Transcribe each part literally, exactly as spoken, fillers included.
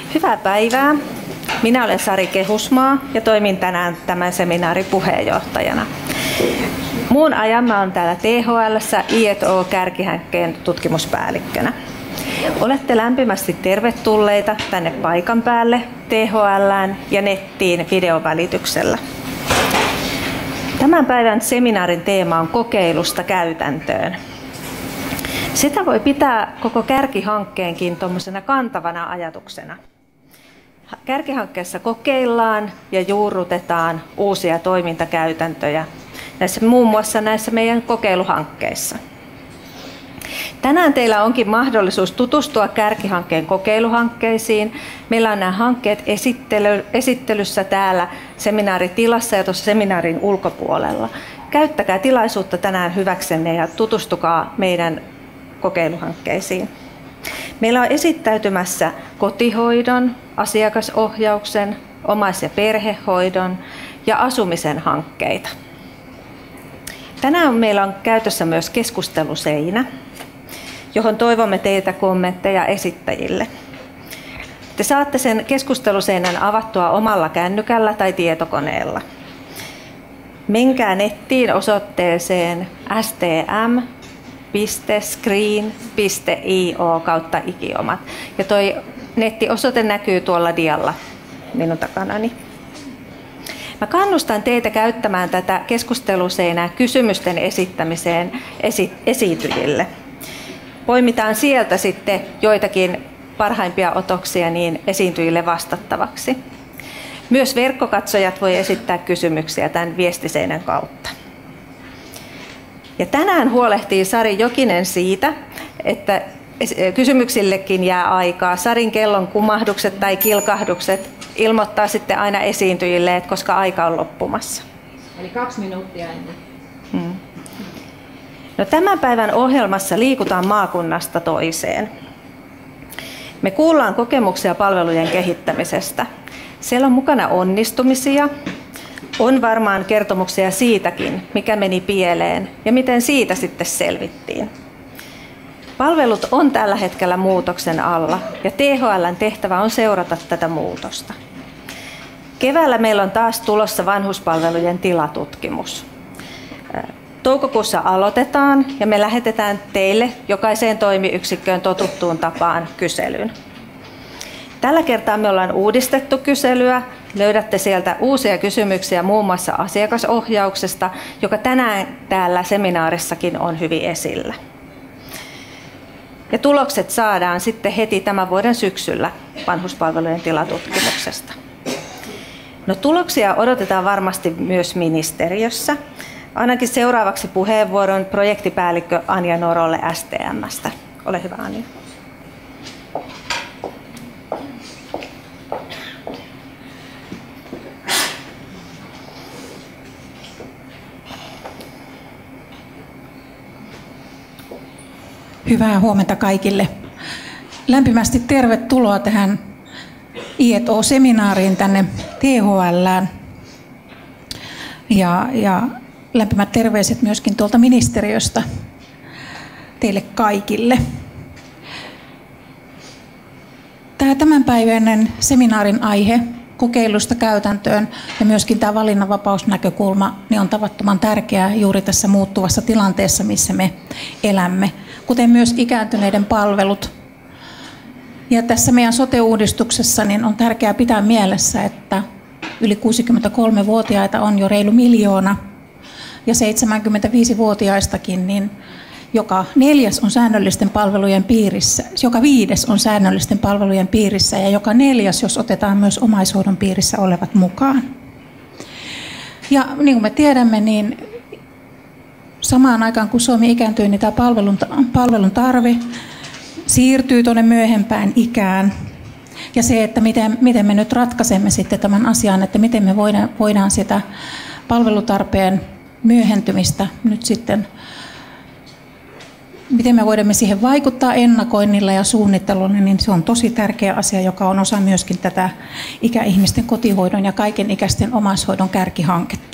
Hyvää päivää. Minä olen Sari Kehusmaa ja toimin tänään tämän seminaarin puheenjohtajana. Muun ajan mä olen täällä T H L:ssä I et O-kärkihankkeen tutkimuspäällikkönä. Olette lämpimästi tervetulleita tänne paikan päälle T H L:ään ja nettiin videovälityksellä. Tämän päivän seminaarin teema on kokeilusta käytäntöön. Sitä voi pitää koko kärkihankkeenkin tuommoisena kantavana ajatuksena. Kärkihankkeessa kokeillaan ja juurrutetaan uusia toimintakäytäntöjä, näissä, muun muassa näissä meidän kokeiluhankkeissa. Tänään teillä onkin mahdollisuus tutustua kärkihankkeen kokeiluhankkeisiin. Meillä on nämä hankkeet esittely, esittelyssä täällä seminaaritilassa ja tuossa seminaarin ulkopuolella. Käyttäkää tilaisuutta tänään hyväksenne ja tutustukaa meidän kokeiluhankkeisiin. Meillä on esittäytymässä kotihoidon, asiakasohjauksen, omais- ja perhehoidon ja asumisen hankkeita. Tänään meillä on käytössä myös keskusteluseinä, johon toivomme teiltä kommentteja esittäjille. Te saatte sen keskusteluseinän avattua omalla kännykällä tai tietokoneella. Menkää nettiin osoitteeseen s t m piste screen piste i o kautta ikiomat. Ja toi nettiosoite näkyy tuolla dialla minun takanani. Mä kannustan teitä käyttämään tätä keskusteluseinää kysymysten esittämiseen esi- esiintyjille. Poimitaan sieltä sitten joitakin parhaimpia otoksia niin esiintyjille vastattavaksi. Myös verkkokatsojat voi esittää kysymyksiä tämän viestiseinän kautta. Ja tänään huolehtii Sari Jokinen siitä, että kysymyksillekin jää aikaa. Sarin kellon kumahdukset tai kilkahdukset ilmoittaa sitten aina esiintyjille, että koska aika on loppumassa. Eli kaksi minuuttia ennen. Hmm. No, tämän päivän ohjelmassa liikutaan maakunnasta toiseen. Me kuullaan kokemuksia palvelujen kehittämisestä. Siellä on mukana onnistumisia. On varmaan kertomuksia siitäkin, mikä meni pieleen ja miten siitä sitten selvittiin. Palvelut on tällä hetkellä muutoksen alla ja T H L:n tehtävä on seurata tätä muutosta. Keväällä meillä on taas tulossa vanhuspalvelujen tilatutkimus. Toukokuussa aloitetaan ja me lähetetään teille jokaiseen toimiyksikköön totuttuun tapaan kyselyn. Tällä kertaa me ollaan uudistettu kyselyä. Löydätte sieltä uusia kysymyksiä muun muassa asiakasohjauksesta, joka tänään täällä seminaarissakin on hyvin esillä. Ja tulokset saadaan sitten heti tämän vuoden syksyllä vanhuspalvelujen tilatutkimuksesta. No, tuloksia odotetaan varmasti myös ministeriössä. Ainakin seuraavaksi puheenvuoron projektipäällikkö Anja Norolle S T M:stä. Ole hyvä, Anja. Hyvää huomenta kaikille. Lämpimästi tervetuloa tähän I et O-seminaariin tänne T H L:ään. Ja, ja lämpimät terveiset myöskin tuolta ministeriöstä teille kaikille. Tämä tämänpäiväinen seminaarin aihe kokeilusta käytäntöön ja myöskin tämä valinnanvapausnäkökulma niin on tavattoman tärkeää juuri tässä muuttuvassa tilanteessa, missä me elämme, kuten myös ikääntyneiden palvelut. Ja tässä meidän sote-uudistuksessa niin on tärkeää pitää mielessä, että yli kuusikymmentäkolmevuotiaita on jo reilu miljoona ja seitsemänkymmentäviisivuotiaistakin niin joka neljäs on säännöllisten palvelujen piirissä, joka viides on säännöllisten palvelujen piirissä ja joka neljäs, jos otetaan myös omaishoidon piirissä olevat mukaan. Ja niin kuin me tiedämme, niin samaan aikaan kun Suomi ikääntyy, niin tämä palvelun, palvelun tarve siirtyy tuonne myöhempään ikään. Ja se, että miten, miten me nyt ratkaisemme sitten tämän asian, että miten me voidaan, voidaan sitä palvelutarpeen myöhentymistä nyt sitten, miten me voimme siihen vaikuttaa ennakoinnilla ja suunnittelulla, niin se on tosi tärkeä asia, joka on osa myöskin tätä ikäihmisten kotihoidon ja kaiken ikäisten omaishoidon kärkihanketta.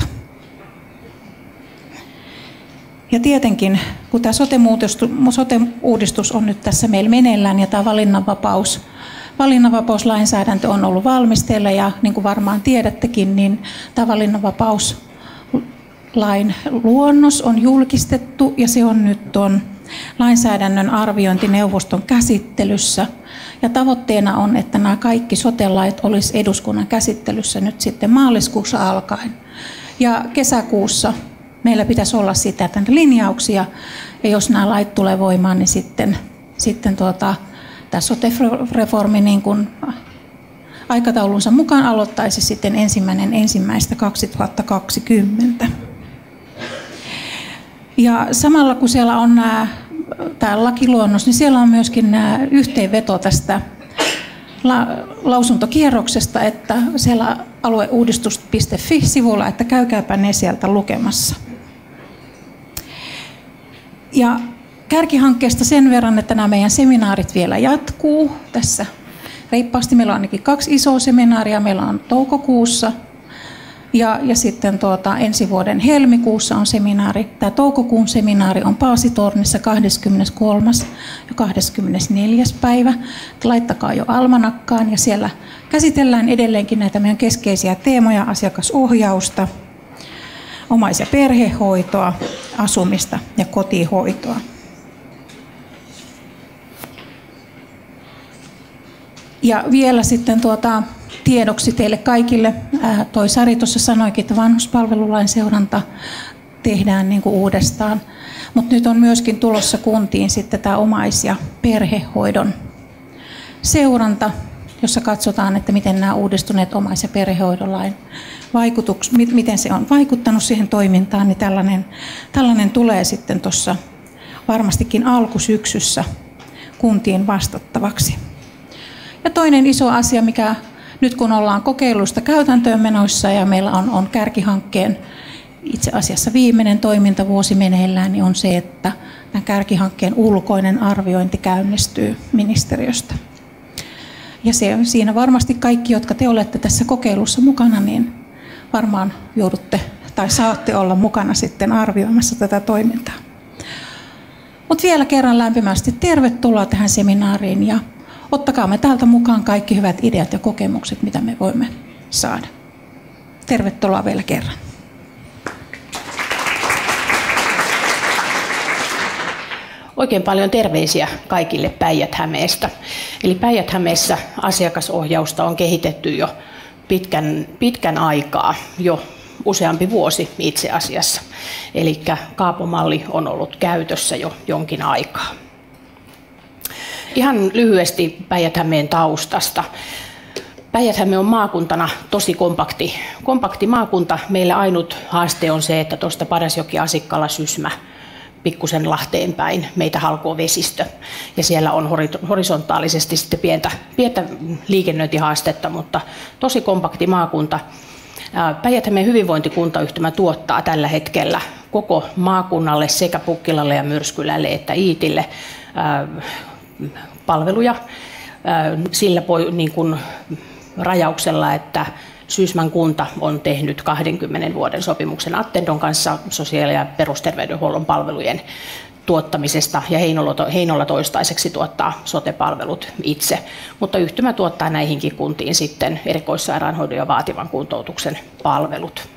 Ja tietenkin, kun tämä sote-uudistus on nyt tässä meillä meneillään ja tämä valinnanvapaus valinnanvapauslainsäädäntö on ollut valmisteilla ja niin kuin varmaan tiedättekin, niin tämä valinnanvapauslain luonnos on julkistettu ja se on nyt tuon lainsäädännön arviointineuvoston käsittelyssä. Ja tavoitteena on, että nämä kaikki sote-lait olisi eduskunnan käsittelyssä nyt sitten maaliskuussa alkaen. Ja kesäkuussa meillä pitäisi olla sitä tämän linjauksia, ja jos nämä lait tulee voimaan, niin sitten, sitten tuota, tämä sote-reformi niin kuin aikataulunsa mukaan aloittaisi sitten ensimmäinen ensimmäistä kaksituhattakaksikymmentä. Ja samalla kun siellä on nämä, tämä lakiluonnos, niin siellä on myöskin nämä yhteenveto tästä la, lausuntokierroksesta, että siellä alueuudistus piste fi-sivulla, että käykääpä ne sieltä lukemassa. Ja kärkihankkeesta sen verran, että nämä meidän seminaarit vielä jatkuu tässä reippaasti. Meillä on ainakin kaksi isoa seminaaria. Meillä on toukokuussa ja, ja sitten tuota, ensi vuoden helmikuussa on seminaari. Tämä toukokuun seminaari on Paasitornissa kahdeskymmeneskolmas ja kahdeskymmenesneljäs päivä. Laittakaa jo almanakkaan ja siellä käsitellään edelleenkin näitä meidän keskeisiä teemoja, asiakasohjausta, omais- ja perhehoitoa, asumista ja kotihoitoa. Ja vielä sitten tuota, tiedoksi teille kaikille, ää, toi Sari tuossa sanoikin, että vanhuspalvelulain seuranta tehdään niin kuin uudestaan, mutta nyt on myöskin tulossa kuntiin sitten tämä omais- ja perhehoidon seuranta, jossa katsotaan, että miten nämä uudistuneet omais- ja perhehoidolain vaikutukset, miten se on vaikuttanut siihen toimintaan, niin tällainen, tällainen tulee sitten tuossa varmastikin alkusyksyssä kuntien vastattavaksi. Ja toinen iso asia, mikä nyt kun ollaan kokeiluista käytäntöön menoissa ja meillä on, on kärkihankkeen itse asiassa viimeinen toimintavuosi meneillään, niin on se, että tämän kärkihankkeen ulkoinen arviointi käynnistyy ministeriöstä. Ja se, siinä varmasti kaikki, jotka te olette tässä kokeilussa mukana, niin varmaan joudutte tai saatte olla mukana sitten arvioimassa tätä toimintaa. Mutta vielä kerran lämpimästi tervetuloa tähän seminaariin ja ottakaa me täältä mukaan kaikki hyvät ideat ja kokemukset, mitä me voimme saada. Tervetuloa vielä kerran. Oikein paljon terveisiä kaikille Päijät-Hämeestä. Eli Päijät-Hämeessä asiakasohjausta on kehitetty jo pitkän, pitkän aikaa, jo useampi vuosi itse asiassa. Eli Kaapo-malli on ollut käytössä jo jonkin aikaa. Ihan lyhyesti Päijät-Hämeen taustasta. Päijät-Häme on maakuntana tosi kompakti, kompakti maakunta. Meillä ainut haaste on se, että tuosta Padasjoki, Asikkala, Sysmä, pikkusen Lahteen päin meitä halkoo vesistö. Ja siellä on horisontaalisesti sitten pientä, pientä liikennöintihaastetta, mutta tosi kompakti maakunta. Päijät-Hämeen hyvinvointikuntayhtymä tuottaa tällä hetkellä koko maakunnalle sekä Pukkilalle ja Myrskylälle että Iitille palveluja sillä niin kuin rajauksella, että Sysmän kunta on tehnyt kahdenkymmenen vuoden sopimuksen Attendon kanssa sosiaali- ja perusterveydenhuollon palvelujen tuottamisesta ja Heinola, Heinola toistaiseksi tuottaa sote-palvelut itse, mutta yhtymä tuottaa näihinkin kuntiin sitten erikoissairaanhoidon ja vaativan kuntoutuksen palvelut.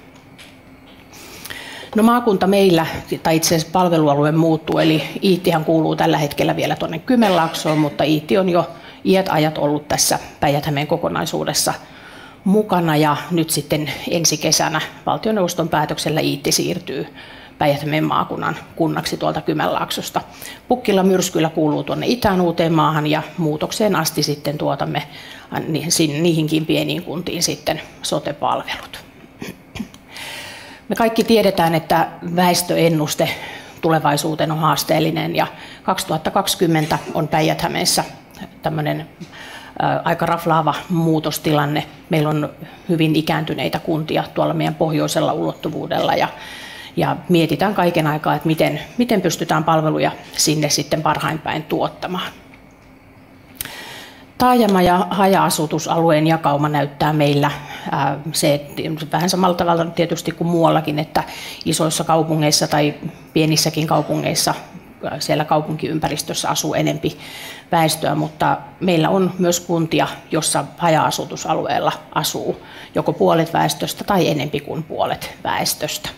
No maakunta meillä, tai itse asiassa palvelualue muuttuu, eli Iittihan kuuluu tällä hetkellä vielä tuonne Kymenlaaksoon, mutta Iitti on jo iät ajat ollut tässä Päijät-Hämeen kokonaisuudessa mukana, ja nyt sitten ensi kesänä valtioneuvoston päätöksellä Iitti siirtyy Päijät-Hämeen maakunnan kunnaksi tuolta Kymenlaaksosta. Pukkila, Myrskylä kuuluu tuonne itään Uuteenmaahan, ja muutokseen asti sitten tuotamme niihinkin pieniin kuntiin sitten sote-palvelut. Me kaikki tiedetään, että väestöennuste tulevaisuuteen on haasteellinen, ja kaksituhattakaksikymmentä on Päijät-Hämeessä tämmöinen aika raflaava muutostilanne. Meillä on hyvin ikääntyneitä kuntia tuolla meidän pohjoisella ulottuvuudella, ja, ja mietitään kaiken aikaa, että miten, miten pystytään palveluja sinne sitten parhain päin tuottamaan. Taajama- ja haja-asutusalueen jakauma näyttää meillä se vähän samalla tavalla tietysti kuin muuallakin, että isoissa kaupungeissa tai pienissäkin kaupungeissa siellä kaupunkiympäristössä asuu enempi väestöä, mutta meillä on myös kuntia, jossa haja-asutusalueella asuu joko puolet väestöstä tai enempi kuin puolet väestöstä.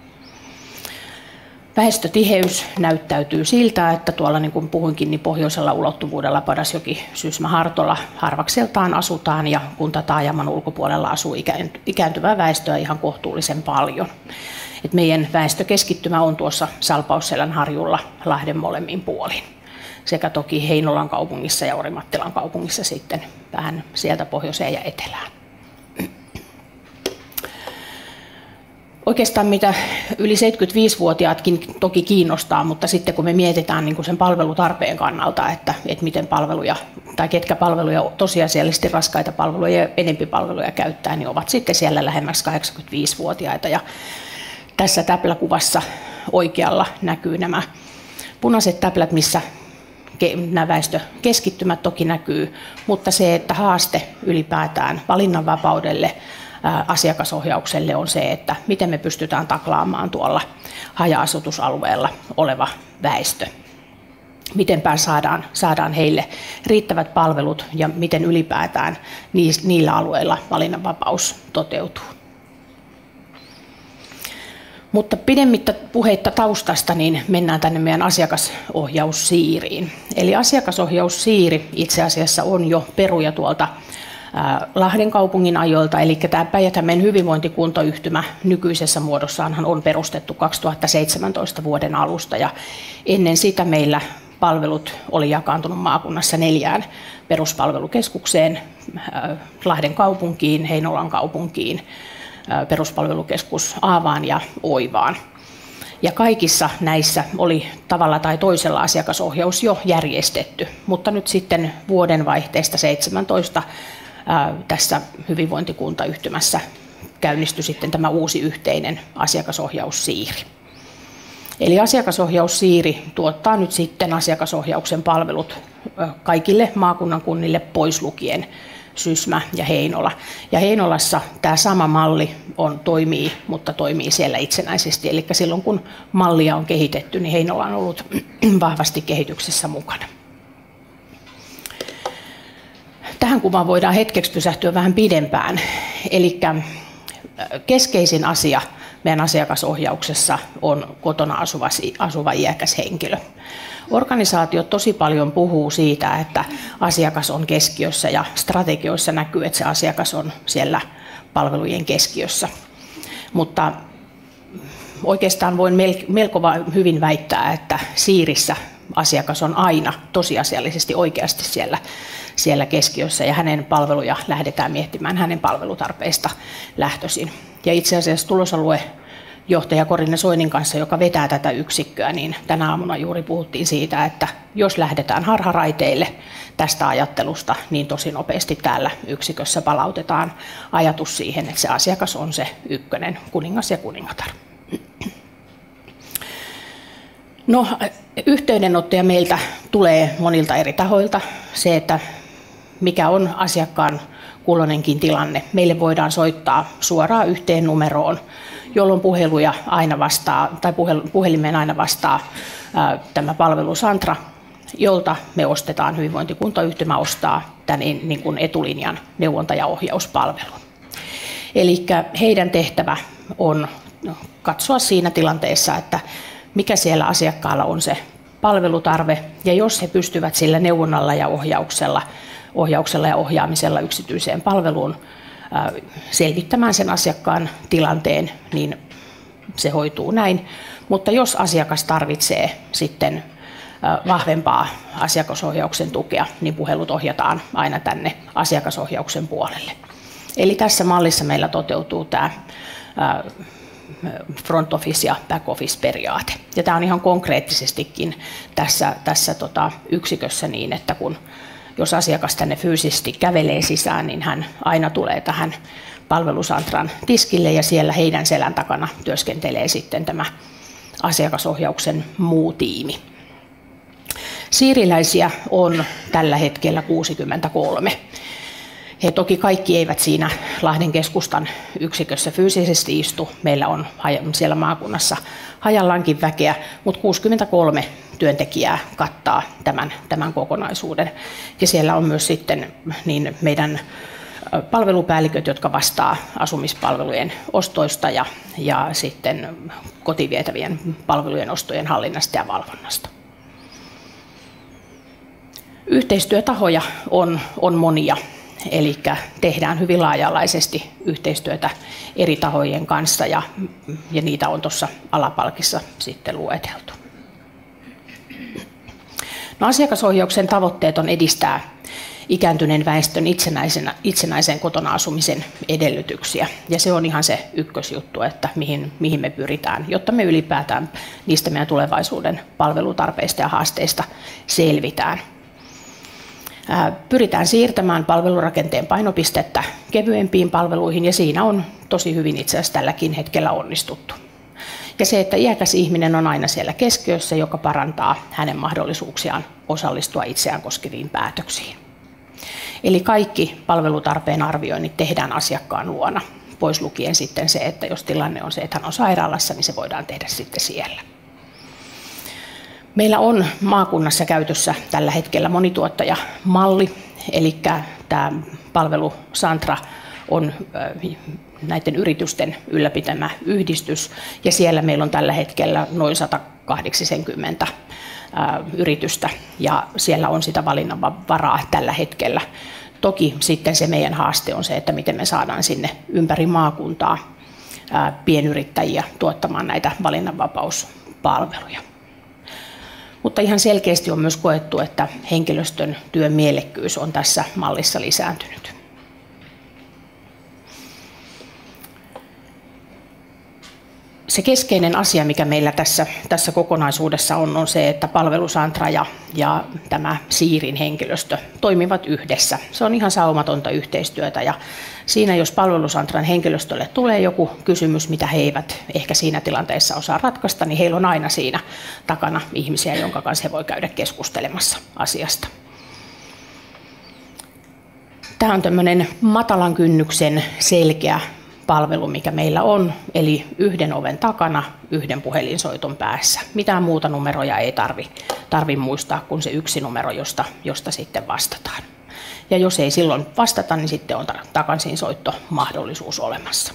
Väestötiheys näyttäytyy siltä, että tuolla niin kuin puhuinkin, niin pohjoisella ulottuvuudella Padasjoki, Sysmä, Hartola harvakseltaan asutaan ja kuntataajaman ulkopuolella asuu ikääntyvää väestöä ihan kohtuullisen paljon. Et meidän väestökeskittymä on tuossa Salpausselän harjulla Lahden molemmin puolin. Sekä toki Heinolan kaupungissa ja Orimattilan kaupungissa sitten vähän sieltä pohjoiseen ja etelään. Oikeastaan mitä yli seitsemänkymmentäviisivuotiaatkin toki kiinnostaa, mutta sitten kun me mietitään niin kuin sen palvelutarpeen kannalta, että, että miten palveluja tai ketkä palveluja, tosiasiallisesti raskaita palveluja ja enempi palveluja käyttää, niin ovat sitten siellä lähemmäksi kahdeksankymmentäviisivuotiaita. Ja tässä täpläkuvassa oikealla näkyy nämä punaiset täplät, missä nämä väestökeskittymät toki näkyy, mutta se, että haaste ylipäätään valinnanvapaudelle, asiakasohjaukselle on se, että miten me pystytään taklaamaan tuolla haja-asutusalueella oleva väestö. Mitenpä saadaan, saadaan heille riittävät palvelut ja miten ylipäätään niillä alueilla valinnanvapaus toteutuu. Mutta pidemmittä puheitta taustasta, niin mennään tänne meidän asiakasohjaussiiriin. Eli asiakasohjaussiiri itse asiassa on jo peruja tuolta Lahden kaupungin ajoilta, eli tämä Päijät-Hämeen hyvinvointikuntayhtymä nykyisessä muodossaanhan on perustettu kaksituhattaseitsemäntoista vuoden alusta, ja ennen sitä meillä palvelut oli jakaantunut maakunnassa neljään peruspalvelukeskukseen, Lahden kaupunkiin, Heinolan kaupunkiin, peruspalvelukeskus Aavaan ja Oivaan. Ja kaikissa näissä oli tavalla tai toisella asiakasohjaus jo järjestetty, mutta nyt sitten vuodenvaihteesta seitsemäntoista tässä hyvinvointikuntayhtymässä käynnistyi sitten tämä uusi yhteinen asiakasohjaussiiri. Eli asiakasohjaussiiri tuottaa nyt sitten asiakasohjauksen palvelut kaikille maakunnan kunnille pois lukien Sysmä ja Heinola. Ja Heinolassa tämä sama malli on, toimii, mutta toimii siellä itsenäisesti. Eli silloin kun mallia on kehitetty, niin Heinola on ollut vahvasti kehityksessä mukana. Tähän kuvaan voidaan hetkeksi pysähtyä vähän pidempään. Eli keskeisin asia meidän asiakasohjauksessa on kotona asuva, asuva iäkäs henkilö. Organisaatiot tosi paljon puhuu siitä, että asiakas on keskiössä ja strategioissa näkyy, että se asiakas on siellä palvelujen keskiössä. Mutta oikeastaan voin melko hyvin väittää, että siirissä asiakas on aina tosiasiallisesti oikeasti siellä, siellä keskiössä ja hänen palveluja lähdetään miettimään hänen palvelutarpeista lähtöisin. Ja itse asiassa tulosalue johtaja Korinne Soinin kanssa, joka vetää tätä yksikköä, niin tänä aamuna juuri puhuttiin siitä, että jos lähdetään harharaiteille tästä ajattelusta, niin tosi nopeasti täällä yksikössä palautetaan ajatus siihen, että se asiakas on se ykkönen, kuningas ja kuningatar. No, yhteydenottoja meiltä tulee monilta eri tahoilta. Se, että mikä on asiakkaan kulloinenkin tilanne. Meille voidaan soittaa suoraan yhteen numeroon, jolloin puheluja aina vastaa, tai puhelimeen aina vastaa ää, tämä palvelu Santra, jolta me ostetaan, hyvinvointikuntayhtymä ostaa tämän niin kuin etulinjan neuvonta- ja ohjauspalvelun. Eli heidän tehtävä on katsoa siinä tilanteessa, että mikä siellä asiakkaalla on se palvelutarve, ja jos he pystyvät sillä neuvonnalla ja ohjauksella, ohjauksella ja ohjaamisella yksityiseen palveluun selvittämään sen asiakkaan tilanteen, niin se hoituu näin. Mutta jos asiakas tarvitsee sitten vahvempaa asiakasohjauksen tukea, niin puhelut ohjataan aina tänne asiakasohjauksen puolelle. Eli tässä mallissa meillä toteutuu tämä front office ja back office periaate. Ja tämä on ihan konkreettisestikin tässä, tässä tota yksikössä niin, että kun jos asiakas tänne fyysisesti kävelee sisään, niin hän aina tulee tähän palvelusantran tiskille ja siellä heidän selän takana työskentelee sitten tämä asiakasohjauksen muu tiimi. Siiriläisiä on tällä hetkellä kuusikymmentäkolme. He toki kaikki eivät siinä Lahden keskustan yksikössä fyysisesti istu. Meillä on siellä maakunnassa hajallaankin väkeä, mutta kuusikymmentäkolme työntekijää kattaa tämän, tämän kokonaisuuden. Ja siellä on myös sitten niin meidän palvelupäälliköt, jotka vastaa asumispalvelujen ostoista ja, ja sitten kotivietävien palvelujen ostojen hallinnasta ja valvonnasta. Yhteistyötahoja on, on monia, eli tehdään hyvin laaja-alaisesti yhteistyötä eri tahojen kanssa ja, ja niitä on tuossa alapalkissa sitten lueteltu. No, asiakasohjauksen tavoitteet on edistää ikääntyneen väestön itsenäisen, itsenäisen kotona asumisen edellytyksiä. Ja se on ihan se ykkösjuttu, että mihin, mihin me pyritään, jotta me ylipäätään niistä meidän tulevaisuuden palvelutarpeista ja haasteista selvitään. Pyritään siirtämään palvelurakenteen painopistettä kevyempiin palveluihin, ja siinä on tosi hyvin itse asiassa tälläkin hetkellä onnistuttu. Ja se, että iäkäs ihminen on aina siellä keskiössä, joka parantaa hänen mahdollisuuksiaan osallistua itseään koskeviin päätöksiin. Eli kaikki palvelutarpeen arvioinnit tehdään asiakkaan luona, pois lukien sitten se, että jos tilanne on se, että hän on sairaalassa, niin se voidaan tehdä sitten siellä. Meillä on maakunnassa käytössä tällä hetkellä monituottajamalli, eli tämä palvelu Santra on näiden yritysten ylläpitämä yhdistys, ja siellä meillä on tällä hetkellä noin sata kahdeksankymmentä yritystä, ja siellä on sitä valinnanvaraa tällä hetkellä. Toki sitten se meidän haaste on se, että miten me saadaan sinne ympäri maakuntaa pienyrittäjiä tuottamaan näitä valinnanvapauspalveluja. Mutta ihan selkeästi on myös koettu, että henkilöstön työn mielekkyys on tässä mallissa lisääntynyt. Se keskeinen asia, mikä meillä tässä, tässä kokonaisuudessa on, on se, että palvelusantra ja, ja tämä Siirin henkilöstö toimivat yhdessä. Se on ihan saumatonta yhteistyötä, ja siinä jos palvelusantran henkilöstölle tulee joku kysymys, mitä he eivät ehkä siinä tilanteessa osaa ratkaista, niin heillä on aina siinä takana ihmisiä, jonka kanssa he voi käydä keskustelemassa asiasta. Tämä on tämmöinen matalan kynnyksen selkeä palvelu, mikä meillä on, eli yhden oven takana, yhden puhelinsoiton päässä. Mitään muuta numeroja ei tarvi, tarvi muistaa kuin se yksi numero, josta, josta sitten vastataan. Ja jos ei silloin vastata, niin sitten on takaisinsoittomahdollisuus olemassa.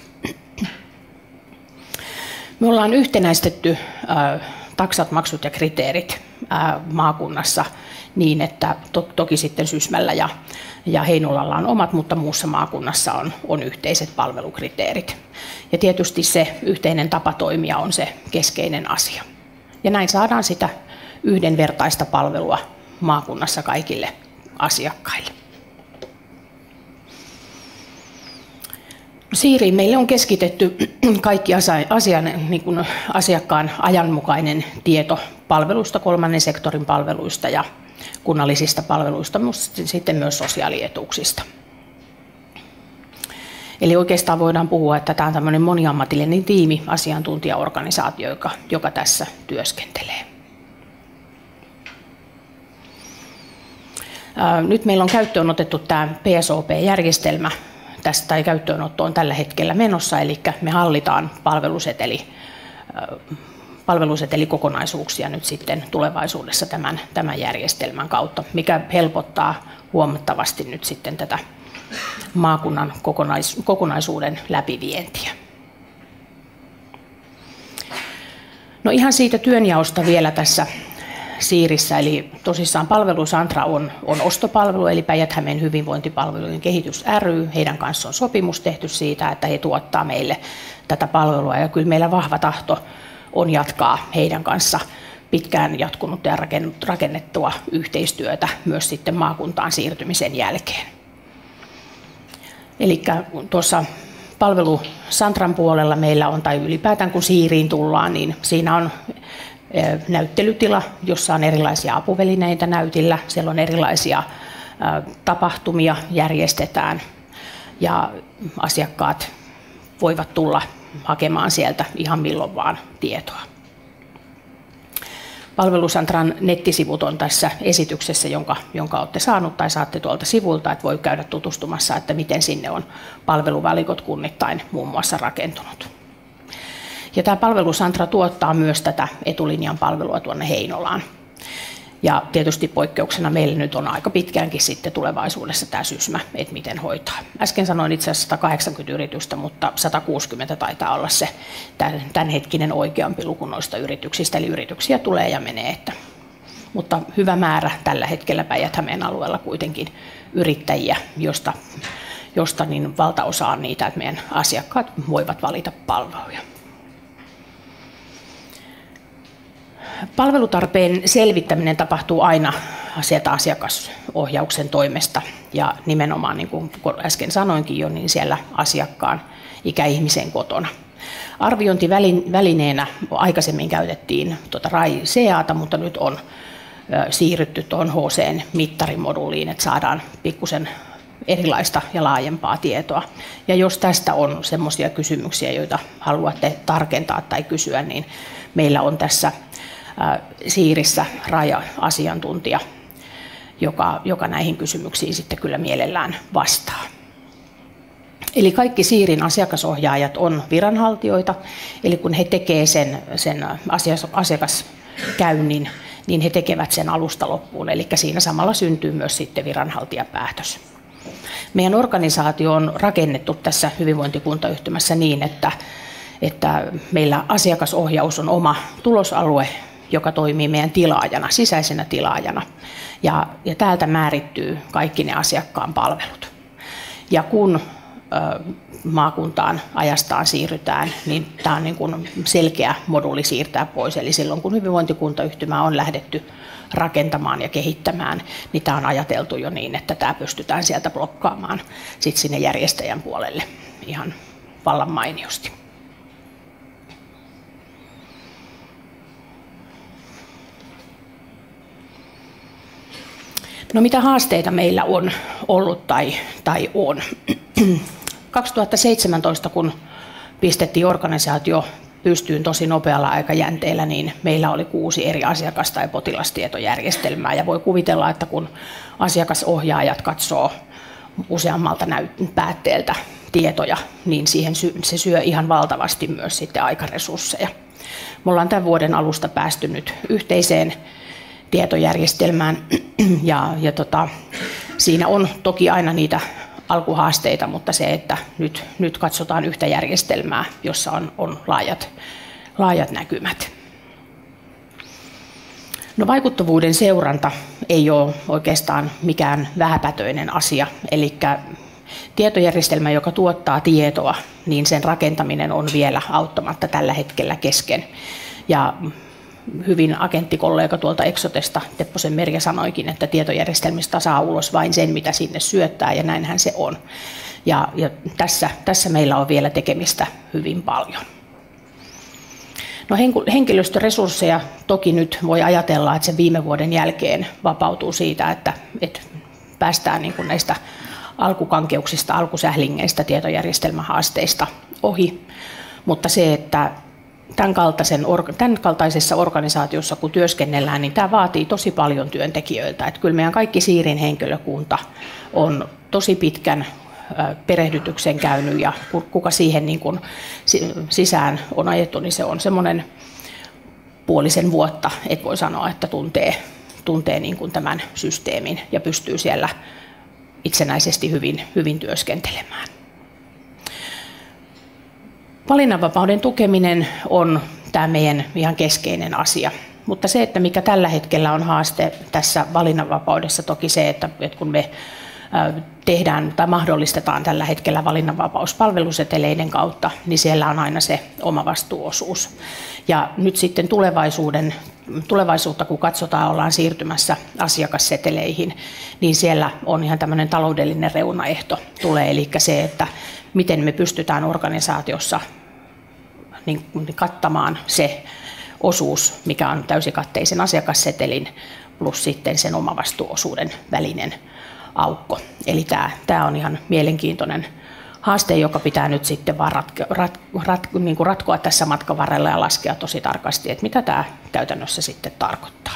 Me ollaan yhtenäistetty äh, taksat, maksut ja kriteerit äh, maakunnassa niin, että to, toki sitten Sysmällä ja, ja Heinolalla on omat, mutta muussa maakunnassa on, on yhteiset palvelukriteerit. Ja tietysti se yhteinen tapa toimia on se keskeinen asia. Ja näin saadaan sitä yhdenvertaista palvelua maakunnassa kaikille asiakkaille. Siiriin meille on keskitetty kaikki asian, niin kuin asiakkaan ajanmukainen tieto palveluista, kolmannen sektorin palveluista ja kunnallisista palveluista, mutta sitten myös sosiaalietuuksista. Eli oikeastaan voidaan puhua, että tämä on tämmöinen moniammatillinen tiimi, asiantuntijaorganisaatio, joka, joka tässä työskentelee. Nyt meillä on käyttöön otettu tämä P S O P-järjestelmä. Tästä tai käyttöönotto on tällä hetkellä menossa, eli me hallitaan palveluseteli, palvelusetelikokonaisuuksia nyt sitten tulevaisuudessa tämän, tämän järjestelmän kautta, mikä helpottaa huomattavasti nyt sitten tätä maakunnan kokonais, kokonaisuuden läpivientiä. No ihan siitä työnjaosta vielä tässä Siirissä, eli tosissaan palvelusantra on, on ostopalvelu, eli Päijät-Hämeen hyvinvointipalvelujen kehitys ry. Heidän kanssa on sopimus tehty siitä, että he tuottaa meille tätä palvelua, ja kyllä meillä vahva tahto on jatkaa heidän kanssa pitkään jatkunutta ja rakennettua yhteistyötä myös sitten maakuntaan siirtymisen jälkeen. Eli tuossa palvelusantran puolella meillä on, tai ylipäätään kun Siiriin tullaan, niin siinä on näyttelytila, jossa on erilaisia apuvälineitä näytillä. Siellä on erilaisia tapahtumia, järjestetään ja asiakkaat voivat tulla hakemaan sieltä ihan milloin vaan tietoa. Palvelusantran nettisivut on tässä esityksessä, jonka, jonka olette saanut tai saatte tuolta sivulta, että voi käydä tutustumassa, että miten sinne on palveluvalikot kunnittain muun muassa rakentunut. Ja tämä Palvelusantra tuottaa myös tätä etulinjan palvelua tuonne Heinolaan. Ja tietysti poikkeuksena meillä nyt on aika pitkäänkin sitten tulevaisuudessa tämä Sysmä, että miten hoitaa. Äsken sanoin itse asiassa sata kahdeksankymmentä yritystä, mutta sata kuusikymmentä taitaa olla se tämänhetkinen oikeampi luku noista yrityksistä, eli yrityksiä tulee ja menee. Että. Mutta hyvä määrä tällä hetkellä Päijät-Hämeen alueella kuitenkin yrittäjiä, josta, josta niin valtaosa on niitä, että meidän asiakkaat voivat valita palveluja. Palvelutarpeen selvittäminen tapahtuu aina sieltä asiakasohjauksen toimesta ja nimenomaan, niin kuin äsken sanoinkin jo, niin siellä asiakkaan ikäihmisen kotona. Arviointivälineenä aikaisemmin käytettiin tuota R A I C A:ta, mutta nyt on siirrytty tuohon H C-mittarimoduuliin, että saadaan pikkusen erilaista ja laajempaa tietoa. Ja jos tästä on sellaisia kysymyksiä, joita haluatte tarkentaa tai kysyä, niin meillä on tässä Siirissä R A I-asiantuntija, joka, joka näihin kysymyksiin sitten kyllä mielellään vastaa. Eli kaikki Siirin asiakasohjaajat on viranhaltijoita, eli kun he tekevät sen, sen asiakaskäynnin, niin he tekevät sen alusta loppuun, eli siinä samalla syntyy myös sitten viranhaltijapäätös. Meidän organisaatio on rakennettu tässä hyvinvointikuntayhtymässä niin, että, että meillä asiakasohjaus on oma tulosalue, joka toimii meidän tilaajana, sisäisenä tilaajana. Ja, ja täältä määrittyy kaikki ne asiakkaan palvelut. Ja kun ö, maakuntaan ajastaan siirrytään, niin tämä on niin kuin selkeä moduuli siirtää pois. Eli silloin kun hyvinvointikuntayhtymää on lähdetty rakentamaan ja kehittämään, niin tämä on ajateltu jo niin, että tämä pystytään sieltä blokkaamaan sit sinne järjestäjän puolelle ihan vallan mainiosti. No mitä haasteita meillä on ollut tai, tai on? kaksituhattaseitsemäntoista, kun pistettiin organisaatio pystyyn tosi nopealla aikajänteellä, niin meillä oli kuusi eri asiakas- tai potilastietojärjestelmää. Ja voi kuvitella, että kun asiakasohjaajat katsoo useammalta näyt- päätteeltä tietoja, niin siihen sy- se syö ihan valtavasti myös sitten aikaresursseja. Me ollaan tämän vuoden alusta päästy nyt yhteiseen tietojärjestelmään ja, ja tota, siinä on toki aina niitä alkuhaasteita, mutta se, että nyt, nyt katsotaan yhtä järjestelmää, jossa on, on laajat, laajat näkymät. No, vaikuttavuuden seuranta ei ole oikeastaan mikään vähäpätöinen asia, eli tietojärjestelmä, joka tuottaa tietoa, niin sen rakentaminen on vielä auttamatta tällä hetkellä kesken. Ja hyvin agenttikollega tuolta Exotesta, Tepposen Merja, sanoikin, että tietojärjestelmistä saa ulos vain sen, mitä sinne syöttää, ja näinhän se on. Ja, ja tässä, tässä meillä on vielä tekemistä hyvin paljon. No, henkilöstöresursseja toki nyt voi ajatella, että sen viime vuoden jälkeen vapautuu siitä, että, että päästään niin kuin näistä alkukankeuksista, alkusählingeistä, tietojärjestelmähaasteista ohi, mutta se, että Tämän, tämän kaltaisessa organisaatiossa, kun työskennellään, niin tämä vaatii tosi paljon työntekijöiltä. Että kyllä meidän kaikki Siirin henkilökunta on tosi pitkän perehdytyksen käynyt, ja kuka siihen niin kuin sisään on ajettu, niin se on semmoinen puolisen vuotta, että voi sanoa, että tuntee, tuntee niin kuin tämän systeemin ja pystyy siellä itsenäisesti hyvin, hyvin työskentelemään. Valinnanvapauden tukeminen on tämä meidän ihan keskeinen asia, mutta se, että mikä tällä hetkellä on haaste tässä valinnanvapaudessa, toki se, että kun me tehdään tai mahdollistetaan tällä hetkellä valinnanvapaus palveluseteleiden kautta, niin siellä on aina se oma vastuuosuus. Ja nyt sitten tulevaisuuden, tulevaisuutta, kun katsotaan, ollaan siirtymässä asiakasseteleihin, niin siellä on ihan tämmöinen taloudellinen reunaehto tulee, eli se, että miten me pystytään organisaatiossa niin kattamaan se osuus, mikä on täysikatteisen asiakassetelin plus sitten sen omavastuuosuuden välinen aukko. Eli tämä, tämä on ihan mielenkiintoinen haaste, joka pitää nyt sitten vaan ratko, rat, rat, niin kuin ratkoa tässä matkan varrella ja laskea tosi tarkasti, että mitä tämä käytännössä sitten tarkoittaa.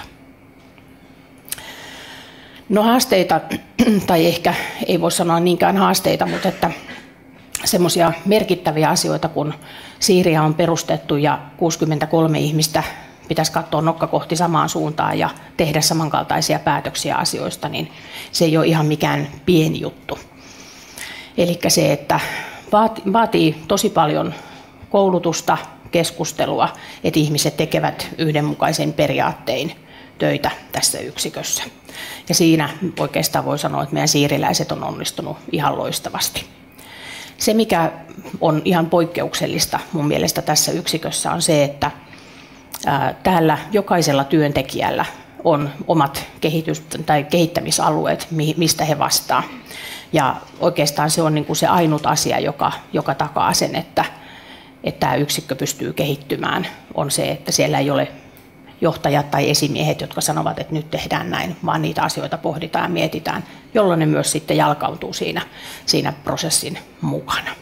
No haasteita, tai ehkä ei voi sanoa niinkään haasteita, mutta että semmoisia merkittäviä asioita, kun Siiria on perustettu ja kuusikymmentäkolme ihmistä pitäisi katsoa nokka kohti samaan suuntaan ja tehdä samankaltaisia päätöksiä asioista, niin se ei ole ihan mikään pieni juttu. Eli se, että vaatii tosi paljon koulutusta, keskustelua, että ihmiset tekevät yhdenmukaisen periaattein töitä tässä yksikössä. Ja siinä oikeastaan voi sanoa, että meidän siiriläiset on onnistunut ihan loistavasti. Se, mikä on ihan poikkeuksellista mun mielestä tässä yksikössä, on se, että täällä jokaisella työntekijällä on omat kehitys- tai kehittämisalueet, mistä he vastaa. Ja oikeastaan se on niin kuin se ainut asia, joka, joka takaa sen, että, että tämä yksikkö pystyy kehittymään, on se, että siellä ei ole johtajat tai esimiehet, jotka sanovat, että nyt tehdään näin, vaan niitä asioita pohditaan ja mietitään, jolloin ne myös sitten jalkautuu siinä, siinä prosessin mukana.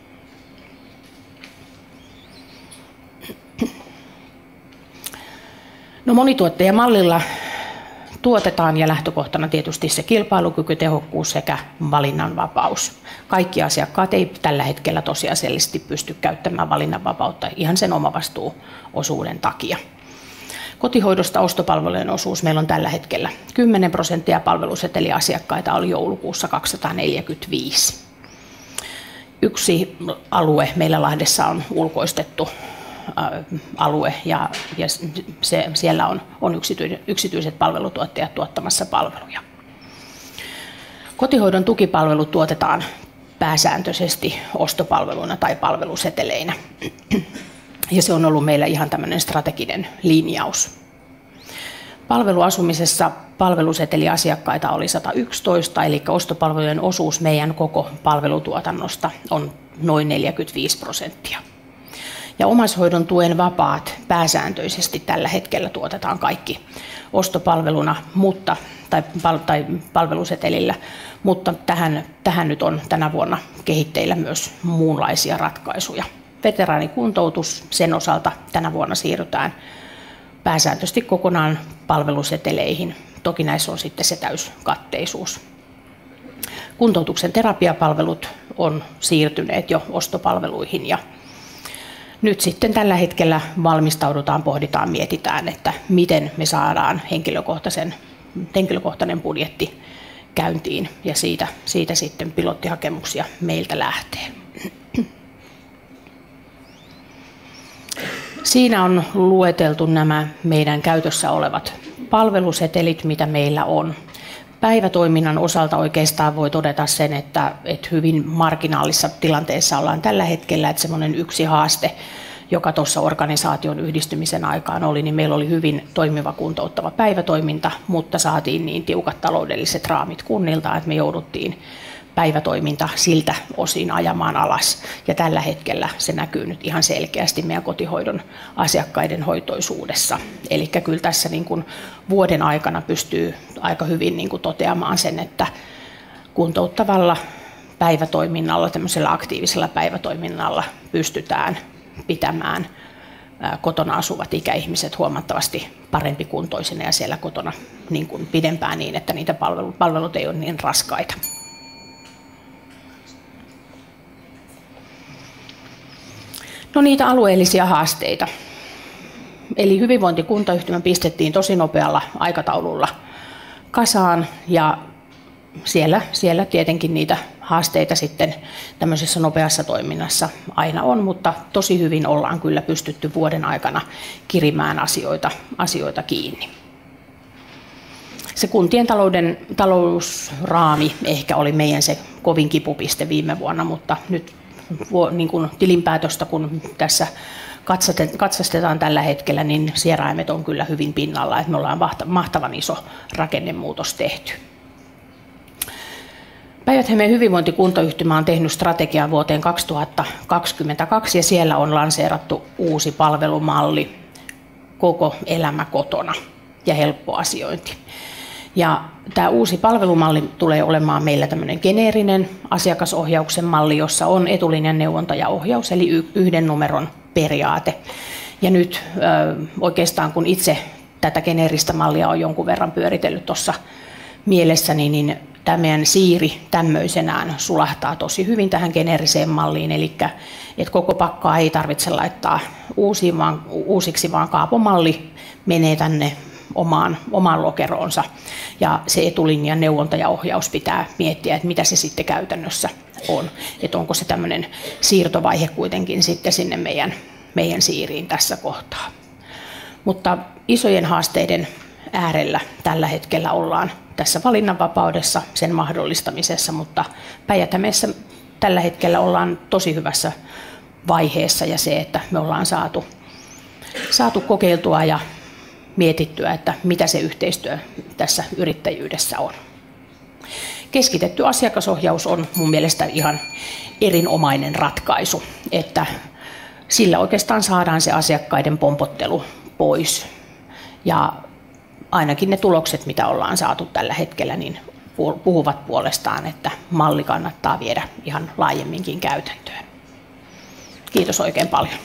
No monituottajamallilla tuotetaan ja lähtökohtana tietysti se kilpailukyky, tehokkuus sekä valinnanvapaus. Kaikki asiakkaat ei tällä hetkellä tosiasiallisesti pysty käyttämään valinnanvapautta ihan sen omavastuuosuuden takia. Kotihoidosta ostopalvelujen osuus meillä on tällä hetkellä kymmenen prosenttia, palveluseteliasiakkaita oli joulukuussa kaksisataaneljäkymmentäviisi. Yksi alue meillä Lahdessa on ulkoistettu alue ja, ja se, siellä on, on yksityiset, yksityiset palvelutuottajat tuottamassa palveluja. Kotihoidon tukipalvelut tuotetaan pääsääntöisesti ostopalveluna tai palveluseteleinä. Ja se on ollut meillä ihan tämmöinen strateginen linjaus. Palveluasumisessa palveluseteliasiakkaita oli sata yksitoista, eli ostopalvelujen osuus meidän koko palvelutuotannosta on noin neljäkymmentäviisi prosenttia. Ja omaishoidon tuen vapaat pääsääntöisesti tällä hetkellä tuotetaan kaikki ostopalveluna mutta, tai, tai palvelusetelillä, mutta tähän, tähän nyt on tänä vuonna kehitteillä myös muunlaisia ratkaisuja. Veteraanikuntoutus, sen osalta tänä vuonna siirrytään pääsääntöisesti kokonaan palveluseteleihin. Toki näissä on sitten se täyskatteisuus. Kuntoutuksen terapiapalvelut on siirtyneet jo ostopalveluihin ja nyt sitten tällä hetkellä valmistaudutaan, pohditaan, mietitään, että miten me saadaan henkilökohtaisen, henkilökohtainen budjetti käyntiin ja siitä, siitä sitten pilottihakemuksia meiltä lähtee. Siinä on lueteltu nämä meidän käytössä olevat palvelusetelit, mitä meillä on. Päivätoiminnan osalta oikeastaan voi todeta sen, että, että hyvin marginaalisessa tilanteessa ollaan tällä hetkellä, että semmoinen yksi haaste, joka tuossa organisaation yhdistymisen aikaan oli, niin meillä oli hyvin toimiva kuntouttava päivätoiminta, mutta saatiin niin tiukat taloudelliset raamit kunnilta, että me jouduttiin päivätoiminta siltä osin ajamaan alas. Ja tällä hetkellä se näkyy nyt ihan selkeästi meidän kotihoidon asiakkaiden hoitoisuudessa. Eli kyllä tässä niin kuin vuoden aikana pystyy aika hyvin niin kuin toteamaan sen, että kuntouttavalla päivätoiminnalla, tämmöisellä aktiivisella päivätoiminnalla pystytään pitämään kotona asuvat ikäihmiset huomattavasti parempi kuntoisina ja siellä kotona niin kuin pidempään niin, että niitä palvelut ei ole niin raskaita. No niitä alueellisia haasteita. Eli hyvinvointikuntayhtymä pistettiin tosi nopealla aikataululla kasaan ja siellä, siellä tietenkin niitä haasteita sitten tämmöisessä nopeassa toiminnassa aina on, mutta tosi hyvin ollaan kyllä pystytty vuoden aikana kirimään asioita, asioita kiinni. Se kuntien talouden, talousraami ehkä oli meidän se kovin kipupiste viime vuonna, mutta nyt niin kuin tilinpäätöstä, kun tässä katsastetaan tällä hetkellä, niin sieraimet on kyllä hyvin pinnalla, että me ollaan mahtavan iso rakennemuutos tehty. Päijät-Hämeen hyvinvointikuntayhtymä on tehnyt strategiaa vuoteen kaksituhattakaksikymmentäkaksi ja siellä on lanseerattu uusi palvelumalli, koko elämä kotona ja helppo asiointi. Ja tämä uusi palvelumalli tulee olemaan meillä tämmöinen geneerinen asiakasohjauksen malli, jossa on etulinjan neuvonta ja ohjaus, eli yhden numeron periaate. Ja nyt oikeastaan kun itse tätä geneeristä mallia on jonkun verran pyöritellyt tuossa mielessäni, niin tämä meidän siiri tämmöisenään sulahtaa tosi hyvin tähän geneeriseen malliin, eli että koko pakkaa ei tarvitse laittaa uusiin, vaan, uusiksi, vaan kaapomalli menee tänne omaan, omaan lokeroonsa. Ja se etulinjan neuvonta ja ohjaus pitää miettiä, että mitä se sitten käytännössä on. Että onko se tämmöinen siirtovaihe kuitenkin sitten sinne meidän, meidän siiriin tässä kohtaa. Mutta isojen haasteiden äärellä tällä hetkellä ollaan tässä valinnanvapaudessa, sen mahdollistamisessa, mutta Päijät-Hämeessä tällä hetkellä ollaan tosi hyvässä vaiheessa ja se, että me ollaan saatu, saatu kokeiltua ja mietittyä, että mitä se yhteistyö tässä yrittäjyydessä on. Keskitetty asiakasohjaus on mun mielestä ihan erinomainen ratkaisu, että sillä oikeastaan saadaan se asiakkaiden pompottelu pois. Ja ainakin ne tulokset, mitä ollaan saatu tällä hetkellä, niin puhuvat puolestaan, että malli kannattaa viedä ihan laajemminkin käytäntöön. Kiitos oikein paljon.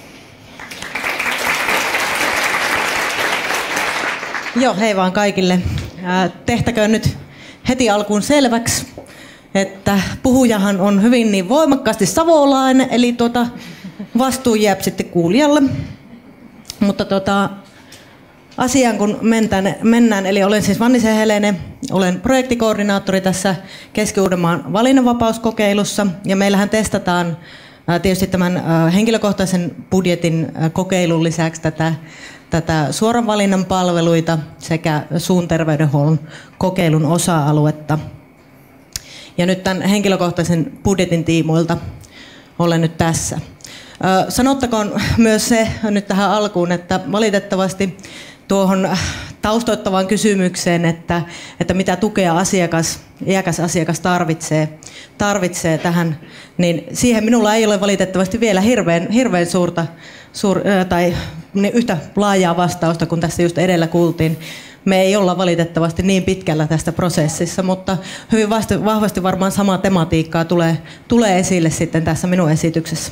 Joo, hei vaan kaikille. Tehtäköön nyt heti alkuun selväksi, että puhujahan on hyvin niin voimakkaasti savolainen, eli tuota, vastuu jää sitten kuulijalle. Mutta tuota, asiaan kun mentään, mennään, eli olen siis Vannisen Helene, olen projektikoordinaattori tässä Keski-Uudenmaan valinnanvapauskokeilussa, ja meillähän testataan tietysti tämän henkilökohtaisen budjetin kokeilun lisäksi tätä, tätä suoran valinnan palveluita sekä suun terveydenhuollon kokeilun osa-aluetta. Ja nyt tämän henkilökohtaisen budjetin tiimoilta olen nyt tässä. Sanottakoon myös se nyt tähän alkuun, että valitettavasti tuohon taustoittavaan kysymykseen, että, että mitä tukea asiakas, iäkäs asiakas tarvitsee, tarvitsee tähän, niin siihen minulla ei ole valitettavasti vielä hirveän, hirveän suurta suur, tai yhtä laajaa vastausta kuin tässä just edellä kuultiin. Me ei olla valitettavasti niin pitkällä tästä prosessissa, mutta hyvin vasta, vahvasti varmaan samaa tematiikkaa tulee, tulee esille sitten tässä minun esityksessä.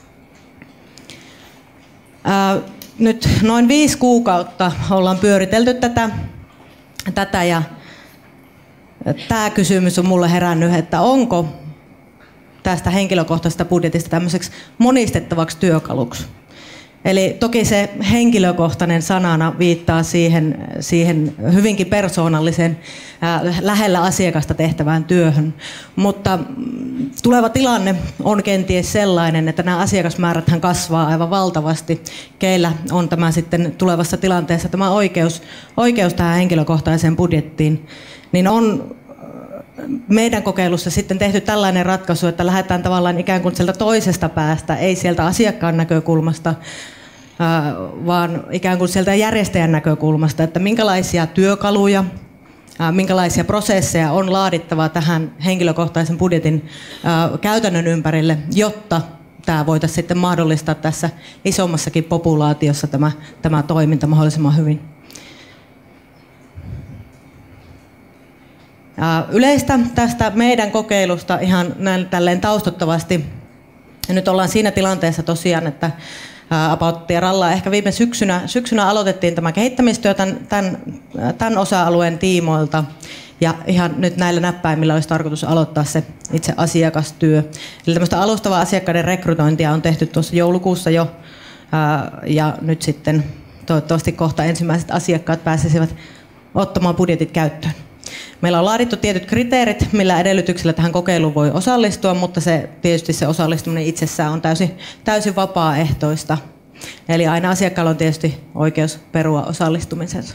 Ää, nyt noin viisi kuukautta ollaan pyöritelty tätä, tätä ja tämä kysymys on mulle herännyt, että onko tästä henkilökohtaisesta budjetista tämmöiseksi monistettavaksi työkaluksi. Eli toki se henkilökohtainen sanana viittaa siihen, siihen hyvinkin persoonalliseen, äh, lähellä asiakasta tehtävään työhön. Mutta tuleva tilanne on kenties sellainen, että nämä asiakasmääräthän kasvaa aivan valtavasti. Keillä on tämä sitten tulevassa tilanteessa tämä oikeus, oikeus tähän henkilökohtaiseen budjettiin, niin on meidän kokeilussa sitten tehty tällainen ratkaisu, että lähdetään tavallaan ikään kuin sieltä toisesta päästä, ei sieltä asiakkaan näkökulmasta, vaan ikään kuin sieltä järjestäjän näkökulmasta, että minkälaisia työkaluja, minkälaisia prosesseja on laadittava tähän henkilökohtaisen budjetin käytännön ympärille, jotta tämä voitaisiin sitten mahdollistaa tässä isommassakin populaatiossa tämä, tämä toiminta mahdollisimman hyvin. Yleistä tästä meidän kokeilusta ihan näin tälleen taustottavasti. Ja nyt ollaan siinä tilanteessa tosiaan, että About ja Ralla ehkä viime syksynä, syksynä aloitettiin tämä kehittämistyö tämän, tämän, tämän osa-alueen tiimoilta. Ja ihan nyt näillä näppäimillä olisi tarkoitus aloittaa se itse asiakastyö. Eli tämmöistä alustavaa asiakkaiden rekrytointia on tehty tuossa joulukuussa jo. Ja nyt sitten toivottavasti kohta ensimmäiset asiakkaat pääsisivät ottamaan budjetit käyttöön. Meillä on laadittu tietyt kriteerit, millä edellytyksillä tähän kokeiluun voi osallistua, mutta se, tietysti se osallistuminen itsessään on täysin, täysin vapaaehtoista. Eli aina asiakkaalla on tietysti oikeus perua osallistumisensa.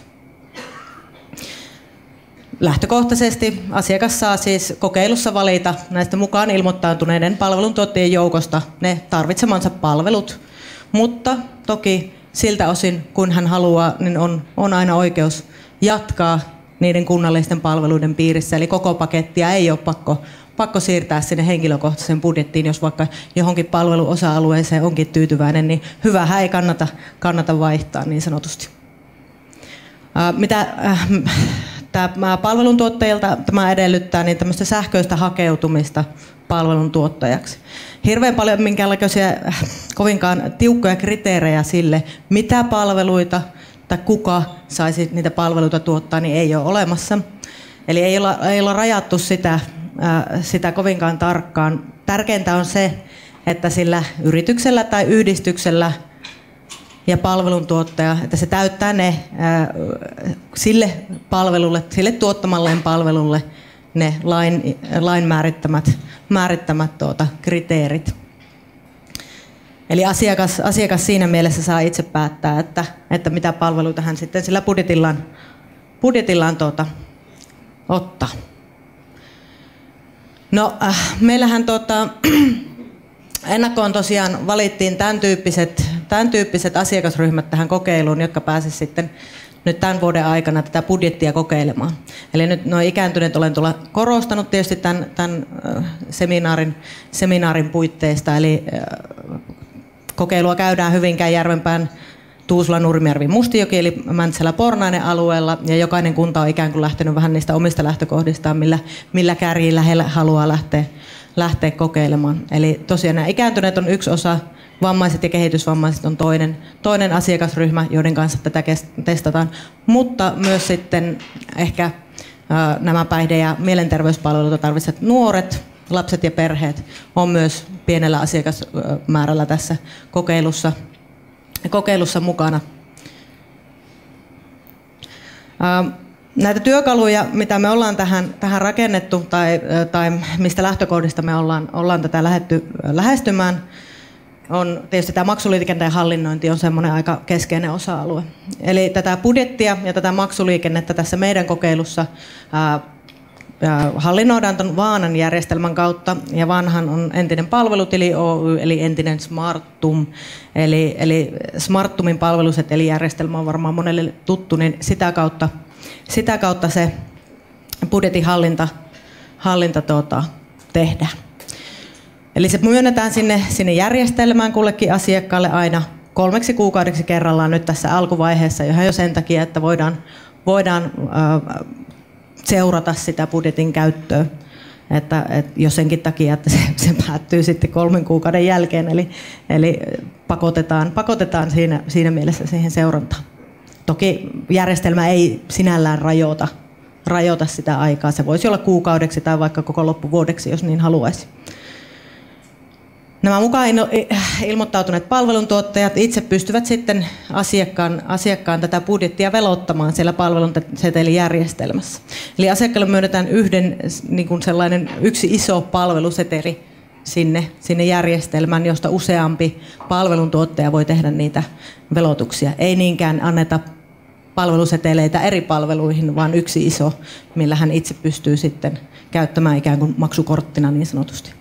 Lähtökohtaisesti asiakas saa siis kokeilussa valita näistä mukaan ilmoittautuneiden palveluntuottajien joukosta ne tarvitsemansa palvelut, mutta toki siltä osin, kun hän haluaa, niin on, on aina oikeus jatkaa niiden kunnallisten palveluiden piirissä, eli koko pakettia ei ole pakko, pakko siirtää sinne henkilökohtaiseen budjettiin, jos vaikka johonkin palveluosa-alueeseen onkin tyytyväinen, niin hyvähän ei kannata, kannata vaihtaa niin sanotusti. Mitä Tämä palveluntuottajilta tämä edellyttää niin tämmöistä sähköistä hakeutumista palveluntuottajaksi. Hirveän paljon minkäänlaisia kovinkaan tiukkoja kriteerejä sille, mitä palveluita tai kuka saisi niitä palveluita tuottaa, niin ei ole olemassa. Eli ei olla, ei olla rajattu sitä, sitä kovinkaan tarkkaan. Tärkeintä on se, että sillä yrityksellä tai yhdistyksellä ja palveluntuottaja, että se täyttää ne ää, sille palvelulle, sille tuottamalleen palvelulle ne lain, lain määrittämät, määrittämät tuota, kriteerit. Eli asiakas, asiakas siinä mielessä saa itse päättää, että, että mitä palveluita hän sitten sillä budjetillaan, budjetillaan tuota, ottaa. No, äh, meillähän tuota, ennakkoon tosiaan valittiin tämän tyyppiset, tämän tyyppiset asiakasryhmät tähän kokeiluun, jotka pääsisivät sitten nyt tämän vuoden aikana tätä budjettia kokeilemaan. Eli nyt nuo ikääntyneet olen tuolla korostanut tietysti tämän, tämän seminaarin, seminaarin puitteista. Eli kokeilua käydään Hyvinkään, Järvenpään, Tuusula, Nurmijärvi, Mustijoki eli Mäntsälä, Pornainen alueella. Ja jokainen kunta on ikään kuin lähtenyt vähän niistä omista lähtökohdistaan, millä, millä kärjillä he haluaa lähteä, lähteä kokeilemaan. Eli tosiaan nämä ikääntyneet on yksi osa, vammaiset ja kehitysvammaiset on toinen, toinen asiakasryhmä, joiden kanssa tätä testataan. Mutta myös sitten ehkä ää, nämä päihde- ja mielenterveyspalveluita tarvitsevat nuoret, lapset ja perheet on myös pienellä asiakasmäärällä tässä kokeilussa, kokeilussa mukana. Ää, näitä työkaluja, mitä me ollaan tähän, tähän rakennettu tai, tai mistä lähtökohdista me ollaan, ollaan tätä lähdetty lähestymään, on tietysti tämä maksuliikenteen hallinnointi on semmoinen aika keskeinen osa-alue. Eli tätä budjettia ja tätä maksuliikennettä tässä meidän kokeilussa ää, ää, hallinnoidaan tuon Vaanan järjestelmän kautta. Ja Vanhan on entinen palvelutili Oy, eli entinen Smarttum. Eli, eli Smarttumin palvelusetelijärjestelmä on varmaan monelle tuttu, niin sitä kautta, sitä kautta se budjetin hallinta, hallinta tuota, tehdään. Eli se myönnetään sinne, sinne järjestelmään kullekin asiakkaalle aina kolmeksi kuukaudeksi kerrallaan nyt tässä alkuvaiheessa, johon jo sen takia, että voidaan, voidaan äh, seurata sitä budjetin käyttöä. Että, et jo senkin takia, että se, se päättyy sitten kolmen kuukauden jälkeen, eli, eli pakotetaan, pakotetaan siinä, siinä mielessä siihen seurantaan. Toki järjestelmä ei sinällään rajoita, rajoita sitä aikaa. Se voisi olla kuukaudeksi tai vaikka koko loppuvuodeksi, jos niin haluaisi. Nämä mukaan ilmoittautuneet palveluntuottajat itse pystyvät sitten asiakkaan, asiakkaan tätä budjettia velottamaan siellä palvelusetelijärjestelmässä. Eli asiakkaalle myönnetään yhden, niin kuin sellainen yksi iso palveluseteli sinne, sinne järjestelmään, josta useampi palveluntuottaja voi tehdä niitä velotuksia. Ei niinkään anneta palveluseteleitä eri palveluihin, vaan yksi iso, millä hän itse pystyy sitten käyttämään ikään kuin maksukorttina niin sanotusti.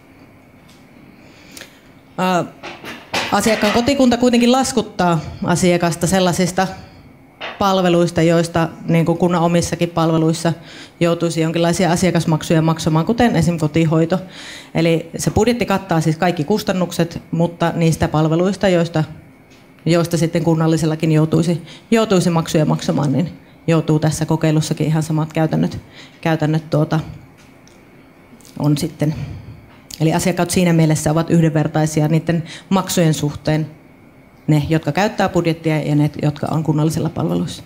Asiakkaan kotikunta kuitenkin laskuttaa asiakasta sellaisista palveluista, joista niin kuin kunnan omissakin palveluissa joutuisi jonkinlaisia asiakasmaksuja maksamaan, kuten esimerkiksi kotihoito. Eli se budjetti kattaa siis kaikki kustannukset, mutta niistä palveluista, joista, joista sitten kunnallisellakin joutuisi, joutuisi maksuja maksamaan, niin joutuu tässä kokeilussakin ihan samat käytännöt, käytännöt tuota, on sitten. Eli asiakkaat siinä mielessä ovat yhdenvertaisia niiden maksujen suhteen, ne, jotka käyttää budjettia ja ne, jotka on kunnallisella palveluissa.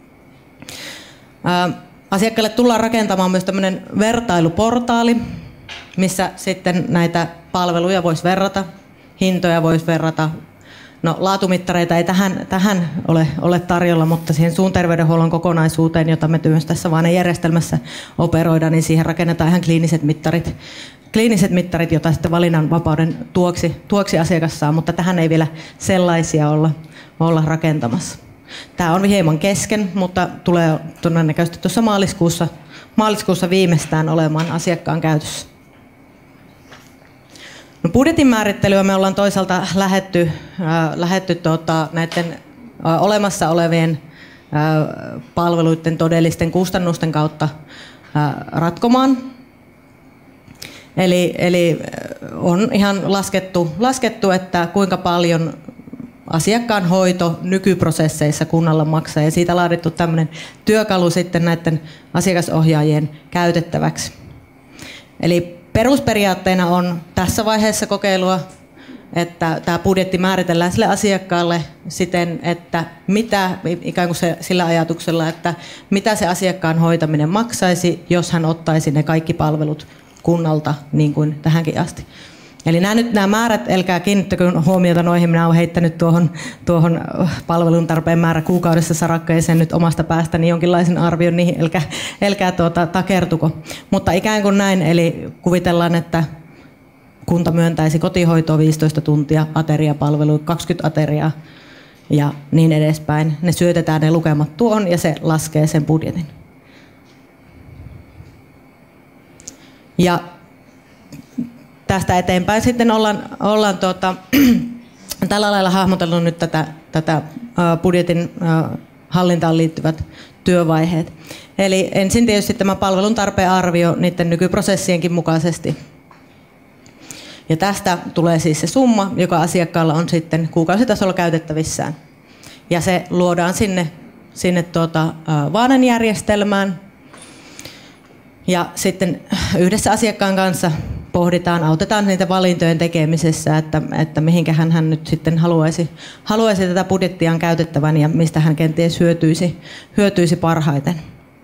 Ää, asiakkaille tullaan rakentamaan myös tämmöinen vertailuportaali, missä sitten näitä palveluja voisi verrata, hintoja voisi verrata. No, laatumittareita ei tähän, tähän ole, ole tarjolla, mutta siihen suun terveydenhuollon kokonaisuuteen, jota me myös tässä Vaanan järjestelmässä operoidaan, niin siihen rakennetaan ihan kliiniset mittarit, kliiniset mittarit, joita sitten valinnanvapauden tuoksi, tuoksi asiakas saa, mutta tähän ei vielä sellaisia olla, olla rakentamassa. Tämä on hieman kesken, mutta tulee todennäköisesti tuossa maaliskuussa, maaliskuussa viimeistään olemaan asiakkaan käytössä. No, budjetin määrittelyä me ollaan toisaalta lähdetty, äh, lähdetty tuota, näiden äh, olemassa olevien äh, palveluiden todellisten kustannusten kautta äh, ratkomaan. Eli, eli on ihan laskettu, laskettu, että kuinka paljon asiakkaan hoito nykyprosesseissa kunnalla maksaa, ja siitä laadittu tämmöinen työkalu sitten näiden asiakasohjaajien käytettäväksi. Eli perusperiaatteena on tässä vaiheessa kokeilua, että tämä budjetti määritellään sille asiakkaalle siten, että mitä, ikään kuin se, sillä ajatuksella, että mitä se asiakkaan hoitaminen maksaisi, jos hän ottaisi ne kaikki palvelut kunnalta niin kuin tähänkin asti. Eli nämä, nyt, nämä määrät, älkää kiinnittäkö huomiota noihin, minä olen heittänyt tuohon, tuohon palvelun tarpeen määrä kuukaudessa sarakkeeseen nyt omasta päästäni jonkinlaisen arvion niihin, älkää, älkää tuota, takertuko. Mutta ikään kuin näin, eli kuvitellaan, että kunta myöntäisi kotihoitoa viisitoista tuntia, ateriapalvelua kaksikymmentä ateriaa ja niin edespäin. Ne syötetään ne lukemat tuohon ja se laskee sen budjetin. Ja tästä eteenpäin sitten ollaan, ollaan tuota, tällä lailla hahmotellut nyt tätä, tätä budjetin hallintaan liittyvät työvaiheet. Eli ensin tietysti tämä palvelun tarpeen arvio niiden nykyprosessienkin mukaisesti. Ja tästä tulee siis se summa, joka asiakkaalla on sitten kuukausitasolla käytettävissään. Ja se luodaan sinne, sinne tuota, vaananjärjestelmään. Ja sitten yhdessä asiakkaan kanssa pohditaan, autetaan niitä valintojen tekemisessä, että, että mihinkä hän nyt sitten haluaisi, haluaisi tätä budjettiaan käytettävän ja mistä hän kenties hyötyisi, hyötyisi parhaiten.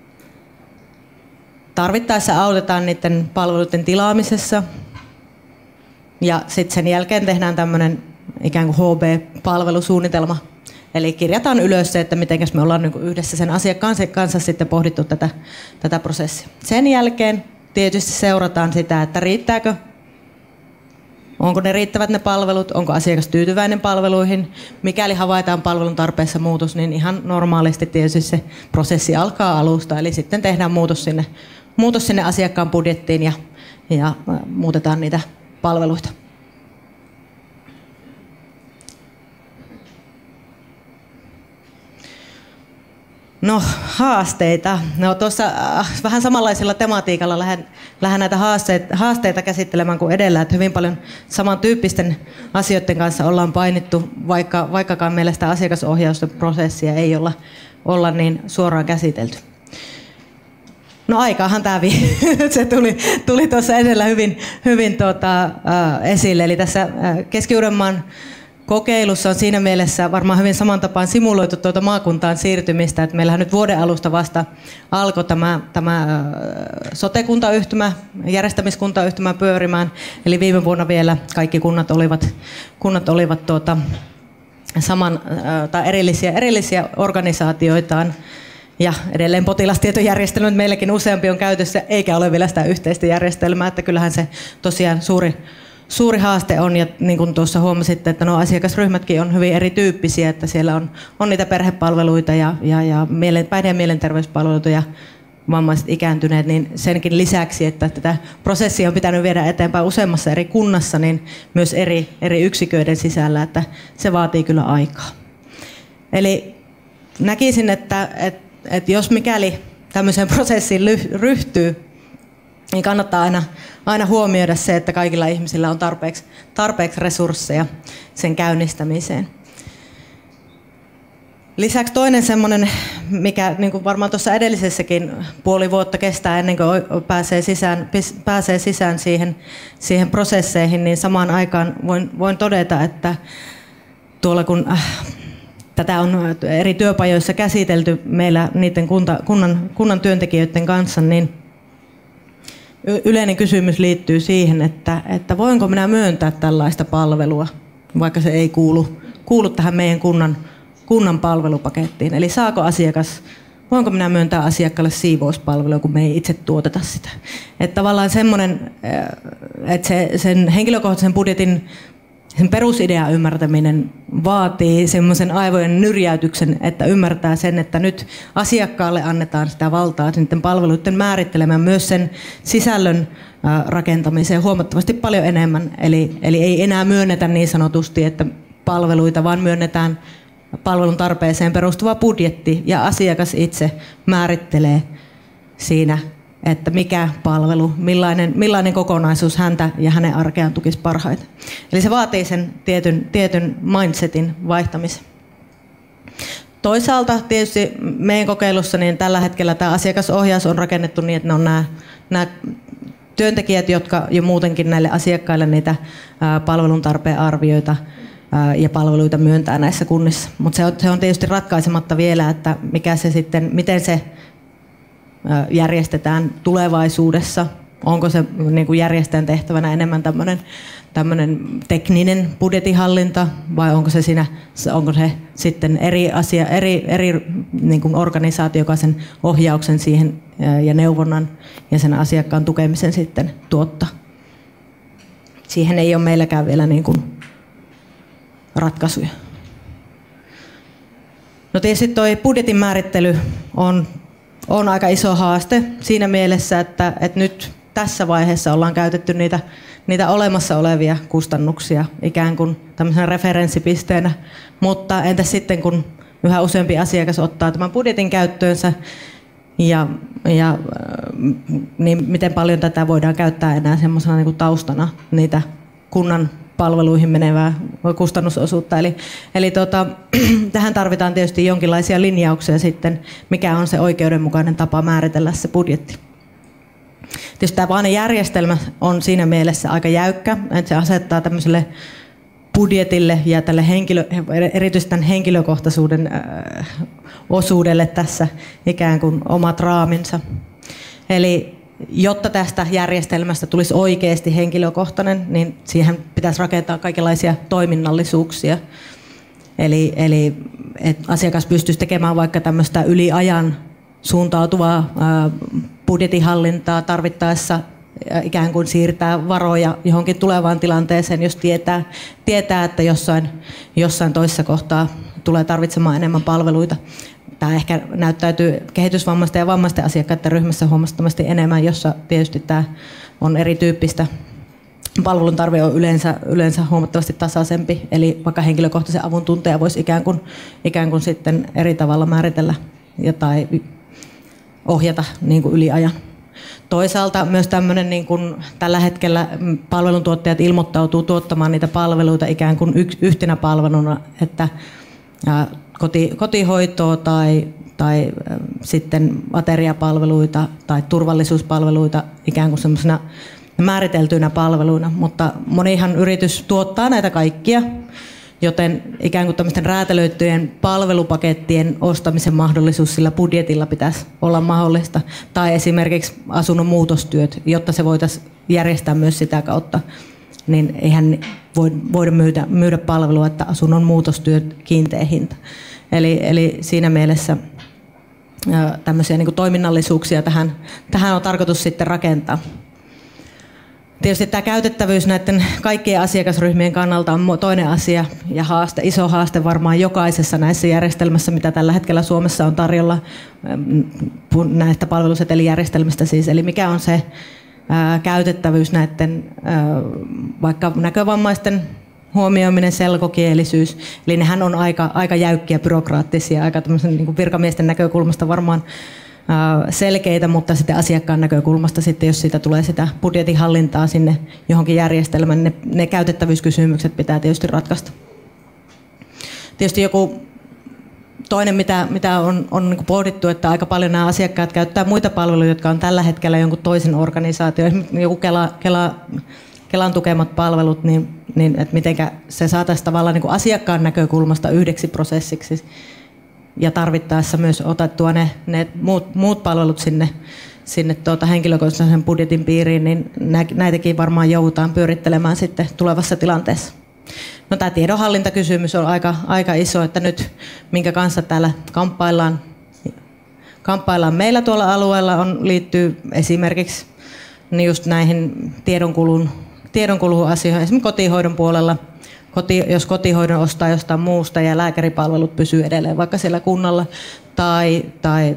Tarvittaessa autetaan niiden palveluiden tilaamisessa. Ja sitten sen jälkeen tehdään tämmöinen ikään kuin H B-palvelusuunnitelma. Eli kirjataan ylös se, että miten me ollaan niin kuin yhdessä sen asiakkaan kanssa sitten pohdittu tätä, tätä prosessia. Sen jälkeen tietysti seurataan sitä, että riittääkö, onko ne riittävät ne palvelut, onko asiakas tyytyväinen palveluihin. Mikäli havaitaan palvelun tarpeessa muutos, niin ihan normaalisti tietysti se prosessi alkaa alusta. Eli sitten tehdään muutos sinne, muutos sinne asiakkaan budjettiin ja, ja muutetaan niitä palveluita. No, haasteita. No, tuossa äh, vähän samanlaisella tematiikalla lähden, lähden näitä haasteita, haasteita käsittelemään kuin edellä. Että hyvin paljon samantyyppisten asioiden kanssa ollaan painittu, vaikka, vaikkakaan meillä sitä asiakasohjausten prosessia ei olla, olla niin suoraan käsitelty. No aikaahan tämä vi- se tuli, tuli tuossa edellä hyvin, hyvin tuota, äh, esille. Eli tässä äh, Keski-Uudenmaan kokeilussa on siinä mielessä varmaan hyvin saman tapaan simuloitu tuota maakuntaan siirtymistä, että meillähän nyt vuoden alusta vasta alkoi tämä, tämä sote-kuntayhtymä, järjestämiskuntayhtymä pyörimään, eli viime vuonna vielä kaikki kunnat olivat, kunnat olivat tuota, saman, tai erillisiä, erillisiä organisaatioitaan, ja edelleen potilastietojärjestelmät meilläkin useampi on käytössä, eikä ole vielä sitä yhteistä järjestelmää, että kyllähän se tosiaan suuri Suuri haaste on, ja niin kuin tuossa huomasitte, että nuo asiakasryhmätkin on hyvin erityyppisiä, että siellä on, on niitä perhepalveluita ja, ja, ja mielen, päihde- ja mielenterveyspalveluita ja vammaiset ikääntyneet, niin senkin lisäksi, että tätä prosessia on pitänyt viedä eteenpäin useammassa eri kunnassa, niin myös eri, eri yksiköiden sisällä, että se vaatii kyllä aikaa. Eli näkisin, että, että, että jos mikäli tämmöiseen prosessiin ryhtyy, niin kannattaa aina, aina huomioida se, että kaikilla ihmisillä on tarpeeksi, tarpeeksi resursseja sen käynnistämiseen. Lisäksi toinen semmoinen, mikä niin kuin varmaan tuossa edellisessäkin puoli vuotta kestää ennen kuin pääsee sisään, pääsee sisään siihen, siihen prosesseihin, niin samaan aikaan voin, voin todeta, että tuolla kun äh, tätä on eri työpajoissa käsitelty meillä niiden kunta, kunnan, kunnan työntekijöiden kanssa, niin yleinen kysymys liittyy siihen, että, että voinko minä myöntää tällaista palvelua, vaikka se ei kuulu, kuulu tähän meidän kunnan, kunnan palvelupakettiin. Eli saako asiakas, voinko minä myöntää asiakkaalle siivouspalvelua, kun me ei itse tuoteta sitä. Että tavallaan semmoinen, että se, sen henkilökohtaisen budjetin sen perusidean ymmärtäminen vaatii semmoisen aivojen nyrjäytyksen, että ymmärtää sen, että nyt asiakkaalle annetaan sitä valtaa niiden palveluiden määrittelemään myös sen sisällön rakentamiseen huomattavasti paljon enemmän. Eli, eli ei enää myönnetä niin sanotusti, että palveluita, vaan myönnetään palvelun tarpeeseen perustuva budjetti ja asiakas itse määrittelee siinä että mikä palvelu, millainen, millainen kokonaisuus häntä ja hänen arkeaan tukisi parhaiten. Eli se vaatii sen tietyn, tietyn mindsetin vaihtamisen. Toisaalta tietysti meidän kokeilussa niin tällä hetkellä tämä asiakasohjaus on rakennettu niin, että ne on nämä, nämä työntekijät, jotka jo muutenkin näille asiakkaille niitä palveluntarpeen arvioita ja palveluita myöntää näissä kunnissa. Mutta se on, se on tietysti ratkaisematta vielä, että mikä se sitten, miten se järjestetään tulevaisuudessa. Onko se niin kuin järjestäjän tehtävänä enemmän tämmöinen tämmöinen tekninen budjetinhallinta vai onko se, siinä, onko se sitten eri asia, eri, eri niin kuin organisaatio, joka sen ohjauksen siihen ja neuvonnan ja sen asiakkaan tukemisen sitten tuottaa. Siihen ei ole meilläkään vielä niin kuin ratkaisuja. No tietysti tuo budjetin määrittely on, on aika iso haaste siinä mielessä, että, että nyt tässä vaiheessa ollaan käytetty niitä, niitä olemassa olevia kustannuksia ikään kuin tämmöisenä referenssipisteenä, mutta entäs sitten kun yhä useampi asiakas ottaa tämän budjetin käyttöönsä ja, ja niin miten paljon tätä voidaan käyttää enää semmoisena niin kuin taustana niitä kunnan palveluihin menevää kustannusosuutta. Eli, eli tota, tähän tarvitaan tietysti jonkinlaisia linjauksia sitten, mikä on se oikeudenmukainen tapa määritellä se budjetti. Tietysti tämä vaanejärjestelmä on siinä mielessä aika jäykkä, että se asettaa tämmöiselle budjetille ja tälle henkilö, erityisesti tämän henkilökohtaisuuden äh, osuudelle tässä ikään kuin omat raaminsa. Eli jotta tästä järjestelmästä tulisi oikeasti henkilökohtainen, niin siihen pitäisi rakentaa kaikenlaisia toiminnallisuuksia. Eli, eli että asiakas pystyisi tekemään vaikka tämmöistä yliajan suuntautuvaa budjetinhallintaa tarvittaessa, ikään kuin siirtää varoja johonkin tulevaan tilanteeseen, jos tietää, tietää että jossain, jossain toisessa kohtaa tulee tarvitsemaan enemmän palveluita. Tämä ehkä näyttäytyy kehitysvammaisten ja vammaisten asiakkaiden ryhmässä huomattavasti enemmän, jossa tietysti tämä on erityyppistä. Palvelun tarve on yleensä, yleensä huomattavasti tasaisempi, eli vaikka henkilökohtaisen avun tunteja voisi ikään kuin, ikään kuin sitten eri tavalla määritellä tai ohjata niin kuin yliajan. Toisaalta myös tämmöinen, niin kuin tällä hetkellä palveluntuottajat ilmoittautuu tuottamaan niitä palveluita ikään kuin yhtenä palveluna, että koti, kotihoitoa tai, tai sitten ateriapalveluita tai turvallisuuspalveluita ikään kuin semmoisena määriteltyinä palveluina, mutta monihan yritys tuottaa näitä kaikkia, joten ikään kuin tämmöisten räätälöityjen palvelupakettien ostamisen mahdollisuus sillä budjetilla pitäisi olla mahdollista. Tai esimerkiksi asunnon muutostyöt, jotta se voitaisiin järjestää myös sitä kautta, niin eihän voida myydä, myydä palvelua, että asunnon muutostyöt kiinteä hinta. Eli, eli siinä mielessä tämmöisiä niin kuin toiminnallisuuksia tähän, tähän on tarkoitus sitten rakentaa. Tietysti tämä käytettävyys näiden kaikkien asiakasryhmien kannalta on toinen asia ja haaste, iso haaste varmaan jokaisessa näissä järjestelmässä, mitä tällä hetkellä Suomessa on tarjolla näistä palvelusetelijärjestelmistä siis. Eli mikä on se ää, käytettävyys näiden ää, vaikka näkövammaisten huomioiminen, selkokielisyys. Eli nehän on aika, aika jäykkiä, byrokraattisia, aika tämmöisen niin kuin virkamiesten näkökulmasta varmaan selkeitä, mutta sitten asiakkaan näkökulmasta sitten, jos siitä tulee sitä budjetin hallintaa sinne johonkin järjestelmään, ne, ne käytettävyyskysymykset pitää tietysti ratkaista. Tietysti joku toinen, mitä, mitä on, on niin pohdittu, että aika paljon nämä asiakkaat käyttää muita palveluja, jotka on tällä hetkellä jonkun toisen organisaation, esimerkiksi joku Kela, Kela, Kelan tukemat palvelut, niin, niin että miten se saataisiin tavallaan niin kuin asiakkaan näkökulmasta yhdeksi prosessiksi, ja tarvittaessa myös otettua ne, ne muut, muut palvelut sinne, sinne tuota henkilökohtaisen budjetin piiriin, niin näitäkin varmaan joudutaan pyörittelemään sitten tulevassa tilanteessa. No, tämä tiedonhallintakysymys on aika, aika iso, että nyt minkä kanssa täällä kamppaillaan, kamppaillaan meillä tuolla alueella on, liittyy esimerkiksi niin just näihin tiedonkulun, tiedonkulun asioihin, esimerkiksi kotihoidon puolella. Koti, jos kotihoidon ostaa jostain muusta ja lääkäripalvelut pysyy edelleen vaikka siellä kunnalla, tai, tai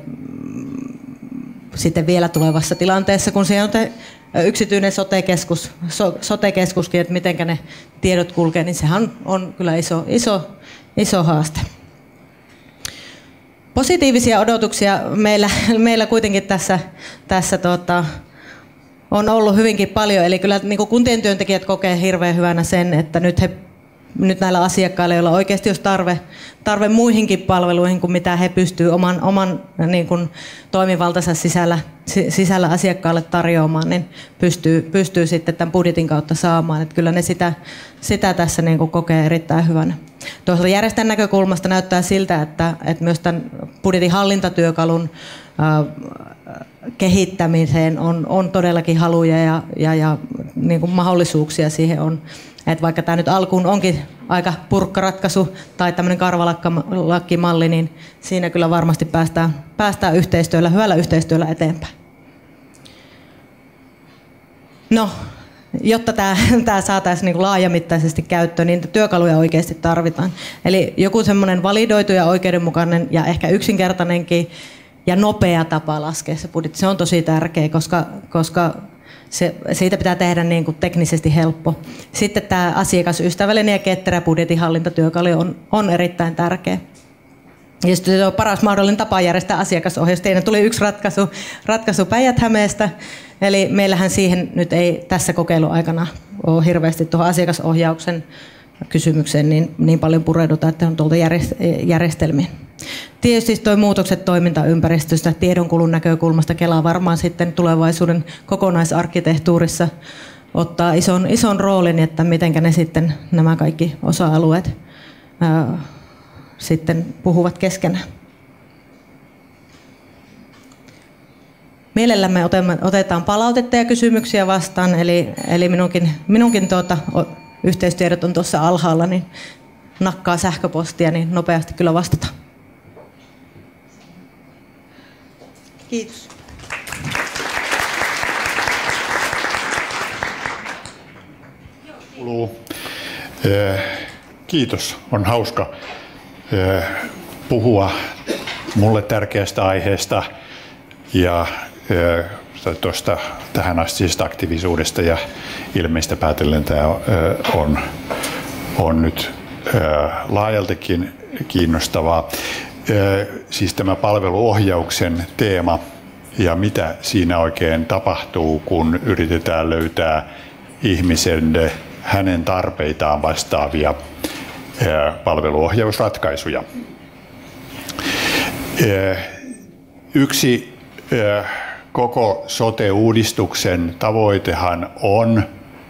sitten vielä tulevassa tilanteessa, kun siellä on yksityinen sote-keskus, so, sote-keskuskin, että miten ne tiedot kulkee, niin sehän on, on kyllä iso, iso, iso haaste. positiivisia odotuksia meillä, meillä kuitenkin tässä, tässä tota, on ollut hyvinkin paljon. Eli kyllä niin kuin kuntien työntekijät kokee hirveän hyvänä sen, että nyt, he, nyt näillä asiakkailla, joilla oikeasti olisi tarve, tarve muihinkin palveluihin kuin mitä he pystyvät oman, oman niin kuin toimivaltansa sisällä, sisällä asiakkaalle tarjoamaan, niin pystyy, pystyy sitten tämän budjetin kautta saamaan. Että kyllä ne sitä, sitä tässä niin kuin kokee erittäin hyvänä. Toisaalta järjestäjän näkökulmasta näyttää siltä, että, että myös tämän budjetin hallintatyökalun äh, kehittämiseen on, on todellakin haluja ja, ja, ja niin kuin mahdollisuuksia siihen on. Et vaikka tämä nyt alkuun onkin aika purkkaratkaisu tai tämmöinen karvalakkimalli, niin siinä kyllä varmasti päästään, päästään yhteistyöllä, hyvällä yhteistyöllä eteenpäin. No, jotta tämä, tämä saataisiin niin kuin laajamittaisesti käyttöön, niin työkaluja oikeasti tarvitaan. Eli joku semmoinen validoitu ja oikeudenmukainen ja ehkä yksinkertainenkin ja nopea tapa laskea se budjetti. Se on tosi tärkeä, koska, koska se, siitä pitää tehdä niin kuin teknisesti helppo. Sitten tämä asiakasystävällinen ja ketterä budjetinhallintatyökalu on, on erittäin tärkeä. Ja sitten se on paras mahdollinen tapa järjestää asiakasohjaus. Teidän tuli yksi ratkaisu, ratkaisu Päijät-Hämeestä. Eli meillähän siihen nyt ei tässä kokeiluaikana ole hirveästi tuohon asiakasohjauksen kysymykseen niin, niin paljon pureuduta, että on tuolta järjestelmiin. Tietysti tuo muutokset toimintaympäristöstä, tiedonkulun näkökulmasta Kela varmaan sitten tulevaisuuden kokonaisarkkitehtuurissa ottaa ison, ison roolin, että miten ne sitten nämä kaikki osa-alueet ää, sitten puhuvat keskenään. Mielellämme otetaan palautetta ja kysymyksiä vastaan, eli, eli minunkin, minunkin tuota, yhteystiedot on tuossa alhaalla, niin nakkaa sähköpostia, niin nopeasti kyllä vastataan. Kiitos. Kiitos. On hauska puhua mulle tärkeästä aiheesta ja tuosta tähän astisesta aktiivisuudesta ja ilmeistä päätellen tämä on, on nyt laajaltikin kiinnostavaa. Siis tämä palveluohjauksen teema ja mitä siinä oikein tapahtuu, kun yritetään löytää ihmisen hänen tarpeitaan vastaavia palveluohjausratkaisuja. Yksi koko sote-uudistuksen tavoitehan on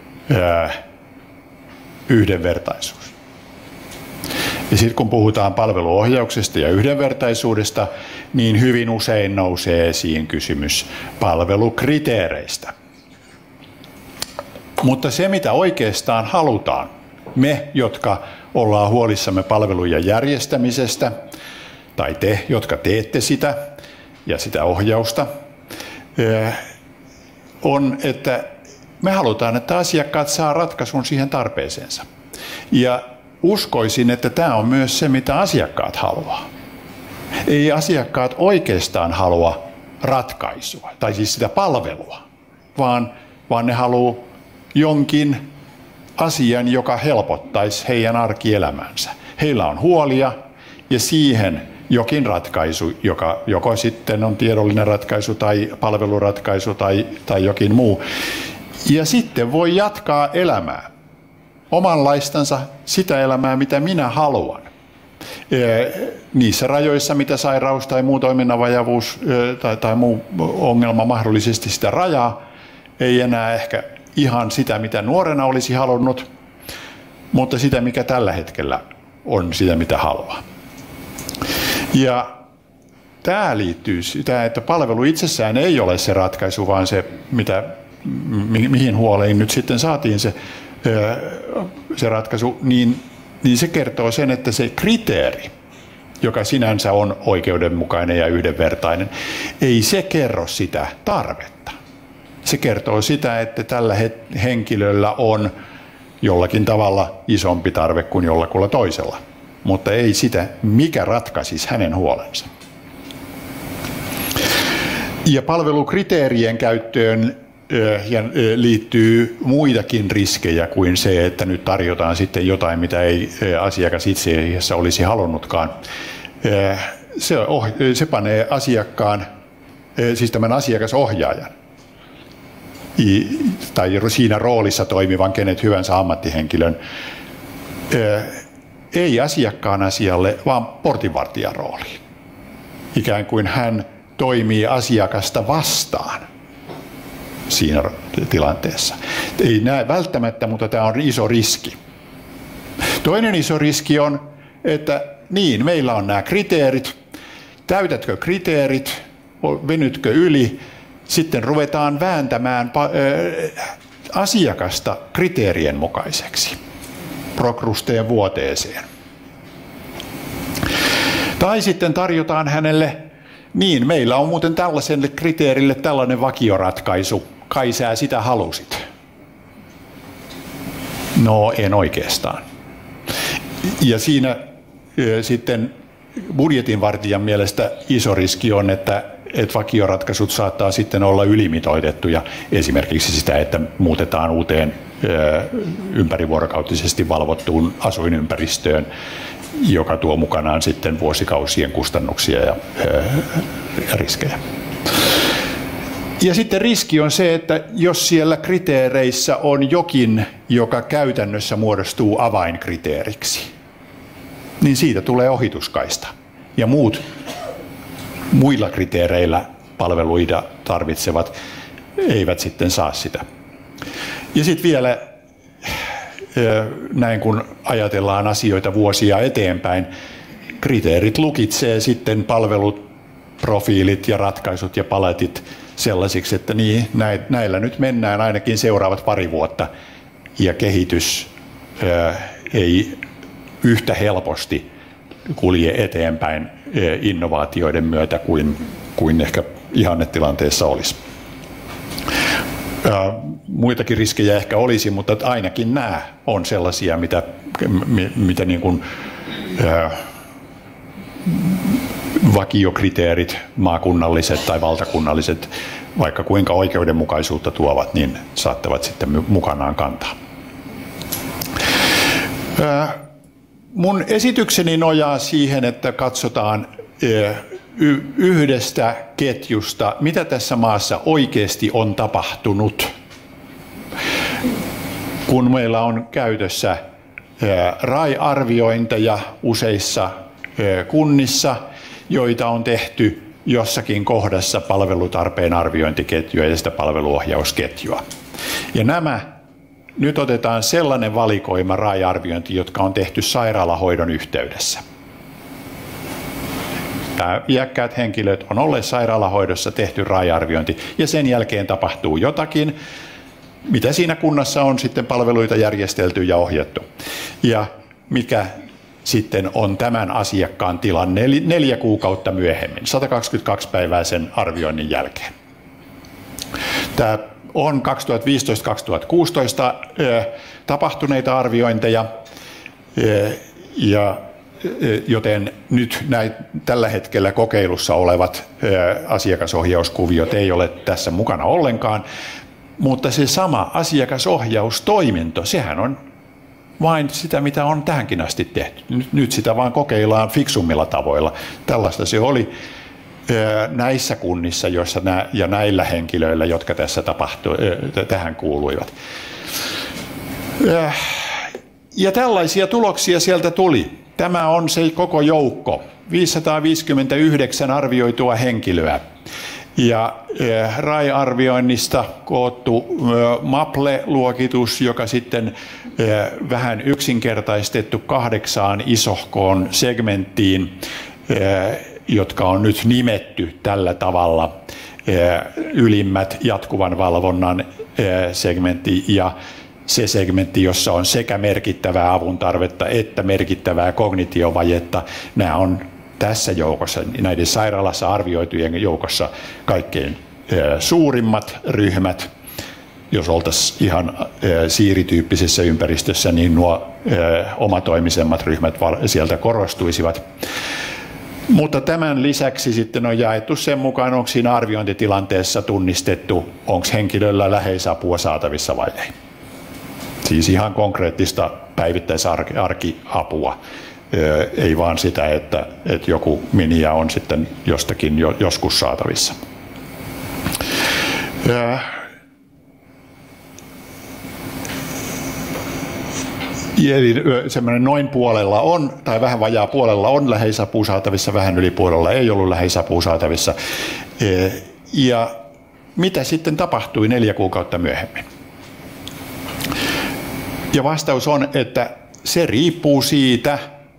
yhdenvertaisuus. Ja sitten kun puhutaan palveluohjauksesta ja yhdenvertaisuudesta, niin hyvin usein nousee esiin kysymys palvelukriteereistä. Mutta se, mitä oikeastaan halutaan, me, jotka ollaan huolissamme palvelujen järjestämisestä, tai te, jotka teette sitä ja sitä ohjausta, on, että me halutaan, että asiakkaat saa ratkaisun siihen tarpeeseensa. Ja uskoisin, että tämä on myös se, mitä asiakkaat haluaa. Ei asiakkaat oikeastaan halua ratkaisua, tai siis sitä palvelua, vaan, vaan ne haluaa jonkin asian, joka helpottaisi heidän arkielämänsä. Heillä on huolia ja siihen jokin ratkaisu, joka joko sitten on tiedollinen ratkaisu tai palveluratkaisu tai, tai jokin muu. Ja sitten voi jatkaa elämää, omanlaistansa sitä elämää, mitä minä haluan. Niissä rajoissa, mitä sairaus tai muu toiminnanvajavuus tai, tai muu ongelma mahdollisesti sitä rajaa, ei enää ehkä ihan sitä, mitä nuorena olisi halunnut, mutta sitä, mikä tällä hetkellä on sitä, mitä haluaa. Ja tämä liittyy sitä, että palvelu itsessään ei ole se ratkaisu, vaan se, mitä, mi, mihin huoleen nyt sitten saatiin se, se ratkaisu, niin, niin se kertoo sen, että se kriteeri, joka sinänsä on oikeudenmukainen ja yhdenvertainen, ei se kerro sitä tarvetta. Se kertoo sitä, että tällä henkilöllä on jollakin tavalla isompi tarve kuin jollakulla toisella, mutta ei sitä, mikä ratkaisisi hänen huolensa. Ja palvelukriteerien käyttöön liittyy muitakin riskejä kuin se, että nyt tarjotaan sitten jotain, mitä ei asiakas itse asiassa olisi halunnutkaan. se, oh, se panee asiakkaan, siis tämän asiakasohjaajan, tai siinä roolissa toimivan kenet hyvänsä ammattihenkilön, ei asiakkaan asialle, vaan portinvartijan rooliin. Ikään kuin hän toimii asiakasta vastaan siinä tilanteessa. Ei näe välttämättä, mutta tämä on iso riski. Toinen iso riski on, että niin, meillä on nämä kriteerit. Täytätkö kriteerit? Venytkö yli? Sitten ruvetaan vääntämään asiakasta kriteerien mukaiseksi prokrusteen vuoteeseen. Tai sitten tarjotaan hänelle, niin meillä on muuten tällaiselle kriteerille tällainen vakioratkaisu, kai sä sitä halusit. No en oikeastaan. Ja siinä sitten budjetinvartijan mielestä iso riski on, että, että vakioratkaisut saattaa sitten olla ylimitoitettuja. Esimerkiksi sitä, että muutetaan uuteen ympärivuorokautisesti valvottuun asuinympäristöön, joka tuo mukanaan sitten vuosikausien kustannuksia ja riskejä. Ja sitten riski on se, että jos siellä kriteereissä on jokin, joka käytännössä muodostuu avainkriteeriksi, niin siitä tulee ohituskaista. Ja muut muilla kriteereillä palveluita tarvitsevat eivät sitten saa sitä. Ja sitten vielä näin kun ajatellaan asioita vuosia eteenpäin, kriteerit lukitsee sitten palvelut, profiilit ja ratkaisut ja paletit sellaisiksi, että niin, näillä nyt mennään ainakin seuraavat pari vuotta ja kehitys ää, ei yhtä helposti kulje eteenpäin innovaatioiden myötä kuin, kuin ehkä ihannetilanteessa olisi. Ää, muitakin riskejä ehkä olisi, mutta ainakin nämä on sellaisia, mitä, mitä niin kuin, ää, vakiokriteerit, maakunnalliset tai valtakunnalliset, vaikka kuinka oikeudenmukaisuutta tuovat, niin saattavat sitten mukanaan kantaa. Mun esitykseni nojaa siihen, että katsotaan yhdestä ketjusta, mitä tässä maassa oikeasti on tapahtunut, kun meillä on käytössä R A I-arviointeja useissa kunnissa, joita on tehty jossakin kohdassa palvelutarpeen arviointiketjua ja sitä palveluohjausketjua. Ja nämä, nyt otetaan sellainen valikoima R A I-arviointi, jotka on tehty sairaalahoidon yhteydessä. Nämä iäkkäät henkilöt on olleet sairaalahoidossa, tehty R A I-arviointi ja sen jälkeen tapahtuu jotakin, mitä siinä kunnassa on sitten palveluita järjestelty ja ohjattu. Ja mikä sitten on tämän asiakkaan tilan neljä kuukautta myöhemmin, sata kaksikymmentäkaksi päivää sen arvioinnin jälkeen. Tämä on kaksituhattaviisitoista kaksituhattakuusitoista tapahtuneita arviointeja, ja, joten nyt näin, tällä hetkellä kokeilussa olevat asiakasohjauskuviot ei ole tässä mukana ollenkaan, mutta se sama asiakasohjaustoiminto, sehän on vain sitä, mitä on tähänkin asti tehty. Nyt sitä vaan kokeillaan fiksummilla tavoilla. Tällaista se oli näissä kunnissa joissa nä, ja näillä henkilöillä, jotka tässä tapahtui, tähän kuuluivat. Ja tällaisia tuloksia sieltä tuli. Tämä on se koko joukko. viisisataaviisikymmentäyhdeksän arvioitua henkilöä. Ja R A I-arvioinnista koottu MAPLE-luokitus, joka sitten vähän yksinkertaistettu kahdeksaan isohkoon segmenttiin, jotka on nyt nimetty tällä tavalla: ylimmät jatkuvan valvonnan segmentti ja se segmentti, jossa on sekä merkittävää avuntarvetta että merkittävää kognitiovajetta. Nämä on tässä joukossa, näiden sairaalassa arvioitujen joukossa, kaikkein suurimmat ryhmät. Jos oltaisiin ihan siirityyppisessä ympäristössä, niin nuo omatoimisemmat ryhmät sieltä korostuisivat. Mutta tämän lisäksi sitten on jaettu sen mukaan, onko siinä arviointitilanteessa tunnistettu, onko henkilöllä läheisapua saatavissa vai ei. Siis ihan konkreettista päivittäisarkiapua ei vaan sitä, että, että joku miniä on sitten jostakin jo, joskus saatavissa. Eli semmoinen noin puolella on, tai vähän vajaa puolella on läheisapua saatavissa, vähän yli puolella ei ollut läheisapua saatavissa. Ja mitä sitten tapahtui neljä kuukautta myöhemmin? Ja vastaus on, että se riippuu siitä,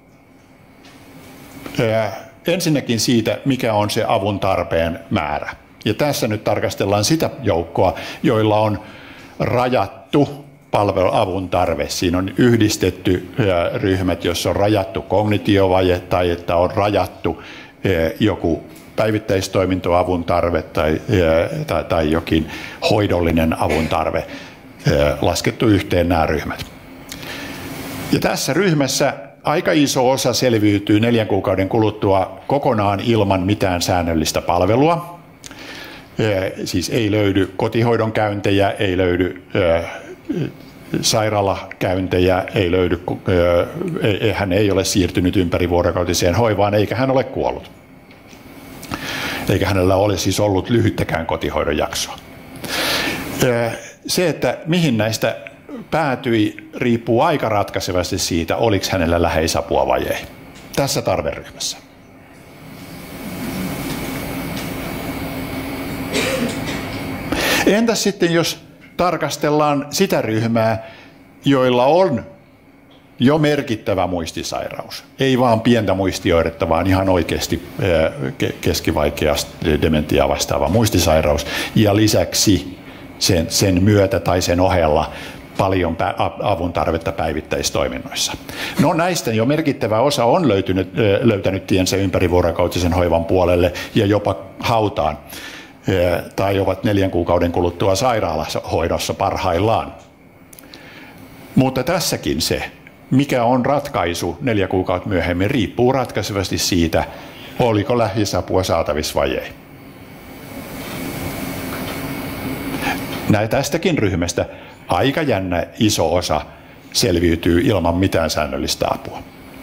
ensinnäkin siitä, mikä on se avun tarpeen määrä. Ja tässä nyt tarkastellaan sitä joukkoa, joilla on rajattu palveluavun tarve. Siinä on yhdistetty ryhmät, joissa on rajattu kognitiovaje tai että on rajattu joku päivittäistoimintoavun tarve tai, tai, tai jokin hoidollinen avun tarve, laskettu yhteen nämä ryhmät. Ja tässä ryhmässä aika iso osa selviytyy neljän kuukauden kuluttua kokonaan ilman mitään säännöllistä palvelua. Siis ei löydy kotihoidon käyntejä, ei löydy sairaalakäyntejä, ei löydy, hän ei ole siirtynyt ympärivuorokautiseen hoivaan eikä hän ole kuollut. Eikä hänellä ole siis ollut lyhyttäkään kotihoidon jaksoa. Se, että mihin näistä päätyi, riippuu aika ratkaisevasti siitä, oliko hänellä läheisapua vai ei. Tässä tarveryhmässä. Entäs sitten, jos tarkastellaan sitä ryhmää, joilla on jo merkittävä muistisairaus. Ei vaan pientä muistioiretta, vaan ihan oikeasti keskivaikea dementiaa vastaava muistisairaus. Ja lisäksi sen, sen myötä tai sen ohella paljon avun tarvetta päivittäistoiminnoissa. No näistä jo merkittävä osa on löytynyt, löytänyt tiensä ympärivuorokautisen hoivan puolelle ja jopa hautaan. Tai ovat neljän kuukauden kuluttua sairaalahoidossa parhaillaan. Mutta tässäkin se, mikä on ratkaisu neljä kuukautta myöhemmin, riippuu ratkaisevasti siitä, oliko lähisapua saatavissa vai ei. Näin tästäkin ryhmästä aika jännä iso osa selviytyy ilman mitään säännöllistä apua.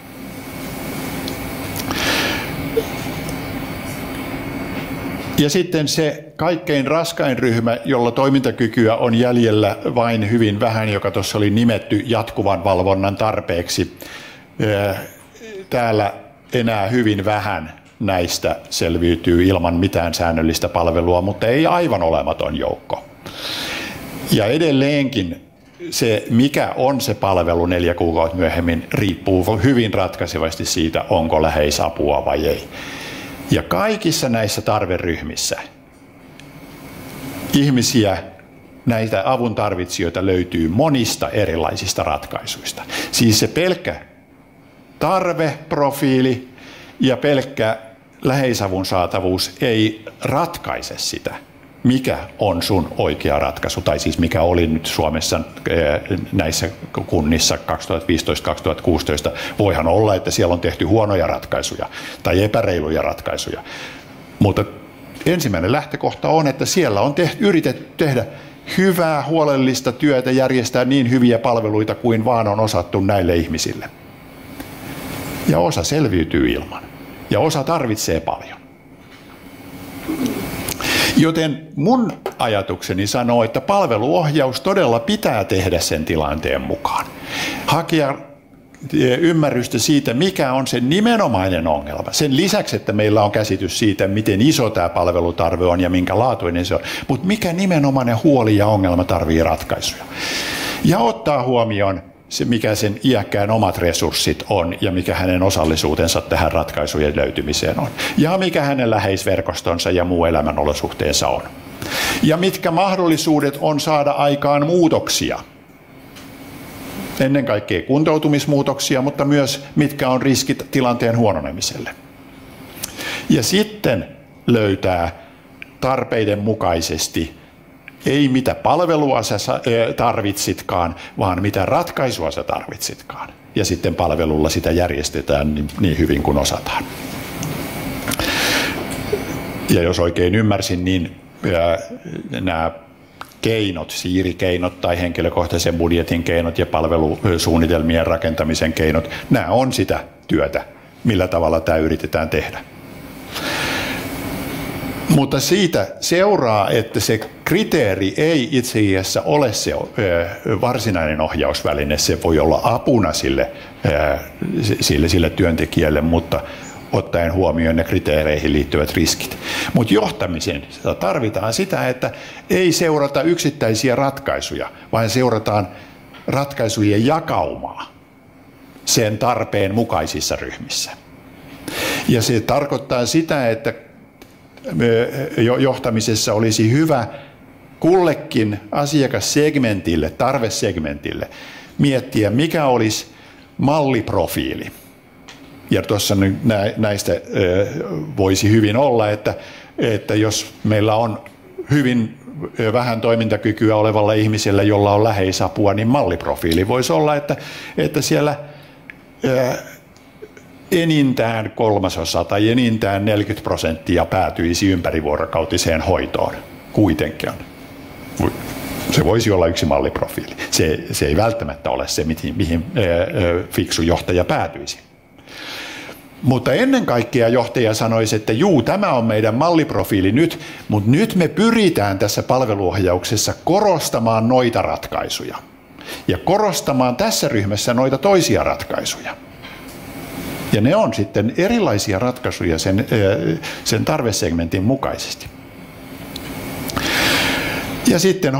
Ja sitten se kaikkein raskain ryhmä, jolla toimintakykyä on jäljellä vain hyvin vähän, joka tuossa oli nimetty jatkuvan valvonnan tarpeeksi. Täällä enää hyvin vähän näistä selviytyy ilman mitään säännöllistä palvelua, mutta ei aivan olematon joukko. Ja edelleenkin se, mikä on se palvelu neljä kuukautta myöhemmin, riippuu hyvin ratkaisevasti siitä, onko läheisapua vai ei. Ja kaikissa näissä tarveryhmissä ihmisiä, näitä avun tarvitsijoita löytyy monista erilaisista ratkaisuista. Siis se pelkkä tarveprofiili ja pelkkä läheisavun saatavuus ei ratkaise sitä, mikä on sun oikea ratkaisu, tai siis mikä oli nyt Suomessa näissä kunnissa kaksituhattaviisitoista kaksituhattakuusitoista. Voihan olla, että siellä on tehty huonoja ratkaisuja tai epäreiluja ratkaisuja, mutta ensimmäinen lähtökohta on, että siellä on tehty, yritetty tehdä hyvää, huolellista työtä, järjestää niin hyviä palveluita kuin vaan on osattu näille ihmisille. Ja osa selviytyy ilman, ja osa tarvitsee paljon. Joten mun ajatukseni sanoo, että palveluohjaus todella pitää tehdä sen tilanteen mukaan. Hakea ymmärrystä siitä, mikä on se nimenomainen ongelma. Sen lisäksi, että meillä on käsitys siitä, miten iso tämä palvelutarve on ja minkä laatuinen se on, mutta mikä nimenomainen huoli ja ongelma tarvitsee ratkaisuja. Ja ottaa huomioon se, mikä sen iäkkään omat resurssit on ja mikä hänen osallisuutensa tähän ratkaisujen löytymiseen on. Ja mikä hänen läheisverkostonsa ja muu elämänolosuhteensa on. Ja mitkä mahdollisuudet on saada aikaan muutoksia. Ennen kaikkea kuntoutumismuutoksia, mutta myös mitkä on riskit tilanteen huononemiselle. Ja sitten löytää tarpeiden mukaisesti ei mitä palvelua sä tarvitsitkaan, vaan mitä ratkaisua sä tarvitsitkaan. Ja sitten palvelulla sitä järjestetään niin, niin hyvin kuin osataan. Ja jos oikein ymmärsin, niin nämä keinot, siirikeinot tai henkilökohtaisen budjetin keinot ja palvelusuunnitelmien rakentamisen keinot, nämä on sitä työtä, millä tavalla tämä yritetään tehdä. Mutta siitä seuraa, että se kriteeri ei itse asiassa ole se varsinainen ohjausväline, se voi olla apuna sille, sille, sille työntekijälle, mutta ottaen huomioon ne kriteereihin liittyvät riskit. Mutta johtamisen tarvitaan sitä, että ei seurata yksittäisiä ratkaisuja, vaan seurataan ratkaisujen jakaumaa sen tarpeen mukaisissa ryhmissä. Ja se tarkoittaa sitä, että johtamisessa olisi hyvä kullekin asiakassegmentille, tarvesegmentille miettiä, mikä olisi malliprofiili. Ja tuossa näistä voisi hyvin olla, että, että jos meillä on hyvin vähän toimintakykyä olevalla ihmisellä, jolla on läheisapua, niin malliprofiili voisi olla, että, että siellä enintään kolmasosa tai enintään neljäkymmentä prosenttia päätyisi ympärivuorokautiseen hoitoon kuitenkin. Se voisi olla yksi malliprofiili. Se, se ei välttämättä ole se, mihin, mihin fiksu johtaja päätyisi. Mutta ennen kaikkea johtaja sanoisi, että juu, tämä on meidän malliprofiili nyt, mutta nyt me pyritään tässä palveluohjauksessa korostamaan noita ratkaisuja ja korostamaan tässä ryhmässä noita toisia ratkaisuja. Ja ne on sitten erilaisia ratkaisuja sen, sen tarvesegmentin mukaisesti. Ja sitten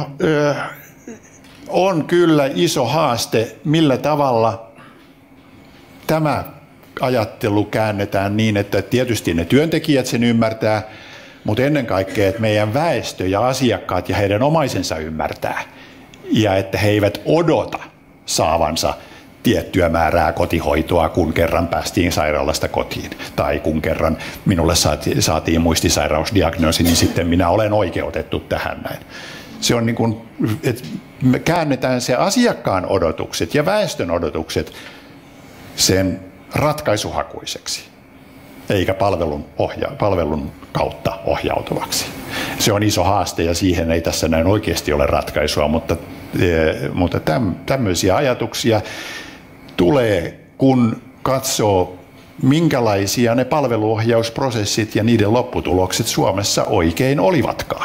on kyllä iso haaste, millä tavalla tämä ajattelu käännetään niin, että tietysti ne työntekijät sen ymmärtää, mutta ennen kaikkea, että meidän väestö ja asiakkaat ja heidän omaisensa ymmärtää. Ja että he eivät odota saavansa tiettyä määrää kotihoitoa, kun kerran päästiin sairaalasta kotiin. Tai kun kerran minulle saatiin, saatiin muistisairausdiagnoosi, niin sitten minä olen oikeutettu tähän näin. Se on niin kuin, että me käännetään se asiakkaan odotukset ja väestön odotukset sen ratkaisuhakuiseksi, eikä palvelun, ohja- palvelun kautta ohjautuvaksi. Se on iso haaste ja siihen ei tässä näin oikeasti ole ratkaisua, mutta, mutta täm, tämmöisiä ajatuksia tulee, kun katsoo, minkälaisia ne palveluohjausprosessit ja niiden lopputulokset Suomessa oikein olivatkaan.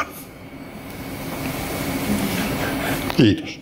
Kiitos.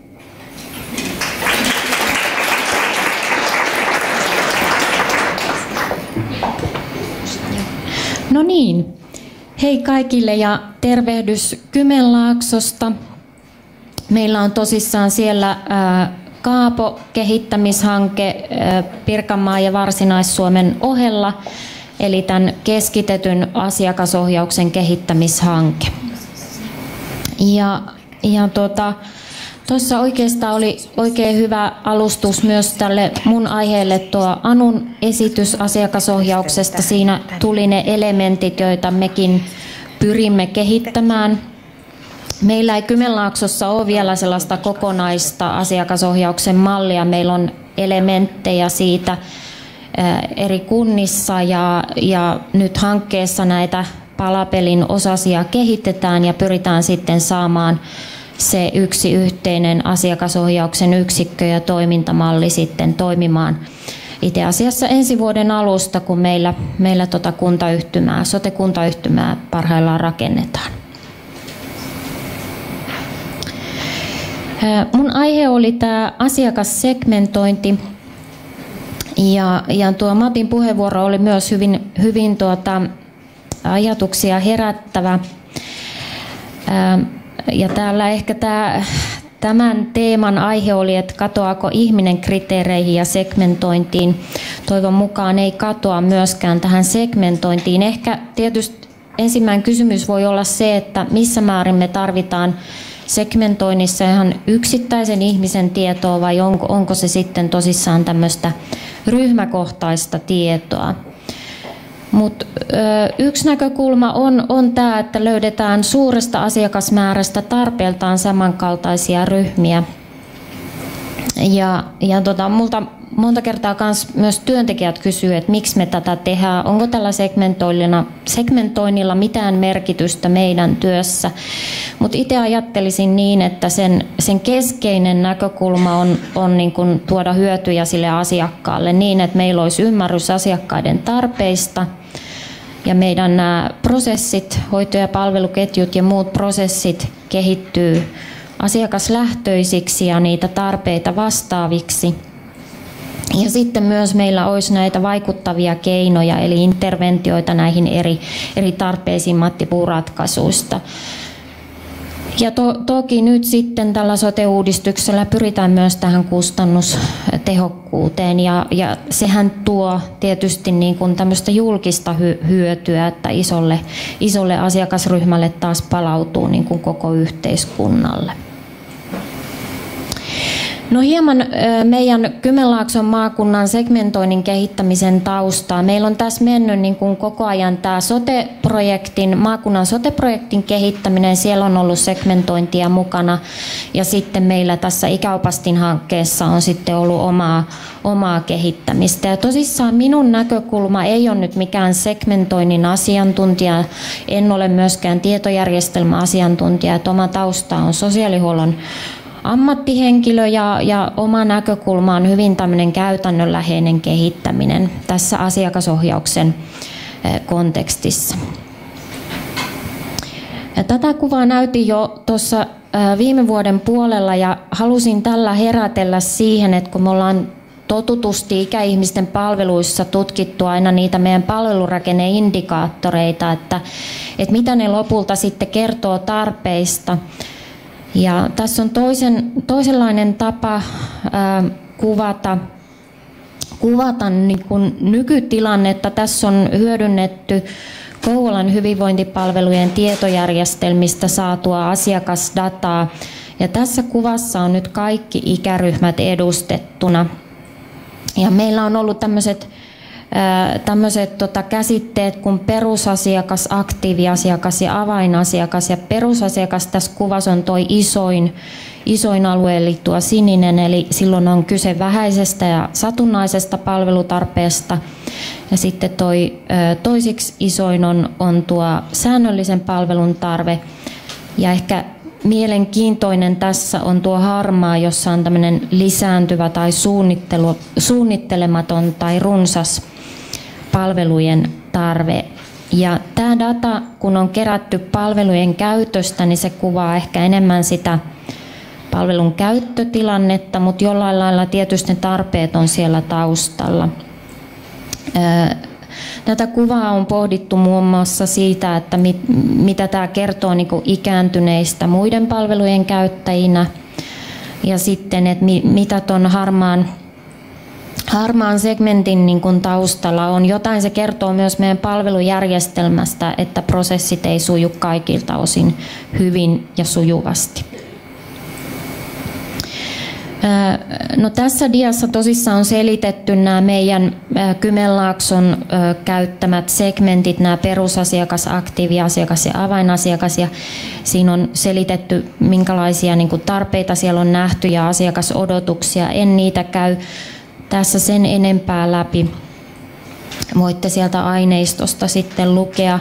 No niin, hei kaikille ja tervehdys Kymenlaaksosta. Meillä on tosissaan siellä ää, Kaapo-kehittämishanke ää, Pirkanmaan ja Varsinais-Suomen ohella, eli tämän keskitetyn asiakasohjauksen kehittämishanke. Ja, ja tuota, tuossa oikeastaan oli oikein hyvä alustus myös tälle mun aiheelle tuo Anun esitys asiakasohjauksesta. Siinä tuli ne elementit, joita mekin pyrimme kehittämään. Meillä ei Kymenlaaksossa ole vielä sellaista kokonaista asiakasohjauksen mallia. Meillä on elementtejä siitä eri kunnissa ja, ja nyt hankkeessa näitä palapelin osasia kehitetään ja pyritään sitten saamaan se yksi yhteinen asiakasohjauksen yksikkö ja toimintamalli sitten toimimaan itse asiassa ensi vuoden alusta, kun meillä, meillä tota kuntayhtymää, sote-kuntayhtymää parhaillaan rakennetaan. Mun aihe oli tämä asiakassegmentointi ja, ja tuo Matin puheenvuoro oli myös hyvin, hyvin tuota, ajatuksia herättävä. Ja täällä ehkä tämä, tämän teeman aihe oli, että katoako ihminen kriteereihin ja segmentointiin. Toivon mukaan ei katoa myöskään tähän segmentointiin. Ehkä tietysti ensimmäinen kysymys voi olla se, että missä määrin me tarvitaan segmentoinnissa ihan yksittäisen ihmisen tietoa vai onko, onko se sitten tosissaan tämmöistä ryhmäkohtaista tietoa. Mutta yksi näkökulma on, on tämä, että löydetään suuresta asiakasmäärästä tarpeeltaan samankaltaisia ryhmiä. Ja, ja tota, multa monta kertaa kans myös työntekijät kysyy, että miksi me tätä tehdään, onko tällä segmentoinnilla, segmentoinnilla mitään merkitystä meidän työssä. Mutta itse ajattelisin niin, että sen, sen keskeinen näkökulma on, on niin kun tuoda hyötyjä sille asiakkaalle niin, että meillä olisi ymmärrys asiakkaiden tarpeista ja meidän nämä prosessit, hoito- ja palveluketjut ja muut prosessit kehittyy asiakaslähtöisiksi ja niitä tarpeita vastaaviksi. Ja sitten myös meillä olisi näitä vaikuttavia keinoja, eli interventioita näihin eri, eri tarpeisiin MATTI-puuratkaisuista. Ja to, toki nyt sitten tällä sote-uudistuksella pyritään myös tähän kustannustehokkuuteen, ja, ja sehän tuo tietysti niin kuin tämmöistä julkista hy, hyötyä, että isolle, isolle asiakasryhmälle taas palautuu niin kuin koko yhteiskunnalle. No hieman meidän Kymenlaakson maakunnan segmentoinnin kehittämisen taustaa. Meillä on tässä mennyt niin kuin koko ajan tämä sote-projektin, maakunnan sote-projektin kehittäminen. Siellä on ollut segmentointia mukana. Ja sitten meillä tässä Ikäopastin hankkeessa on sitten ollut omaa, omaa kehittämistä. Ja tosissaan minun näkökulma ei ole nyt mikään segmentoinnin asiantuntija. En ole myöskään tietojärjestelmäasiantuntija. Että oma tausta on sosiaalihuollon ammattihenkilö ja, ja oma näkökulma on hyvin tämmöinen käytännönläheinen kehittäminen tässä asiakasohjauksen kontekstissa. Ja tätä kuvaa näytin jo tuossa viime vuoden puolella ja halusin tällä herätellä siihen, että kun me ollaan totutusti ikäihmisten palveluissa tutkittu aina niitä meidän palvelurakenneindikaattoreita, että, että mitä ne lopulta sitten kertoo tarpeista. Ja tässä on toisen, toisenlainen tapa ää, kuvata, kuvata niin kuin nykytilannetta. Tässä on hyödynnetty Kouvolan hyvinvointipalvelujen tietojärjestelmistä saatua asiakasdataa. Ja tässä kuvassa on nyt kaikki ikäryhmät edustettuna. Ja meillä on ollut tämmöiset tämmöiset tota, käsitteet kuin perusasiakas, aktiiviasiakas ja avainasiakas. Ja perusasiakas tässä kuvassa on tuo isoin, isoin alue, eli tuo sininen, eli silloin on kyse vähäisestä ja satunnaisesta palvelutarpeesta. Ja sitten toi, toisiksi isoin on, on tuo säännöllisen palvelun tarve. Ja ehkä mielenkiintoinen tässä on tuo harmaa, jossa on tämmöinen lisääntyvä tai suunnittelematon tai runsas palvelujen tarve. Ja tämä data, kun on kerätty palvelujen käytöstä, niin se kuvaa ehkä enemmän sitä palvelun käyttötilannetta, mutta jollain lailla tietysti tarpeet on siellä taustalla. Tätä kuvaa on pohdittu muun muassa siitä, että mit, mitä tämä kertoo niin kuin ikääntyneistä muiden palvelujen käyttäjinä ja sitten, että mi, mitä tuon harmaan, harmaan segmentin niin kuin taustalla on. Jotain se kertoo myös meidän palvelujärjestelmästä, että prosessit ei suju kaikilta osin hyvin ja sujuvasti. No tässä diassa tosissaan on selitetty nämä meidän Kymenlaakson käyttämät segmentit, nämä perusasiakas, aktiiviasiakas ja avainasiakas. Ja siinä on selitetty, minkälaisia niin kuin tarpeita siellä on nähty ja asiakasodotuksia. En niitä käy tässä sen enempää läpi. Voitte sieltä aineistosta sitten lukea.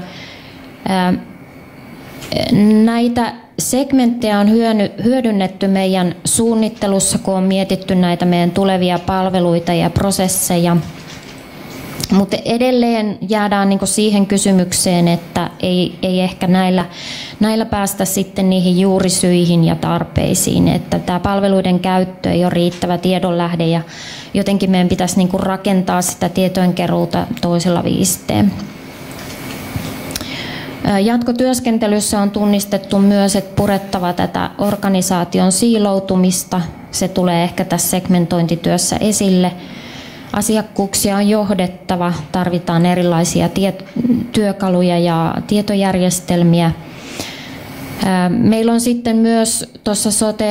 Näitä segmenttejä on hyödynnetty meidän suunnittelussa, kun on mietitty näitä meidän tulevia palveluita ja prosesseja. Mutta edelleen jäädään niinku siihen kysymykseen, että ei, ei ehkä näillä, näillä päästä sitten niihin juurisyihin ja tarpeisiin. Että tämä palveluiden käyttö ei ole riittävä tiedonlähde ja jotenkin meidän pitäisi niinku rakentaa sitä tietojenkeruuta toisella viisteen. Jatkotyöskentelyssä on tunnistettu myös, että purettava tätä organisaation siiloutumista. Se tulee ehkä tässä segmentointityössä esille. Asiakkuuksia on johdettava, tarvitaan erilaisia tiet- työkaluja ja tietojärjestelmiä. Meillä on sitten myös tuossa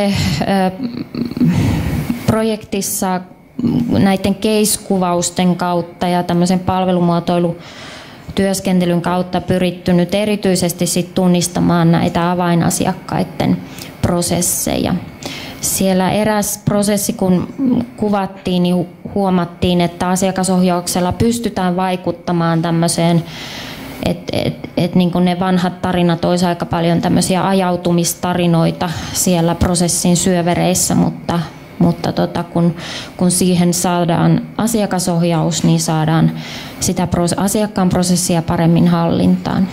sote-projektissa näiden case-kuvausten kautta ja tämmöisen palvelumuotoilu työskentelyn kautta pyritty nyt erityisesti sit tunnistamaan näitä avainasiakkaiden prosesseja. siellä eräs prosessi, kun kuvattiin, niin huomattiin, että asiakasohjauksella pystytään vaikuttamaan tämmöiseen, että et, et, niin kuin ne vanhat tarinat olisi aika paljon tämmöisiä ajautumistarinoita siellä prosessin syövereissä, mutta, mutta tota, kun, kun siihen saadaan asiakasohjaus, niin saadaan sitä asiakkaan prosessia paremmin hallintaan.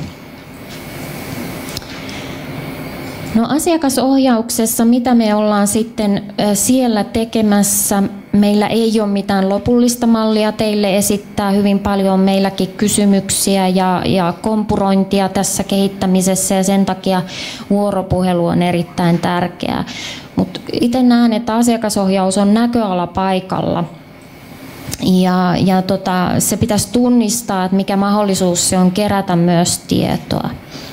No asiakasohjauksessa, mitä me ollaan sitten siellä tekemässä, meillä ei ole mitään lopullista mallia teille esittää, hyvin paljon on meilläkin kysymyksiä ja, ja kompurointia tässä kehittämisessä ja sen takia vuoropuhelu on erittäin tärkeää. Mutta itse näen, että asiakasohjaus on näköalapaikalla ja, ja tota, se pitäisi tunnistaa, että mikä mahdollisuus se on kerätä myös tietoa.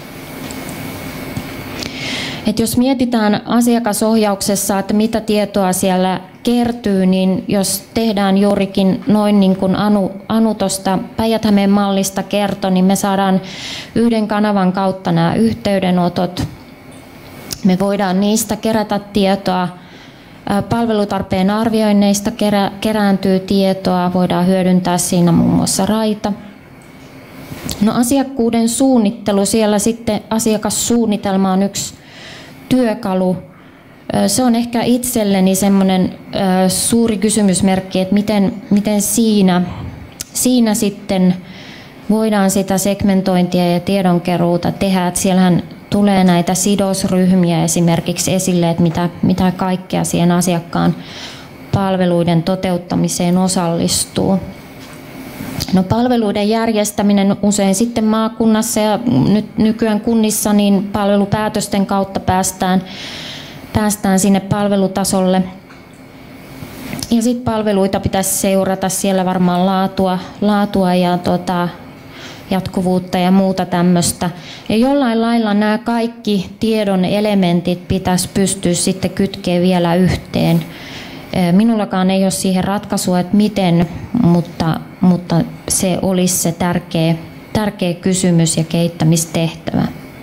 Et jos mietitään asiakasohjauksessa, että mitä tietoa siellä kertyy, niin jos tehdään juurikin noin niin kuin Anu, Anu tuosta Päijät-Hämeen mallista kertoi, niin me saadaan yhden kanavan kautta nämä yhteydenotot. Me voidaan niistä kerätä tietoa. Palvelutarpeen arvioinneista kerä, kerääntyy tietoa, voidaan hyödyntää siinä muun muassa RAIta. No asiakkuuden suunnittelu, siellä sitten asiakassuunnitelma on yksi työkalu. Se on ehkä itselleni semmoinen suuri kysymysmerkki, että miten, miten siinä, siinä sitten voidaan sitä segmentointia ja tiedonkeruuta tehdä. Että siellähän tulee näitä sidosryhmiä esimerkiksi esille, että mitä, mitä kaikkea siihen asiakkaan palveluiden toteuttamiseen osallistuu. No, palveluiden järjestäminen usein sitten maakunnassa ja nyt nykyään kunnissa niin palvelupäätösten kautta päästään, päästään sinne palvelutasolle. Ja sitten palveluita pitäisi seurata siellä varmaan laatua, laatua ja tota, jatkuvuutta ja muuta tämmöistä. Ja jollain lailla nämä kaikki tiedon elementit pitäisi pystyä sitten kytkemään vielä yhteen. Minullakaan ei ole siihen ratkaisua, että miten, mutta, mutta se olisi se tärkeä, tärkeä kysymys ja kehittämistehtävä.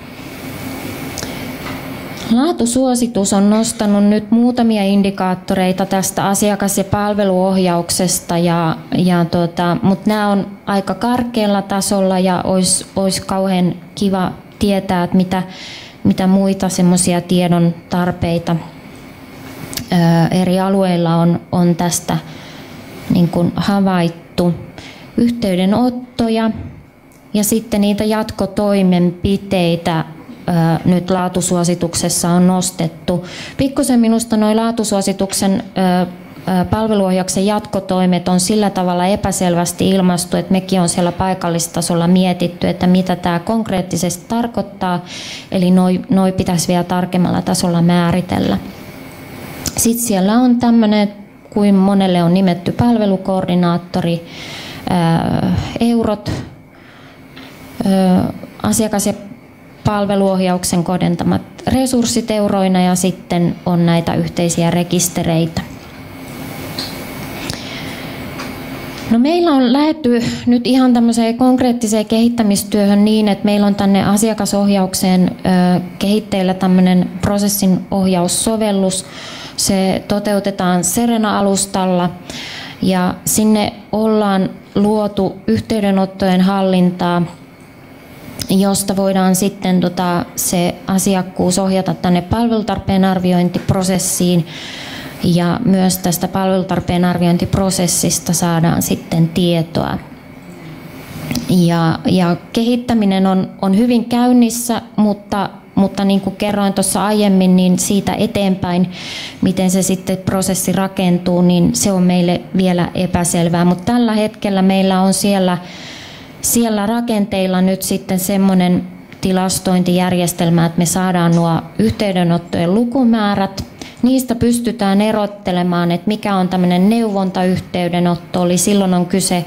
Laatusuositus on nostanut nyt muutamia indikaattoreita tästä asiakas- ja palveluohjauksesta, ja, ja tota, mutta nämä on aika karkealla tasolla ja olisi, olisi kauhean kiva tietää, että mitä, mitä muita semmoisia tiedon tarpeita eri alueilla on, on tästä niin kuin havaittu. Yhteydenottoja ja sitten niitä jatkotoimenpiteitä ää, nyt laatusuosituksessa on nostettu. Pikkusen minusta nuo laatusuosituksen ää, ää, palveluohjauksen jatkotoimet on sillä tavalla epäselvästi ilmaistu, että mekin on siellä paikallistasolla mietitty, että mitä tämä konkreettisesti tarkoittaa, eli noi, noi pitäisi vielä tarkemmalla tasolla määritellä. Sitten siellä on tämmöinen, kuin monelle on nimetty palvelukoordinaattori, ää, eurot, ää, asiakas- ja palveluohjauksen kohdentamat resurssit euroina ja sitten on näitä yhteisiä rekistereitä. No, meillä on lähdetty nyt ihan tämmöiseen konkreettiseen kehittämistyöhön niin, että meillä on tänne asiakasohjaukseen ää, kehitteillä tämmöinen prosessin ohjaussovellus. Se toteutetaan Serena-alustalla ja sinne ollaan luotu yhteydenottojen hallintaa, josta voidaan sitten tota, se asiakkuus ohjata tänne palvelutarpeen arviointiprosessiin ja myös tästä palvelutarpeen arviointiprosessista saadaan sitten tietoa. Ja, ja kehittäminen on, on hyvin käynnissä, mutta Mutta niin kuin kerroin tuossa aiemmin, niin siitä eteenpäin, miten se sitten prosessi rakentuu, niin se on meille vielä epäselvää. Mutta tällä hetkellä meillä on siellä, siellä rakenteilla nyt sitten semmoinen tilastointijärjestelmä, että me saadaan nuo yhteydenottojen lukumäärät. Niistä pystytään erottelemaan, että mikä on tämmöinen neuvontayhteydenotto, eli silloin on kyse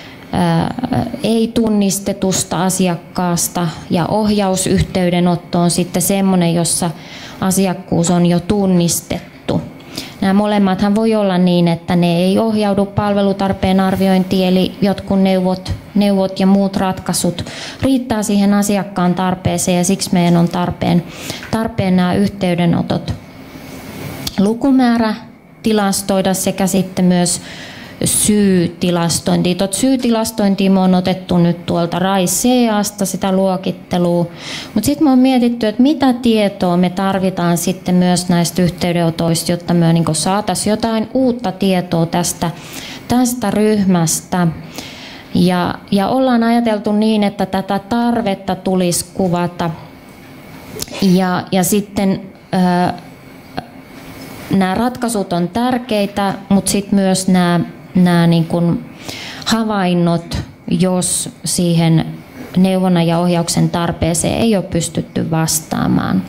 ei-tunnistetusta asiakkaasta ja ohjausyhteydenotto on sitten semmoinen, jossa asiakkuus on jo tunnistettu. Nämä molemmathan voi olla niin, että ne ei ohjaudu palvelutarpeen arviointiin, eli jotkut neuvot, neuvot ja muut ratkaisut riittää siihen asiakkaan tarpeeseen ja siksi meidän on tarpeen, tarpeen nämä yhteydenotot lukumäärä tilastoida sekä sitten myös syytilastointia. Tuota syytilastointia me on otettu nyt tuolta R A I C A:sta sitä luokittelua, mutta sitten me on mietitty, että mitä tietoa me tarvitaan sitten myös näistä yhteydenotoista, jotta me niin saataisiin jotain uutta tietoa tästä, tästä ryhmästä. Ja, ja ollaan ajateltu niin, että tätä tarvetta tulisi kuvata ja, ja sitten ää, nämä ratkaisut on tärkeitä, mutta sitten myös nämä, nämä niin kuin havainnot, jos siihen neuvonnan ja ohjauksen tarpeeseen ei ole pystytty vastaamaan.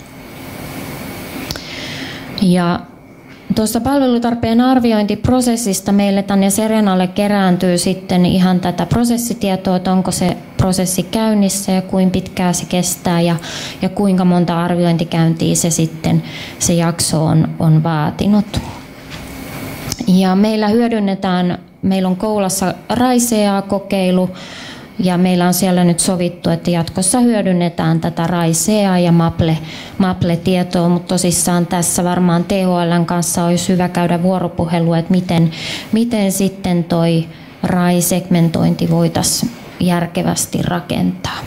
Ja tuossa palvelutarpeen arviointiprosessista meille tänne Serenalle kerääntyy sitten ihan tätä prosessitietoa, että onko se prosessi käynnissä ja kuinka pitkään se kestää ja, ja kuinka monta arviointikäyntiä se sitten se jakso on, on vaatinut. Ja meillä hyödynnetään, meillä on Koulassa R A I C A-kokeilu ja meillä on siellä nyt sovittu, että jatkossa hyödynnetään tätä R A I C A ja MAPLE, MAPLE-tietoa, mutta tosissaan tässä varmaan T H L:n kanssa olisi hyvä käydä vuoropuhelua, että miten, miten sitten toi R A I-segmentointi voitaisiin järkevästi rakentaa.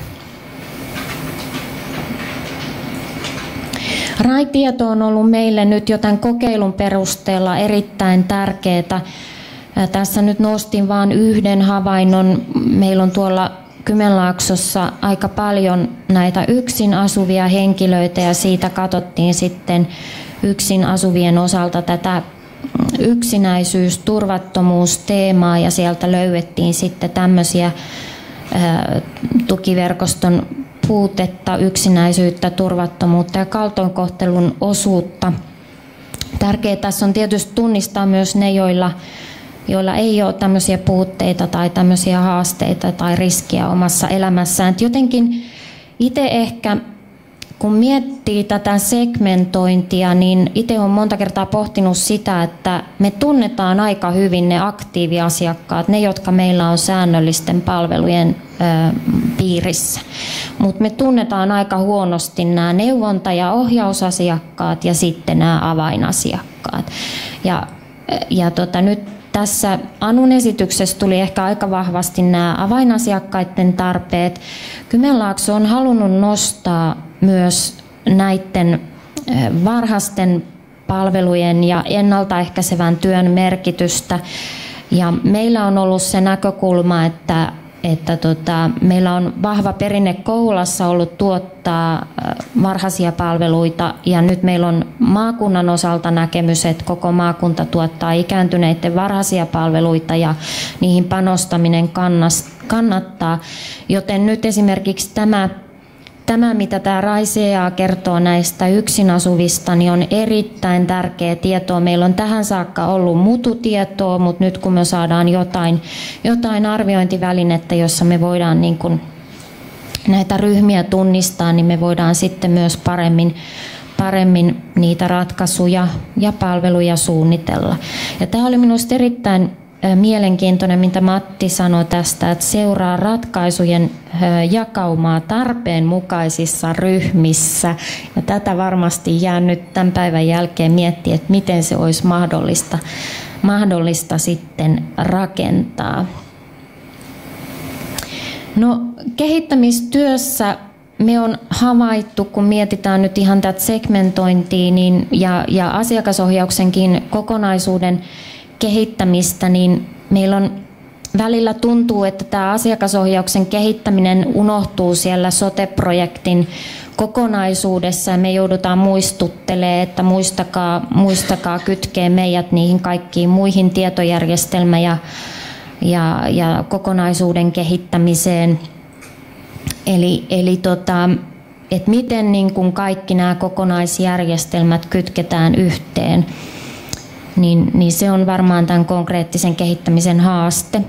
R A I-tieto on ollut meille nyt jo tämän kokeilun perusteella erittäin tärkeää. Tässä nyt nostin vain yhden havainnon. Meillä on tuolla Kymenlaaksossa aika paljon näitä yksin asuvia henkilöitä ja siitä katsottiin sitten yksin asuvien osalta tätä yksinäisyys, turvattomuusteemaa ja sieltä löydettiin sitten tämmöisiä tukiverkoston puutetta, yksinäisyyttä, turvattomuutta ja kaltoinkohtelun osuutta. Tärkeää tässä on tietysti tunnistaa myös ne, joilla joilla ei ole tämmöisiä puutteita tai tämmöisiä haasteita tai riskiä omassa elämässään. Et jotenkin itse ehkä, kun miettii tätä segmentointia, niin itse olen monta kertaa pohtinut sitä, että me tunnetaan aika hyvin ne aktiiviasiakkaat, ne, jotka meillä on säännöllisten palvelujen ö, piirissä. Mutta me tunnetaan aika huonosti nämä neuvonta- ja ohjausasiakkaat ja sitten nämä avainasiakkaat. Ja, ja tota, nyt tässä Anun esityksessä tuli ehkä aika vahvasti nämä avainasiakkaiden tarpeet. Kymenlaakso on halunnut nostaa myös näiden varhaisten palvelujen ja ennaltaehkäisevän työn merkitystä. Ja meillä on ollut se näkökulma, että että tota, meillä on vahva perinne Kouvolassa ollut tuottaa varhaisia palveluita ja nyt meillä on maakunnan osalta näkemys, että koko maakunta tuottaa ikääntyneiden varhaisia palveluita ja niihin panostaminen kannattaa. Joten nyt esimerkiksi tämä Tämä, mitä tämä R A I C A kertoo näistä yksin asuvista, niin on erittäin tärkeä tietoa. Meillä on tähän saakka ollut mututietoa, mutta nyt kun me saadaan jotain, jotain arviointivälinettä, jossa me voidaan niin kuin näitä ryhmiä tunnistaa, niin me voidaan sitten myös paremmin, paremmin niitä ratkaisuja ja palveluja suunnitella. Ja tämä oli minusta erittäin mielenkiintoinen, mitä Matti sanoi tästä, että seuraa ratkaisujen jakaumaa tarpeen mukaisissa ryhmissä. Ja tätä varmasti jää nyt tämän päivän jälkeen miettiä, että miten se olisi mahdollista, mahdollista sitten rakentaa. No, kehittämistyössä me on havaittu, kun mietitään nyt ihan tätä segmentointia niin, ja, ja asiakasohjauksenkin kokonaisuuden kehittämistä, niin meillä on välillä tuntuu, että tämä asiakasohjauksen kehittäminen unohtuu siellä sote-projektin kokonaisuudessa ja me joudutaan muistuttelemaan, että muistakaa, muistakaa kytkeä meidät niihin kaikkiin muihin tietojärjestelmä- ja, ja, ja kokonaisuuden kehittämiseen. Eli, eli tota, että miten niin kun kaikki nämä kokonaisjärjestelmät kytketään yhteen. Niin, niin se on varmaan tämän konkreettisen kehittämisen haaste.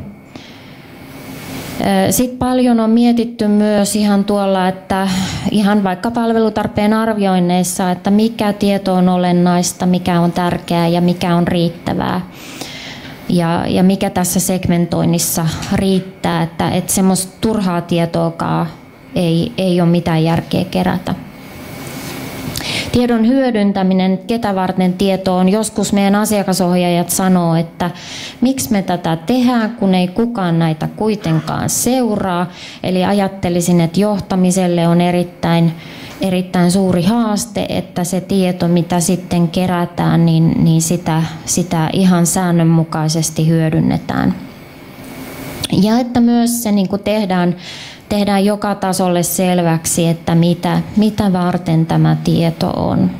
Sitten paljon on mietitty myös ihan tuolla, että ihan vaikka palvelutarpeen arvioinneissa, että mikä tieto on olennaista, mikä on tärkeää ja mikä on riittävää. Ja, ja mikä tässä segmentoinnissa riittää, että, että semmoista turhaa tietoakaan ei, ei ole mitään järkeä kerätä. Tiedon hyödyntäminen, ketä varten tieto on. Joskus meidän asiakasohjaajat sanoo, että miksi me tätä tehdään, kun ei kukaan näitä kuitenkaan seuraa. Eli ajattelisin, että johtamiselle on erittäin, erittäin suuri haaste, että se tieto, mitä sitten kerätään, niin, niin sitä, sitä ihan säännönmukaisesti hyödynnetään. Ja että myös se niin kuin tehdään, tehdään joka tasolle selväksi, että mitä, mitä varten tämä tieto on.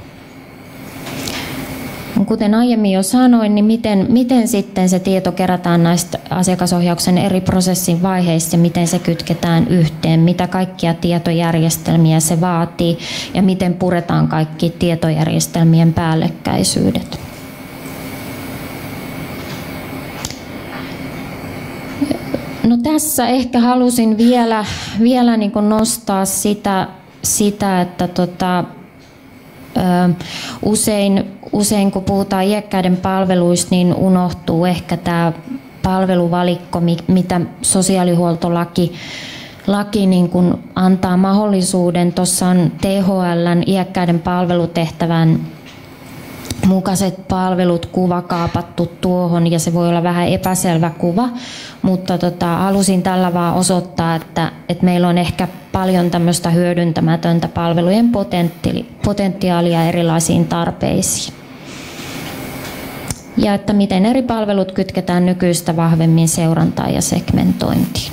Kuten aiemmin jo sanoin, niin miten, miten sitten se tieto kerätään näistä asiakasohjauksen eri prosessin vaiheista ja miten se kytketään yhteen, mitä kaikkia tietojärjestelmiä se vaatii ja miten puretaan kaikki tietojärjestelmien päällekkäisyydet. No tässä ehkä halusin vielä, vielä niin kuin nostaa sitä, sitä että tota, ö, usein, usein kun puhutaan iäkkäiden palveluista, niin unohtuu ehkä tämä palveluvalikko, mitä sosiaalihuoltolaki laki niin kuin antaa mahdollisuuden. Tuossa on T H L:n iäkkäiden palvelutehtävän mukaiset palvelut kuva kaapattu tuohon ja se voi olla vähän epäselvä kuva, mutta tota, halusin tällä vaan osoittaa, että, että meillä on ehkä paljon tämmöistä hyödyntämätöntä palvelujen potentiaalia erilaisiin tarpeisiin. Ja että miten eri palvelut kytketään nykyistä vahvemmin seurantaan ja segmentointiin.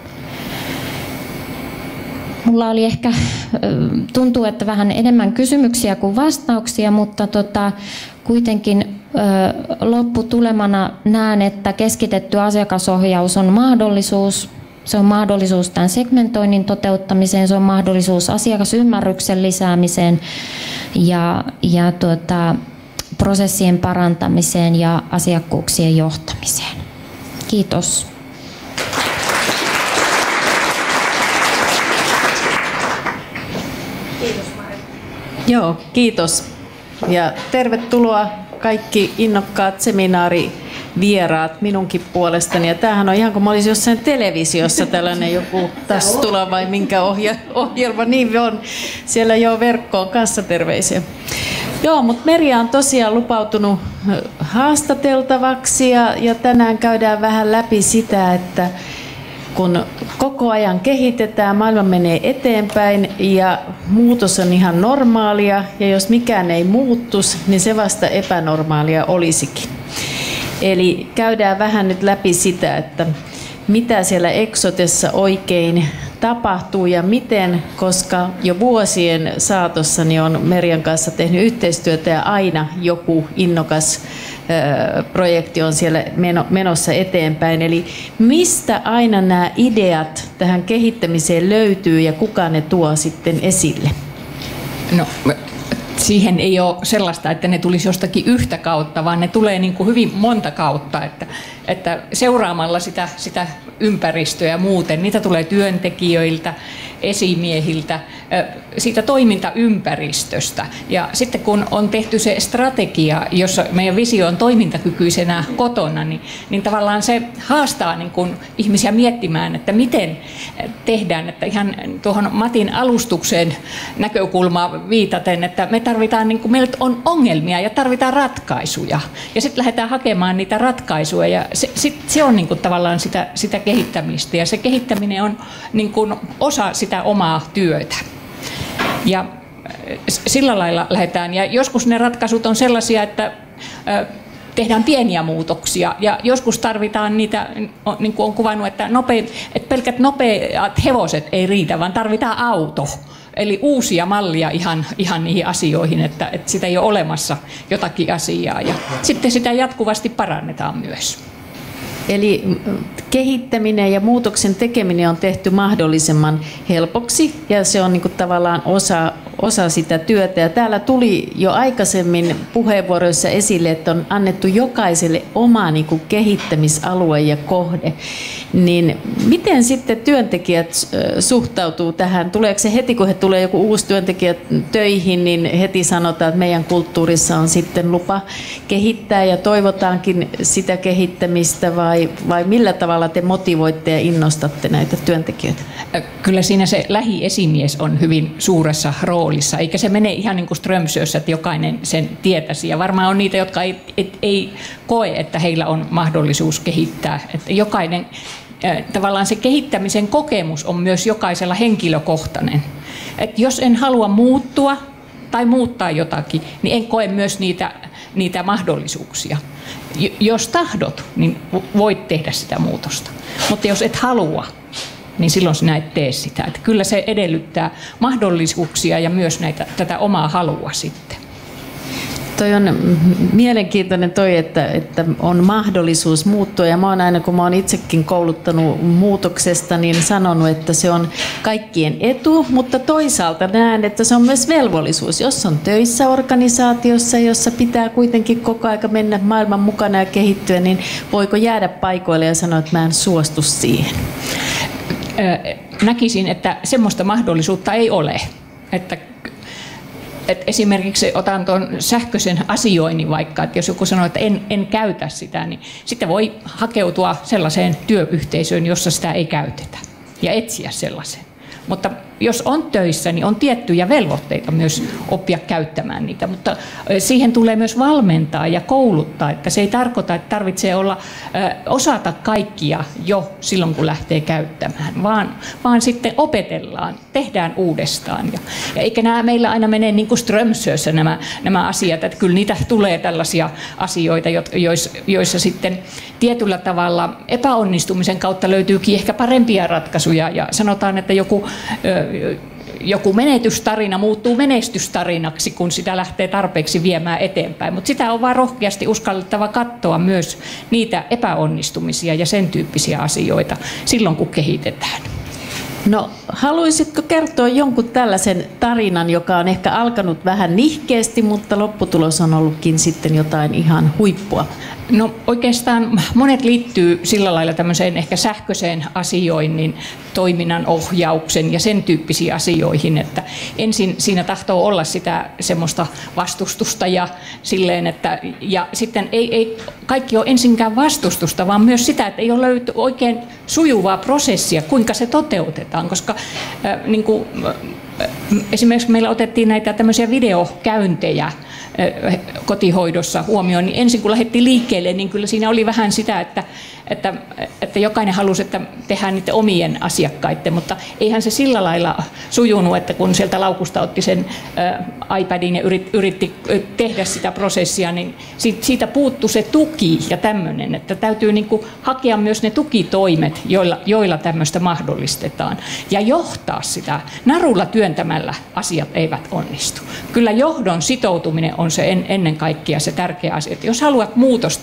Mulla oli ehkä, tuntuu, että vähän enemmän kysymyksiä kuin vastauksia, mutta tota, kuitenkin lopputulemana näen, että keskitetty asiakasohjaus on mahdollisuus. Se on mahdollisuus tämän segmentoinnin toteuttamiseen, se on mahdollisuus asiakasymmärryksen lisäämiseen ja, ja tuota, prosessien parantamiseen ja asiakkuuksien johtamiseen. Kiitos. Joo, kiitos. Ja tervetuloa kaikki innokkaat seminaarivieraat minunkin puolestani. Ja tämähän on ihan kuin mä olisin jossain televisiossa tällainen joku tässä tulla vai minkä ohjelma. Niin on. Siellä jo verkkoon kanssa terveisiä. Joo, mutta Merja on tosiaan lupautunut haastateltavaksi ja, ja tänään käydään vähän läpi sitä, että kun koko ajan kehitetään, maailma menee eteenpäin ja muutos on ihan normaalia ja jos mikään ei muuttus, niin se vasta epänormaalia olisikin. Eli käydään vähän nyt läpi sitä, että mitä siellä Exotessa oikein tapahtuu ja miten, koska jo vuosien saatossa niin on Merjan kanssa tehnyt yhteistyötä ja aina joku innokas projekti on siellä menossa eteenpäin. Eli mistä aina nämä ideat tähän kehittämiseen löytyy ja kuka ne tuo sitten esille? No, siihen ei ole sellaista, että ne tulisi jostakin yhtä kautta, vaan ne tulee niin kuin hyvin monta kautta, että, että seuraamalla sitä, sitä ympäristöä ja muuten, niitä tulee työntekijöiltä, esimiehiltä, siitä toimintaympäristöstä. Ja sitten kun on tehty se strategia, jossa meidän visio on toimintakykyisenä kotona, niin, niin tavallaan se haastaa niin kuin ihmisiä miettimään, että miten tehdään, että ihan tuohon Matin alustuksen näkökulmaan viitaten, että me tarvitaan, niin kuin meillä on ongelmia ja tarvitaan ratkaisuja. Ja sitten lähdetään hakemaan niitä ratkaisuja ja se, sit, se on niin kuin tavallaan sitä, sitä kehittämistä ja se kehittäminen on niin kuin osa sitä omaa työtä. Ja sillä lailla lähdetään. Ja joskus ne ratkaisut on sellaisia, että tehdään pieniä muutoksia ja joskus tarvitaan niitä, niin kuin on kuvannut, että, nope, että pelkät nopeat hevoset ei riitä, vaan tarvitaan auto. Eli uusia mallia ihan, ihan niihin asioihin, että, että sitä ei ole olemassa jotakin asiaa. Ja sitten sitä jatkuvasti parannetaan myös. Eli kehittäminen ja muutoksen tekeminen on tehty mahdollisimman helpoksi ja se on niin kuin tavallaan osa, osa sitä työtä. Ja täällä tuli jo aikaisemmin puheenvuoroissa esille, että on annettu jokaiselle oma niin kuin kehittämisalue ja kohde. Niin miten sitten työntekijät suhtautuu tähän? Tuleeko se heti, kun he tulee joku uusi työntekijä töihin, niin heti sanotaan, että meidän kulttuurissa on sitten lupa kehittää ja toivotaankin sitä kehittämistä vai, vai millä tavalla te motivoitte ja innostatte näitä työntekijöitä? Kyllä siinä se lähiesimies on hyvin suuressa roolissa. roolissa, eikä se mene ihan niin kuin Strömsössä, että jokainen sen tietäisi. Ja varmaan on niitä, jotka ei, et, ei koe, että heillä on mahdollisuus kehittää. Että jokainen, tavallaan se kehittämisen kokemus on myös jokaisella henkilökohtainen. Että jos en halua muuttua tai muuttaa jotakin, niin en koe myös niitä, niitä mahdollisuuksia. Jos tahdot, niin voit tehdä sitä muutosta. Mutta jos et halua, niin silloin sinä et tee sitä. Että kyllä se edellyttää mahdollisuuksia ja myös näitä, tätä omaa halua sitten. Toi on mielenkiintoinen toi, että, että on mahdollisuus muuttua, ja mä oon aina, kun mä oon itsekin kouluttanut muutoksesta, niin sanonut, että se on kaikkien etu, mutta toisaalta näen, että se on myös velvollisuus. Jos on töissä organisaatiossa, jossa pitää kuitenkin koko aika mennä maailman mukana ja kehittyä, niin voiko jäädä paikoille ja sanoa, että mä en suostu siihen? Näkisin, että semmoista mahdollisuutta ei ole. Että Et esimerkiksi otan tuon sähköisen asioinnin vaikka, että jos joku sanoo, että en, en käytä sitä, niin sitten voi hakeutua sellaiseen työyhteisöön, jossa sitä ei käytetä ja etsiä sellaisen. Mutta jos on töissä, niin on tiettyjä velvoitteita myös oppia käyttämään niitä, mutta siihen tulee myös valmentaa ja kouluttaa, että se ei tarkoita, että tarvitsee olla, osata kaikkia jo silloin, kun lähtee käyttämään, vaan, vaan sitten opetellaan, tehdään uudestaan. Ja, ja eikä nämä meillä aina mene niin kuin Strömsössä nämä, nämä asiat, että kyllä niitä tulee tällaisia asioita, joissa, joissa sitten tietyllä tavalla epäonnistumisen kautta löytyykin ehkä parempia ratkaisuja, ja sanotaan, että joku joku menetystarina muuttuu menestystarinaksi, kun sitä lähtee tarpeeksi viemään eteenpäin. Mutta sitä on vaan rohkeasti uskallettava katsoa myös niitä epäonnistumisia ja sen tyyppisiä asioita silloin, kun kehitetään. No, haluaisitko kertoa jonkun tällaisen tarinan, joka on ehkä alkanut vähän nihkeästi, mutta lopputulos on ollutkin sitten jotain ihan huippua? No oikeastaan monet liittyy sillä lailla tämmöiseen ehkä sähköiseen asioinnin, toiminnan ohjauksen ja sen tyyppisiin asioihin, että ensin siinä tahtoo olla sitä semmoista vastustusta ja silleen, että ja sitten ei, ei kaikki ole ensinkään vastustusta, vaan myös sitä, että ei ole löyty oikein sujuvaa prosessia, kuinka se toteutetaan, koska äh, niin kuin, äh, esimerkiksi meillä otettiin näitä tämmöisiä videokäyntejä kotihoidossa huomioon, niin ensin kun lähdettiin liikkeelle, niin kyllä siinä oli vähän sitä, että, että, että jokainen halusi, että tehdään niiden omien asiakkaiden, mutta eihän se sillä lailla sujunut, että kun sieltä laukusta otti sen äh, iPadin ja yritti, yritti tehdä sitä prosessia, niin siitä puuttui se tuki ja tämmöinen, että täytyy niin kuin hakea myös ne tukitoimet, joilla, joilla tämmöistä mahdollistetaan ja johtaa sitä. Narulla työntämällä asiat eivät onnistu. Kyllä johdon sitoutuminen on se en, ennen kaikkea se tärkeä asia. Että jos haluat muutosta,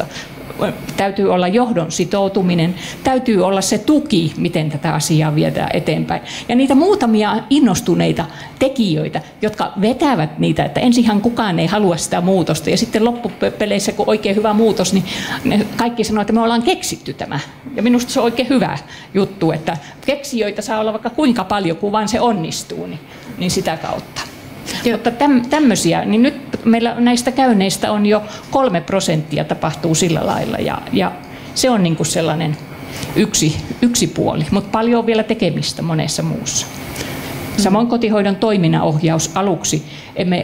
täytyy olla johdon sitoutuminen, täytyy olla se tuki, miten tätä asiaa viedään eteenpäin. Ja niitä muutamia innostuneita tekijöitä, jotka vetävät niitä, että ensinhän kukaan ei halua sitä muutosta, ja sitten loppupeleissä, kun oikein hyvä muutos, niin kaikki sanoo, että me ollaan keksitty tämä. Ja minusta se on oikein hyvä juttu, että keksijöitä saa olla vaikka kuinka paljon, kun vaan se onnistuu, niin, niin sitä kautta. Mutta tämmöisiä, niin nyt meillä näistä käynneistä on jo kolme prosenttia tapahtuu sillä lailla ja, ja se on niin kuin sellainen yksi, yksi puoli, mutta paljon on vielä tekemistä monessa muussa. Samoin kotihoidon toiminnanohjaus aluksi emme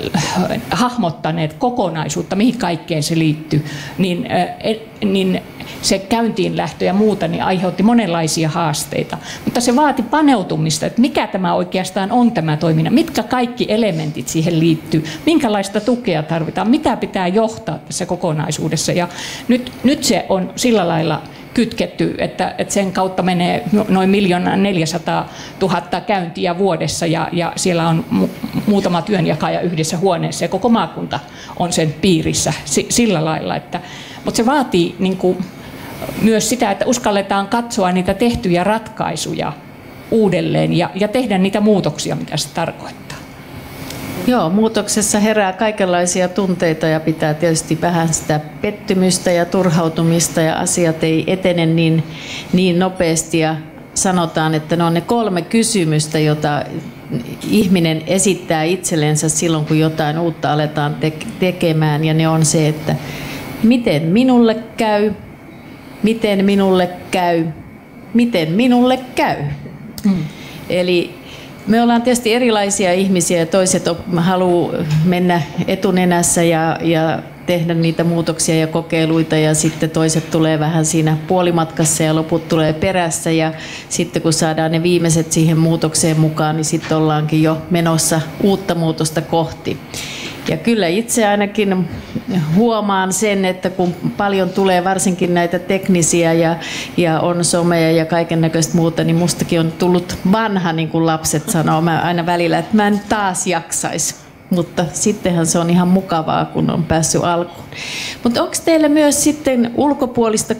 äh, hahmottaneet kokonaisuutta, mihin kaikkeen se liittyy, niin, äh, niin se käyntiinlähtö ja muuta niin aiheutti monenlaisia haasteita. Mutta se vaati paneutumista, että mikä tämä oikeastaan on tämä toiminta, mitkä kaikki elementit siihen liittyy, minkälaista tukea tarvitaan, mitä pitää johtaa tässä kokonaisuudessa. Ja nyt, nyt se on sillä lailla kytketty, että, että sen kautta menee noin miljoona neljäsataa tuhatta käyntiä vuodessa ja, ja siellä on mu, muutama työnjakaja yhdessä huoneessa ja koko maakunta on sen piirissä si, sillä lailla. Että, mutta se vaatii niin kuin, myös sitä, että uskalletaan katsoa niitä tehtyjä ratkaisuja uudelleen ja, ja tehdä niitä muutoksia, mitä se tarkoittaa. Joo, muutoksessa herää kaikenlaisia tunteita ja pitää tietysti vähän sitä pettymystä ja turhautumista ja asiat ei etene niin, niin nopeasti ja sanotaan, että ne on ne kolme kysymystä, jota ihminen esittää itsellensä silloin, kun jotain uutta aletaan te- tekemään ja ne on se, että miten minulle käy, miten minulle käy, miten minulle käy. Mm. Eli Me ollaan tietysti erilaisia ihmisiä ja toiset haluaa mennä etunenässä ja, ja tehdä niitä muutoksia ja kokeiluita ja sitten toiset tulee vähän siinä puolimatkassa ja loput tulee perässä ja sitten kun saadaan ne viimeiset siihen muutokseen mukaan, niin sitten ollaankin jo menossa uutta muutosta kohti. Ja kyllä itse ainakin huomaan sen, että kun paljon tulee varsinkin näitä teknisiä ja, ja on somea ja kaiken näköistä muuta, niin mustakin on tullut vanha, niin kuin lapset sanoo mä aina välillä, että mä en taas jaksaisi. Mutta sittenhän se on ihan mukavaa, kun on päässyt alkuun. Mutta onko teillä myös sitten ulkopuolista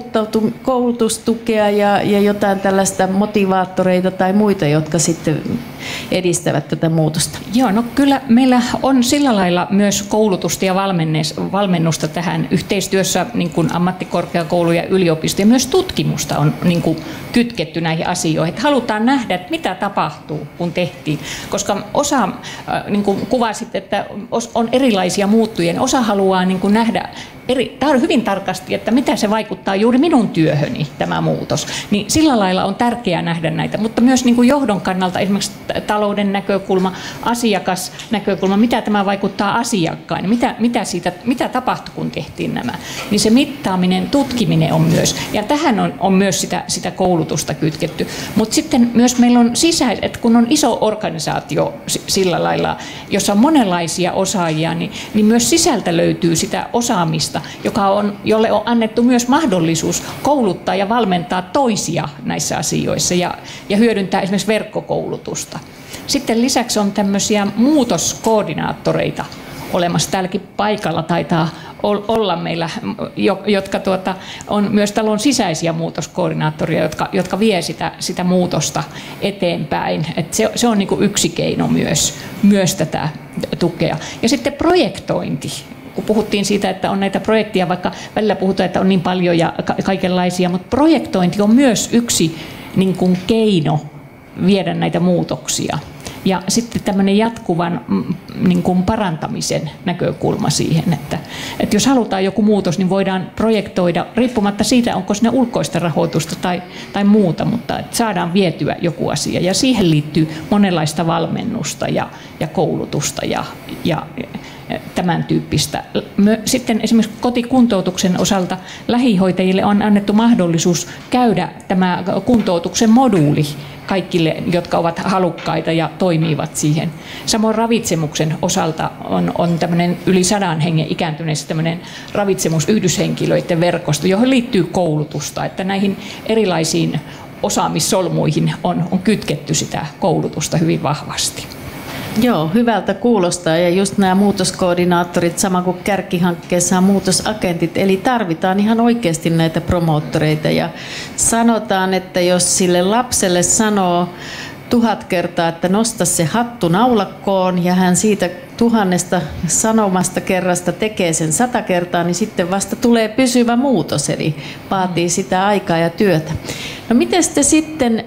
koulutustukea ja, ja jotain tällaista motivaattoreita tai muita, jotka sitten edistävät tätä muutosta? Joo, no kyllä meillä on sillä lailla myös koulutusta ja valmennusta tähän yhteistyössä niin kuin ammattikorkeakoulu ja yliopisto ja myös tutkimusta on niin kuin kytketty näihin asioihin. Että halutaan nähdä, että mitä tapahtuu, kun tehtiin, koska osa niin kuin kuvasit, että on erilaisia muuttujia. Osa haluaa niin kuin nähdä eri, hyvin tarkasti, että mitä se vaikuttaa juuri minun työhöni, tämä muutos. Niin sillä lailla on tärkeää nähdä näitä, mutta myös niin kuin johdon kannalta esimerkiksi talouden näkökulma, asiakasnäkökulma, mitä tämä vaikuttaa asiakkaan, mitä, mitä, siitä, mitä tapahtui, kun tehtiin nämä. Niin se mittaaminen, tutkiminen on myös, ja tähän on, on myös sitä, sitä koulutusta kytketty. Mutta sitten myös meillä on sisäis, että kun on iso organisaatio sillä lailla, jossa on monenlaisia osaajia, niin, niin myös sisältä löytyy sitä osaamista, joka on, jolle on annettu myös mahdollisuus kouluttaa ja valmentaa toisia näissä asioissa ja, ja hyödyntää esimerkiksi verkkokoulutusta. Sitten lisäksi on tämmöisiä muutoskoordinaattoreita olemassa. Täälläkin paikalla taitaa olla meillä, jotka tuota, on myös talon sisäisiä muutoskoordinaattoria, jotka, jotka vie sitä, sitä muutosta eteenpäin. Et se, se on niin kuin yksi keino myös, myös tätä tukea. Ja sitten projektointi. Kun puhuttiin siitä, että on näitä projekteja, vaikka välillä puhutaan, että on niin paljon ja kaikenlaisia, mutta projektointi on myös yksi niin kuin keino viedä näitä muutoksia. Ja sitten tämmöinen jatkuvan niin kuin parantamisen näkökulma siihen, että, että jos halutaan joku muutos, niin voidaan projektoida riippumatta siitä, onko siinä ulkoista rahoitusta tai, tai muuta, mutta että saadaan vietyä joku asia. Ja siihen liittyy monenlaista valmennusta ja, ja koulutusta ja, ja tämän tyyppistä. Sitten esimerkiksi kotikuntoutuksen osalta lähihoitajille on annettu mahdollisuus käydä tämä kuntoutuksen moduuli kaikille, jotka ovat halukkaita ja toimivat siihen. Samoin ravitsemuksen osalta on, on tämmöinen yli sadan hengen ikääntyneissä tämmöinen ravitsemusyhdyshenkilöiden verkosto, johon liittyy koulutusta, että näihin erilaisiin osaamissolmuihin on, on kytketty sitä koulutusta hyvin vahvasti. Joo, hyvältä kuulostaa ja just nämä muutoskoordinaattorit, sama kuin kärkihankkeessa on muutosagentit, eli tarvitaan ihan oikeasti näitä promoottoreita ja sanotaan, että jos sille lapselle sanoo tuhat kertaa, että nosta se hattu naulakkoon ja hän siitä tuhannesta sanomasta kerrasta tekee sen sata kertaa, niin sitten vasta tulee pysyvä muutos, eli vaatii sitä aikaa ja työtä. No miten te sitten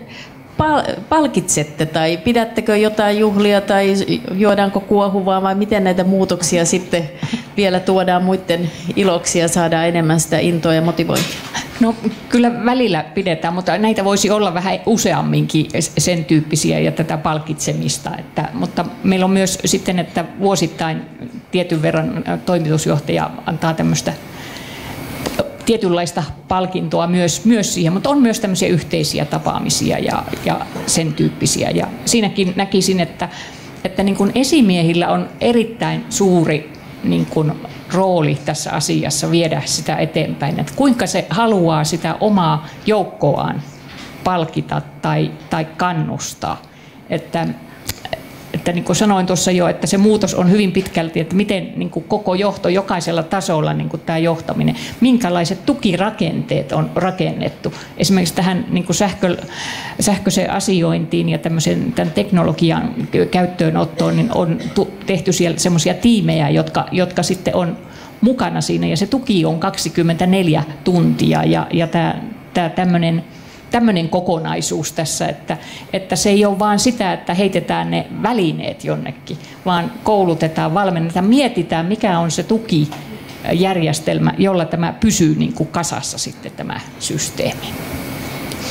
palkitsette tai pidättekö jotain juhlia tai juodaanko kuohuvaa vai miten näitä muutoksia sitten vielä tuodaan muiden iloksi ja saadaan enemmän sitä intoa ja motivointia? No kyllä välillä pidetään, mutta näitä voisi olla vähän useamminkin sen tyyppisiä ja tätä palkitsemista. Että, mutta meillä on myös sitten, että vuosittain tietyn verran toimitusjohtaja antaa tämmöistä tietynlaista palkintoa myös, myös siihen, mutta on myös tämmöisiä yhteisiä tapaamisia ja, ja sen tyyppisiä. Ja siinäkin näkisin, että, että niin kuin esimiehillä on erittäin suuri niin kuin rooli tässä asiassa viedä sitä eteenpäin, että kuinka se haluaa sitä omaa joukkoaan palkita tai, tai kannustaa. Että, että niin kuin sanoin tuossa jo, että se muutos on hyvin pitkälti, että miten niin kuin koko johto jokaisella tasolla, niin kuin tämä johtaminen, minkälaiset tukirakenteet on rakennettu. Esimerkiksi tähän niin kuin sähkö, sähköiseen asiointiin ja tämmöisen, tämän teknologian käyttöönottoon niin on tehty siellä semmoisia tiimejä, jotka, jotka sitten on mukana siinä ja se tuki on kaksikymmentäneljä tuntia ja, ja tämä, tämä tämmöinen tämmöinen kokonaisuus tässä, että, että se ei ole vain sitä, että heitetään ne välineet jonnekin, vaan koulutetaan, valmennetaan, mietitään, mikä on se tukijärjestelmä, jolla tämä pysyy niin kuin kasassa sitten tämä systeemi.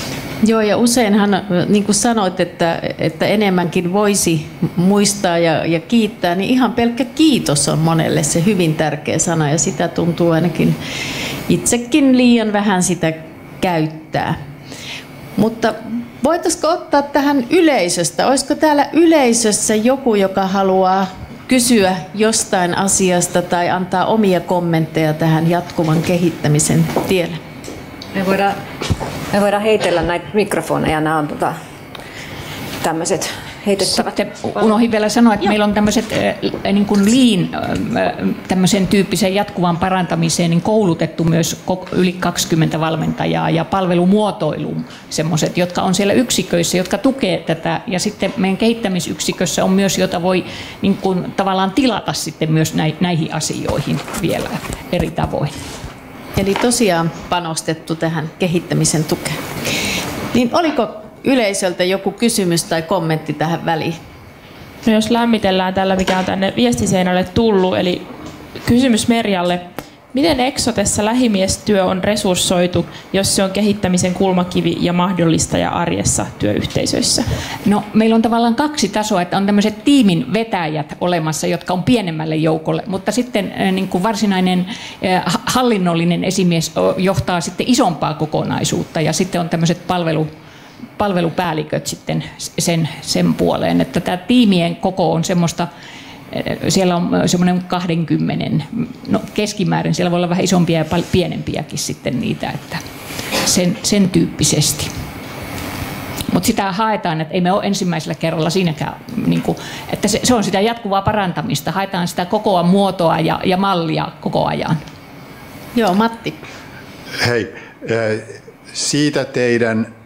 Joo, ja useinhan, niin kuin sanoit, että, että enemmänkin voisi muistaa ja, ja kiittää, niin ihan pelkkä kiitos on monelle se hyvin tärkeä sana, ja sitä tuntuu ainakin itsekin liian vähän sitä käyttää. Mutta voitaisiko ottaa tähän yleisöstä? Olisiko täällä yleisössä joku, joka haluaa kysyä jostain asiasta tai antaa omia kommentteja tähän jatkuvan kehittämisen tielle? Me voidaan, me voidaan heitellä näitä mikrofoneja. Nämä on tota, tämmöiset heitettävät. Sitten unohdin vielä sanoa, että Joo. meillä on tämmöiset äh, niin kuin lean, äh, tämmöisen tyyppisen jatkuvan parantamiseen niin koulutettu myös yli kaksikymmentä valmentajaa ja palvelumuotoiluun semmoiset, jotka on siellä yksiköissä, jotka tukee tätä. Ja sitten meidän kehittämisyksikössä on myös, jota voi niin kuin, tavallaan tilata sitten myös näihin asioihin vielä eri tavoin. Eli tosiaan panostettu tähän kehittämisen tukeen. Niin oliko yleisöltä joku kysymys tai kommentti tähän väliin? No jos lämmitellään tällä, mikä on tänne viestiseinälle tullut, eli kysymys Merjalle. Miten Exotessa lähimiestyö on resurssoitu, jos se on kehittämisen kulmakivi ja mahdollistaja arjessa työyhteisöissä? No, meillä on tavallaan kaksi tasoa, että on tämmöiset tiimin vetäjät olemassa, jotka on pienemmälle joukolle, mutta sitten niin kuin varsinainen hallinnollinen esimies johtaa sitten isompaa kokonaisuutta ja sitten on tämmöiset palvelu palvelupäälliköt sitten sen, sen puoleen, että tämä tiimien koko on semmoista, siellä on semmoinen kaksikymmentä, no keskimäärin, siellä voi olla vähän isompia ja paljon pienempiäkin sitten niitä, että sen, sen tyyppisesti. Mutta sitä haetaan, että ei me ole ensimmäisellä kerralla siinäkään, niin kuin, että se, se on sitä jatkuvaa parantamista, haetaan sitä kokoa, muotoa ja, ja mallia koko ajan. Joo, Matti. Hei, siitä teidän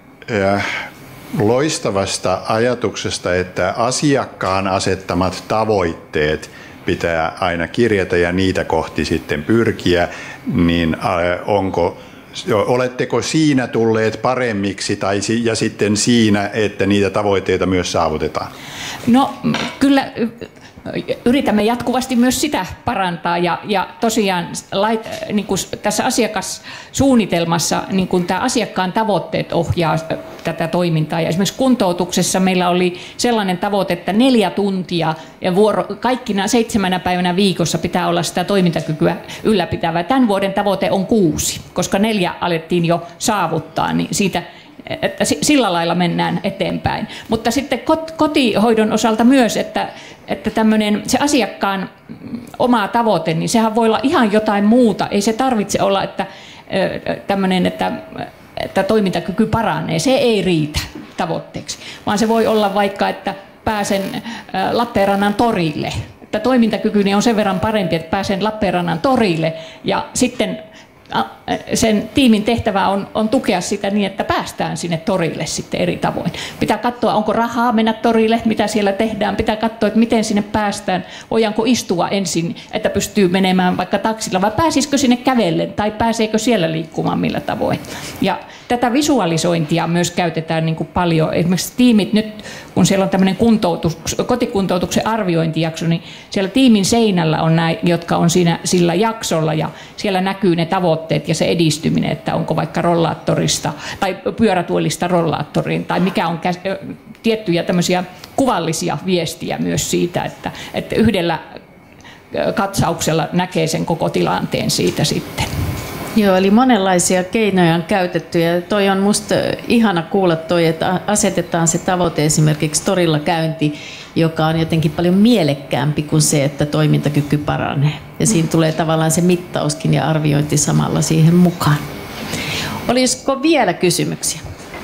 loistavasta ajatuksesta, että asiakkaan asettamat tavoitteet pitää aina kirjata ja niitä kohti sitten pyrkiä, niin onko, oletteko siinä tulleet paremmiksi tai ja sitten siinä, että niitä tavoitteita myös saavutetaan? No kyllä yritämme jatkuvasti myös sitä parantaa ja, ja tosiaan lait, niin kuin tässä asiakassuunnitelmassa niin kuin tämä asiakkaan tavoitteet ohjaa tätä toimintaa. Ja esimerkiksi kuntoutuksessa meillä oli sellainen tavoite, että neljä tuntia ja vuoro, kaikkina seitsemänä päivänä viikossa pitää olla sitä toimintakykyä ylläpitävää. Tämän vuoden tavoite on kuusi, koska neljä alettiin jo saavuttaa, niin siitä että sillä lailla mennään eteenpäin. Mutta sitten kotihoidon osalta myös, että, että tämmöinen, se asiakkaan oma tavoite, niin sehän voi olla ihan jotain muuta. Ei se tarvitse olla, että, tämmöinen, että, että toimintakyky paranee. Se ei riitä tavoitteeksi, vaan se voi olla vaikka, että pääsen Lappeenrannan torille. Että toimintakykyni on sen verran parempi, että pääsen Lappeenrannan torille ja sitten sen tiimin tehtävä on, on tukea sitä niin, että päästään sinne torille sitten eri tavoin. Pitää katsoa, onko rahaa mennä torille, mitä siellä tehdään. Pitää katsoa, että miten sinne päästään. Voidaanko istua ensin, että pystyy menemään vaikka taksilla, vai pääsisikö sinne kävellen, tai pääseekö siellä liikkumaan millä tavoin. Ja tätä visualisointia myös käytetään niin kuin paljon. Esimerkiksi tiimit nyt, kun siellä on tämmöinen kuntoutus, kotikuntoutuksen arviointijakso, niin siellä tiimin seinällä on näin, jotka on siinä sillä jaksolla, ja siellä näkyy ne tavoitteet ja se edistyminen, että onko vaikka rollaattorista tai pyörätuolista rollaattoriin, tai mikä on käs- tiettyjä tämmöisiä kuvallisia viestiä myös siitä, että, että yhdellä katsauksella näkee sen koko tilanteen siitä sitten. Joo, eli monenlaisia keinoja on käytetty ja toi on musta ihana kuulla toi, että asetetaan se tavoite esimerkiksi torilla käynti, joka on jotenkin paljon mielekkäämpi kuin se, että toimintakyky paranee. Ja siinä tulee tavallaan se mittauskin ja arviointi samalla siihen mukaan. Olisiko vielä kysymyksiä?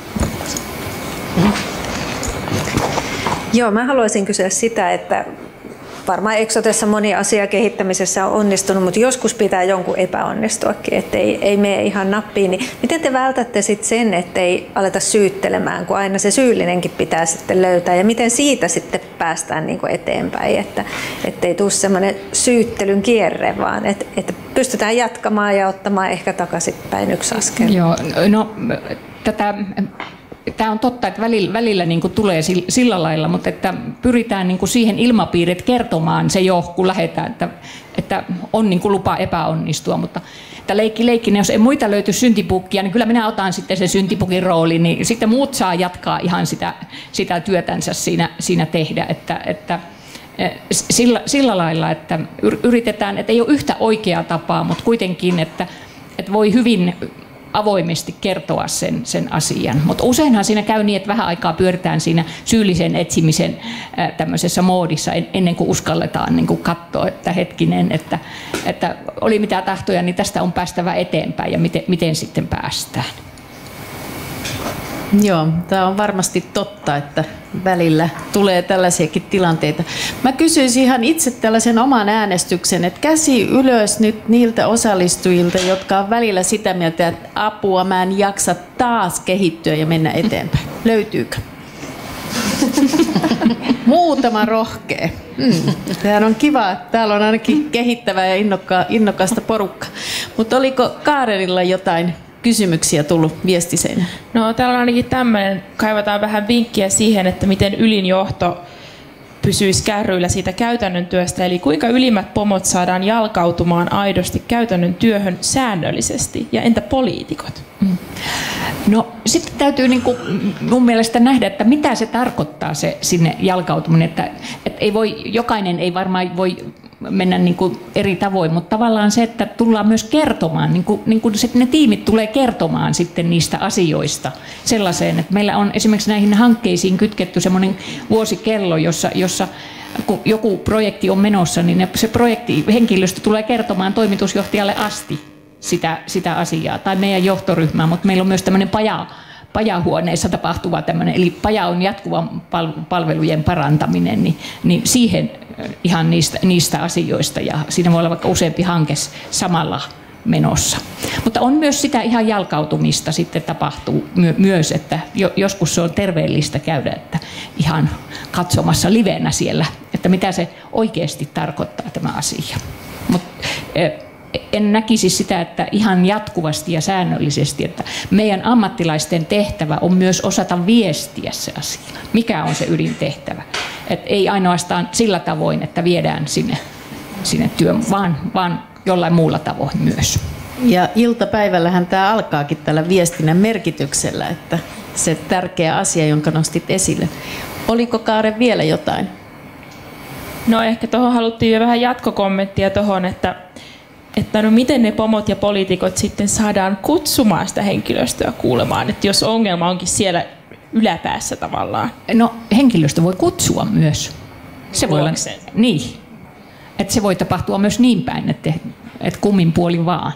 Joo, mä haluaisin kysyä sitä, että varmaan Exotessa moni asia kehittämisessä on onnistunut, mutta joskus pitää jonkun epäonnistuakin, ettei ei mene ihan nappiin. Niin miten te vältätte sitten sen, ettei aleta syyttelemään, kun aina se syyllinenkin pitää sitten löytää, ja miten siitä sitten päästään niin kuin eteenpäin, että ettei tule semmoinen syyttelyn kierre, vaan että, että pystytään jatkamaan ja ottamaan ehkä takaisinpäin yksi askel? Joo, no tätä tämä on totta, että välillä, välillä niin kuin tulee sillä lailla, mutta että pyritään niin kuin siihen ilmapiirit kertomaan se jo, kun lähdetään, että, että on niin kuin lupa epäonnistua, mutta että leikki leikkinen, jos ei muita löyty syntipukkia, niin kyllä minä otan sitten sen syntipukin roolin, niin sitten muut saa jatkaa ihan sitä, sitä työtänsä siinä, siinä tehdä, että, että sillä, sillä lailla, että yritetään, että ei ole yhtä oikeaa tapaa, mutta kuitenkin, että, että voi hyvin avoimesti kertoa sen, sen asian. Mutta useinhan siinä käy niin, että vähän aikaa pyöritään siinä syyllisen etsimisen ää, tämmöisessä moodissa en, ennen kuin uskalletaan niin kuin katsoa, että hetkinen, että, että oli mitä tahtoja, niin tästä on päästävä eteenpäin ja miten, miten sitten päästään. Joo, tämä on varmasti totta, että välillä tulee tällaisiakin tilanteita. Mä kysyisin ihan itse tällaisen oman äänestyksen, että käsi ylös nyt niiltä osallistujilta, jotka on välillä sitä mieltä, että apua, mä en jaksa taas kehittyä ja mennä eteenpäin. Löytyykö? Muutama rohkea. Mm. Tämähän on kiva, että täällä on ainakin kehittävää ja innokka, innokasta porukka. Mutta oliko Kaarenilla jotain kysymyksiä tullut viestiseinään? No täällä on ainakin tämmöinen, kaivataan vähän vinkkiä siihen, että miten ylin johto pysyisi kärryillä siitä käytännön työstä, eli kuinka ylimmät pomot saadaan jalkautumaan aidosti käytännön työhön säännöllisesti, ja entä poliitikot? Mm. No sitten täytyy niin kuin mun mielestä nähdä, että mitä se tarkoittaa se sinne jalkautuminen, että, että ei voi, jokainen ei varmaan voi mennä niin kuin eri tavoin, mutta tavallaan se, että tullaan myös kertomaan, niin kuin, niin kuin ne tiimit tulee kertomaan sitten niistä asioista sellaiseen, että meillä on esimerkiksi näihin hankkeisiin kytketty semmoinen vuosikello, jossa, jossa kun joku projekti on menossa, niin se projektihenkilöstö tulee kertomaan toimitusjohtajalle asti sitä, sitä asiaa, tai meidän johtoryhmää, mutta meillä on myös tämmöinen paja, pajahuoneessa tapahtuva tämmöinen, eli paja on jatkuvan palvelujen parantaminen, niin, niin siihen ihan niistä, niistä asioista, ja siinä voi olla vaikka useampi hanke samalla menossa. Mutta on myös sitä ihan jalkautumista sitten tapahtuu my- myös, että jo, joskus se on terveellistä käydä, että ihan katsomassa livenä siellä, että mitä se oikeasti tarkoittaa tämä asia. Mut, en näkisi sitä, että ihan jatkuvasti ja säännöllisesti, että meidän ammattilaisten tehtävä on myös osata viestiä se asia. Mikä on se ydintehtävä? Et ei ainoastaan sillä tavoin, että viedään sinne, sinne työn, vaan, vaan jollain muulla tavoin myös. Ja iltapäivällähän tämä alkaakin tällä viestinnän merkityksellä, että se tärkeä asia, jonka nostit esille. Oliko Kaare vielä jotain? No ehkä tuohon haluttiin jo vähän jatkokommenttia tuohon, että että no miten ne pomot ja poliitikot sitten saadaan kutsumaan sitä henkilöstöä kuulemaan, että jos ongelma onkin siellä yläpäässä tavallaan. No henkilöstö voi kutsua myös. Se voi olla, niin, että se voi tapahtua myös niin päin, että, että kummin puolin vaan.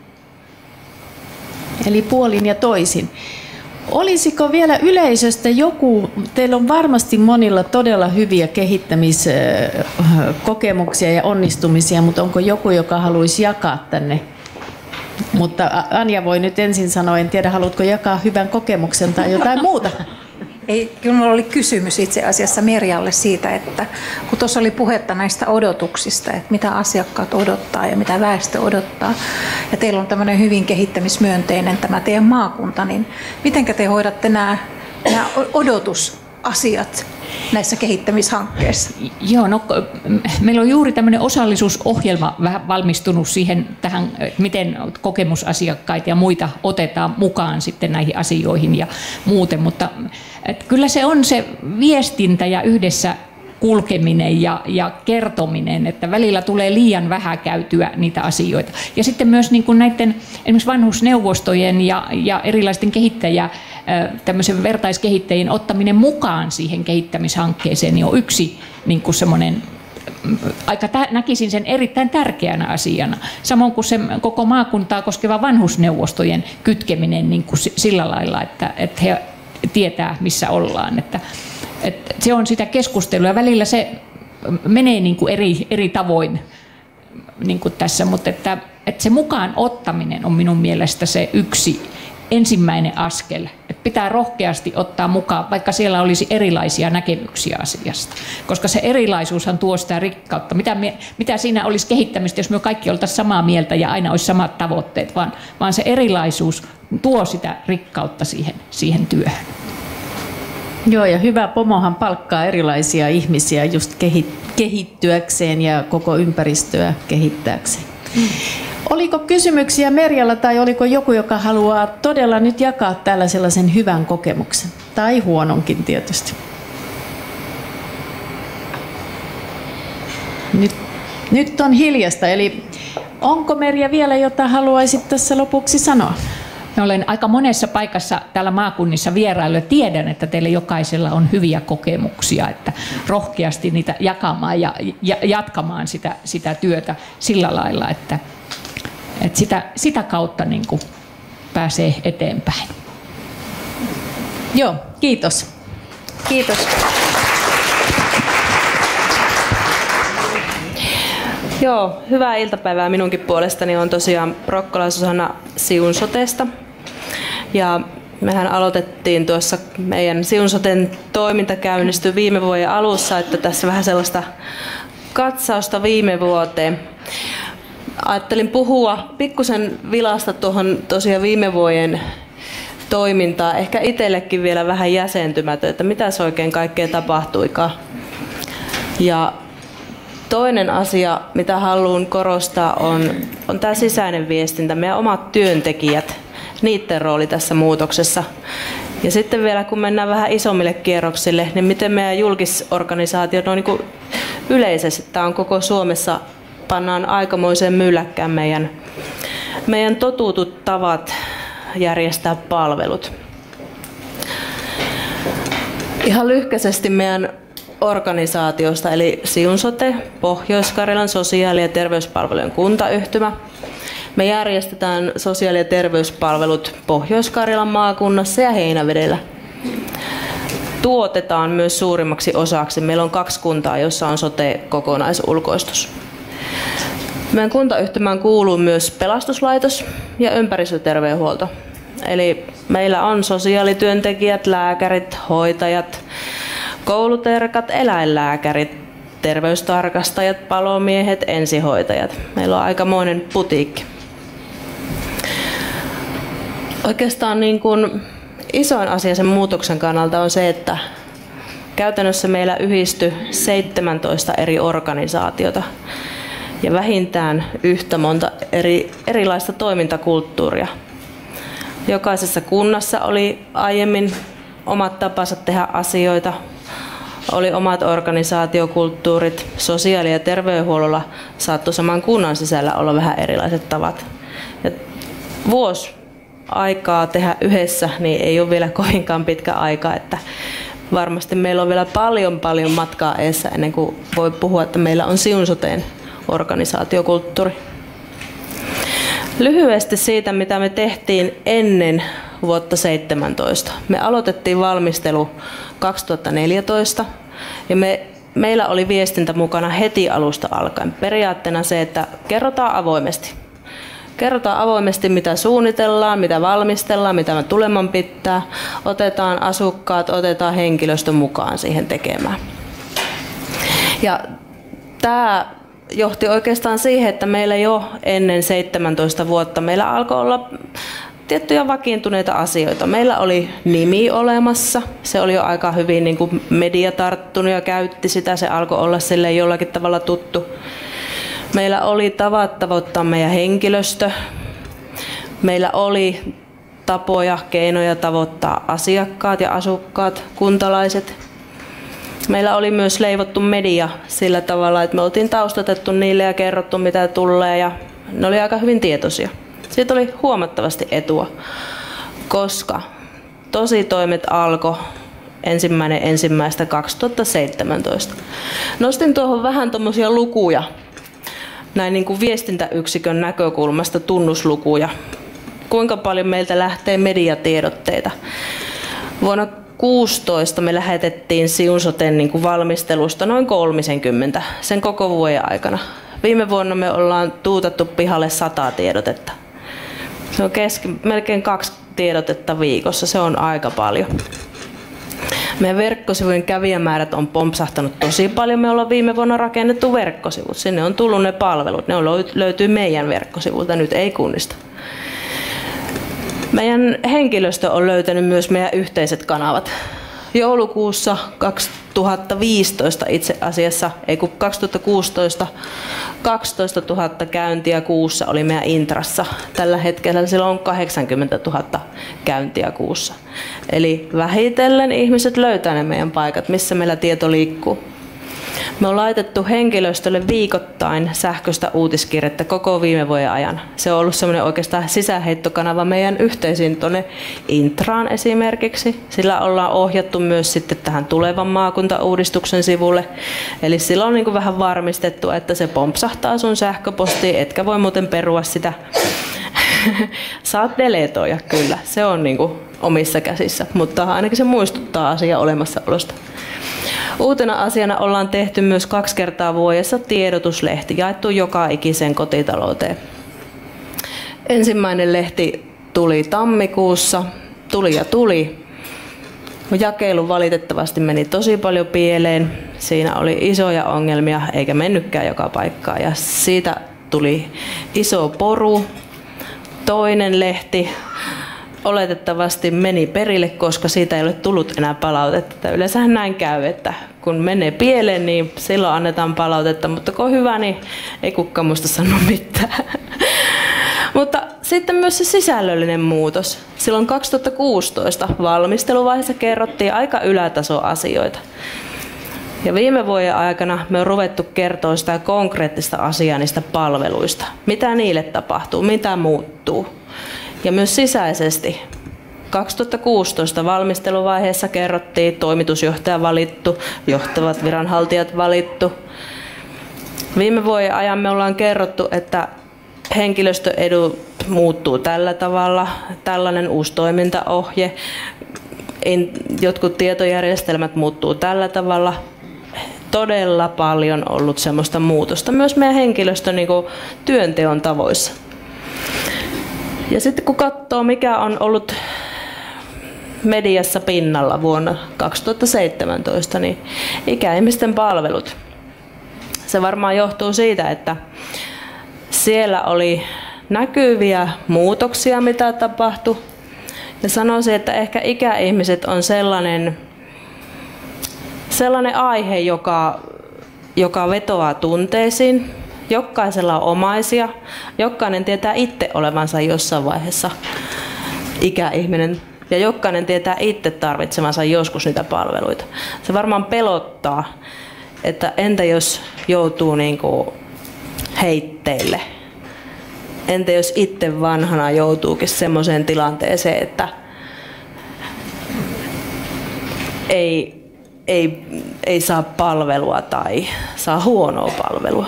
Eli puolin ja toisin. Olisiko vielä yleisöstä joku, teillä on varmasti monilla todella hyviä kehittämiskokemuksia ja onnistumisia, mutta onko joku, joka haluaisi jakaa tänne? Mutta Anja voi nyt ensin sanoa, en tiedä, haluatko jakaa hyvän kokemuksen tai jotain muuta? Ei, kyllä minulla oli kysymys itse asiassa Merjalle siitä, että kun tuossa oli puhetta näistä odotuksista, että mitä asiakkaat odottaa ja mitä väestö odottaa, ja teillä on tämmöinen hyvin kehittämismyönteinen tämä teidän maakunta, niin miten te hoidatte nämä, nämä odotusasiat näissä kehittämishankkeissa? Joo, no, meillä on juuri tämmöinen osallisuusohjelma vähän valmistunut siihen, tähän, miten kokemusasiakkaita ja muita otetaan mukaan sitten näihin asioihin ja muuten, mutta että kyllä se on se viestintä ja yhdessä kulkeminen ja, ja kertominen, että välillä tulee liian vähän käytyä niitä asioita. Ja sitten myös niin kuin näiden esimerkiksi vanhusneuvostojen ja, ja erilaisten kehittäjä, tämmöisen vertaiskehittäjien ottaminen mukaan siihen kehittämishankkeeseen niin on yksi niin kuin semmoinen, aika tä, näkisin sen erittäin tärkeänä asiana. Samoin kuin se koko maakuntaa koskeva vanhusneuvostojen kytkeminen niin kuin sillä lailla, että, että he tietää, missä ollaan. Että, että se on sitä keskustelua ja välillä se menee niin kuin eri, eri tavoin niin kuin tässä, mutta että, että se mukaan ottaminen on minun mielestä se yksi ensimmäinen askel. Että pitää rohkeasti ottaa mukaan, vaikka siellä olisi erilaisia näkemyksiä asiasta. Koska se erilaisuushan tuo sitä rikkautta. Mitä, me, mitä siinä olisi kehittämistä, jos me kaikki oltaisiin samaa mieltä ja aina olisi samat tavoitteet, vaan, vaan se erilaisuus tuo sitä rikkautta siihen, siihen työhön. Joo, ja hyvä pomohan palkkaa erilaisia ihmisiä just kehittyäkseen ja koko ympäristöä kehittääkseen. Mm. Oliko kysymyksiä Merjalla tai oliko joku, joka haluaa todella nyt jakaa täällä sellaisen hyvän kokemuksen? Tai huononkin tietysti. Nyt, nyt on hiljasta, eli onko Merja vielä jotain haluaisit tässä lopuksi sanoa? Mä olen aika monessa paikassa täällä maakunnissa vierailu ja tiedän, että teillä jokaisella on hyviä kokemuksia, että rohkeasti niitä jakamaan ja, ja jatkamaan sitä, sitä työtä sillä lailla, että, että sitä, sitä kautta niin kuin pääsee eteenpäin. Joo, kiitos. Kiitos. Joo, hyvää iltapäivää minunkin puolestani. On tosiaan Rokkola Susanna Siun Sotesta. Ja mehän aloitettiin tuossa, meidän Siun Soten toiminta käynnistyi viime vuoden alussa, että tässä vähän sellaista katsausta viime vuoteen. Ajattelin puhua pikkusen vilasta tuohon tosiaan viime vuoden toimintaa, ehkä itsellekin vielä vähän jäsentymätön, että mitä se oikein kaikkea tapahtuikaan. Ja toinen asia, mitä haluan korostaa, on, on tämä sisäinen viestintä, meidän omat työntekijät, niiden rooli tässä muutoksessa. Ja sitten vielä kun mennään vähän isommille kierroksille, niin miten meidän julkisorganisaatiot on niin kuin yleisesti, tämä on koko Suomessa, pannaan aikamoiseen mylläkkään meidän, meidän totutut tavat järjestää palvelut. Ihan lyhkäisesti meidän organisaatiosta, eli Siun Sote, Pohjois-Karjalan sosiaali- ja terveyspalvelujen kuntayhtymä. Me järjestetään sosiaali- ja terveyspalvelut Pohjois-Karjalan maakunnassa ja Heinävedellä. Tuotetaan myös suurimmaksi osaksi. Meillä on kaksi kuntaa, joissa on sote-kokonaisulkoistus. Meidän kuntayhtymään kuuluu myös pelastuslaitos ja ympäristöterveydenhuolto. Eli meillä on sosiaalityöntekijät, lääkärit, hoitajat, kouluterkat, eläinlääkärit, terveystarkastajat, palomiehet, ensihoitajat. Meillä on aikamoinen putiikki. Oikeastaan niin kuin isoin asia sen muutoksen kannalta on se, että käytännössä meillä yhdistyi seitsemäntoista eri organisaatiota ja vähintään yhtä monta eri, erilaista toimintakulttuuria. Jokaisessa kunnassa oli aiemmin omat tapansa tehdä asioita, oli omat organisaatiokulttuurit, sosiaali- ja terveydenhuollolla saattoi saman kunnan sisällä olla vähän erilaiset tavat. Ja vuosi aikaa tehdä yhdessä, niin ei ole vielä kovinkaan pitkä aika, että varmasti meillä on vielä paljon paljon matkaa edessä ennen kuin voi puhua, että meillä on Siun Soten organisaatiokulttuuri. Lyhyesti siitä, mitä me tehtiin ennen vuotta seitsemäntoista. Me aloitettiin valmistelu kaksituhattaneljätoista ja me, meillä oli viestintä mukana heti alusta alkaen. Periaatteena se, että kerrotaan avoimesti. Kerrotaan avoimesti, mitä suunnitellaan, mitä valmistellaan, mitä me tuleman pitää. Otetaan asukkaat, otetaan henkilöstö mukaan siihen tekemään. Ja tämä johti oikeastaan siihen, että meillä jo ennen seitsemäntoista vuotta meillä alkoi olla tiettyjä vakiintuneita asioita. Meillä oli nimi olemassa, se oli jo aika hyvin niin kuin media tarttunut ja käytti sitä, se alkoi olla sille jollakin tavalla tuttu. Meillä oli tavat tavoittaa meidän henkilöstö, meillä oli tapoja, keinoja tavoittaa asiakkaat ja asukkaat, kuntalaiset. Meillä oli myös leivottu media sillä tavalla, että me oltiin taustatettu niille ja kerrottu mitä tulee ja ne oli aika hyvin tietoisia. Siitä oli huomattavasti etua, koska tositoimet alkoi ensimmäinen ensimmäistä kaksituhattaseitsemäntoista. Nostin tuohon vähän tuommoisia lukuja, näin niin kuin viestintäyksikön näkökulmasta tunnuslukuja. Kuinka paljon meiltä lähtee mediatiedotteita. Vuonna kuusitoista me lähetettiin Siun Soten niin kuin valmistelusta noin kolmekymmentä sen koko vuoden aikana. Viime vuonna me ollaan tuutattu pihalle sata tiedotetta. Se on keski, melkein kaksi tiedotetta viikossa, se on aika paljon. Meidän verkkosivujen kävijämäärät on pompsahtanut tosi paljon. Me ollaan viime vuonna rakennettu verkkosivut. Sinne on tullut ne palvelut. Ne on löytyy meidän verkkosivulta, nyt ei kunnista. Meidän henkilöstö on löytänyt myös meidän yhteiset kanavat. joulukuussa kaksituhattaviisitoista itse asiassa, ei kun kaksituhattakuusitoista, kaksitoistatuhatta käyntiä kuussa oli meidän intrassa. Tällä hetkellä sillä on kahdeksankymmentätuhatta käyntiä kuussa. Eli vähitellen ihmiset löytää ne meidän paikat, missä meillä tieto liikkuu. Me on laitettu henkilöstölle viikoittain sähköistä uutiskirjettä koko viime vuoden ajan. Se on ollut semmoinen oikeastaan sisäheittokanava meidän yhteisiin tuonne Intraan esimerkiksi. Sillä ollaan ohjattu myös sitten tähän tulevan maakuntauudistuksen sivulle. Eli sillä on niin kuin vähän varmistettu, että se pompsahtaa sun sähköpostiin, etkä voi muuten perua sitä. Saat deletoida kyllä, se on niin kuin omissa käsissä, mutta ainakin se muistuttaa asian olemassaolosta. Uutena asiana ollaan tehty myös kaksi kertaa vuodessa tiedotuslehti, jaettu joka ikisen kotitalouteen. Ensimmäinen lehti tuli tammikuussa, tuli ja tuli. Jakelu valitettavasti meni tosi paljon pieleen. Siinä oli isoja ongelmia eikä mennytkään joka paikkaan ja siitä tuli iso poru. Toinen lehti oletettavasti meni perille, koska siitä ei ole tullut enää palautetta. Yleensähän näin käy, että kun menee pieleen, niin silloin annetaan palautetta, mutta kun on hyvä, niin ei kukaan muista sanoa mitään. Mutta sitten myös se sisällöllinen muutos. Silloin kaksituhattakuusitoista valmisteluvaiheessa kerrottiin aika ylätasoasioita. Ja viime vuoden aikana me on ruvettu kertoa sitä konkreettista asiaa niistä palveluista. Mitä niille tapahtuu, mitä muuttuu. Ja myös sisäisesti. kaksituhattakuusitoista valmisteluvaiheessa kerrottiin toimitusjohtaja valittu, johtavat viranhaltijat valittu. Viime vuoden ajan me ollaan kerrottu, että henkilöstöedu muuttuu tällä tavalla, tällainen uusi toimintaohje, jotkut tietojärjestelmät muuttuu tällä tavalla. Todella paljon ollut semmoista muutosta myös meidän henkilöstön niin kuin työnteon tavoissa. Ja sitten kun katsoo, mikä on ollut mediassa pinnalla vuonna kaksituhattaseitsemäntoista, niin ikäihmisten palvelut. Se varmaan johtuu siitä, että siellä oli näkyviä muutoksia, mitä tapahtui. Ja sanoisin, että ehkä ikäihmiset on sellainen, sellainen aihe, joka, joka vetoaa tunteisiin. Jokaisella on omaisia. Jokainen tietää itse olevansa jossain vaiheessa ikäihminen. Ja jokainen tietää itse tarvitsemansa joskus niitä palveluita. Se varmaan pelottaa, että entä jos joutuu niin kuin heitteille? Entä jos itse vanhana joutuukin semmoiseen tilanteeseen, että ei, ei, ei saa palvelua tai saa huonoa palvelua.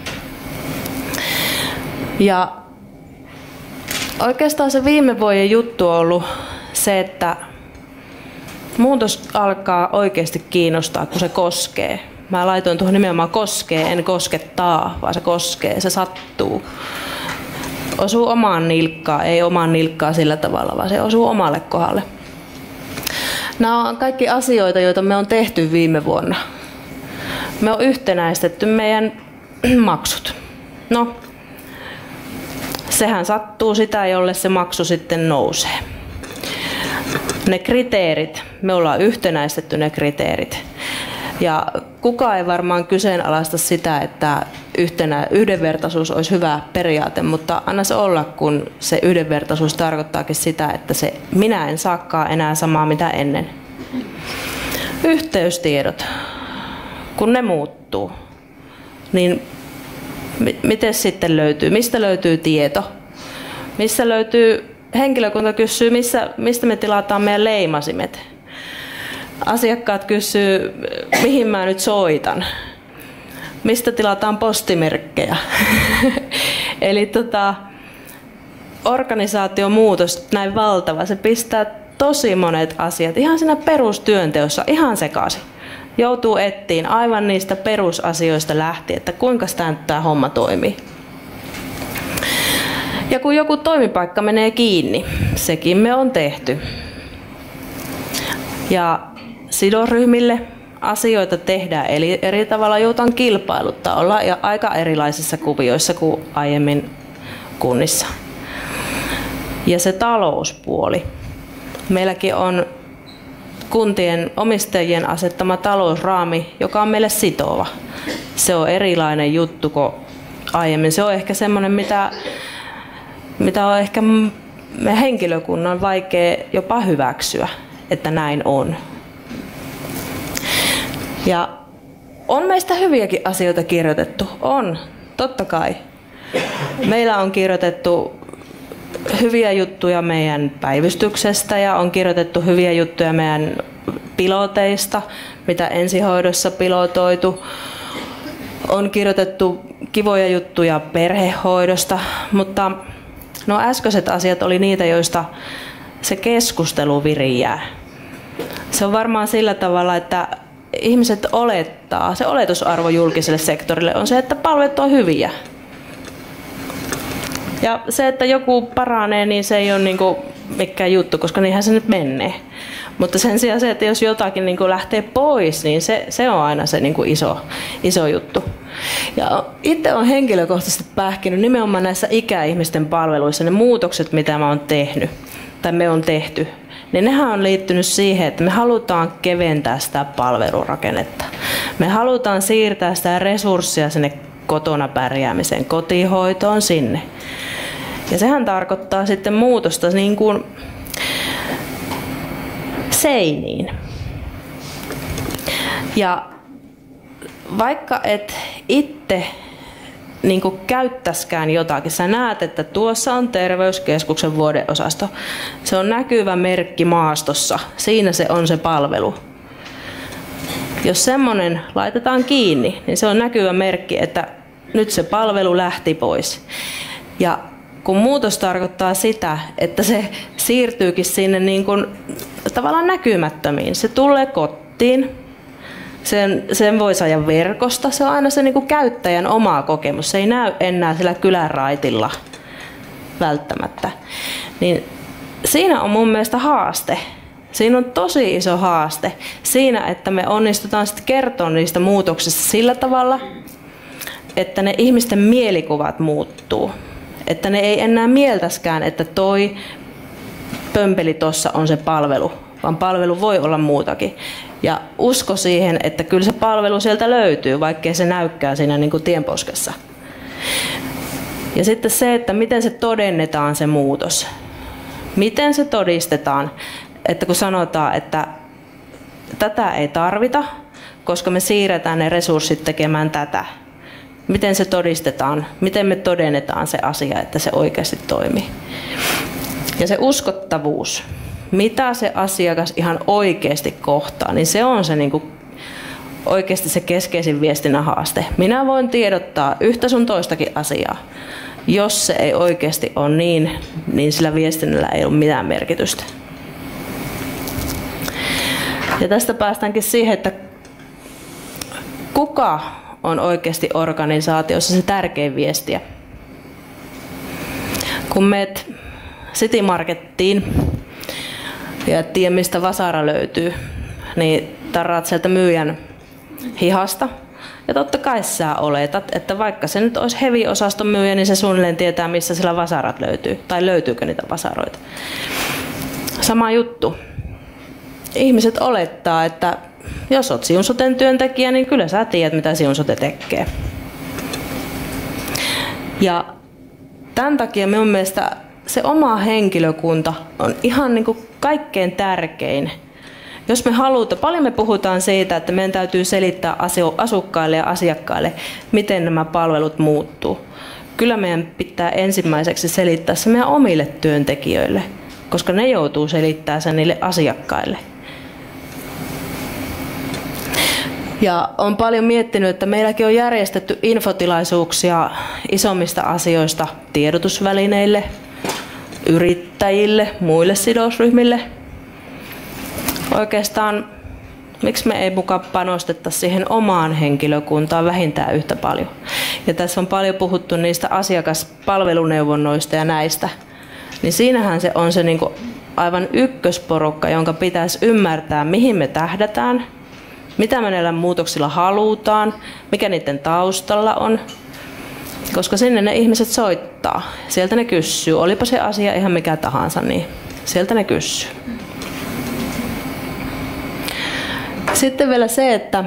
Ja oikeastaan se viime vuoden juttu on ollut se, että muutos alkaa oikeasti kiinnostaa, kun se koskee. Mä laitoin tuohon nimenomaan koskee, en koskettaa, vaan se koskee, se sattuu. Osuu omaan nilkkaan, ei omaan nilkkaan sillä tavalla, vaan se osuu omalle kohdalle. Nämä on kaikki asioita, joita me on tehty viime vuonna. Me on yhtenäistetty meidän maksut. No, sehän sattuu sitä, jolle se maksu sitten nousee. Ne kriteerit, me ollaan yhtenäistetty ne kriteerit. Ja kukaan ei varmaan kyseenalaista sitä, että yhtenä, yhdenvertaisuus olisi hyvä periaate, mutta anna se olla, kun se yhdenvertaisuus tarkoittaakin sitä, että se minä en saakaan enää samaa mitä ennen. Yhteystiedot, kun ne muuttuu, niin miten sitten löytyy? Mistä löytyy tieto? Missä löytyy, henkilökunta kysyy, missä, mistä me tilataan meidän leimasimet? Asiakkaat kysyy, mihin mä nyt soitan? Mistä tilataan postimerkkejä? Eli tota, organisaatiomuutos näin valtava, se pistää tosi monet asiat ihan siinä perustyönteossa ihan sekaisin. Joutuu etsiin aivan niistä perusasioista lähtien, että kuinka tämä homma toimii. Ja kun joku toimipaikka menee kiinni, sekin me on tehty. Ja sidosryhmille asioita tehdään, eli eri tavalla joudutaan kilpailuttaa, olla aika erilaisissa kuvioissa kuin aiemmin kunnissa. Ja se talouspuoli. Meilläkin on kuntien omistajien asettama talousraami, joka on meille sitova. Se on erilainen juttu kuin aiemmin. Se on ehkä semmoinen, mitä, mitä on ehkä meidän henkilökunnan vaikea jopa hyväksyä, että näin on. Ja on meistä hyviäkin asioita kirjoitettu. On, totta kai. Meillä on kirjoitettu hyviä juttuja meidän päivystyksestä ja on kirjoitettu hyviä juttuja meidän piloteista, mitä ensihoidossa pilotoitu. On kirjoitettu kivoja juttuja perhehoidosta, mutta no äskeiset asiat oli niitä, joista se keskustelu viriää. Se on varmaan sillä tavalla, että ihmiset olettaa, se oletusarvo julkiselle sektorille on se, että palvelut on hyviä. Ja se, että joku paranee, niin se ei ole niinku mikään juttu, koska niinhän se nyt menee. Mutta sen sijaan se, että jos jotakin niinku lähtee pois, niin se, se on aina se niinku iso, iso juttu. Ja itse olen henkilökohtaisesti pähkinyt nimenomaan näissä ikäihmisten palveluissa, ne muutokset, mitä mä oon tehnyt, tai me on tehty, niin nehän on liittynyt siihen, että me halutaan keventää sitä palvelurakennetta. Me halutaan siirtää sitä resurssia sinne kotona pärjäämiseen, kotihoitoon sinne. Ja sehän tarkoittaa sitten muutosta niin kuin seiniin. Ja vaikka et itse niin kuin käyttäskään jotakin, sä näet, että tuossa on terveyskeskuksen vuodeosasto. Se on näkyvä merkki maastossa. Siinä se on se palvelu. Jos semmoinen laitetaan kiinni, niin se on näkyvä merkki, että nyt se palvelu lähti pois. Ja kun muutos tarkoittaa sitä, että se siirtyykin sinne niin kuin tavallaan näkymättömiin. Se tulee kotiin, sen, sen voi saada verkosta, se on aina se niin kuin käyttäjän oma kokemus. Se ei näy enää sillä kylänraitilla välttämättä. Niin siinä on mun mielestä haaste. Siinä on tosi iso haaste siinä, että me onnistutaan sitten kertoa niistä muutoksista sillä tavalla, että ne ihmisten mielikuvat muuttuu. Että ne ei enää mieltäskään, että toi pömpeli tuossa on se palvelu, vaan palvelu voi olla muutakin. Ja usko siihen, että kyllä se palvelu sieltä löytyy, vaikkei se näykään siinä niin kuin tienposkessa. Ja sitten se, että miten se todennetaan se muutos. Miten se todistetaan, että kun sanotaan, että tätä ei tarvita, koska me siirretään ne resurssit tekemään tätä. Miten se todistetaan, miten me todennetaan se asia, että se oikeasti toimii. Ja se uskottavuus, mitä se asiakas ihan oikeasti kohtaa, niin se on se niin kuin oikeasti se keskeisin viestinnän haaste. Minä voin tiedottaa yhtä sun toistakin asiaa. Jos se ei oikeasti ole niin, niin sillä viestinnällä ei ole mitään merkitystä. Ja tästä päästäänkin siihen, että kuka on oikeasti organisaatiossa se tärkein viestiä. Kun meet City Markettiin ja et tiedä mistä vasara löytyy, niin tarraat sieltä myyjän hihasta. Ja totta kai sä oletat, että vaikka se nyt olisi heavy-osaston myyjä, niin se suunnilleen tietää, missä sillä vasarat löytyy. Tai löytyykö niitä vasaroita. Sama juttu. Ihmiset olettaa, että jos olet Siunsoten työntekijä, niin kyllä sä tiedät, mitä Siunsote tekee. Ja tämän takia minun mielestä se oma henkilökunta on ihan niin kuin kaikkein tärkein. Jos me halutaan, paljon me puhutaan siitä, että meidän täytyy selittää asukkaille ja asiakkaille, miten nämä palvelut muuttuu. Kyllä meidän pitää ensimmäiseksi selittää se meidän omille työntekijöille, koska ne joutuu selittämään sen niille asiakkaille. Ja olen paljon miettinyt, että meilläkin on järjestetty infotilaisuuksia isommista asioista tiedotusvälineille, yrittäjille, muille sidosryhmille. Oikeastaan, miksi me ei mukaan panostettaisi siihen omaan henkilökuntaan vähintään yhtä paljon. Ja tässä on paljon puhuttu niistä asiakaspalveluneuvonnoista ja näistä. Niin siinähän se on se niin kuin aivan ykkösporukka, jonka pitäisi ymmärtää, mihin me tähdätään, mitä me näillä muutoksilla halutaan, mikä niiden taustalla on. Koska sinne ne ihmiset soittaa. Sieltä ne kysyy. Olipa se asia ihan mikä tahansa, niin sieltä ne kysyy. Sitten vielä se, että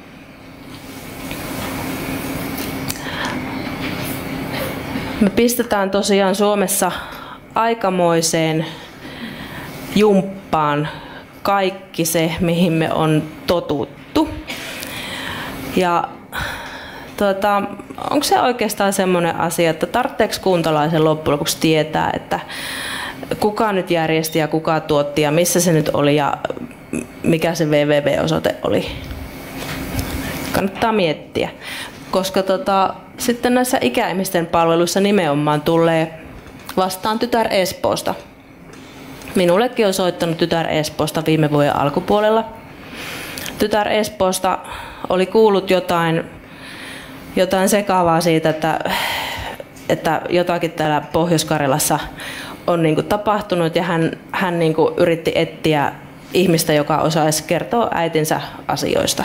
me pistetään tosiaan Suomessa aikamoiseen jumppaan kaikki se, mihin me on totuttu. Ja tuota, onko se oikeastaan semmoinen asia, että tarvitseeko kuntalaisen loppujen lopuksi tietää, että kuka nyt järjesti ja kuka tuotti ja missä se nyt oli ja mikä se double-u double-u double-osoite oli? Kannattaa miettiä, koska tota, sitten näissä ikäihmisten palveluissa nimenomaan tulee vastaan tytär Espoosta. Minullekin on soittanut tytär Espoosta viime vuoden alkupuolella. Tytär Espoosta oli kuullut jotain, jotain sekaavaa siitä, että, että jotakin täällä Pohjois-Karjalassa on niin kuin tapahtunut ja hän, hän niin kuin yritti etsiä ihmistä, joka osaisi kertoa äitinsä asioista.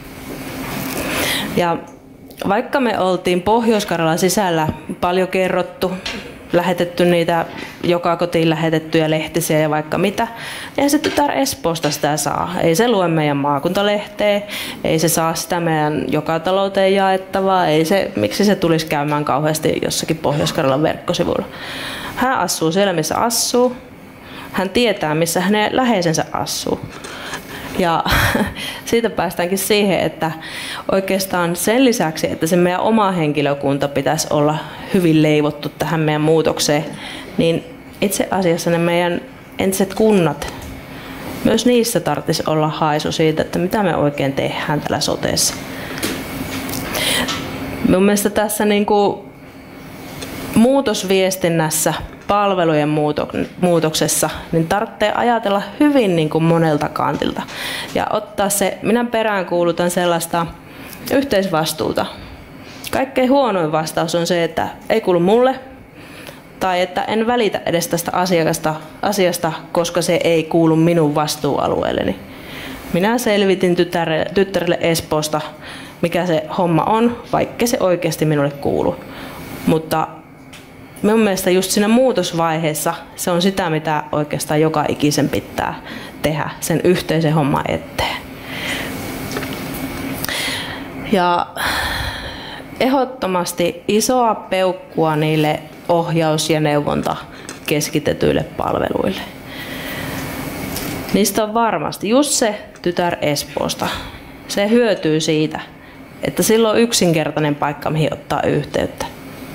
Ja vaikka me oltiin Pohjois-Karjalan sisällä paljon kerrottu, lähetetty niitä joka kotiin lähetettyjä lehtisiä ja vaikka mitä, eihän se tytär Espoosta sitä saa. Ei se lue meidän maakuntalehteä, ei se saa sitä meidän joka talouteen jaettavaa, ei se, miksi se tulisi käymään kauheasti jossakin Pohjois-Karjalan verkkosivuilla. Hän asuu siellä, missä asuu. Hän tietää, missä hänen läheisensä asuu. Ja siitä päästäänkin siihen, että oikeastaan sen lisäksi, että se meidän oma henkilökunta pitäisi olla hyvin leivottu tähän meidän muutokseen, niin itse asiassa ne meidän entiset kunnat, myös niissä tarvitsisi olla haisu siitä, että mitä me oikein tehdään tällä soteessa. Mun mielestä tässä niin kuin muutosviestinnässä, palvelujen muutoksessa, niin tarvitsee ajatella hyvin niin kuin monelta kantilta. Ja ottaa se, minä peräänkuulutan sellaista yhteisvastuuta. Kaikkein huonoin vastaus on se, että ei kuulu mulle, tai että en välitä edes tästä asiasta, asiasta koska se ei kuulu minun vastuualueelleni. Minä selvitin tyttärelle, tyttärelle Espoosta, mikä se homma on, vaikka se oikeasti minulle kuuluu. Mutta minun mielestä just siinä muutosvaiheessa se on sitä, mitä oikeastaan joka ikisen pitää tehdä sen yhteisen homman eteen. Ja ehdottomasti isoa peukkua niille ohjaus- ja neuvonta keskitetyille palveluille. Niistä on varmasti just se tytär Espoosta. Se hyötyy siitä, että sillä on yksinkertainen paikka, mihin ottaa yhteyttä.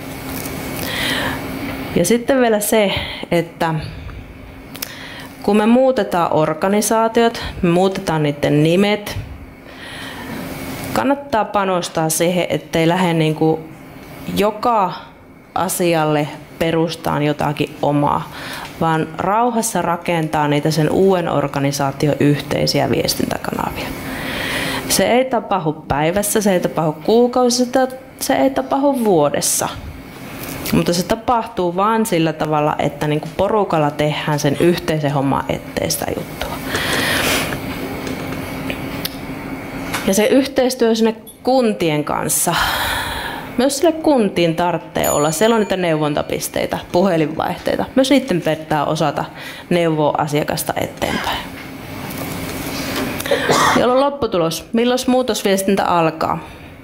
Ja sitten vielä se, että kun me muutetaan organisaatiot, me muutetaan niiden nimet, kannattaa panostaa siihen, ettei lähde niin kuin joka asialle perustaan jotakin omaa, vaan rauhassa rakentaa niitä sen uuden organisaation yhteisiä viestintäkanavia. Se ei tapahdu päivässä, se ei tapahdu kuukausissa, se ei tapahdu vuodessa. Mutta se tapahtuu vain sillä tavalla, että niinku porukalla tehdään sen yhteisen homman eteen sitä juttua. Ja se yhteistyö sinne kuntien kanssa. Myös sille kuntiin tarvitsee olla. Siellä on niitä neuvontapisteitä, puhelinvaihteita. Myös niiden pitää osata neuvoa asiakasta eteenpäin. Jolloin lopputulos. Milloin muutosviestintä alkaa?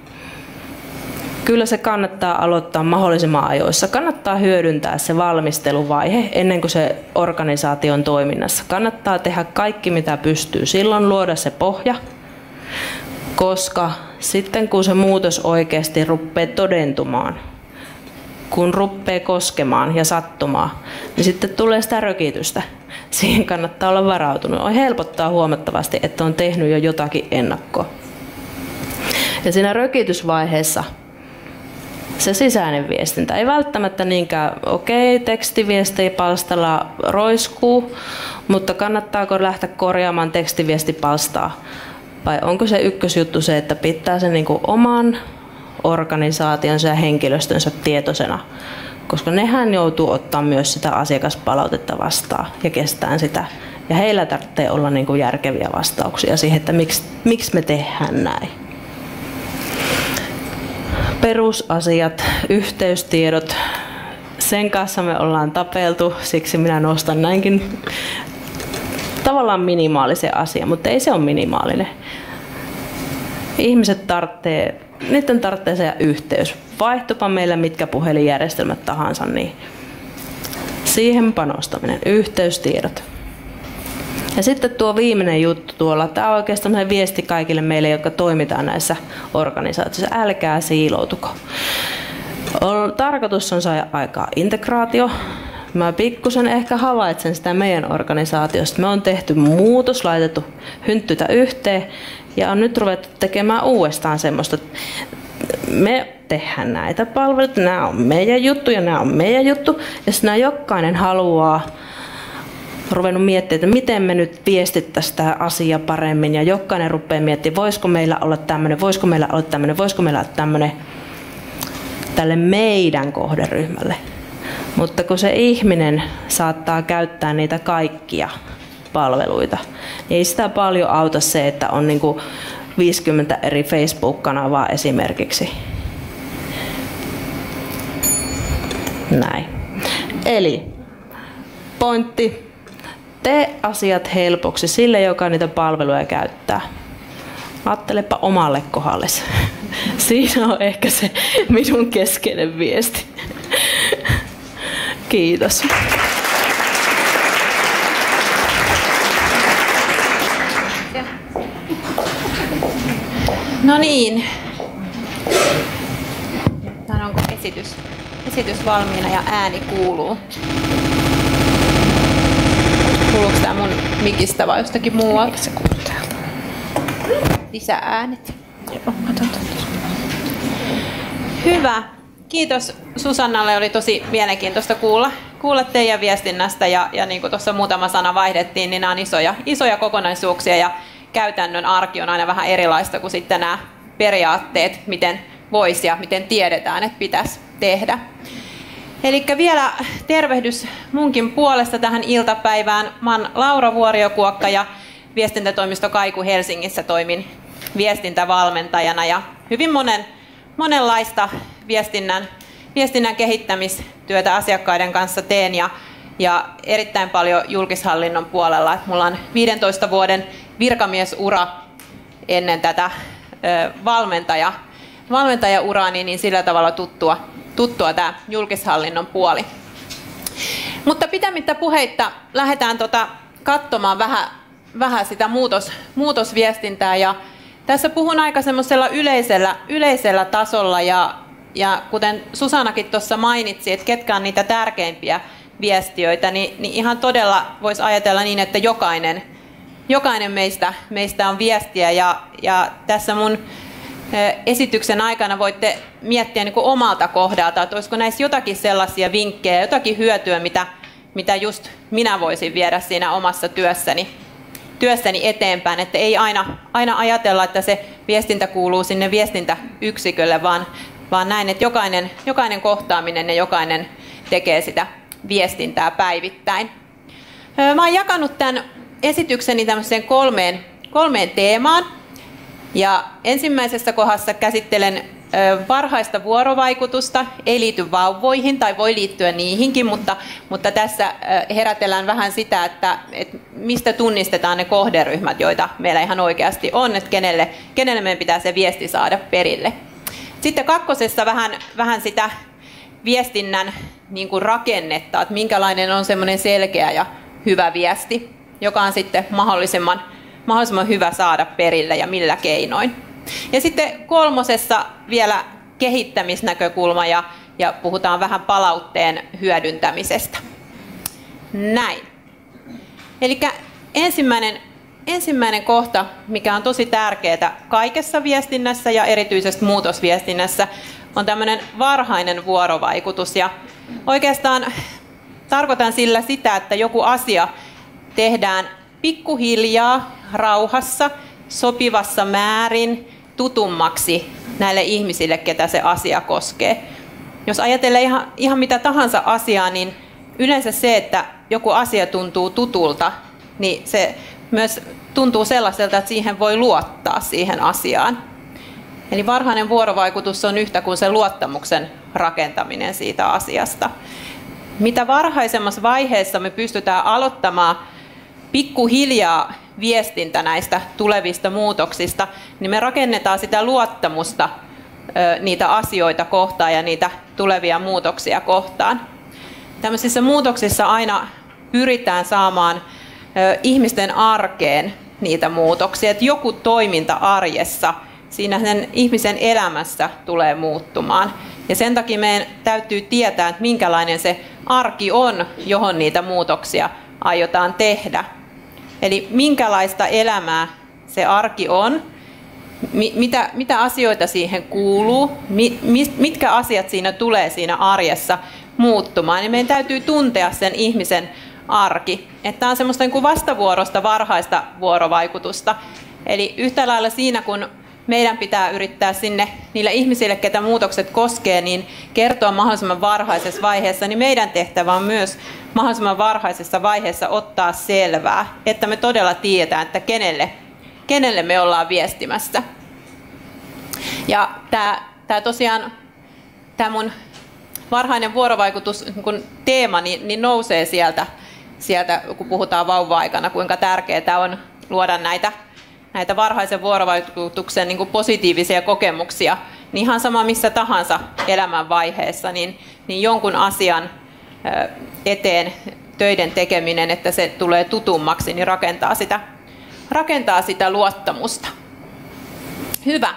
Kyllä se kannattaa aloittaa mahdollisimman ajoissa. Kannattaa hyödyntää se valmisteluvaihe ennen kuin se organisaatio on toiminnassa. Kannattaa tehdä kaikki mitä pystyy. Silloin luoda se pohja, koska sitten kun se muutos oikeasti rupeaa todentumaan, kun rupeaa koskemaan ja sattumaan, niin sitten tulee sitä rökitystä. Siihen kannattaa olla varautunut. On helpottaa huomattavasti, että on tehnyt jo jotakin ennakkoa. Ja siinä rökitysvaiheessa se sisäinen viestintä ei välttämättä niinkään, okei, okay, tekstiviestipalstalla roiskuu, mutta kannattaako lähteä korjaamaan tekstiviestipalstaa? Vai onko se ykkösjuttu se, että pitää sen niin kuin oman organisaationsa ja henkilöstönsä tietoisena? Koska nehän joutuu ottaa myös sitä asiakaspalautetta vastaan ja kestään sitä. Ja heillä tarvitsee olla niin kuin järkeviä vastauksia siihen, että miksi, miksi me tehdään näin. Perusasiat, yhteystiedot, sen kanssa me ollaan tapeltu, siksi minä nostan näinkin tavallaan minimaalisen asian, mutta ei se ole minimaalinen. Ihmiset tarvitsee, niiden tarvitsee se yhteys. Vaihtupa meillä mitkä puhelinjärjestelmät tahansa, niin siihen panostaminen, yhteystiedot. Ja sitten tuo viimeinen juttu tuolla, tämä on oikeastaan viesti kaikille meille, jotka toimitaan näissä organisaatioissa. Älkää siiloutuko. Tarkoitus on saada aikaa integraatio. Mä pikkusen ehkä havaitsen sitä meidän organisaatiosta. Me on tehty muutos, laitettu hynttytä yhteen ja on nyt ruvettu tekemään uudestaan semmoista. Me tehdään näitä palveluita, nämä on meidän juttu ja nämä on meidän juttu. Ja sitten jokainen haluaa ruvennut miettimään, että miten me nyt viestittäisiin tämä asia paremmin. Ja jokainen rupeaa miettimään, voisiko meillä olla tämmöinen, voisiko meillä olla tämmöinen, voisiko meillä olla tämmöinen tälle meidän kohderyhmälle. Mutta kun se ihminen saattaa käyttää niitä kaikkia palveluita, niin ei sitä paljon auta se, että on niin kuin viisikymmentä eri Facebook-kanavaa esimerkiksi. Näin. Eli pointti, tee asiat helpoksi sille, joka niitä palveluja käyttää. Ajattelepa omalle kohdallesi. Siinä on ehkä se minun keskeinen viesti. Kiitos. No niin. Täällä onko esitys, esitys valmiina ja ääni kuuluu. Kuuluuko tää mun mikistä vai jostakin muualta? Se kuuluu täältä. Lisää äänet. Joo, katsotaan. Hyvä. Kiitos Susannalle, oli tosi mielenkiintoista kuulla, kuulla teidän viestinnästä ja, ja niin kuin tuossa muutama sana vaihdettiin, niin nämä on isoja, isoja kokonaisuuksia ja käytännön arki on aina vähän erilaista kuin sitten nämä periaatteet, miten voisi ja miten tiedetään, että pitäisi tehdä. Eli vielä tervehdys munkin puolesta tähän iltapäivään. Mä oon Laura Vuoriokuokka ja viestintätoimisto Kaiku Helsingissä toimin viestintävalmentajana ja hyvin monen, monenlaista viestinnän, viestinnän kehittämistyötä asiakkaiden kanssa teen ja, ja erittäin paljon julkishallinnon puolella. Et mulla on viidentoista vuoden virkamiesura ennen tätä ö, valmentaja, valmentajauraa, niin sillä tavalla tuttua, tuttua tämä julkishallinnon puoli. Mutta pitämättä puheitta lähdetään tota katsomaan vähän, vähän sitä muutos, muutosviestintää. Ja tässä puhun aika semmoisella yleisellä, yleisellä tasolla ja, ja kuten Susannakin tuossa mainitsi, että ketkä on niitä tärkeimpiä viestiöitä, niin, niin ihan todella voisi ajatella niin, että jokainen, jokainen meistä, meistä on viestiä ja, ja tässä mun esityksen aikana voitte miettiä niin kuin omalta kohdalta, että olisiko näissä jotakin sellaisia vinkkejä, jotakin hyötyä, mitä, mitä just minä voisin viedä siinä omassa työssäni, työssäni eteenpäin, että ei aina, aina ajatella, että se viestintä kuuluu sinne viestintäyksikölle, vaan, vaan näin, että jokainen, jokainen kohtaaminen ja jokainen tekee sitä viestintää päivittäin. Mä oon jakanut tämän esitykseni tämmöiseen kolmeen, kolmeen teemaan. Ja ensimmäisessä kohdassa käsittelen varhaista vuorovaikutusta, ei liity vauvoihin tai voi liittyä niihinkin, mutta, mutta tässä herätellään vähän sitä, että, että mistä tunnistetaan ne kohderyhmät, joita meillä ihan oikeasti on, että kenelle, kenelle meidän pitää se viesti saada perille. Sitten kakkosessa vähän, vähän sitä viestinnän niin kuin rakennetta, että minkälainen on semmoinen selkeä ja hyvä viesti, joka on sitten mahdollisimman mahdollisimman hyvä saada perille ja millä keinoin. Ja sitten kolmosessa vielä kehittämisnäkökulma ja, ja puhutaan vähän palautteen hyödyntämisestä. Näin. Eli ensimmäinen, ensimmäinen kohta, mikä on tosi tärkeää kaikessa viestinnässä ja erityisesti muutosviestinnässä, on tämmöinen varhainen vuorovaikutus. Ja oikeastaan tarkoitan sillä sitä, että joku asia tehdään pikkuhiljaa, rauhassa, sopivassa määrin, tutummaksi näille ihmisille, ketä se asia koskee. Jos ajatellaan ihan, ihan mitä tahansa asiaa, niin yleensä se, että joku asia tuntuu tutulta, niin se myös tuntuu sellaiselta, että siihen voi luottaa siihen asiaan. Eli varhainen vuorovaikutus on yhtä kuin se luottamuksen rakentaminen siitä asiasta. Mitä varhaisemmassa vaiheessa me pystytään aloittamaan pikkuhiljaa viestintä näistä tulevista muutoksista, niin me rakennetaan sitä luottamusta niitä asioita kohtaan ja niitä tulevia muutoksia kohtaan. Tällaisissa muutoksissa aina pyritään saamaan ihmisten arkeen niitä muutoksia, että joku toiminta arjessa siinä sen ihmisen elämässä tulee muuttumaan. Ja sen takia meidän täytyy tietää, että minkälainen se arki on, johon niitä muutoksia aiotaan tehdä. Eli minkälaista elämää se arki on, mitä, mitä asioita siihen kuuluu, mitkä asiat siinä tulee siinä arjessa muuttumaan. Niin meidän täytyy tuntea sen ihmisen arki. Että tämä on semmoista niin kuin vastavuorosta varhaista vuorovaikutusta. Eli yhtä lailla siinä, kun meidän pitää yrittää sinne niille ihmisille, ketä muutokset koskee, niin kertoa mahdollisimman varhaisessa vaiheessa, niin meidän tehtävä on myös mahdollisimman varhaisessa vaiheessa ottaa selvää, että me todella tiedetään, että kenelle, kenelle me ollaan viestimässä. Ja tämä, tämä tosiaan, tämä mun varhainen vuorovaikutus kun teema niin, niin nousee sieltä, sieltä, kun puhutaan vauva-aikana, kuinka tärkeää on luoda näitä näitä varhaisen vuorovaikutuksen niin kuin positiivisia kokemuksia, niin ihan sama missä tahansa elämänvaiheessa, niin, niin jonkun asian eteen töiden tekeminen, että se tulee tutummaksi, niin rakentaa sitä, rakentaa sitä luottamusta. Hyvä.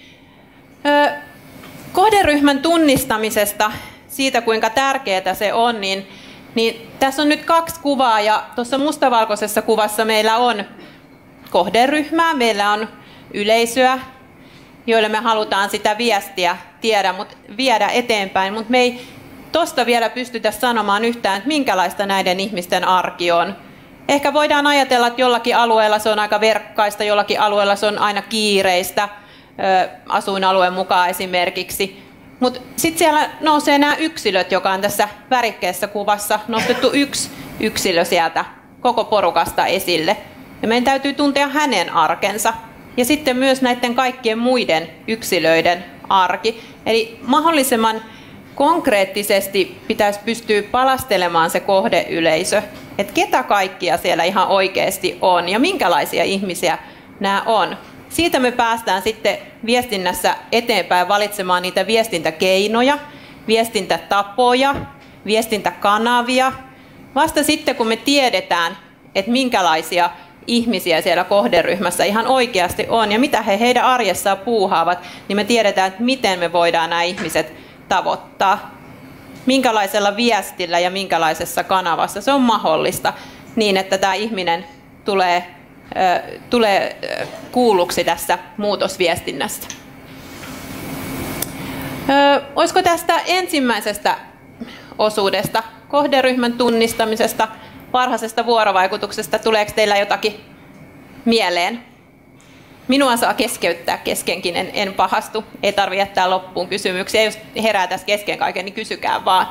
Kohderyhmän tunnistamisesta, siitä kuinka tärkeää se on, niin, niin tässä on nyt kaksi kuvaa, ja tuossa mustavalkoisessa kuvassa meillä on kohderyhmää, meillä on yleisöä, joille me halutaan sitä viestiä tiedä, mut, viedä eteenpäin, mutta me ei tuosta vielä pystytä sanomaan yhtään, että minkälaista näiden ihmisten arki on. Ehkä voidaan ajatella, että jollakin alueella se on aika verkkaista, jollakin alueella se on aina kiireistä, asuinalueen mukaan esimerkiksi. Mutta sitten siellä nousee nämä yksilöt, joka on tässä värikkeessä kuvassa nostettu yksi yksilö sieltä koko porukasta esille. Ja meidän täytyy tuntea hänen arkensa ja sitten myös näiden kaikkien muiden yksilöiden arki. Eli mahdollisimman konkreettisesti pitäisi pystyä palastelemaan se kohdeyleisö, että ketä kaikkia siellä ihan oikeasti on ja minkälaisia ihmisiä nämä on. Siitä me päästään sitten viestinnässä eteenpäin valitsemaan niitä viestintäkeinoja, viestintätapoja, viestintäkanavia. Vasta sitten kun me tiedetään, että minkälaisia ihmisiä siellä kohderyhmässä ihan oikeasti on ja mitä he heidän arjessaan puuhaavat, niin me tiedetään, että miten me voidaan nämä ihmiset tavoittaa. Minkälaisella viestillä ja minkälaisessa kanavassa se on mahdollista niin, että tämä ihminen tulee, äh, tulee äh, kuulluksi tässä muutosviestinnässä. Äh, olisiko tästä ensimmäisestä osuudesta, kohderyhmän tunnistamisesta, varhaisesta vuorovaikutuksesta, tuleeko teillä jotakin mieleen? Minua saa keskeyttää keskenkin, en, en pahastu. Ei tarvitse jättää loppuun kysymyksiä. Jos herää tässä kesken kaiken, niin kysykää vaan.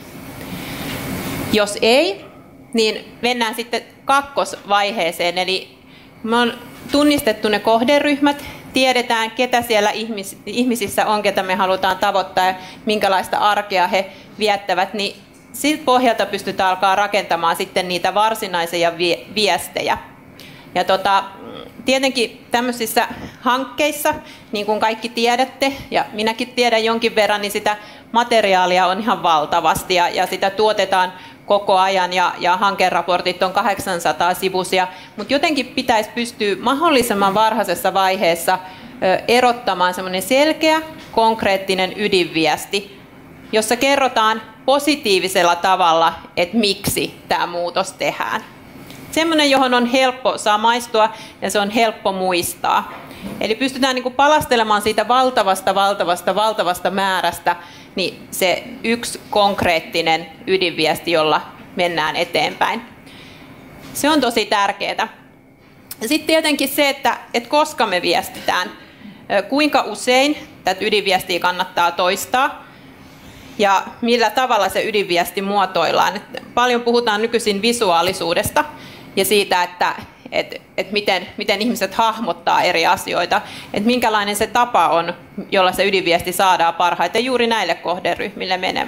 Jos ei, niin mennään sitten kakkosvaiheeseen. Eli me on tunnistettu ne kohderyhmät, tiedetään ketä siellä ihmis, ihmisissä on, ketä me halutaan tavoittaa ja minkälaista arkea he viettävät, niin siltä pohjalta pystytään alkaa rakentamaan sitten niitä varsinaisia viestejä. Ja tota, tietenkin tämmöisissä hankkeissa, niin kuin kaikki tiedätte, ja minäkin tiedän jonkin verran, niin sitä materiaalia on ihan valtavasti, ja, ja sitä tuotetaan koko ajan, ja, ja hankeraportit on kahdeksansataa sivuisia, mutta jotenkin pitäisi pystyä mahdollisimman varhaisessa vaiheessa ö, erottamaan semmoinen selkeä, konkreettinen ydinviesti, jossa kerrotaan positiivisella tavalla, että miksi tämä muutos tehdään. Semmoinen, johon on helppo samaistua ja se on helppo muistaa. Eli pystytään niin kuin palastelemaan siitä valtavasta, valtavasta, valtavasta määrästä niin se yksi konkreettinen ydinviesti, jolla mennään eteenpäin. Se on tosi tärkeää. Sitten tietenkin se, että, että koska me viestitään, kuinka usein tätä ydinviestiä kannattaa toistaa, ja millä tavalla se ydinviesti muotoillaan. Paljon puhutaan nykyisin visuaalisuudesta ja siitä, että et, et miten, miten ihmiset hahmottaa eri asioita, että minkälainen se tapa on, jolla se ydinviesti saadaan parhaiten juuri näille kohderyhmille menemään.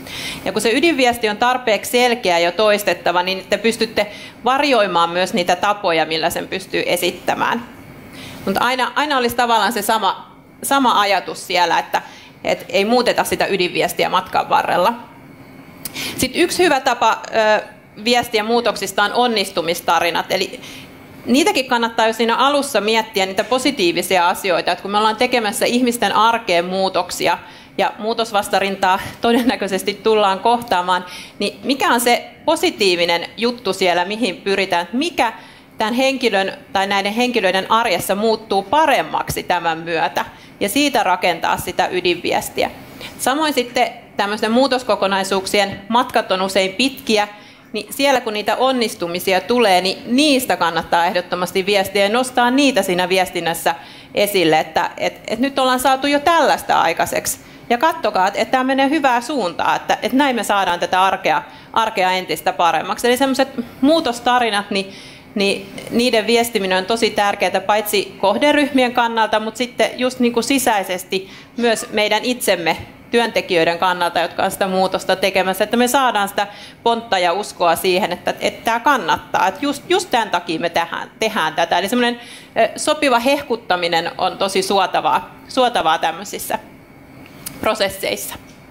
Ja kun se ydinviesti on tarpeeksi selkeä ja toistettava, niin te pystytte varjoimaan myös niitä tapoja, millä sen pystyy esittämään. Mutta aina, aina olisi tavallaan se sama, sama ajatus siellä, että et ei muuteta sitä ydinviestiä matkan varrella. Sitten yksi hyvä tapa ö, viestiä muutoksista on onnistumistarinat. Eli niitäkin kannattaa jo siinä alussa miettiä niitä positiivisia asioita, että kun me ollaan tekemässä ihmisten arkeen muutoksia ja muutosvastarintaa todennäköisesti tullaan kohtaamaan, niin mikä on se positiivinen juttu siellä, mihin pyritään, mikä tämän henkilön tai näiden henkilöiden arjessa muuttuu paremmaksi tämän myötä ja siitä rakentaa sitä ydinviestiä. Samoin sitten tämmöisten muutoskokonaisuuksien matkat on usein pitkiä, niin siellä kun niitä onnistumisia tulee, niin niistä kannattaa ehdottomasti viestiä ja nostaa niitä siinä viestinnässä esille, että et, et nyt ollaan saatu jo tällaista aikaiseksi. Ja katsokaa, että tämä menee hyvää suuntaan, että, että näin me saadaan tätä arkea, arkea entistä paremmaksi. Eli sellaiset muutostarinat, niin, niin niiden viestiminen on tosi tärkeää paitsi kohderyhmien kannalta, mutta sitten just niin kuin sisäisesti myös meidän itsemme työntekijöiden kannalta, jotka on sitä muutosta tekemässä, että me saadaan sitä pontta ja uskoa siihen, että, että tämä kannattaa. Että just, just tämän takia me tehdään, tehdään tätä. Eli semmoinen sopiva hehkuttaminen on tosi suotavaa, suotavaa tämmöisissä prosesseissa.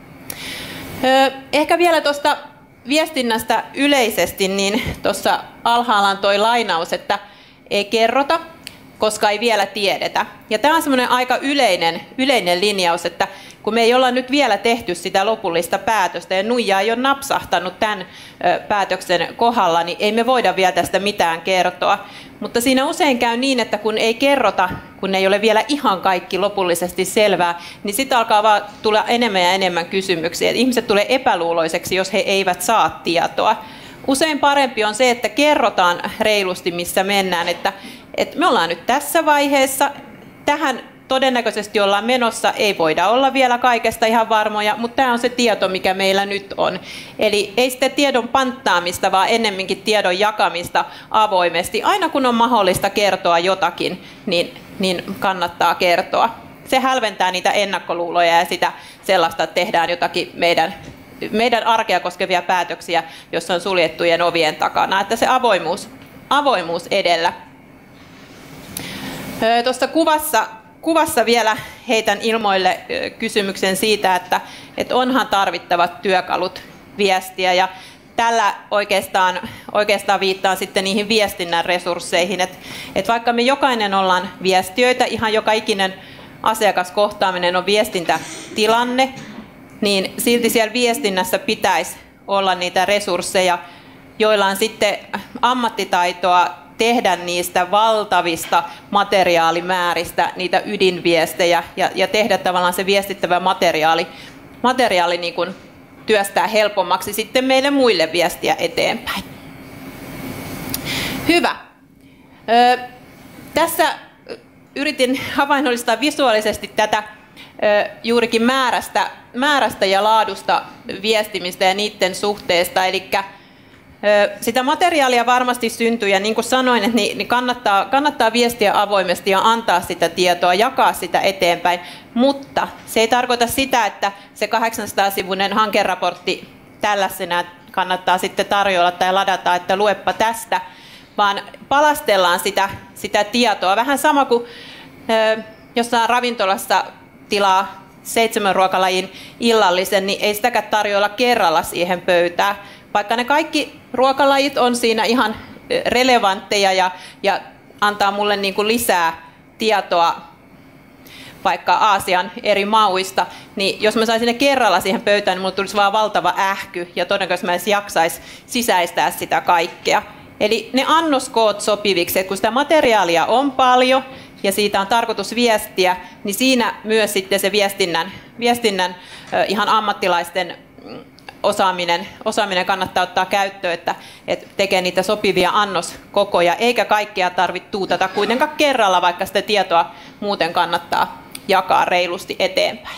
Ehkä vielä tuosta viestinnästä yleisesti, niin tuossa alhaalla on toi lainaus, että ei kerrota, koska ei vielä tiedetä. Ja tämä on semmoinen aika yleinen, yleinen linjaus, että kun me ei olla nyt vielä tehty sitä lopullista päätöstä ja nuija ei ole napsahtanut tämän päätöksen kohdalla, niin ei me voida vielä tästä mitään kertoa. Mutta siinä usein käy niin, että kun ei kerrota, kun ei ole vielä ihan kaikki lopullisesti selvää, niin sitten alkaa vaan tulla enemmän ja enemmän kysymyksiä. Ihmiset tulee epäluuloiseksi, jos he eivät saa tietoa. Usein parempi on se, että kerrotaan reilusti, missä mennään, että, että me ollaan nyt tässä vaiheessa, tähän todennäköisesti ollaan menossa, ei voida olla vielä kaikesta ihan varmoja, mutta tämä on se tieto, mikä meillä nyt on. Eli ei sitten tiedon panttaamista, vaan ennemminkin tiedon jakamista avoimesti. Aina kun on mahdollista kertoa jotakin, niin, niin kannattaa kertoa. Se hälventää niitä ennakkoluuloja ja sitä sellaista, että tehdään jotakin meidän, meidän arkea koskevia päätöksiä, jossa on suljettujen ovien takana. Että se avoimuus, avoimuus edellä. Tuossa kuvassa Kuvassa vielä heitän ilmoille kysymyksen siitä, että, että onhan tarvittavat työkalut viestiä ja tällä oikeastaan, oikeastaan viittaan sitten niihin viestinnän resursseihin, että, että vaikka me jokainen ollaan viestiöitä, ihan joka ikinen asiakaskohtaaminen on viestintätilanne, niin silti siellä viestinnässä pitäisi olla niitä resursseja, joilla on sitten ammattitaitoa tehdä niistä valtavista materiaalimääristä niitä ydinviestejä ja, ja tehdä tavallaan se viestittävä materiaali, materiaali niin kuin työstää helpommaksi sitten meille muille viestiä eteenpäin. Hyvä. Ö, tässä yritin havainnollistaa visuaalisesti tätä ö, juurikin määrästä, määrästä ja laadusta viestimistä ja niiden suhteesta, eli sitä materiaalia varmasti syntyy ja niin kuin sanoin, että niin kannattaa, kannattaa viestiä avoimesti ja antaa sitä tietoa, jakaa sitä eteenpäin, mutta se ei tarkoita sitä, että se kahdeksansataa-sivuinen hankeraportti tällaisena kannattaa sitten tarjolla tai ladata, että luepa tästä, vaan palastellaan sitä, sitä tietoa. Vähän sama kuin jossain ravintolassa tilaa seitsemän ruokalajin illallisen, niin ei sitäkään tarjolla kerralla siihen pöytään. Vaikka ne kaikki ruokalajit on siinä ihan relevantteja ja, ja antaa mulle niin kuin lisää tietoa vaikka Aasian eri mauista, niin jos mä saisin ne kerralla siihen pöytään, niin mulle tulisi vaan valtava ähky ja todennäköisesti mä edes jaksaisi sisäistää sitä kaikkea. Eli ne annoskoot sopiviksi, että kun sitä materiaalia on paljon ja siitä on tarkoitus viestiä, niin siinä myös sitten se viestinnän, viestinnän ihan ammattilaisten Osaaminen, osaaminen kannattaa ottaa käyttöön, että, että tekee niitä sopivia annoskokoja, eikä kaikkea tarvitse tuutata kuitenkaan kerralla, vaikka sitä tietoa muuten kannattaa jakaa reilusti eteenpäin.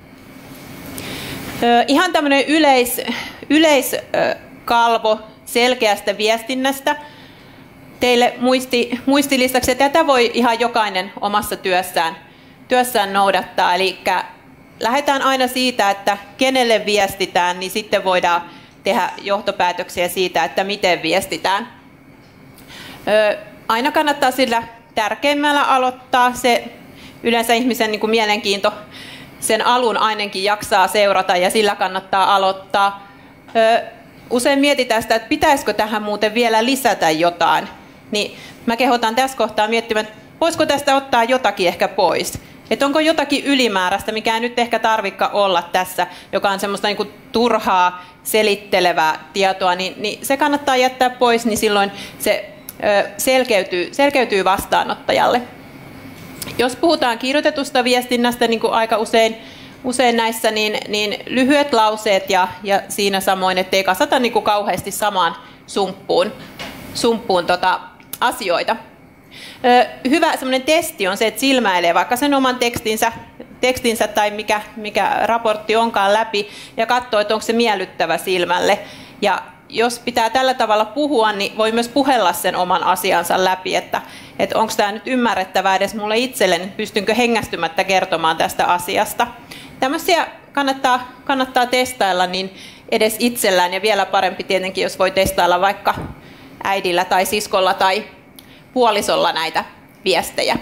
Ö, ihan tämmöinen yleis, yleiskalvo selkeästä viestinnästä teille muisti, muistilistaksi, että tätä voi ihan jokainen omassa työssään, työssään noudattaa, eli lähdetään aina siitä, että kenelle viestitään, niin sitten voidaan tehdä johtopäätöksiä siitä, että miten viestitään. Ö, aina kannattaa sillä tärkeimmällä aloittaa. Se yleensä ihmisen niin kuin mielenkiinto sen alun ainakin jaksaa seurata ja sillä kannattaa aloittaa. Ö, usein mietitään sitä, että pitäisikö tähän muuten vielä lisätä jotain. Niin mä kehotan tässä kohtaa miettimään, että voisiko tästä ottaa jotakin ehkä pois. Että onko jotakin ylimääräistä, mikä ei nyt ehkä tarvitse olla tässä, joka on semmoista niin kuin turhaa selittelevää tietoa, niin, niin se kannattaa jättää pois, niin silloin se ö, selkeytyy, selkeytyy vastaanottajalle. Jos puhutaan kirjoitetusta viestinnästä, niin kuin aika usein, usein näissä, niin, niin lyhyet lauseet ja, ja siinä samoin, ettei kasata niin kuin kauheasti samaan sumppuun, sumppuun tota, asioita. Hyvä semmoinen testi on se, että silmäilee vaikka sen oman tekstinsä, tekstinsä tai mikä, mikä raportti onkaan läpi ja katsoo, että onko se miellyttävä silmälle. Ja jos pitää tällä tavalla puhua, niin voi myös puhella sen oman asiansa läpi, että, että onko tämä nyt ymmärrettävää edes mulle itselleni, pystynkö hengästymättä kertomaan tästä asiasta. Tämmöisiä kannattaa, kannattaa testailla niin edes itsellään ja vielä parempi tietenkin, jos voi testailla vaikka äidillä tai siskolla tai puolisolla näitä viestejä.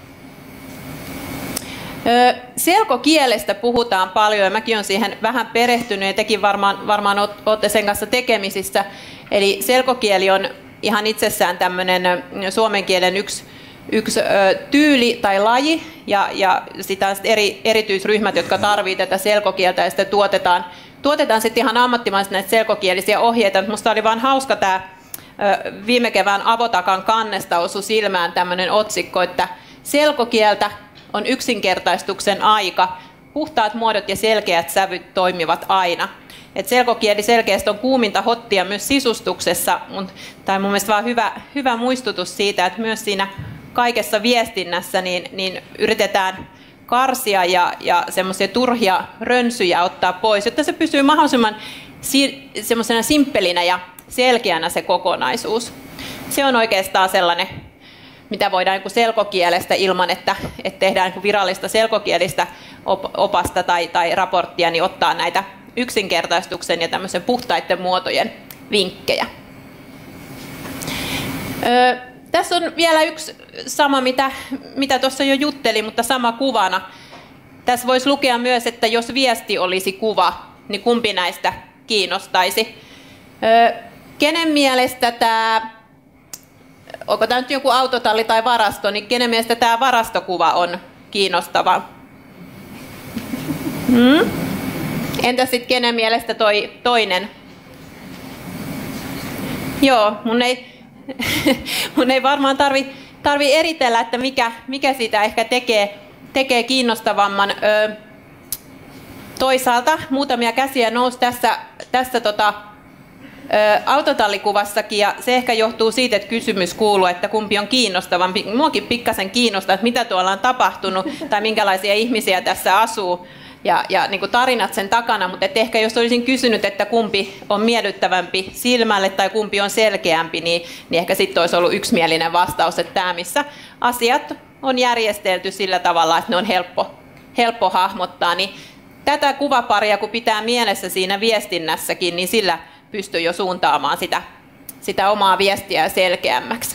Selkokielestä puhutaan paljon ja mäkin olen siihen vähän perehtynyt ja tekin varmaan, varmaan olette sen kanssa tekemisissä. Eli selkokieli on ihan itsessään tämmöinen suomen kielen yksi, yksi tyyli tai laji ja, ja sitä on eri erityisryhmät, jotka tarvitsevat tätä selkokieltä ja sitten tuotetaan, tuotetaan sitten ihan ammattimaisesti näitä selkokielisiä ohjeita. Minusta oli vaan hauska tämä viime kevään Avotakan kannesta osui silmään tämmöinen otsikko, että selkokieltä on yksinkertaistuksen aika. Puhtaat muodot ja selkeät sävyt toimivat aina. Et selkokieli selkeästi on kuuminta hottia myös sisustuksessa, tai mun mielestä vaan hyvä, hyvä muistutus siitä, että myös siinä kaikessa viestinnässä niin, niin yritetään karsia ja, ja semmoisia turhia rönsyjä ottaa pois, jotta se pysyy mahdollisimman si- semmoisena simppelinä ja selkeänä se kokonaisuus. Se on oikeastaan sellainen, mitä voidaan selkokielestä ilman, että, että tehdään virallista selkokielistä opasta tai, tai raporttia, niin ottaa näitä yksinkertaistuksen ja tämmöisen puhtaiden muotojen vinkkejä. Öö, tässä on vielä yksi sama, mitä, mitä tuossa jo juttelin, mutta sama kuvana. Tässä voisi lukea myös, että jos viesti olisi kuva, niin kumpi näistä kiinnostaisi. Öö, kenen mielestä tämä, onko tämä nyt joku autotalli tai varasto, niin kenen mielestä tämä varastokuva on kiinnostava? Hmm? Entä sitten kenen mielestä toi toinen? Joo, mun ei, mun ei varmaan tarvi, tarvi eritellä, että mikä, mikä siitä ehkä tekee, tekee kiinnostavamman. Öö, toisaalta muutamia käsiä nousi tässä, tässä tota, ö, autotallikuvassakin, ja se ehkä johtuu siitä, että kysymys kuuluu, että kumpi on kiinnostavampi. Muakin pikkasen kiinnostaa, että mitä tuolla on tapahtunut tai minkälaisia ihmisiä tässä asuu. Ja, ja niin kuin tarinat sen takana, mutta et ehkä jos olisin kysynyt, että kumpi on miellyttävämpi silmälle tai kumpi on selkeämpi, niin, niin ehkä sitten olisi ollut yksimielinen vastaus, että tämä, missä asiat on järjestelty sillä tavalla, että ne on helppo, helppo hahmottaa, niin tätä kuvaparia, kun pitää mielessä siinä viestinnässäkin, niin sillä pystyy jo suuntaamaan sitä, sitä omaa viestiä selkeämmäksi.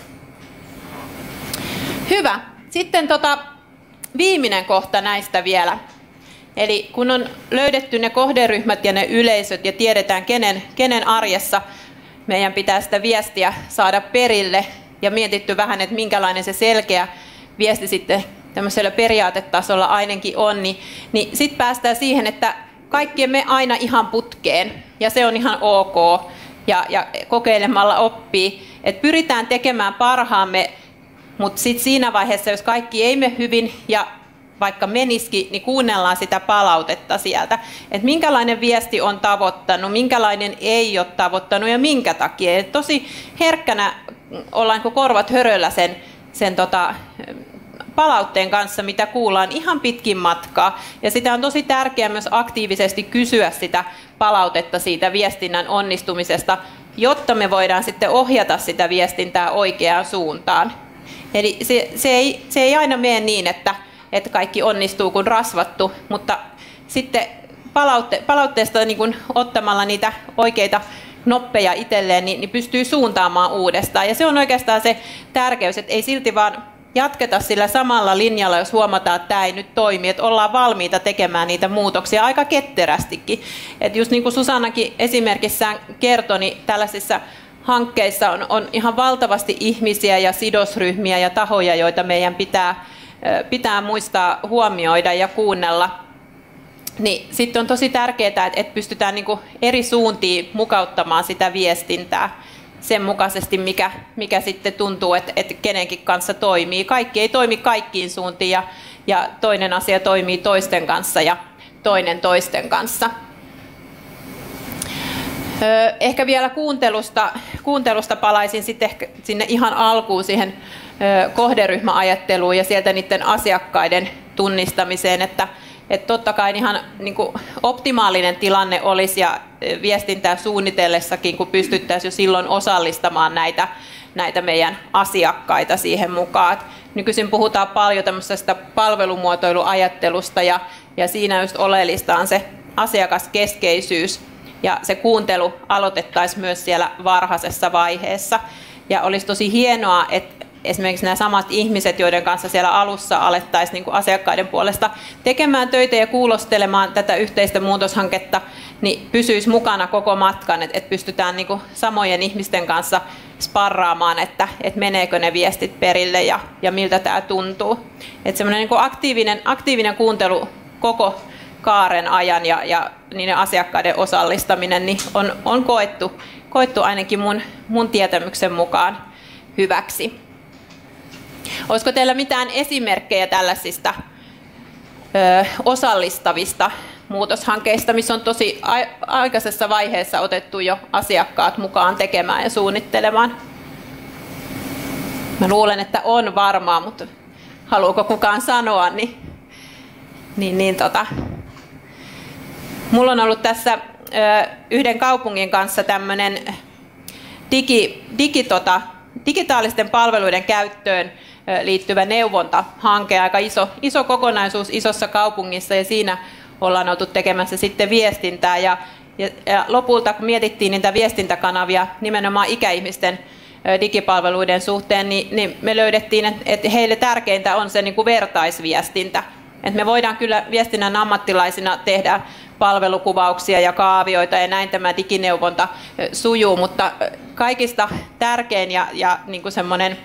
Hyvä. Sitten tota, viimeinen kohta näistä vielä. Eli kun on löydetty ne kohderyhmät ja ne yleisöt ja tiedetään, kenen, kenen arjessa meidän pitää sitä viestiä saada perille ja mietitty vähän, että minkälainen se selkeä viesti sitten tämmöisellä periaatetasolla ainakin on, niin, niin sitten päästään siihen, että kaikki me aina ihan putkeen ja se on ihan ok ja, ja kokeilemalla oppii. Et pyritään tekemään parhaamme, mutta sitten siinä vaiheessa, jos kaikki ei mene hyvin ja vaikka menisikin, niin kuunnellaan sitä palautetta sieltä, että minkälainen viesti on tavoittanut, minkälainen ei ole tavoittanut ja minkä takia. Et tosi herkkänä ollaan kun korvat höröllä sen, sen tota, palautteen kanssa, mitä kuullaan ihan pitkin matkaa. Ja sitä on tosi tärkeää myös aktiivisesti kysyä sitä palautetta siitä viestinnän onnistumisesta, jotta me voidaan sitten ohjata sitä viestintää oikeaan suuntaan. Eli se, se, ei, se ei aina mene niin, että että kaikki onnistuu kuin rasvattu, mutta sitten palautte, palautteesta niin kuin ottamalla niitä oikeita noppeja itselleen, niin, niin pystyy suuntaamaan uudestaan. Ja se on oikeastaan se tärkeys, että ei silti vaan jatketa sillä samalla linjalla, jos huomataan, että tämä ei nyt toimi, että ollaan valmiita tekemään niitä muutoksia aika ketterästikin. Että just niin kuin Susannakin esimerkissään kertoi, niin tällaisissa hankkeissa on, on ihan valtavasti ihmisiä ja sidosryhmiä ja tahoja, joita meidän pitää, pitää muistaa huomioida ja kuunnella. Niin sitten on tosi tärkeää, että, että pystytään niin kuin eri suuntiin mukauttamaan sitä viestintää sen mukaisesti, mikä, mikä sitten tuntuu, että, että kenenkin kanssa toimii. Kaikki ei toimi kaikkiin suuntiin ja, ja toinen asia toimii toisten kanssa ja toinen toisten kanssa. Öö, ehkä vielä kuuntelusta, kuuntelusta palaisin sitten ehkä sinne ihan alkuun siihen öö, kohderyhmäajatteluun ja sieltä niiden asiakkaiden tunnistamiseen, että Että totta kai ihan niin kuin optimaalinen tilanne olisi ja viestintää suunnitellessakin, kun pystyttäisiin jo silloin osallistamaan näitä, näitä meidän asiakkaita siihen mukaan. Nykyisin puhutaan paljon tämmöisestä palvelumuotoiluajattelusta ja, ja siinä just oleellista on se asiakaskeskeisyys ja se kuuntelu aloitettaisiin myös siellä varhaisessa vaiheessa. Ja olisi tosi hienoa, että esimerkiksi nämä samat ihmiset, joiden kanssa siellä alussa alettaisiin niin kuin asiakkaiden puolesta tekemään töitä ja kuulostelemaan tätä yhteistä muutoshanketta, niin pysyisi mukana koko matkan, että pystytään niin kuin samojen ihmisten kanssa sparraamaan, että, että meneekö ne viestit perille ja, ja miltä tämä tuntuu. Että semmoinen niin kuin aktiivinen, aktiivinen kuuntelu koko kaaren ajan ja, ja niiden asiakkaiden osallistaminen niin on, on koettu, koettu ainakin mun, mun tietämyksen mukaan hyväksi. Olisiko teillä mitään esimerkkejä tällaisista ö, osallistavista muutoshankkeista, missä on tosi aikaisessa vaiheessa otettu jo asiakkaat mukaan tekemään ja suunnittelemaan? Mä luulen, että on varmaa, mutta haluuko kukaan sanoa, niin, niin, niin tota. Mulla on ollut tässä ö, yhden kaupungin kanssa tämmöinen digi, digi, tota, digitaalisten palveluiden käyttöön liittyvä neuvontahanke, aika iso, iso kokonaisuus isossa kaupungissa ja siinä ollaan oltu tekemässä sitten viestintää ja, ja, ja lopulta kun mietittiin niitä viestintäkanavia nimenomaan ikäihmisten digipalveluiden suhteen, niin, niin me löydettiin, että, että heille tärkeintä on se niin kuin vertaisviestintä. Että me voidaan kyllä viestinnän ammattilaisina tehdä palvelukuvauksia ja kaavioita ja näin tämä digineuvonta sujuu, mutta kaikista tärkein ja, ja niin kuin semmoinen,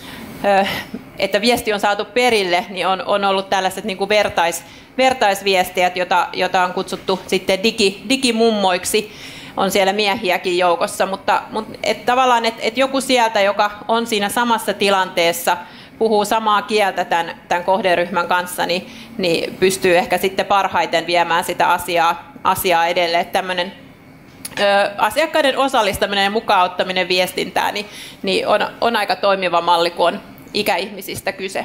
että viesti on saatu perille, niin on, on ollut tällaiset niin kuin vertais, vertaisviestijät, jota, jota on kutsuttu sitten digi, digimummoiksi. On siellä miehiäkin joukossa, mutta, mutta et tavallaan, että et joku sieltä, joka on siinä samassa tilanteessa, puhuu samaa kieltä tämän, tämän kohderyhmän kanssa, niin, niin pystyy ehkä sitten parhaiten viemään sitä asiaa, asiaa edelleen. Tämmöinen ö, asiakkaiden osallistaminen ja mukaan ottaminen viestintään niin, niin on, on aika toimiva malli, kun on ikäihmisistä kyse.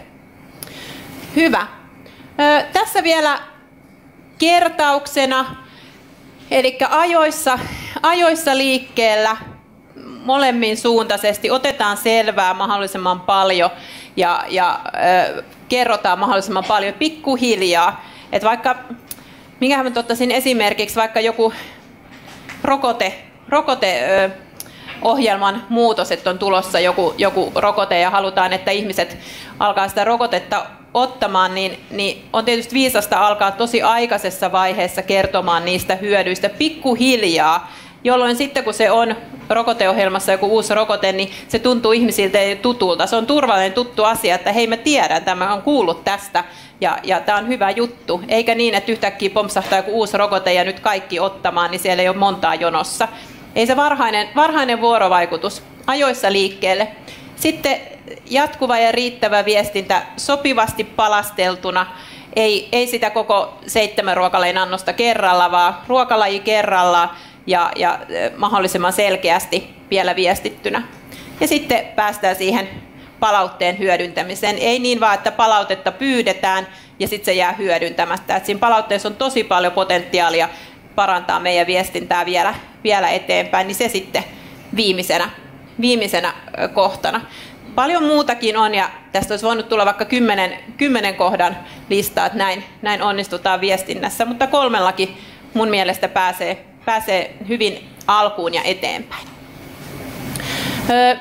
Hyvä. Ö, tässä vielä kertauksena, eli ajoissa, ajoissa liikkeellä molemmin suuntaisesti otetaan selvää mahdollisimman paljon ja, ja ö, kerrotaan mahdollisimman paljon pikkuhiljaa. Et vaikka, minkähän mä ottaisin esimerkiksi vaikka joku rokote, rokote ö, ohjelman muutos, että on tulossa joku, joku rokote ja halutaan, että ihmiset alkaa sitä rokotetta ottamaan, niin, niin on tietysti viisasta alkaa tosi aikaisessa vaiheessa kertomaan niistä hyödyistä pikkuhiljaa, jolloin sitten kun se on rokoteohjelmassa joku uusi rokote, niin se tuntuu ihmisiltä tutulta. Se on turvallinen tuttu asia, että hei mä tiedän, tämä on kuullut tästä ja, ja tämä on hyvä juttu. Eikä niin, että yhtäkkiä pompsahtaa joku uusi rokote ja nyt kaikki ottamaan, niin siellä ei ole montaa jonossa. Ei se varhainen, varhainen vuorovaikutus ajoissa liikkeelle. Sitten jatkuva ja riittävä viestintä sopivasti palasteltuna. Ei, ei sitä koko seitsemän ruokalajin annosta kerralla, vaan ruokalaji kerrallaan. Ja, ja mahdollisimman selkeästi vielä viestittynä. Ja sitten päästään siihen palautteen hyödyntämiseen. Ei niin vaan, että palautetta pyydetään ja sitten se jää hyödyntämättä. Et siinä palautteessa on tosi paljon potentiaalia parantaa meidän viestintää vielä, vielä eteenpäin, niin se sitten viimeisenä, viimeisenä kohtana. paljon muutakin on, ja tästä olisi voinut tulla vaikka kymmenen, kymmenen kohdan listaa, että näin, näin onnistutaan viestinnässä, mutta kolmellakin mun mielestä pääsee, pääsee hyvin alkuun ja eteenpäin. Öö,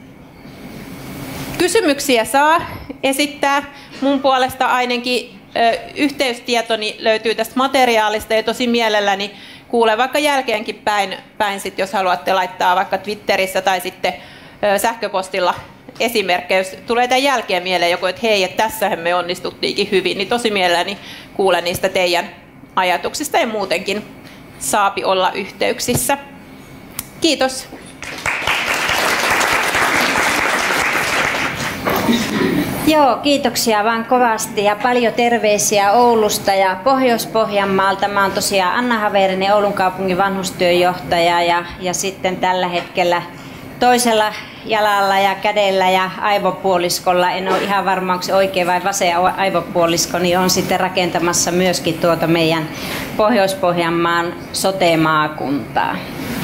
kysymyksiä saa esittää. Mun puolesta ainakin ö, yhteystietoni löytyy tästä materiaalista, ja tosi mielelläni kuulen vaikka jälkeenkin päin, päin sit, jos haluatte laittaa vaikka Twitterissä tai sitten ö, sähköpostilla esimerkkejä. Jos tulee tämän jälkeen mieleen joku, että hei, että tässähän me onnistuttiinkin hyvin, niin tosi mielelläni kuulen niistä teidän ajatuksista, ja muutenkin saapi olla yhteyksissä. Kiitos. Joo, kiitoksia vaan kovasti ja paljon terveisiä Oulusta ja Pohjois-Pohjanmaalta. Mä oon tosiaan Anna Haverinen, Oulun kaupungin vanhustyöjohtaja, ja, ja sitten tällä hetkellä toisella jalalla ja kädellä ja aivopuoliskolla, en ole ihan varma onko se oikein vai vasen aivopuolisko, niin on sitten rakentamassa myöskin tuota meidän Pohjois-Pohjanmaan sote-maakuntaa.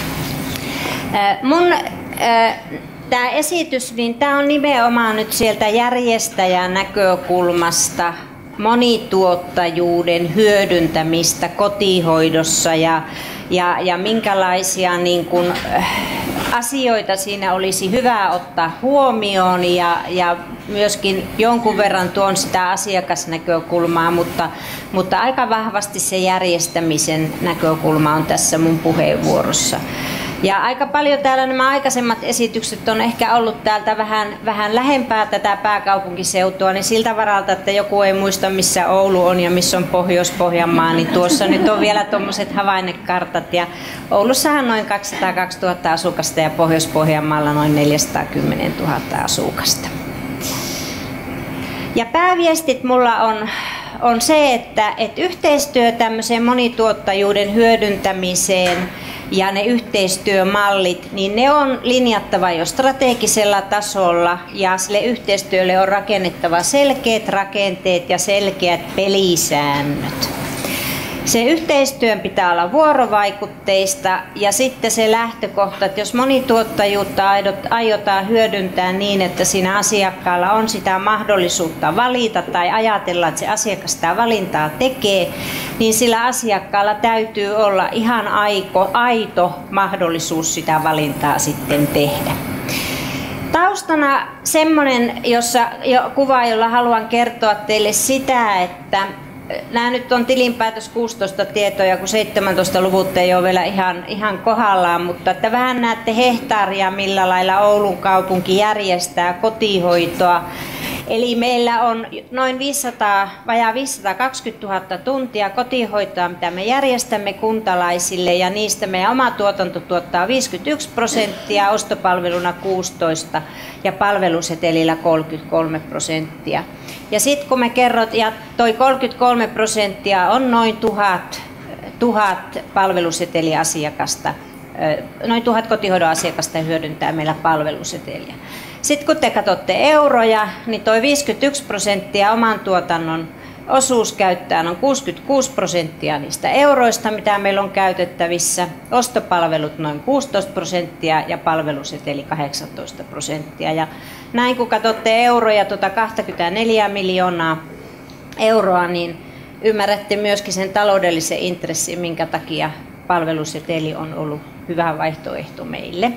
Mun Tämä esitys, niin tämä on nimenomaan nyt sieltä järjestäjän näkökulmasta monituottajuuden hyödyntämistä kotihoidossa ja, ja, ja minkälaisia niin kuin, asioita siinä olisi hyvä ottaa huomioon, ja, ja myöskin jonkun verran tuon sitä asiakasnäkökulmaa, mutta, mutta aika vahvasti se järjestämisen näkökulma on tässä mun puheenvuorossa. Ja aika paljon täällä nämä aikaisemmat esitykset on ehkä ollut täältä vähän, vähän lähempää tätä pääkaupunkiseutua, niin siltä varalta, että joku ei muista missä Oulu on ja missä on Pohjois-Pohjanmaa, niin tuossa nyt on vielä tuommoiset havainnekartat. Ja Oulussahan noin kaksisataakaksituhatta asukasta ja Pohjois-Pohjanmaalla noin neljäsataakymmentätuhatta asukasta. Ja pääviestit mulla on, on se, että, että yhteistyö tämmöiseen monituottajuuden hyödyntämiseen ja ne yhteistyömallit, niin ne on linjattava jo strategisella tasolla, ja sille yhteistyölle on rakennettava selkeät rakenteet ja selkeät pelisäännöt. Se yhteistyön pitää olla vuorovaikutteista, ja sitten se lähtökohta, että jos monituottajuutta aiotaan hyödyntää niin, että siinä asiakkaalla on sitä mahdollisuutta valita tai ajatella, että se asiakas sitä valintaa tekee, niin sillä asiakkaalla täytyy olla ihan aiko, aito mahdollisuus sitä valintaa sitten tehdä. Taustana semmoinen jossa, jo, kuva, jolla haluan kertoa teille sitä, että nämä nyt on tilinpäätös kuusitoista tietoja, kun seitsemäntoista luvut ei ole vielä ihan, ihan kohdallaan, mutta että vähän näette hehtaaria, millä lailla Oulun kaupunki järjestää kotihoitoa. Eli meillä on noin viisisataa, vajaa viisisataakaksikymmentätuhatta tuntia kotihoitoa, mitä me järjestämme kuntalaisille, ja niistä meidän oma tuotanto tuottaa viisikymmentäyksi prosenttia, ostopalveluna kuusitoista ja palvelusetelillä kolmekymmentäkolme prosenttia. Ja sitten kun me kerrot, ja toi kolmekymmentäkolme prosenttia on noin tuhat, tuhat palveluseteliasiakasta, noin tuhat kotihoidon asiakasta hyödyntää meillä palveluseteliä. Sitten kun te katsotte euroja, niin toi viisikymmentäyksi prosenttia oman tuotannon osuus käyttää on kuusikymmentäkuusi prosenttia niistä euroista, mitä meillä on käytettävissä. Ostopalvelut noin kuusitoista prosenttia ja palveluseteli kahdeksantoista prosenttia. Ja näin kun katsotte euroja, tuota kaksikymmentäneljä miljoonaa euroa, niin ymmärrätte myöskin sen taloudellisen intressin, minkä takia palveluseteli on ollut hyvä vaihtoehto meille.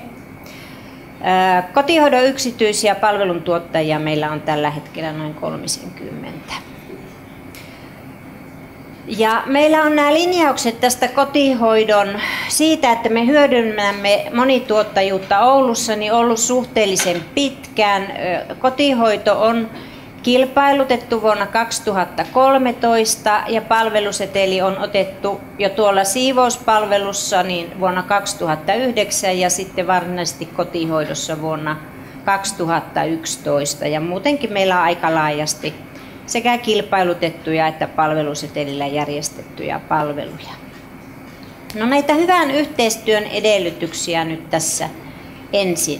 Kotihoidon yksityisiä palveluntuottajia meillä on tällä hetkellä noin kolmekymmentä. Ja meillä on nämä linjaukset tästä kotihoidon siitä, että me hyödynnämme monituottajuutta Oulussa, niin ollut suhteellisen pitkään. Kotihoito on kilpailutettu vuonna kaksituhattakolmetoista ja palveluseteli on otettu jo tuolla siivouspalvelussa niin vuonna kaksituhattayhdeksän ja sitten varsinaisesti kotihoidossa vuonna kaksituhattayksitoista. Ja muutenkin meillä on aika laajasti sekä kilpailutettuja että palvelusetelillä järjestettyjä palveluja. No näitä hyvän yhteistyön edellytyksiä nyt tässä ensin.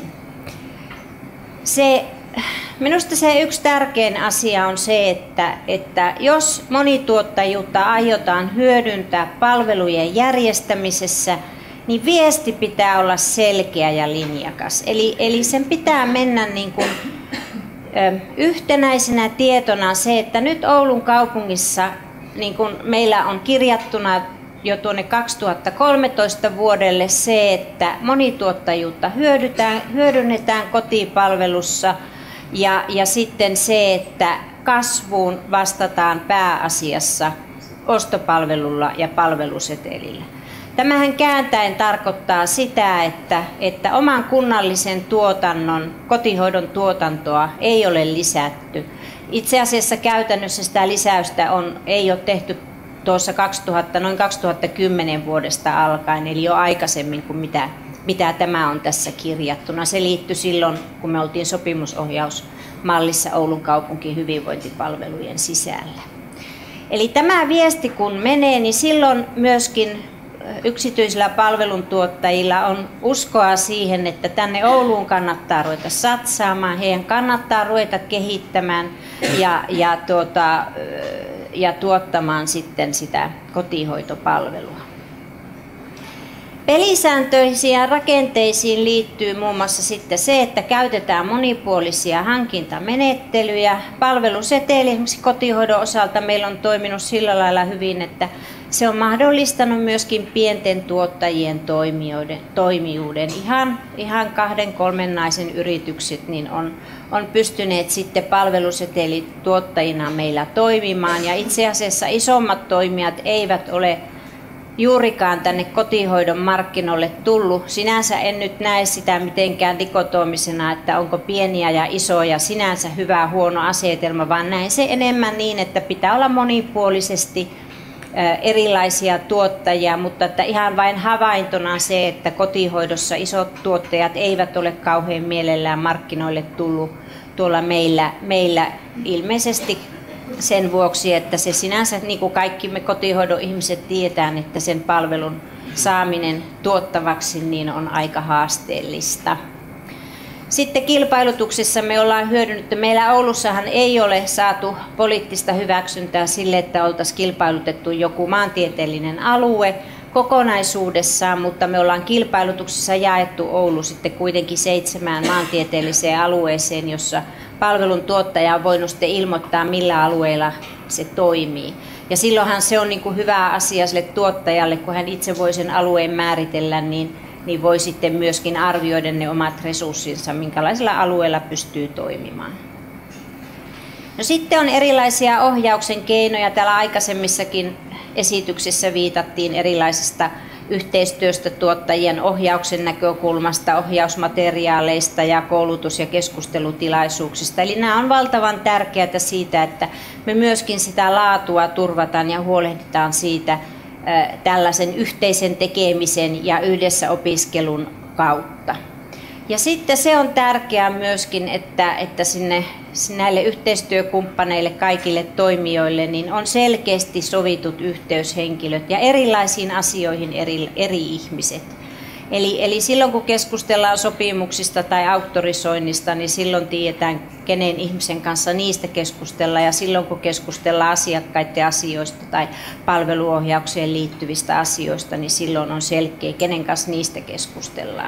Se Minusta se yksi tärkein asia on se, että, että jos monituottajuutta aiotaan hyödyntää palvelujen järjestämisessä, niin viesti pitää olla selkeä ja linjakas. Eli, eli sen pitää mennä niin kuin yhtenäisenä tietona se, että nyt Oulun kaupungissa niin kun meillä on kirjattuna jo tuonne kaksituhattakolmetoista vuodelle se, että monituottajuutta hyödynnetään kotipalvelussa ja, ja sitten se, että kasvuun vastataan pääasiassa ostopalvelulla ja palvelusetelillä. Tämähän kääntäen tarkoittaa sitä, että, että oman kunnallisen tuotannon, kotihoidon tuotantoa ei ole lisätty. Itse asiassa käytännössä sitä lisäystä on, ei ole tehty tuossa kaksituhatta, noin kaksituhattakymmenen vuodesta alkaen, eli jo aikaisemmin kuin mitä, mitä tämä on tässä kirjattuna. Se liittyi silloin, kun me oltiin sopimusohjausmallissa Oulun kaupunkin hyvinvointipalvelujen sisällä. Eli tämä viesti kun menee, niin silloin myöskin yksityisillä palveluntuottajilla on uskoa siihen, että tänne Ouluun kannattaa ruveta satsaamaan, heidän kannattaa ruveta kehittämään ja, ja, tuota, ja tuottamaan sitten sitä kotihoitopalvelua. Pelisääntöisiin ja rakenteisiin liittyy muun muassa sitten se, että käytetään monipuolisia hankintamenettelyjä. Palveluseteli esimerkiksi kotihoidon osalta meillä on toiminut sillä lailla hyvin, että se on mahdollistanut myöskin pienten tuottajien toimijuuden. Ihan, ihan kahden, kolmen naisen yritykset niin on, on pystyneet sitten palvelusetelituottajina meillä toimimaan. Ja itse asiassa isommat toimijat eivät ole juurikaan tänne kotihoidon markkinoille tullut. Sinänsä en nyt näe sitä mitenkään dikotomisena, että onko pieniä ja isoja sinänsä hyvä huono asetelma, vaan näen se enemmän niin, että pitää olla monipuolisesti erilaisia tuottajia, mutta että ihan vain havaintona se, että kotihoidossa isot tuottajat eivät ole kauhean mielellään markkinoille tullut tuolla meillä, meillä ilmeisesti sen vuoksi, että se sinänsä, niin kuin kaikki me kotihoidon ihmiset tiedetään, että sen palvelun saaminen tuottavaksi niin on aika haasteellista. Sitten kilpailutuksessa me ollaan hyödynnetty. Meillä Oulussahan ei ole saatu poliittista hyväksyntää sille, että oltaisiin kilpailutettu joku maantieteellinen alue kokonaisuudessaan, mutta me ollaan kilpailutuksessa jaettu Oulu sitten kuitenkin seitsemään maantieteelliseen alueeseen, jossa palvelun tuottaja on voinut sitten ilmoittaa, millä alueilla se toimii. Ja silloinhan se on niin kuin hyvä asia sille tuottajalle, kun hän itse voi sen alueen määritellä, niin, niin voi sitten myöskin arvioida ne omat resurssinsa, minkälaisella alueella pystyy toimimaan. No sitten on erilaisia ohjauksen keinoja. Täällä aikaisemmissakin esityksissä viitattiin erilaisista yhteistyöstä tuottajien ohjauksen näkökulmasta, ohjausmateriaaleista ja koulutus- ja keskustelutilaisuuksista. Eli nämä on valtavan tärkeää siitä, että me myöskin sitä laatua turvataan ja huolehditaan siitä tällaisen yhteisen tekemisen ja yhdessä opiskelun kautta. Ja sitten se on tärkeää myöskin, että, että sinne näille yhteistyökumppaneille, kaikille toimijoille, niin on selkeästi sovitut yhteyshenkilöt ja erilaisiin asioihin eri, eri ihmiset. Eli, eli silloin kun keskustellaan sopimuksista tai auktorisoinnista, niin silloin tiedetään, kenen ihmisen kanssa niistä keskustellaan. Ja silloin kun keskustellaan asiakkaiden asioista tai palveluohjaukseen liittyvistä asioista, niin silloin on selkeä, kenen kanssa niistä keskustellaan.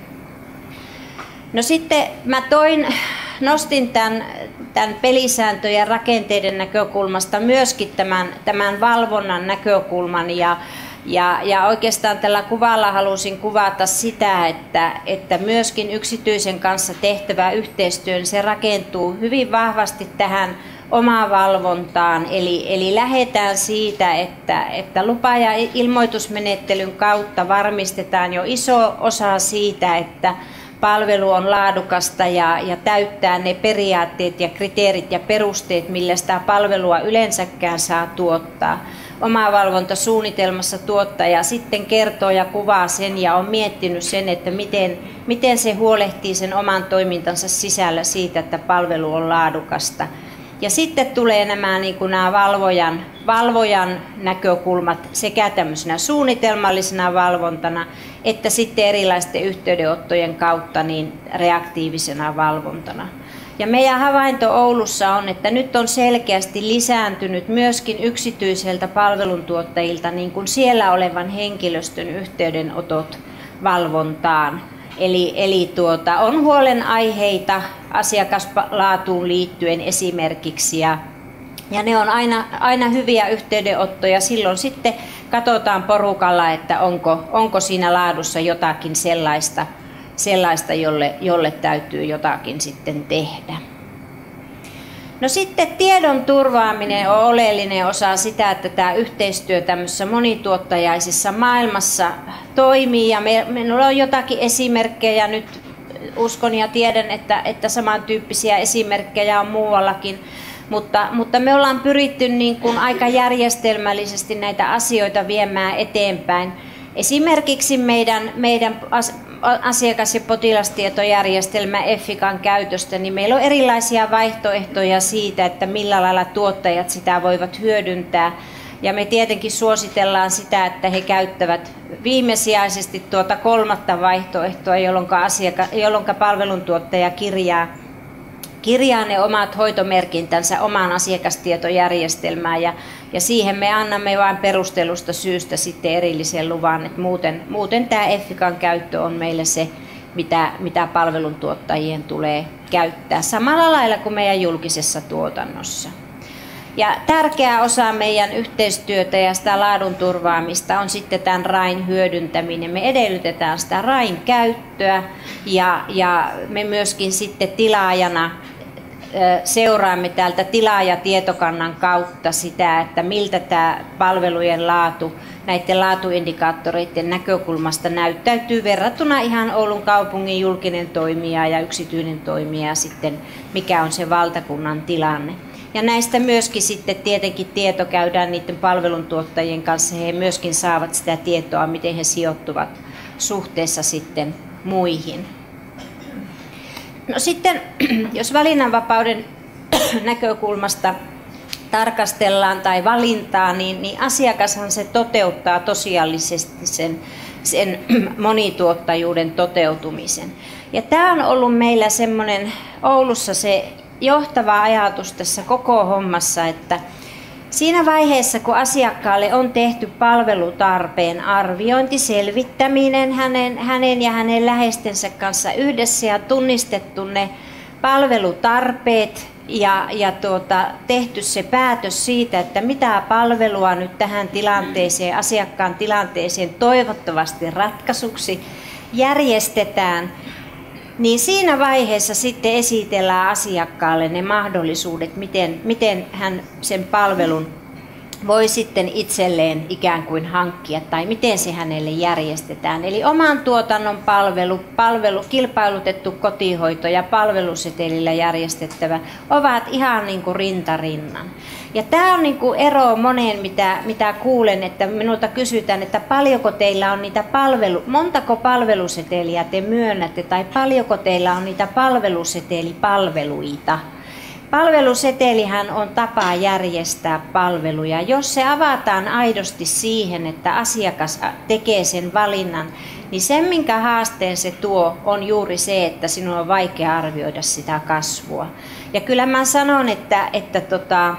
No sitten mä toin, nostin tämän, tämän pelisääntöjen ja rakenteiden näkökulmasta myöskin tämän, tämän valvonnan näkökulman ja, ja, ja oikeastaan tällä kuvalla halusin kuvata sitä, että, että myöskin yksityisen kanssa tehtävä yhteistyö, se rakentuu hyvin vahvasti tähän omaan valvontaan, eli, eli lähdetään siitä, että, että lupa- ja ilmoitusmenettelyn kautta varmistetaan jo iso osa siitä, että palvelu on laadukasta ja, ja täyttää ne periaatteet ja kriteerit ja perusteet, millä sitä palvelua yleensäkään saa tuottaa. Omavalvontasuunnitelmassa tuottaja sitten kertoo ja kuvaa sen ja on miettinyt sen, että miten, miten se huolehtii sen oman toimintansa sisällä siitä, että palvelu on laadukasta. Ja sitten tulee nämä, niin kuin nämä valvojan, valvojan näkökulmat sekä tämmöisenä suunnitelmallisena valvontana, että sitten erilaisten yhteydenottojen kautta niin reaktiivisena valvontana. Ja meidän havainto Oulussa on, että nyt on selkeästi lisääntynyt myöskin yksityiseltä palveluntuottajilta niin kuin siellä olevan henkilöstön yhteydenotot valvontaan. Eli, eli tuota, on huolenaiheita asiakaslaatuun liittyen esimerkiksi ja, ja ne on aina, aina hyviä yhteydenottoja. Silloin sitten katsotaan porukalla, että onko, onko siinä laadussa jotakin sellaista, sellaista jolle, jolle täytyy jotakin sitten tehdä. No sitten tiedon turvaaminen on oleellinen osa sitä, että tämä yhteistyö tämmöisessä monituottajaisessa maailmassa toimii. Ja me, meillä on jotakin esimerkkejä nyt, uskon ja tiedän, että, että samantyyppisiä esimerkkejä on muuallakin. Mutta, mutta me ollaan pyritty niin kuin aika järjestelmällisesti näitä asioita viemään eteenpäin. Esimerkiksi meidän, meidän asiakas- ja potilastietojärjestelmä Effican käytöstä, niin meillä on erilaisia vaihtoehtoja siitä, että millä lailla tuottajat sitä voivat hyödyntää. Ja me tietenkin suositellaan sitä, että he käyttävät viimesijaisesti tuota kolmatta vaihtoehtoa, jolloin, asiaka- jolloin palveluntuottaja kirjaa kirjaa ne omat hoitomerkintänsä omaan asiakastietojärjestelmään ja, ja siihen me annamme vain perustelusta syystä sitten erillisen luvan, että muuten, muuten tämä Effican käyttö on meille se, mitä, mitä palveluntuottajien tulee käyttää samalla lailla kuin meidän julkisessa tuotannossa. Ja tärkeä osa meidän yhteistyötä ja sitä laadun turvaamista on sitten tämän rain hyödyntäminen. Me edellytetään sitä rain käyttöä ja, ja me myöskin sitten tilaajana seuraamme täältä tilaajatietokannan kautta sitä, että miltä tämä palvelujen laatu näiden laatuindikaattoreiden näkökulmasta näyttäytyy verrattuna ihan Oulun kaupungin julkinen toimija ja yksityinen toimija sitten, mikä on se valtakunnan tilanne. Ja näistä myöskin sitten tietenkin tieto käydään niiden palveluntuottajien kanssa. He myöskin saavat sitä tietoa, miten he sijoittuvat suhteessa sitten muihin. No sitten, jos valinnanvapauden näkökulmasta tarkastellaan tai valintaa, niin, niin asiakashan se toteuttaa tosiaalisesti sen, sen monituottajuuden toteutumisen. Ja tämä on ollut meillä semmoinen Oulussa se johtava ajatus tässä koko hommassa, että siinä vaiheessa, kun asiakkaalle on tehty palvelutarpeen arviointi, selvittäminen hänen, hänen ja hänen läheistensä kanssa yhdessä ja tunnistettu ne palvelutarpeet ja, ja tuota, tehty se päätös siitä, että mitä palvelua nyt tähän tilanteeseen, asiakkaan tilanteeseen toivottavasti ratkaisuksi järjestetään, niin siinä vaiheessa sitten esitellään asiakkaalle ne mahdollisuudet, miten, miten hän sen palvelun voi sitten itselleen ikään kuin hankkia tai miten se hänelle järjestetään. Eli oman tuotannon palvelu, palvelu kilpailutettu kotihoito ja palvelusetelillä järjestettävä ovat ihan niin kuin rinta rinnan. Ja tämä on niin kuin ero moneen, mitä, mitä kuulen, että minulta kysytään, että paljonko teillä on niitä palvelu, montako palveluseteliä te myönnätte tai paljonko teillä on niitä palvelusetelipalveluita. Palvelusetelihän on tapa järjestää palveluja. Jos se avataan aidosti siihen, että asiakas tekee sen valinnan, niin sen minkä haasteen se tuo on juuri se, että sinun on vaikea arvioida sitä kasvua. Ja kyllä mä sanon, että, että tota,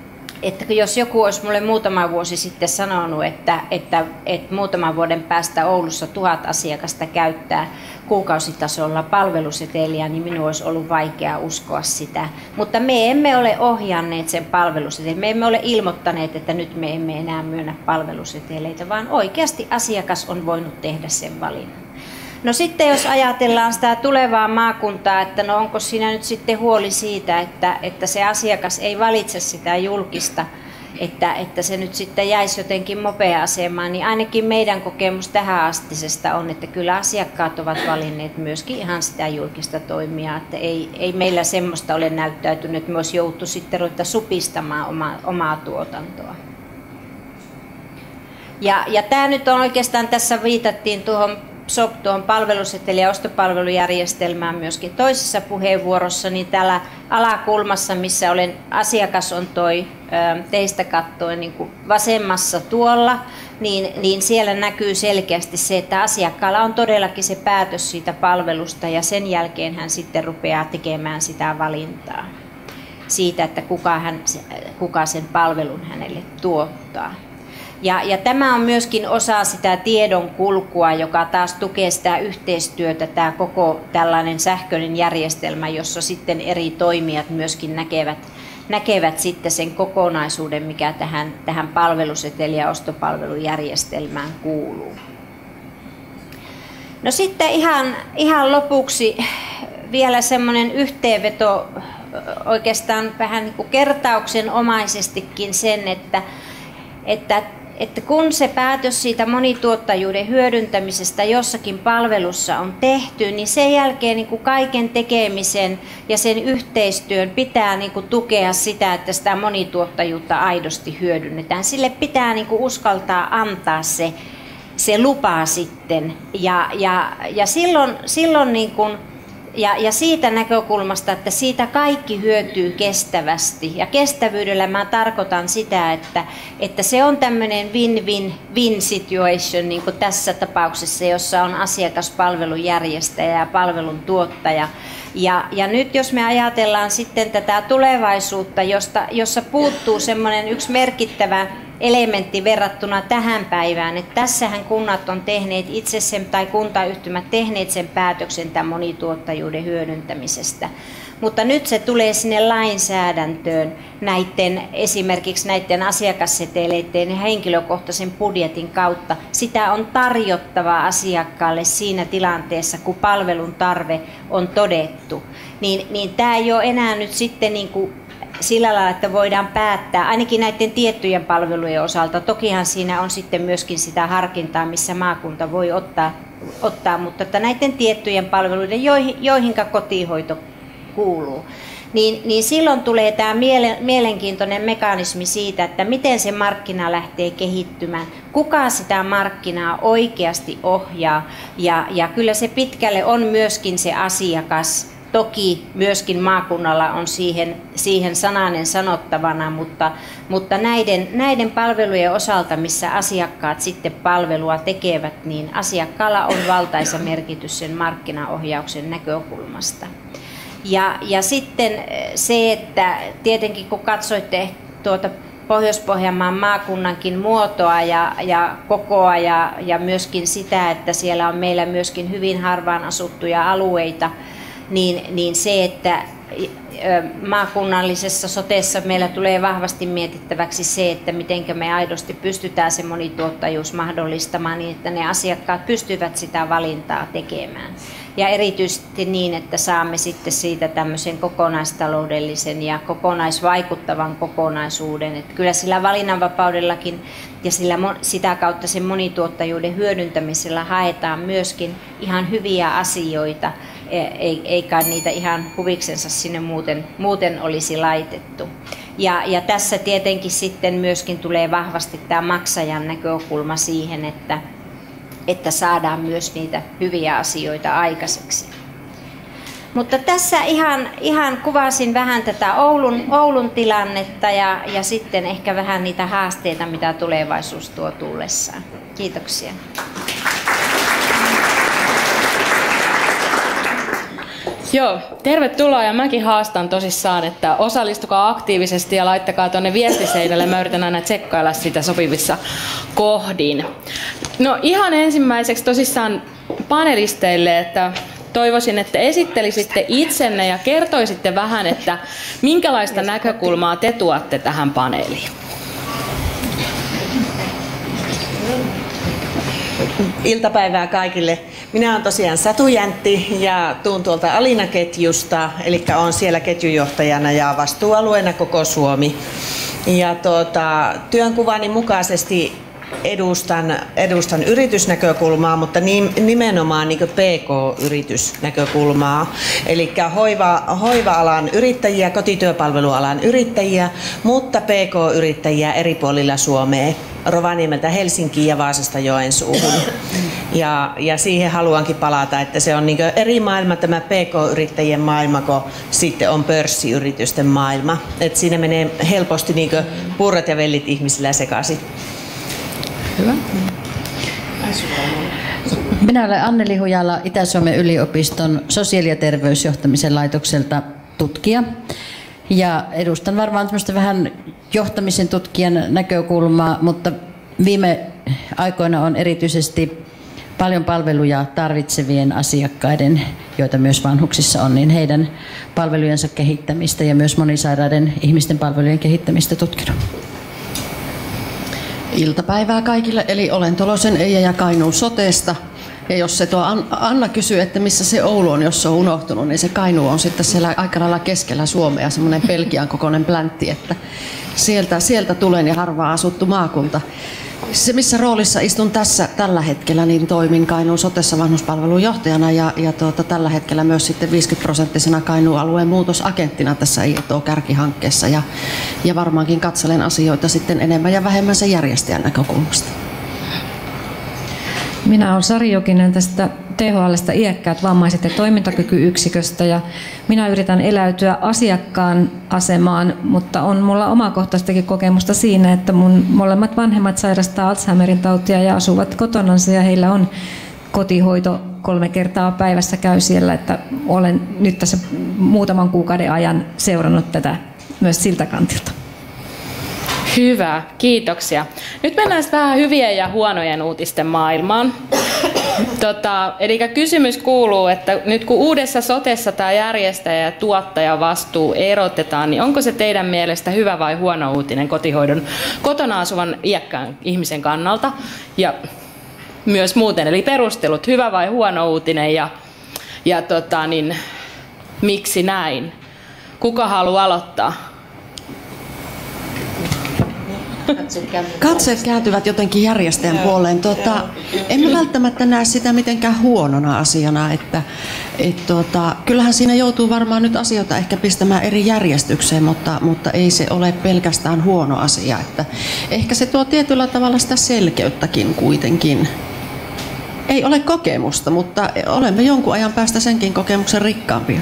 että jos joku olisi minulle muutama vuosi sitten sanonut, että, että, että muutaman vuoden päästä Oulussa tuhat asiakasta käyttää kuukausitasolla palveluseteliä, niin minun olisi ollut vaikea uskoa sitä. Mutta me emme ole ohjanneet sen palvelusetelin. Me emme ole ilmoittaneet, että nyt me emme enää myönnä palveluseteleitä, vaan oikeasti asiakas on voinut tehdä sen valinnan. No sitten jos ajatellaan sitä tulevaa maakuntaa, että no onko siinä nyt sitten huoli siitä, että, että se asiakas ei valitse sitä julkista, että, että se nyt sitten jäisi jotenkin mopea-asemaan, niin ainakin meidän kokemus tähän astisesta on, että kyllä asiakkaat ovat valinneet myöskin ihan sitä julkista toimijaa, että ei, ei meillä semmoista ole näyttäytynyt, että me olisi jouduttu sitten ruveta supistamaan oma, omaa tuotantoa. Ja, ja tämä nyt on oikeastaan, tässä viitattiin tuohon S O P, tuohon palveluseteli- ja ostopalvelujärjestelmään myöskin toisessa puheenvuorossa, niin täällä alakulmassa, missä olen, asiakas on toi teistä katsoen niin kuin vasemmassa tuolla, niin, niin siellä näkyy selkeästi se, että asiakkaalla on todellakin se päätös siitä palvelusta ja sen jälkeen hän sitten rupeaa tekemään sitä valintaa siitä, että kuka, hän, kuka sen palvelun hänelle tuottaa. Ja, ja tämä on myöskin osa sitä tiedon kulkua, joka taas tukee sitä yhteistyötä, tämä koko tällainen sähköinen järjestelmä, jossa sitten eri toimijat myöskin näkevät, näkevät sitten sen kokonaisuuden, mikä tähän, tähän palveluseteli- ja ostopalvelujärjestelmään kuuluu. No sitten ihan, ihan lopuksi vielä semmoinen yhteenveto, oikeastaan vähän niin kuin kertauksenomaisestikin sen, että, että, että kun se päätös siitä monituottajuuden hyödyntämisestä jossakin palvelussa on tehty, niin sen jälkeen niin kuin kaiken tekemisen ja sen yhteistyön pitää niin kuin tukea sitä, että sitä monituottajuutta aidosti hyödynnetään. Sille pitää niin kuin uskaltaa antaa se, se lupa sitten. Ja, ja, ja silloin, silloin niin kuin Ja, ja siitä näkökulmasta, että siitä kaikki hyötyy kestävästi. Ja kestävyydellä mä tarkoitan sitä, että, että se on tämmöinen win-win-win situation, niin kuin tässä tapauksessa, jossa on asiakaspalvelujärjestäjä ja palvelun tuottaja. Ja, ja nyt jos me ajatellaan sitten tätä tulevaisuutta, josta, jossa puuttuu semmoinen yksi merkittävä elementti verrattuna tähän päivään, että tässähän kunnat on tehneet itse sen, tai kuntayhtymät tehneet sen päätöksen tämän monituottajuuden hyödyntämisestä. Mutta nyt se tulee sinne lainsäädäntöön näiden, esimerkiksi näiden asiakasseteleiden ja henkilökohtaisen budjetin kautta. Sitä on tarjottava asiakkaalle siinä tilanteessa, kun palvelun tarve on todettu. Niin, niin tämä ei ole enää nyt sitten niin kuin sillä lailla, että voidaan päättää, ainakin näiden tiettyjen palvelujen osalta. Tokihan siinä on sitten myöskin sitä harkintaa, missä maakunta voi ottaa, ottaa mutta että näiden tiettyjen palveluiden, joihin, joihinka kotihoito kuuluu, niin, niin silloin tulee tämä miele, mielenkiintoinen mekanismi siitä, että miten se markkina lähtee kehittymään, kuka sitä markkinaa oikeasti ohjaa, ja, ja kyllä se pitkälle on myöskin se asiakas. Toki myöskin maakunnalla on siihen, siihen sananen sanottavana, mutta, mutta näiden, näiden palvelujen osalta, missä asiakkaat sitten palvelua tekevät, niin asiakkaalla on valtaisa merkitys sen markkinaohjauksen näkökulmasta. Ja, ja sitten se, että tietenkin kun katsoitte tuota Pohjois-Pohjanmaan maakunnankin muotoa ja, ja kokoa ja, ja myöskin sitä, että siellä on meillä myöskin hyvin harvaan asuttuja alueita, Niin, niin se, että maakunnallisessa sotessa meillä tulee vahvasti mietittäväksi se, että miten me aidosti pystytään se monituottajuus mahdollistamaan niin, että ne asiakkaat pystyvät sitä valintaa tekemään. Ja erityisesti niin, että saamme sitten siitä tämmöisen kokonaistaloudellisen ja kokonaisvaikuttavan kokonaisuuden. Että kyllä sillä valinnanvapaudellakin ja sillä, sitä kautta sen monituottajuuden hyödyntämisellä haetaan myöskin ihan hyviä asioita, eikä niitä ihan huviksensa sinne muuten, muuten olisi laitettu. Ja, ja tässä tietenkin sitten myöskin tulee vahvasti tämä maksajan näkökulma siihen, että, että saadaan myös niitä hyviä asioita aikaiseksi. Mutta tässä ihan, ihan kuvasin vähän tätä Oulun, Oulun tilannetta ja, ja sitten ehkä vähän niitä haasteita, mitä tulevaisuus tuo tullessaan. Kiitoksia. Joo, tervetuloa ja mäkin haastan tosissaan, että osallistukaa aktiivisesti ja laittakaa tuonne viestiseinälle. Mä yritän aina tsekkailla sitä sopivissa kohdin. No ihan ensimmäiseksi tosissaan panelisteille, että toivoisin, että esittelisitte itsenne ja kertoisitte vähän, että minkälaista näkökulmaa te tuotte tähän paneeliin. Iltapäivää kaikille. Minä olen tosiaan Satu Jäntti ja tuun tuolta Alina-ketjusta, eli olen siellä ketjujohtajana ja vastuualueena koko Suomi. Ja tuota, työnkuvani mukaisesti edustan, edustan yritysnäkökulmaa, mutta nimenomaan niin P K-yritysnäkökulmaa. Eli hoiva, hoiva-alan yrittäjiä, kotityöpalvelualan yrittäjiä, mutta P K-yrittäjiä eri puolilla Suomea. Rovaniemeltä Helsinkiin ja Vaasasta Joensuuhun. Ja, ja siihen haluankin palata, että se on niin eri maailma tämä P K-yrittäjien maailma, kun sitten on pörssiyritysten maailma. Et siinä menee helposti niin purrat ja vellit ihmisillä sekaisin. Hyvä. Minä olen Anneli Hujala Itä-Suomen yliopiston sosiaali- ja terveysjohtamisen laitokselta tutkija. Ja edustan varmaan tämmöistä vähän johtamisen tutkijan näkökulmaa, mutta viime aikoina on erityisesti paljon palveluja tarvitsevien asiakkaiden, joita myös vanhuksissa on, niin heidän palvelujensa kehittämistä ja myös monisairaiden ihmisten palvelujen kehittämistä tutkinut. Iltapäivää kaikille, eli olen Tolosen Eija ja Kainuun Sotesta. Ja jos se tuo Anna kysyy, että missä se Oulu on, jos se on unohtunut, niin se Kainuu on sitten siellä aika lailla keskellä Suomea, semmoinen Belgian kokoinen pläntti, että sieltä, sieltä tulen ja harvaa asuttu maakunta. Se, missä roolissa istun tässä tällä hetkellä, niin toimin Kainuun Sotessa vanhuspalvelun johtajana ja, ja tuota, tällä hetkellä myös sitten viisikymmentä prosenttisena Kainuun alueen muutosagenttina tässä I T O-kärkihankkeessa ja, ja varmaankin katselen asioita sitten enemmän ja vähemmän sen järjestäjän näkökulmasta. Minä olen Sari Jokinen tästä T H L:stä iäkkäät vammaiset ja toimintakykyyksiköstä ja minä yritän eläytyä asiakkaan asemaan, mutta on mulla omakohtaistakin kokemusta siinä, että mun molemmat vanhemmat sairastaa Alzheimerin tautia ja asuvat kotonansa ja heillä on kotihoito kolme kertaa päivässä käy siellä, että olen nyt tässä muutaman kuukauden ajan seurannut tätä myös siltä kantilta. Hyvä, kiitoksia. Nyt mennään vähän hyvien ja huonojen uutisten maailmaan. Tota, eli kysymys kuuluu, että nyt kun uudessa sotessa tämä järjestäjä ja tuottaja vastuu erotetaan, niin onko se teidän mielestä hyvä vai huono uutinen kotihoidon kotona asuvan iäkkään ihmisen kannalta? Ja myös muuten, eli perustelut, hyvä vai huono uutinen ja, ja tota, niin, miksi näin? Kuka haluaa aloittaa? Katseet kääntyvät jotenkin järjestäjän puoleen. Tuota, emme välttämättä näe sitä mitenkään huonona asiana. Että, et tuota, kyllähän siinä joutuu varmaan nyt asioita ehkä pistämään eri järjestykseen, mutta, mutta ei se ole pelkästään huono asia. Että ehkä se tuo tietyllä tavalla sitä selkeyttäkin kuitenkin. Ei ole kokemusta, mutta olemme jonkun ajan päästä senkin kokemuksen rikkaampia.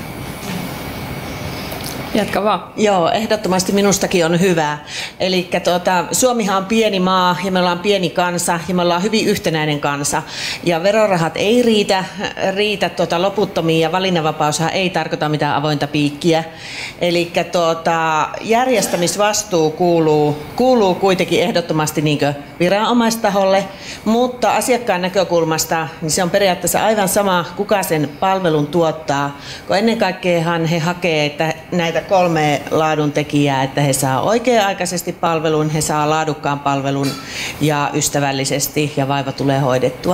Jatka vaan. Joo, ehdottomasti minustakin on hyvä. Eli tuota, Suomihan on pieni maa ja me ollaan pieni kansa ja me ollaan hyvin yhtenäinen kansa. Ja verorahat ei riitä, riitä tuota loputtomiin ja valinnanvapaushan ei tarkoita mitään avointa piikkiä. Eli tuota, järjestämisvastuu kuuluu, kuuluu kuitenkin ehdottomasti niin kuin viranomaistaholle, mutta asiakkaan näkökulmasta niin se on periaatteessa aivan sama, kuka sen palvelun tuottaa, kun ennen kaikkeahan he hakee, että näitä kolme laadun tekijää, että he saa oikea-aikaisesti palvelun, he saa laadukkaan palvelun ja ystävällisesti ja vaiva tulee hoidettua.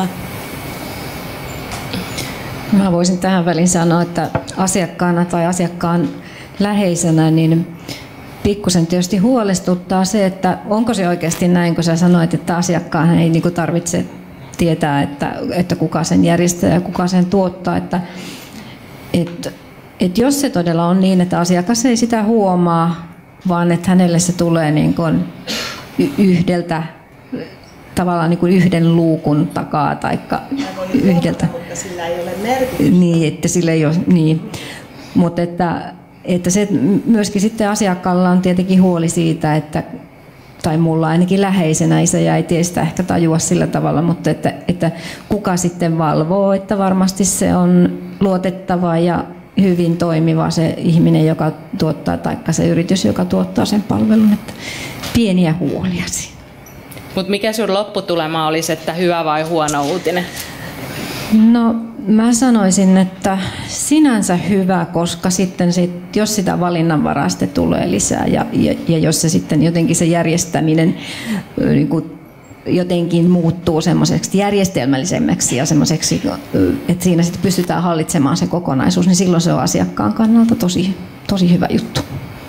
Mä voisin tähän väliin sanoa, että asiakkaana tai asiakkaan läheisenä niin pikkusen tietysti huolestuttaa se, että onko se oikeasti näin, kun sä sanoit, että asiakkaan ei niin tarvitse tietää, että, että kuka sen järjestää ja kuka sen tuottaa. Että, että Et jos se todella on niin, että asiakas ei sitä huomaa, vaan että hänelle se tulee niin kuin yhdeltä, tavallaan niin kuin yhden luukun takaa tai yhdeltä. Mutta sillä ei ole merkitystä. Niin, että sillä ei ole, niin. Mutta että, että se myöskin sitten asiakkaalla on tietenkin huoli siitä, että tai mulla ainakin läheisenä isä ja äiti ei sitä ehkä tajua sillä tavalla, mutta että, että kuka sitten valvoo, että varmasti se on luotettava ja hyvin toimiva se ihminen, joka tuottaa, tai se yritys, joka tuottaa sen palvelun. Että pieniä huolia siinä. Mutta mikä sun lopputulema olisi, että hyvä vai huono uutinen? No mä sanoisin, että sinänsä hyvä, koska sitten sit, jos sitä valinnanvaraa sitten tulee lisää ja, ja, ja jos se sitten jotenkin se järjestäminen niin kuin jotenkin muuttuu semmoiseksi järjestelmällisemmäksi ja semmoiseksi, että siinä sitten pystytään hallitsemaan se kokonaisuus, niin silloin se on asiakkaan kannalta tosi, tosi hyvä juttu.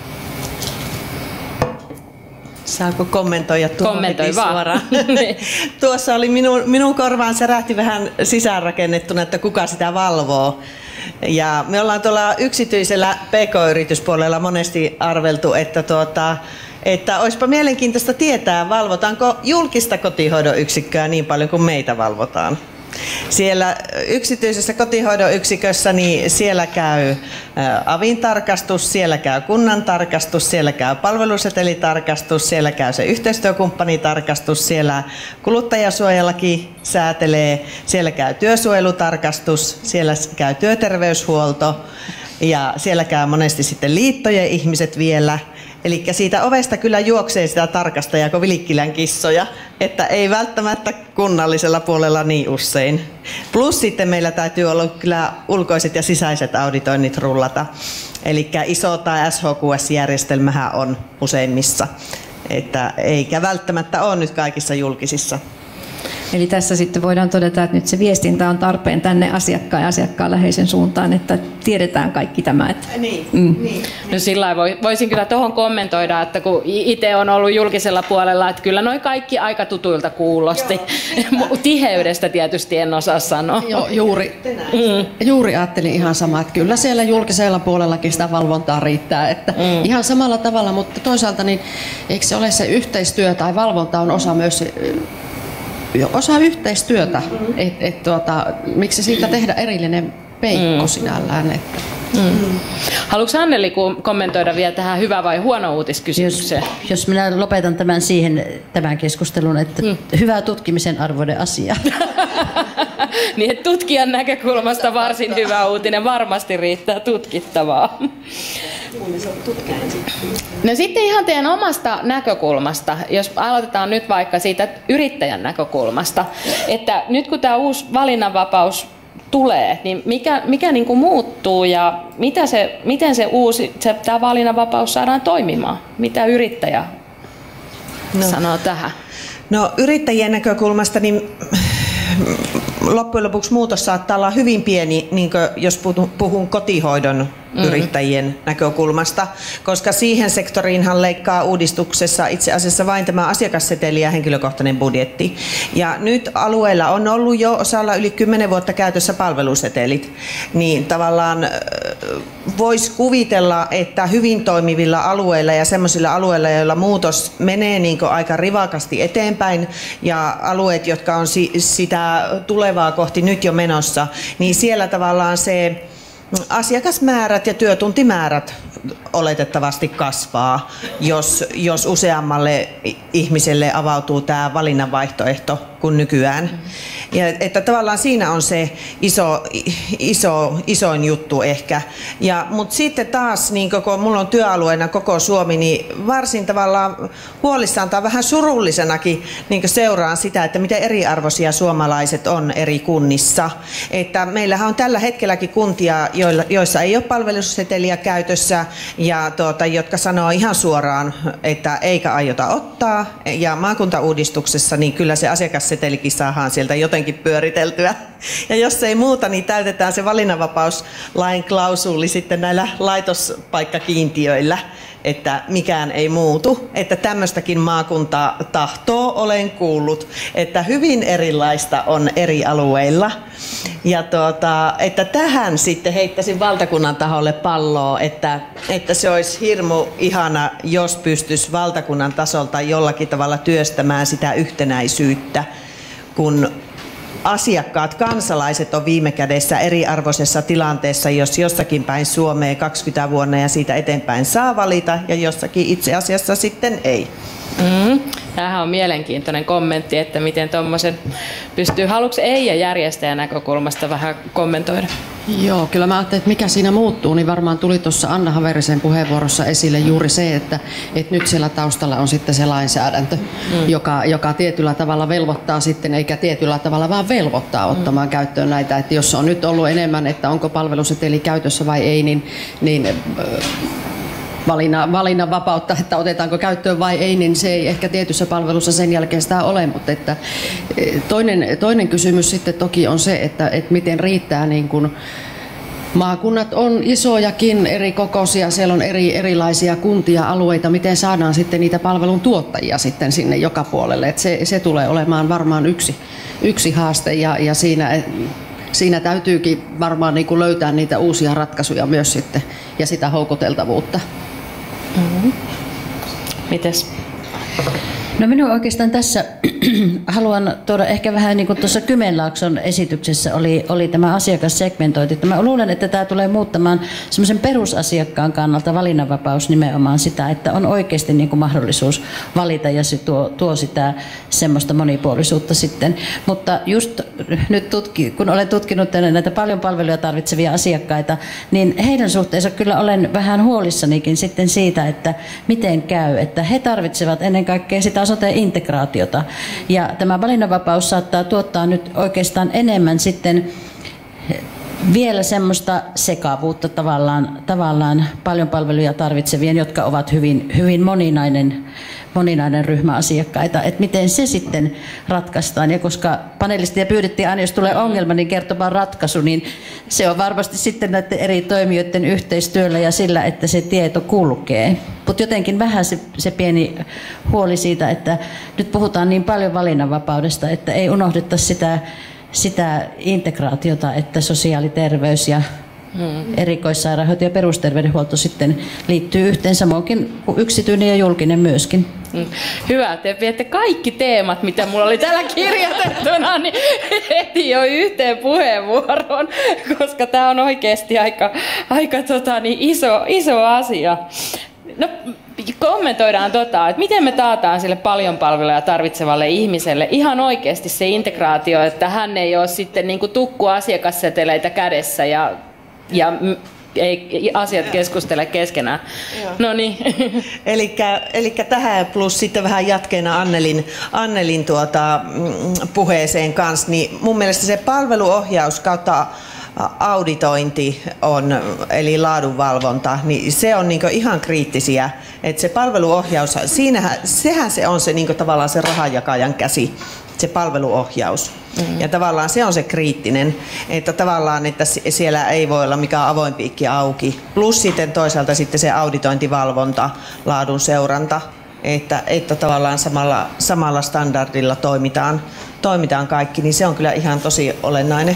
Saako kommentoida tuohon Kommentoi vaan. suoraan? Tuossa oli minun, minun korvaan särähti vähän sisäänrakennettuna, että kuka sitä valvoo. Ja me ollaan tuolla yksityisellä P K-yrityspuolella monesti arveltu, että, tuota, että olisipa mielenkiintoista tietää, valvotaanko julkista kotihoidon yksikköä niin paljon kuin meitä valvotaan. Siellä yksityisessä kotihoidon yksikössä niin siellä käy avin tarkastus, siellä käy kunnan tarkastus, siellä käy palvelusetelitarkastus, siellä käy se yhteistyökumppanitarkastus, siellä kuluttajasuojalaki säätelee, siellä käy työsuojelutarkastus, siellä käy työterveyshuolto ja siellä käy monesti sitten liittojen ihmiset vielä. Eli siitä ovesta kyllä juoksee sitä tarkastajaa kuin Vilikkilän kissoja, että ei välttämättä kunnallisella puolella niin usein. Plus sitten meillä täytyy olla kyllä ulkoiset ja sisäiset auditoinnit rullata. Eli iso tai S H Q S-järjestelmähän on useimmissa, että eikä välttämättä ole nyt kaikissa julkisissa. Eli tässä sitten voidaan todeta, että nyt se viestintä on tarpeen tänne asiakkaan ja asiakkaan läheisen suuntaan, että tiedetään kaikki tämä. Että... Niin, mm. niin. No sillä voisin kyllä tuohon kommentoida, että kun itse on ollut julkisella puolella, että kyllä noi kaikki aika tutuilta kuulosti. Joo. Tiheydestä tietysti en osaa sanoa. Joo, juuri, mm. juuri ajattelin ihan sama, että kyllä siellä julkisella puolellakin sitä valvontaa riittää. Että mm. ihan samalla tavalla, mutta toisaalta niin eikö se ole se yhteistyö tai valvonta on osa myös osa yhteistyötä, mm. että et, tuota, miksi siitä tehdä erillinen peikko mm. sinällään. Että. Mm. Haluatko Anneli kommentoida vielä tähän hyvä vai huono uutiskysymykseen? Jos, jos minä lopetan tämän siihen tämän keskustelun, että mm. hyvä tutkimisen arvoinen asia. Niin, että tutkijan näkökulmasta varsin hyvä uutinen, varmasti riittää tutkittavaa. No sitten ihan teidän omasta näkökulmasta, jos aloitetaan nyt vaikka siitä yrittäjän näkökulmasta, että nyt kun tämä uusi valinnanvapaus tulee, niin mikä, mikä niin kuin muuttuu ja mitä se, miten se uusi, se, tämä valinnanvapaus saadaan toimimaan? Mitä yrittäjä no. sanoo tähän? No yrittäjien näkökulmasta niin loppujen lopuksi muutos saattaa olla hyvin pieni, niin jos puhun kotihoidon mm-hmm. yrittäjien näkökulmasta, koska siihen sektoriinhan leikkaa uudistuksessa itse asiassa vain tämä asiakasseteli ja henkilökohtainen budjetti. Ja nyt alueella on ollut jo osalla yli kymmenen vuotta käytössä palvelusetelit, niin tavallaan voisi kuvitella, että hyvin toimivilla alueilla ja sellaisilla alueilla, joilla muutos menee niin kuin aika rivakasti eteenpäin ja alueet, jotka on sitä tulevaa kohti nyt jo menossa, niin siellä tavallaan se asiakasmäärät ja työtuntimäärät oletettavasti kasvaa, jos, jos useammalle ihmiselle avautuu tämä valinnanvaihtoehto kuin nykyään. Ja että tavallaan siinä on se iso, iso, isoin juttu ehkä. Ja, mutta sitten taas, niin kun mulla on työalueena koko Suomi, niin varsin tavallaan huolissaan tai vähän surullisenakin niin seuraan sitä, että miten eriarvoisia suomalaiset on eri kunnissa. Että meillähän on tällä hetkelläkin kuntia, joilla, joissa ei ole palveluseteliä käytössä ja tuota, jotka sanoo ihan suoraan, että eikä aiota ottaa. Ja maakuntauudistuksessa niin kyllä se asiakassetelikin saadaan sieltä jotenkin pyöriteltyä. Ja jos ei muuta, niin täytetään se valinnanvapauslain klausuli sitten näillä laitospaikkakiintiöillä, että mikään ei muutu. Että tämmöistäkin maakuntaa tahtoo olen kuullut, että hyvin erilaista on eri alueilla. Ja tuota, että tähän sitten heittäisin valtakunnan taholle palloa, että, että se olisi hirmu ihana, jos pystyisi valtakunnan tasolta jollakin tavalla työstämään sitä yhtenäisyyttä, kun asiakkaat, kansalaiset on viime kädessä eriarvoisessa tilanteessa, jos jossakin päin Suomea kaksikymmentä vuonna ja siitä eteenpäin saa valita ja jossakin itse asiassa sitten ei. Mm. Tämähän on mielenkiintoinen kommentti, että miten tuommoisen pystyy. Haluatko Eija järjestäjän näkökulmasta vähän kommentoida? Joo, kyllä mä ajattelin, että mikä siinä muuttuu, niin varmaan tuli tuossa Anna Haverisen puheenvuorossa esille juuri se, että, että nyt siellä taustalla on sitten se lainsäädäntö, mm. joka, joka tietyllä tavalla velvoittaa sitten, eikä tietyllä tavalla vaan velvoittaa ottamaan mm. käyttöön näitä, että jos on nyt ollut enemmän, että onko palveluseteli käytössä vai ei, niin, niin Valinnan, valinnan vapautta, että otetaanko käyttöön vai ei, niin se ei ehkä tietyssä palvelussa sen jälkeen sitä ole, mutta että toinen, toinen kysymys sitten toki on se, että, että miten riittää niin kuin maakunnat on isojakin, eri kokoisia, siellä on eri, erilaisia kuntia, alueita, miten saadaan sitten niitä palvelun tuottajia sitten sinne joka puolelle, että se, se tulee olemaan varmaan yksi, yksi haaste ja, ja siinä Siinä täytyykin varmaan niin kuin löytää niitä uusia ratkaisuja myös sitten ja sitä houkuteltavuutta. Mm-hmm. Mites? No minun oikeastaan tässä haluan tuoda ehkä vähän niin kuin tuossa Kymenlaakson esityksessä oli, oli tämä asiakassegmentointi. Mä luulen, että tämä tulee muuttamaan semmoisen perusasiakkaan kannalta valinnanvapaus nimenomaan sitä, että on oikeasti niin kuin mahdollisuus valita ja se tuo, tuo sitä semmoista monipuolisuutta sitten. Mutta just nyt tutki, kun olen tutkinut näitä paljon palveluja tarvitsevia asiakkaita, niin heidän suhteensa kyllä olen vähän huolissanikin sitten siitä, että miten käy, että he tarvitsevat ennen kaikkea sitä sote-integraatiota. Ja tämä valinnanvapaus saattaa tuottaa nyt oikeastaan enemmän sitten vielä semmoista sekavuutta tavallaan, tavallaan paljon palveluja tarvitsevien, jotka ovat hyvin, hyvin moninainen, moninainen ryhmä asiakkaita, että miten se sitten ratkaistaan. Ja koska panelistia pyydettiin aina, jos tulee ongelma, niin kertomaan ratkaisu, niin se on varmasti sitten näiden eri toimijoiden yhteistyöllä ja sillä, että se tieto kulkee. Mutta jotenkin vähän se, se pieni huoli siitä, että nyt puhutaan niin paljon valinnanvapaudesta, että ei unohdettaisi sitä, sitä integraatiota, että sosiaaliterveys ja Hmm. erikoissairaanhoito ja perusterveydenhuolto sitten liittyy yhteen, samoin kuin yksityinen ja julkinen myöskin. Hmm. Hyvä, te viette kaikki teemat, mitä mulla oli täällä kirjoitettuna, niin heti jo yhteen puheenvuoroon, koska tämä on oikeasti aika, aika tota, niin iso, iso asia. No, kommentoidaan tota, että miten me taataan sille paljon palveluja tarvitsevalle ihmiselle ihan oikeasti se integraatio, että hän ei ole sitten niin kuin tukku asiakasseteleitä kädessä ja ja ei asiat keskustele keskenään. No niin. Elikkä, elikkä tähän plus sitten vähän jatkeena Annelin, Annelin tuota, puheeseen kanssa, niin mun mielestä se palveluohjaus kautta auditointi on, eli laadunvalvonta, niin se on niin ihan kriittisiä. Että se palveluohjaus, siinähän, sehän se on se niin tavallaan se rahanjakajan käsi, se palveluohjaus. Mm-hmm. Ja tavallaan se on se kriittinen, että tavallaan, että siellä ei voi olla mikään avoin piikki auki. Plus sitten toisaalta sitten se auditointivalvonta, laadun seuranta, että, että tavallaan samalla, samalla standardilla toimitaan, toimitaan kaikki, niin se on kyllä ihan tosi olennainen.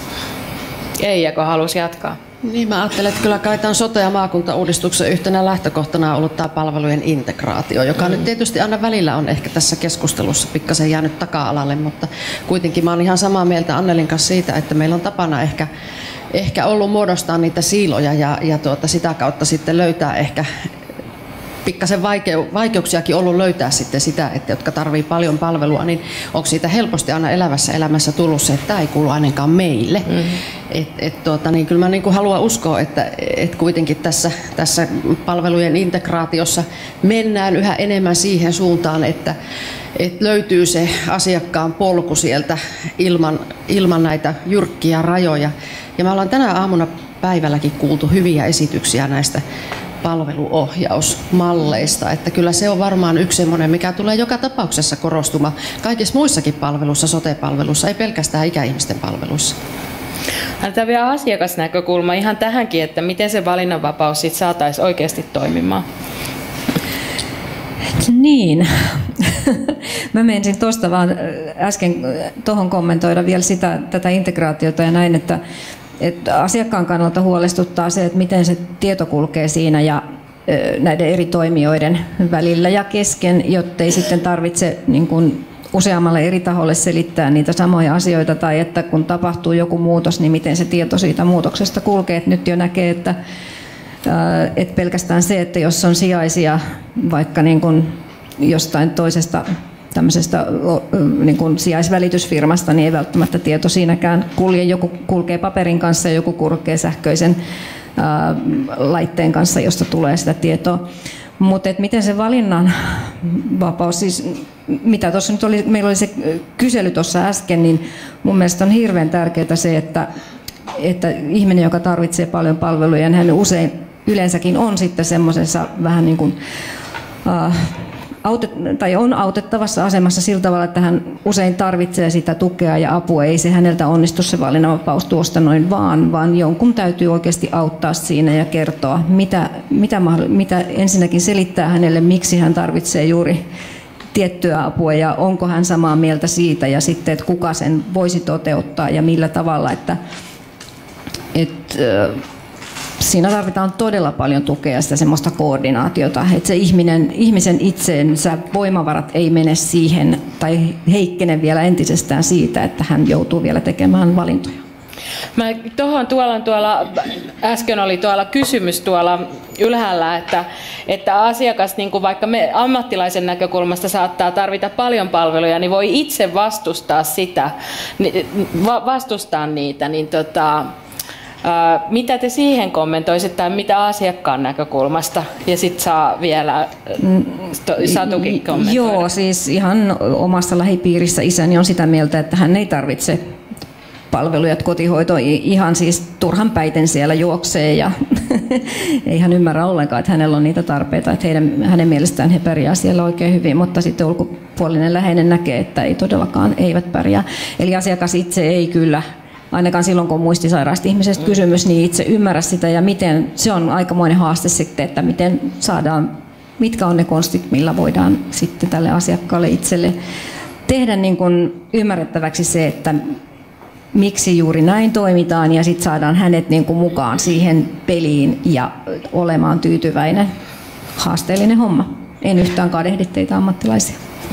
Eijäkö halusi jatkaa? Niin, mä ajattelen, että kyllä kai tämän sote- ja maakuntauudistuksen yhtenä lähtökohtana on ollut tämä palvelujen integraatio, joka mm. nyt tietysti aina välillä on ehkä tässä keskustelussa pikkasen jäänyt taka-alalle, mutta kuitenkin mä oon ihan samaa mieltä Annelin kanssa siitä, että meillä on tapana ehkä, ehkä ollut muodostaa niitä siiloja ja, ja tuota, sitä kautta sitten löytää ehkä pikkasen vaikeu, vaikeuksiakin ollut löytää sitten sitä, että jotka tarvii paljon palvelua, niin onko siitä helposti aina elävässä elämässä tullut se, että tämä ei kuulu ainakaan meille. Mm-hmm. Et, et, tuota, niin kyllä mä niin kuin haluan uskoa, että et kuitenkin tässä, tässä palvelujen integraatiossa mennään yhä enemmän siihen suuntaan, että et löytyy se asiakkaan polku sieltä ilman, ilman näitä jyrkkiä rajoja. Ja me ollaan tänä aamuna päivälläkin kuultu hyviä esityksiä näistä palveluohjausmalleista, että kyllä se on varmaan yksi semmoinen, mikä tulee joka tapauksessa korostumaan kaikissa muissakin palveluissa, sote-palveluissa, ei pelkästään ikäihmisten palveluissa. Tämä vielä asiakasnäkökulma ihan tähänkin, että miten se valinnanvapaus sit saataisiin oikeasti toimimaan. Niin, mä menisin tuosta vaan äsken tuohon kommentoida vielä sitä, tätä integraatiota ja näin, että että asiakkaan kannalta huolestuttaa se, että miten se tieto kulkee siinä ja näiden eri toimijoiden välillä ja kesken, jotta ei sitten tarvitse niin kuin useammalle eri taholle selittää niitä samoja asioita tai että kun tapahtuu joku muutos, niin miten se tieto siitä muutoksesta kulkee. Että nyt jo näkee, että, että pelkästään se, että jos on sijaisia vaikka niin kuin jostain toisesta tämmöisestä niin kuin sijaisvälitysfirmasta, niin ei välttämättä tieto siinäkään kulje. Joku kulkee paperin kanssa ja joku kulkee sähköisen ää, laitteen kanssa, josta tulee sitä tietoa. Mutta miten se valinnan vapaus, siis mitä tuossa nyt oli, meillä oli se kysely tuossa äsken, niin mun mielestä on hirveän tärkeää se, että, että ihminen, joka tarvitsee paljon palveluja, niin hän usein yleensäkin on sitten semmoisessa vähän niin kuin äh, Autet, tai on autettavassa asemassa sillä tavalla, että hän usein tarvitsee sitä tukea ja apua. Ei se häneltä onnistu se valinnanvapaus tuosta noin vaan, vaan jonkun täytyy oikeasti auttaa siinä ja kertoa, mitä, mitä, mitä ensinnäkin selittää hänelle, miksi hän tarvitsee juuri tiettyä apua ja onko hän samaa mieltä siitä ja sitten, että kuka sen voisi toteuttaa ja millä tavalla. Että, että, siinä tarvitaan todella paljon tukea ja sitä semmoista koordinaatiota, että se ihminen, ihmisen itsensä voimavarat ei mene siihen tai heikkene vielä entisestään siitä, että hän joutuu vielä tekemään valintoja. Mä tuohon tuolla, tuolla, äsken oli tuolla kysymys tuolla ylhäällä, että, että asiakas, niin kuin vaikka me ammattilaisen näkökulmasta saattaa tarvita paljon palveluja, niin voi itse vastustaa sitä, vastustaa niitä, niin tota, ää, mitä te siihen kommentoisitte tai mitä asiakkaan näkökulmasta ja sitten saa vielä Satukin kommentoida. Joo, siis ihan omassa lähipiirissä isäni on sitä mieltä, että hän ei tarvitse palveluja, kotihoito ihan siis turhan päiten siellä juoksee ja ei hän ymmärrä ollenkaan, että hänellä on niitä tarpeita, että heidän, hänen mielestään he pärjää siellä oikein hyvin, mutta sitten ulkopuolinen läheinen näkee, että ei todellakaan eivät pärjää. Eli asiakas itse ei kyllä, ainakaan silloin kun on muistisairaasta ihmisestä kysymys, niin itse ymmärrä sitä ja miten, se on aikamoinen haaste sitten, että miten saadaan, mitkä on ne konstit, millä voidaan sitten tälle asiakkaalle itselle tehdä niin kuin ymmärrettäväksi se, että miksi juuri näin toimitaan ja sitten saadaan hänet niin kuin mukaan siihen peliin ja olemaan tyytyväinen. Haasteellinen homma. En yhtään kadehdi teitä ammattilaisia.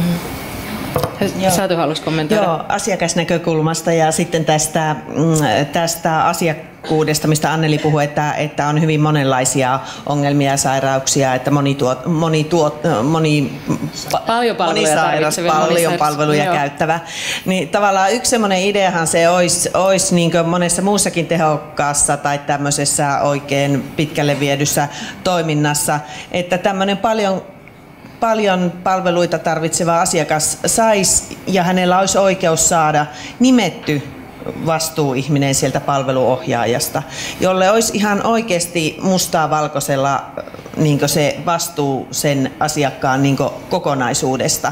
Satu halusi kommentoida. Joo, asiakasnäkökulmasta ja sitten tästä, tästä asiakkuudesta, mistä Anneli puhui, että, että on hyvin monenlaisia ongelmia ja sairauksia, että moni, tuot, moni, tuot, moni paljon palveluja monisairas, paljon palveluja Joo. käyttävä. Niin tavallaan yksi semmoinen ideahan se olisi, olisi niin kuin monessa muussakin tehokkaassa tai tämmöisessä oikein pitkälle viedyssä toiminnassa, että tämmöinen paljon paljon palveluita tarvitseva asiakas saisi ja hänellä olisi oikeus saada nimetty vastuuihminen sieltä palveluohjaajasta, jolle olisi ihan oikeasti mustaa valkoisella niin se vastuu sen asiakkaan niin kokonaisuudesta.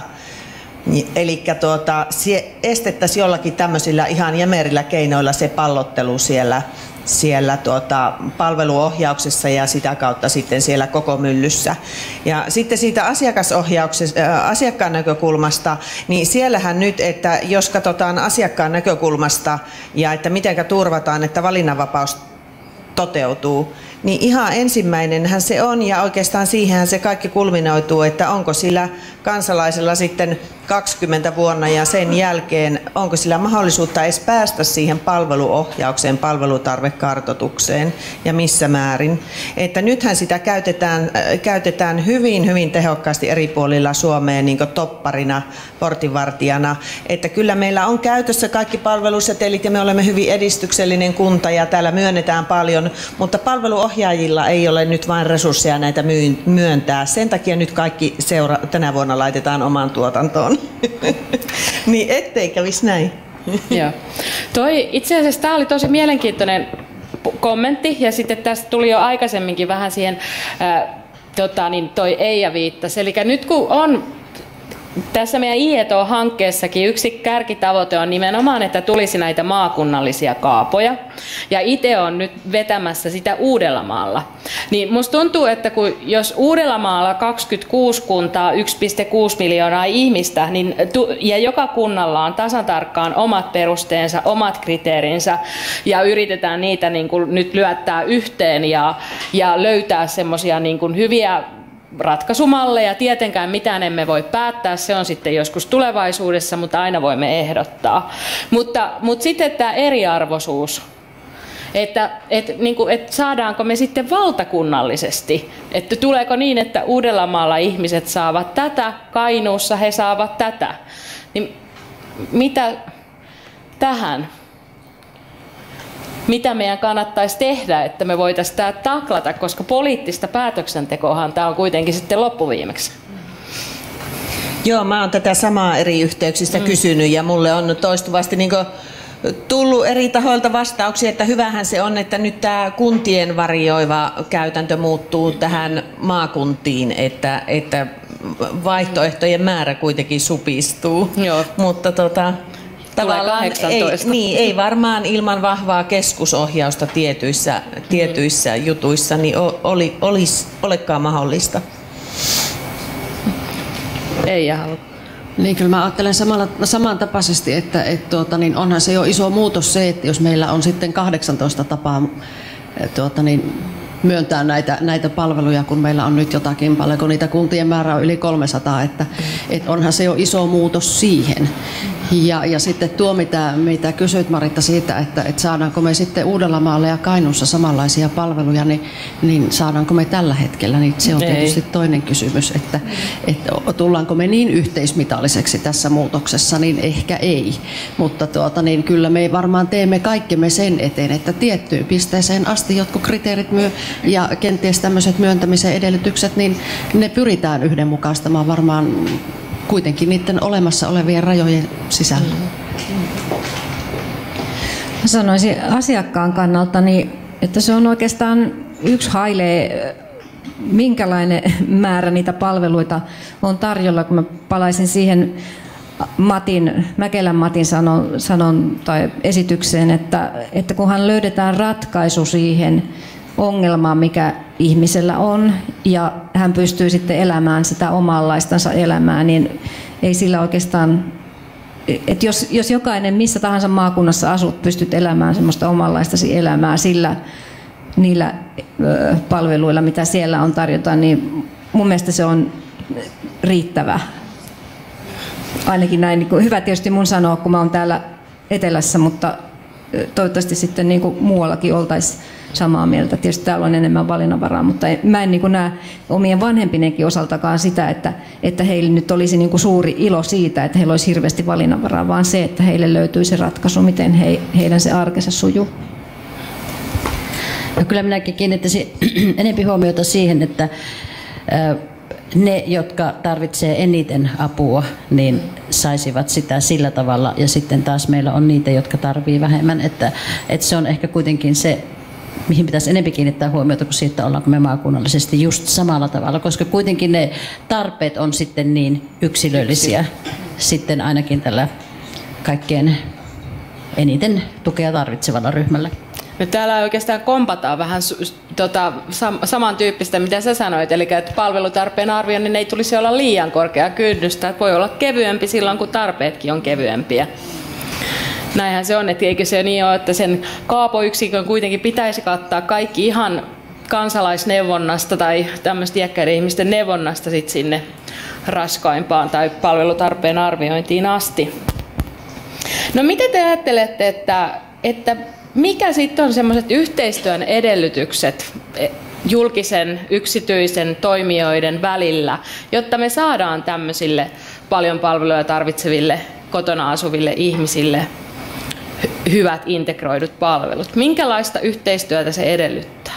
Eli tuota, estettäisiin jollakin tämmöisillä ihan jämerillä keinoilla se pallottelu siellä, siellä tuota, palveluohjauksessa ja sitä kautta sitten siellä koko myllyssä. Ja sitten siitä asiakasohjauksesta, äh, asiakkaan näkökulmasta, niin siellähän nyt, että jos katsotaan asiakkaan näkökulmasta ja että miten turvataan, että valinnanvapaus toteutuu, niin ihan ensimmäinenhän se on ja oikeastaan siihenhän se kaikki kulminoituu, että onko sillä kansalaisella sitten kaksikymmentä vuonna ja sen jälkeen, onko sillä mahdollisuutta edes päästä siihen palveluohjaukseen, palvelutarvekartoitukseen ja missä määrin. Että nythän sitä käytetään, äh, käytetään hyvin, hyvin tehokkaasti eri puolilla Suomeen niin kuin topparina, portinvartijana. Että kyllä meillä on käytössä kaikki palvelusetelit ja me olemme hyvin edistyksellinen kunta ja täällä myönnetään paljon, mutta palveluohjaajilla ei ole nyt vain resursseja näitä myöntää. Sen takia nyt kaikki seura- tänä vuonna laitetaan omaan tuotantoon. Niin ettei kävisi näin. Joo. Toi, itse asiassa tämä oli tosi mielenkiintoinen kommentti ja sitten tästä tuli jo aikaisemminkin vähän siihen, ää, tota, niin toi Eija viittasi. Eli nyt kun on tässä meidän I E T O-hankkeessakin yksi kärkitavoite on nimenomaan, että tulisi näitä maakunnallisia kaapoja. Ja itse on nyt vetämässä sitä Uudellamaalla. Niin musta tuntuu, että kun, jos Uudellamaalla kaksikymmentäkuusi kuntaa, yksi pilkku kuusi miljoonaa ihmistä, niin, ja joka kunnalla on tasan tarkkaan omat perusteensa, omat kriteerinsä, ja yritetään niitä niin kuin nyt lyöttää yhteen ja, ja löytää semmoisia niin kuin hyviä ratkaisumalleja. Tietenkään mitään emme voi päättää, se on sitten joskus tulevaisuudessa, mutta aina voimme ehdottaa. Mutta, mutta sitten tämä eriarvoisuus, että, että, niin kuin, että saadaanko me sitten valtakunnallisesti, että tuleeko niin, että Uudellamaalla ihmiset saavat tätä, Kainuussa he saavat tätä, niin mitä tähän? Mitä meidän kannattaisi tehdä, että me voitaisiin tämä taklata, koska poliittista päätöksentekoahan tämä on kuitenkin sitten loppuviimeksi. Joo, mä oon tätä samaa eri yhteyksistä mm. kysynyt ja mulle on toistuvasti niin kuin tullut eri tahoilta vastauksia, että hyvähän se on, että nyt tämä kuntien varjoiva käytäntö muuttuu tähän maakuntiin, että, että vaihtoehtojen määrä kuitenkin supistuu. Joo. Mutta tota, tavallaan ei, niin, ei varmaan ilman vahvaa keskusohjausta tietyissä, tietyissä mm. jutuissa niin oli, olisi, olekaan mahdollista. Ei halua. Niin kyllä mä ajattelen samalla, samantapaisesti, että et, tuota, niin onhan se jo iso muutos se, että jos meillä on sitten kahdeksantoista tapaa tuota, niin, myöntää näitä, näitä palveluja, kun meillä on nyt jotakin paljon, kun niitä kuntien määrä on yli kolmesataa, että, että onhan se jo iso muutos siihen. Ja, ja sitten tuo, mitä, mitä kysyit Maritta siitä, että, että saadaanko me sitten Uudellamaalla ja Kainuussa samanlaisia palveluja, niin, niin saadaanko me tällä hetkellä, niin se on Ei. tietysti toinen kysymys, että, että tullaanko me niin yhteismitalliseksi tässä muutoksessa, niin ehkä ei. Mutta tuota, niin kyllä me varmaan teemme kaikkemme sen eteen, että tiettyyn pisteeseen asti jotkut kriteerit myö, ja kenties tämmöiset myöntämisen edellytykset, niin ne pyritään yhdenmukaistamaan varmaan kuitenkin niiden olemassa olevien rajojen sisällä. Mä sanoisin asiakkaan kannalta, niin, että se on oikeastaan yksi hailee, minkälainen määrä niitä palveluita on tarjolla, kun mä palaisin siihen Matin, Mäkelän Matin sanon, sanon tai esitykseen, että, että kunhan löydetään ratkaisu siihen ongelmaan, mikä ihmisellä on, ja hän pystyy sitten elämään sitä omanlaistansa elämää, niin ei sillä oikeastaan, että jos, jos jokainen missä tahansa maakunnassa asut, pystyt elämään semmoista omanlaistasi elämää sillä niillä ö, palveluilla, mitä siellä on tarjota, niin mun mielestä se on riittävä. Ainakin näin, niin kuin, hyvä tietysti mun sanoa, kun mä oon täällä etelässä, mutta toivottavasti sitten niin kuin muuallakin oltaisiin samaa mieltä. Tietysti täällä on enemmän valinnanvaraa, mutta mä en niin kuin näe omien vanhempinenkin osaltakaan sitä, että, että heille nyt olisi niin kuin suuri ilo siitä, että heillä olisi hirveästi valinnanvaraa, vaan se, että heille löytyy se ratkaisu, miten he, heidän se arkensa sujuu. No kyllä minäkin kiinnittäisin enemmän huomiota siihen, että ne, jotka tarvitsee eniten apua, niin saisivat sitä sillä tavalla, ja sitten taas meillä on niitä, jotka tarvii vähemmän, että, että se on ehkä kuitenkin se, mihin pitäisi enemmän kiinnittää huomiota kuin siitä, ollaanko me maakunnallisesti just samalla tavalla, koska kuitenkin ne tarpeet on sitten niin yksilöllisiä sitten ainakin tällä kaikkein eniten tukea tarvitsevalla ryhmällä. No täällä oikeastaan kompataan vähän tota, sam- samantyyppistä, mitä sä sanoit, eli että palvelutarpeen arvioinnin ei tulisi olla liian korkea kynnystä, että voi olla kevyempi silloin, kun tarpeetkin on kevyempiä. Näinhän se on, että eikö se niin ole, että sen kaapoyksikön kuitenkin pitäisi kattaa kaikki ihan kansalaisneuvonnasta tai tämmöistä iäkkäiden ihmisten neuvonnasta sit sinne raskaimpaan tai palvelutarpeen arviointiin asti. No mitä te ajattelette, että, että mikä sitten on semmoiset yhteistyön edellytykset julkisen, yksityisen toimijoiden välillä, jotta me saadaan tämmöisille paljon palveluja tarvitseville kotona asuville ihmisille hyvät integroidut palvelut? Minkälaista yhteistyötä se edellyttää?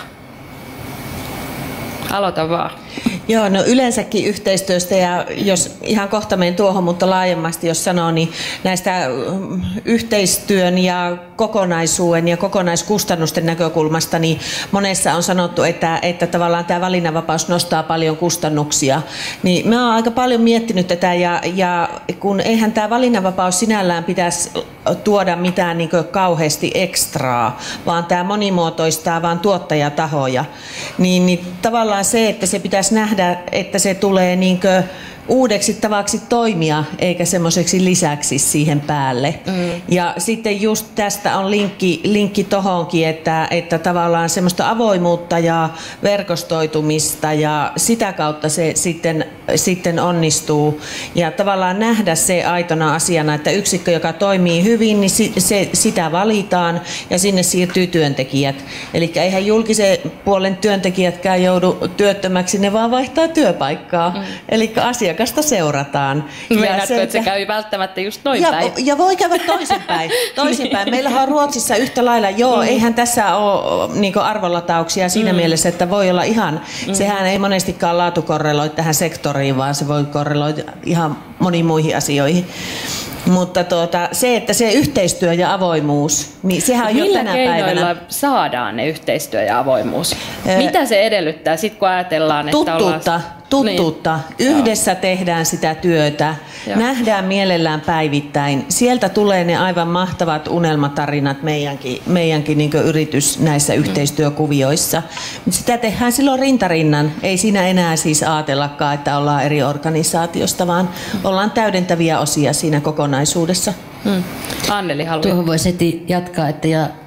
Aloita vaan. Joo, no yleensäkin yhteistyöstä, ja jos ihan kohta menen tuohon, mutta laajemmasti jos sanoo, niin näistä yhteistyön ja kokonaisuuden ja kokonaiskustannusten näkökulmasta, niin monessa on sanottu, että, että tavallaan tämä valinnanvapaus nostaa paljon kustannuksia. Niin mä oon aika paljon miettinyt tätä, ja, ja kun eihän tämä valinnanvapaus sinällään pitäisi tuoda mitään niin kuin kauheasti ekstraa, vaan tämä monimuotoistaa vaan tuottajatahoja, niin, niin tavallaan se, että se pitäisi nähdä, että se tulee niinkö uudeksi tavaksi toimia, eikä semmoiseksi lisäksi siihen päälle. Mm. Ja sitten just tästä on linkki, linkki tohonkin, että, että tavallaan semmoista avoimuutta ja verkostoitumista, ja sitä kautta se sitten, sitten onnistuu. Ja tavallaan nähdä se aitona asiana, että yksikkö, joka toimii hyvin, niin se, sitä valitaan ja sinne siirtyy työntekijät. Eli eihän julkisen puolen työntekijätkään joudu työttömäksi, ne vaan vaihtaa työpaikkaa. Mm. Eli asiakasta seurataan. Meinaatko, se, että se käy välttämättä just noin ja, päin? Ja voi käydä toisinpäin. Toisinpäin. Meillähän on Ruotsissa yhtä lailla, joo, mm. eihän tässä ole niin arvolatauksia siinä mm. mielessä, että voi olla ihan, mm. sehän ei monestikaan laatukorreloi tähän sektoriin, vaan se voi korreloida ihan moniin muihin asioihin. Mutta tuota, se, että se yhteistyö ja avoimuus, niin sehän on jo tänä päivänä. Millä keinoilla saadaan ne yhteistyö ja avoimuus? Ee, Mitä se edellyttää sit, kun ajatellaan, että tuttuutta, ollaan... Tuttuutta. Niin. Yhdessä Joo. tehdään sitä työtä. Joo. Nähdään mielellään päivittäin. Sieltä tulee ne aivan mahtavat unelmatarinat meidänkin, meidänkin niin kuin yritys näissä mm. yhteistyökuvioissa. Sitä tehdään silloin rintarinnan. Ei siinä enää siis ajatellakaan, että ollaan eri organisaatiosta, vaan mm. ollaan täydentäviä osia siinä kokonaisuudessa. Mm. Anneli haluaa. Tuohon voisi heti jatkaa, että ja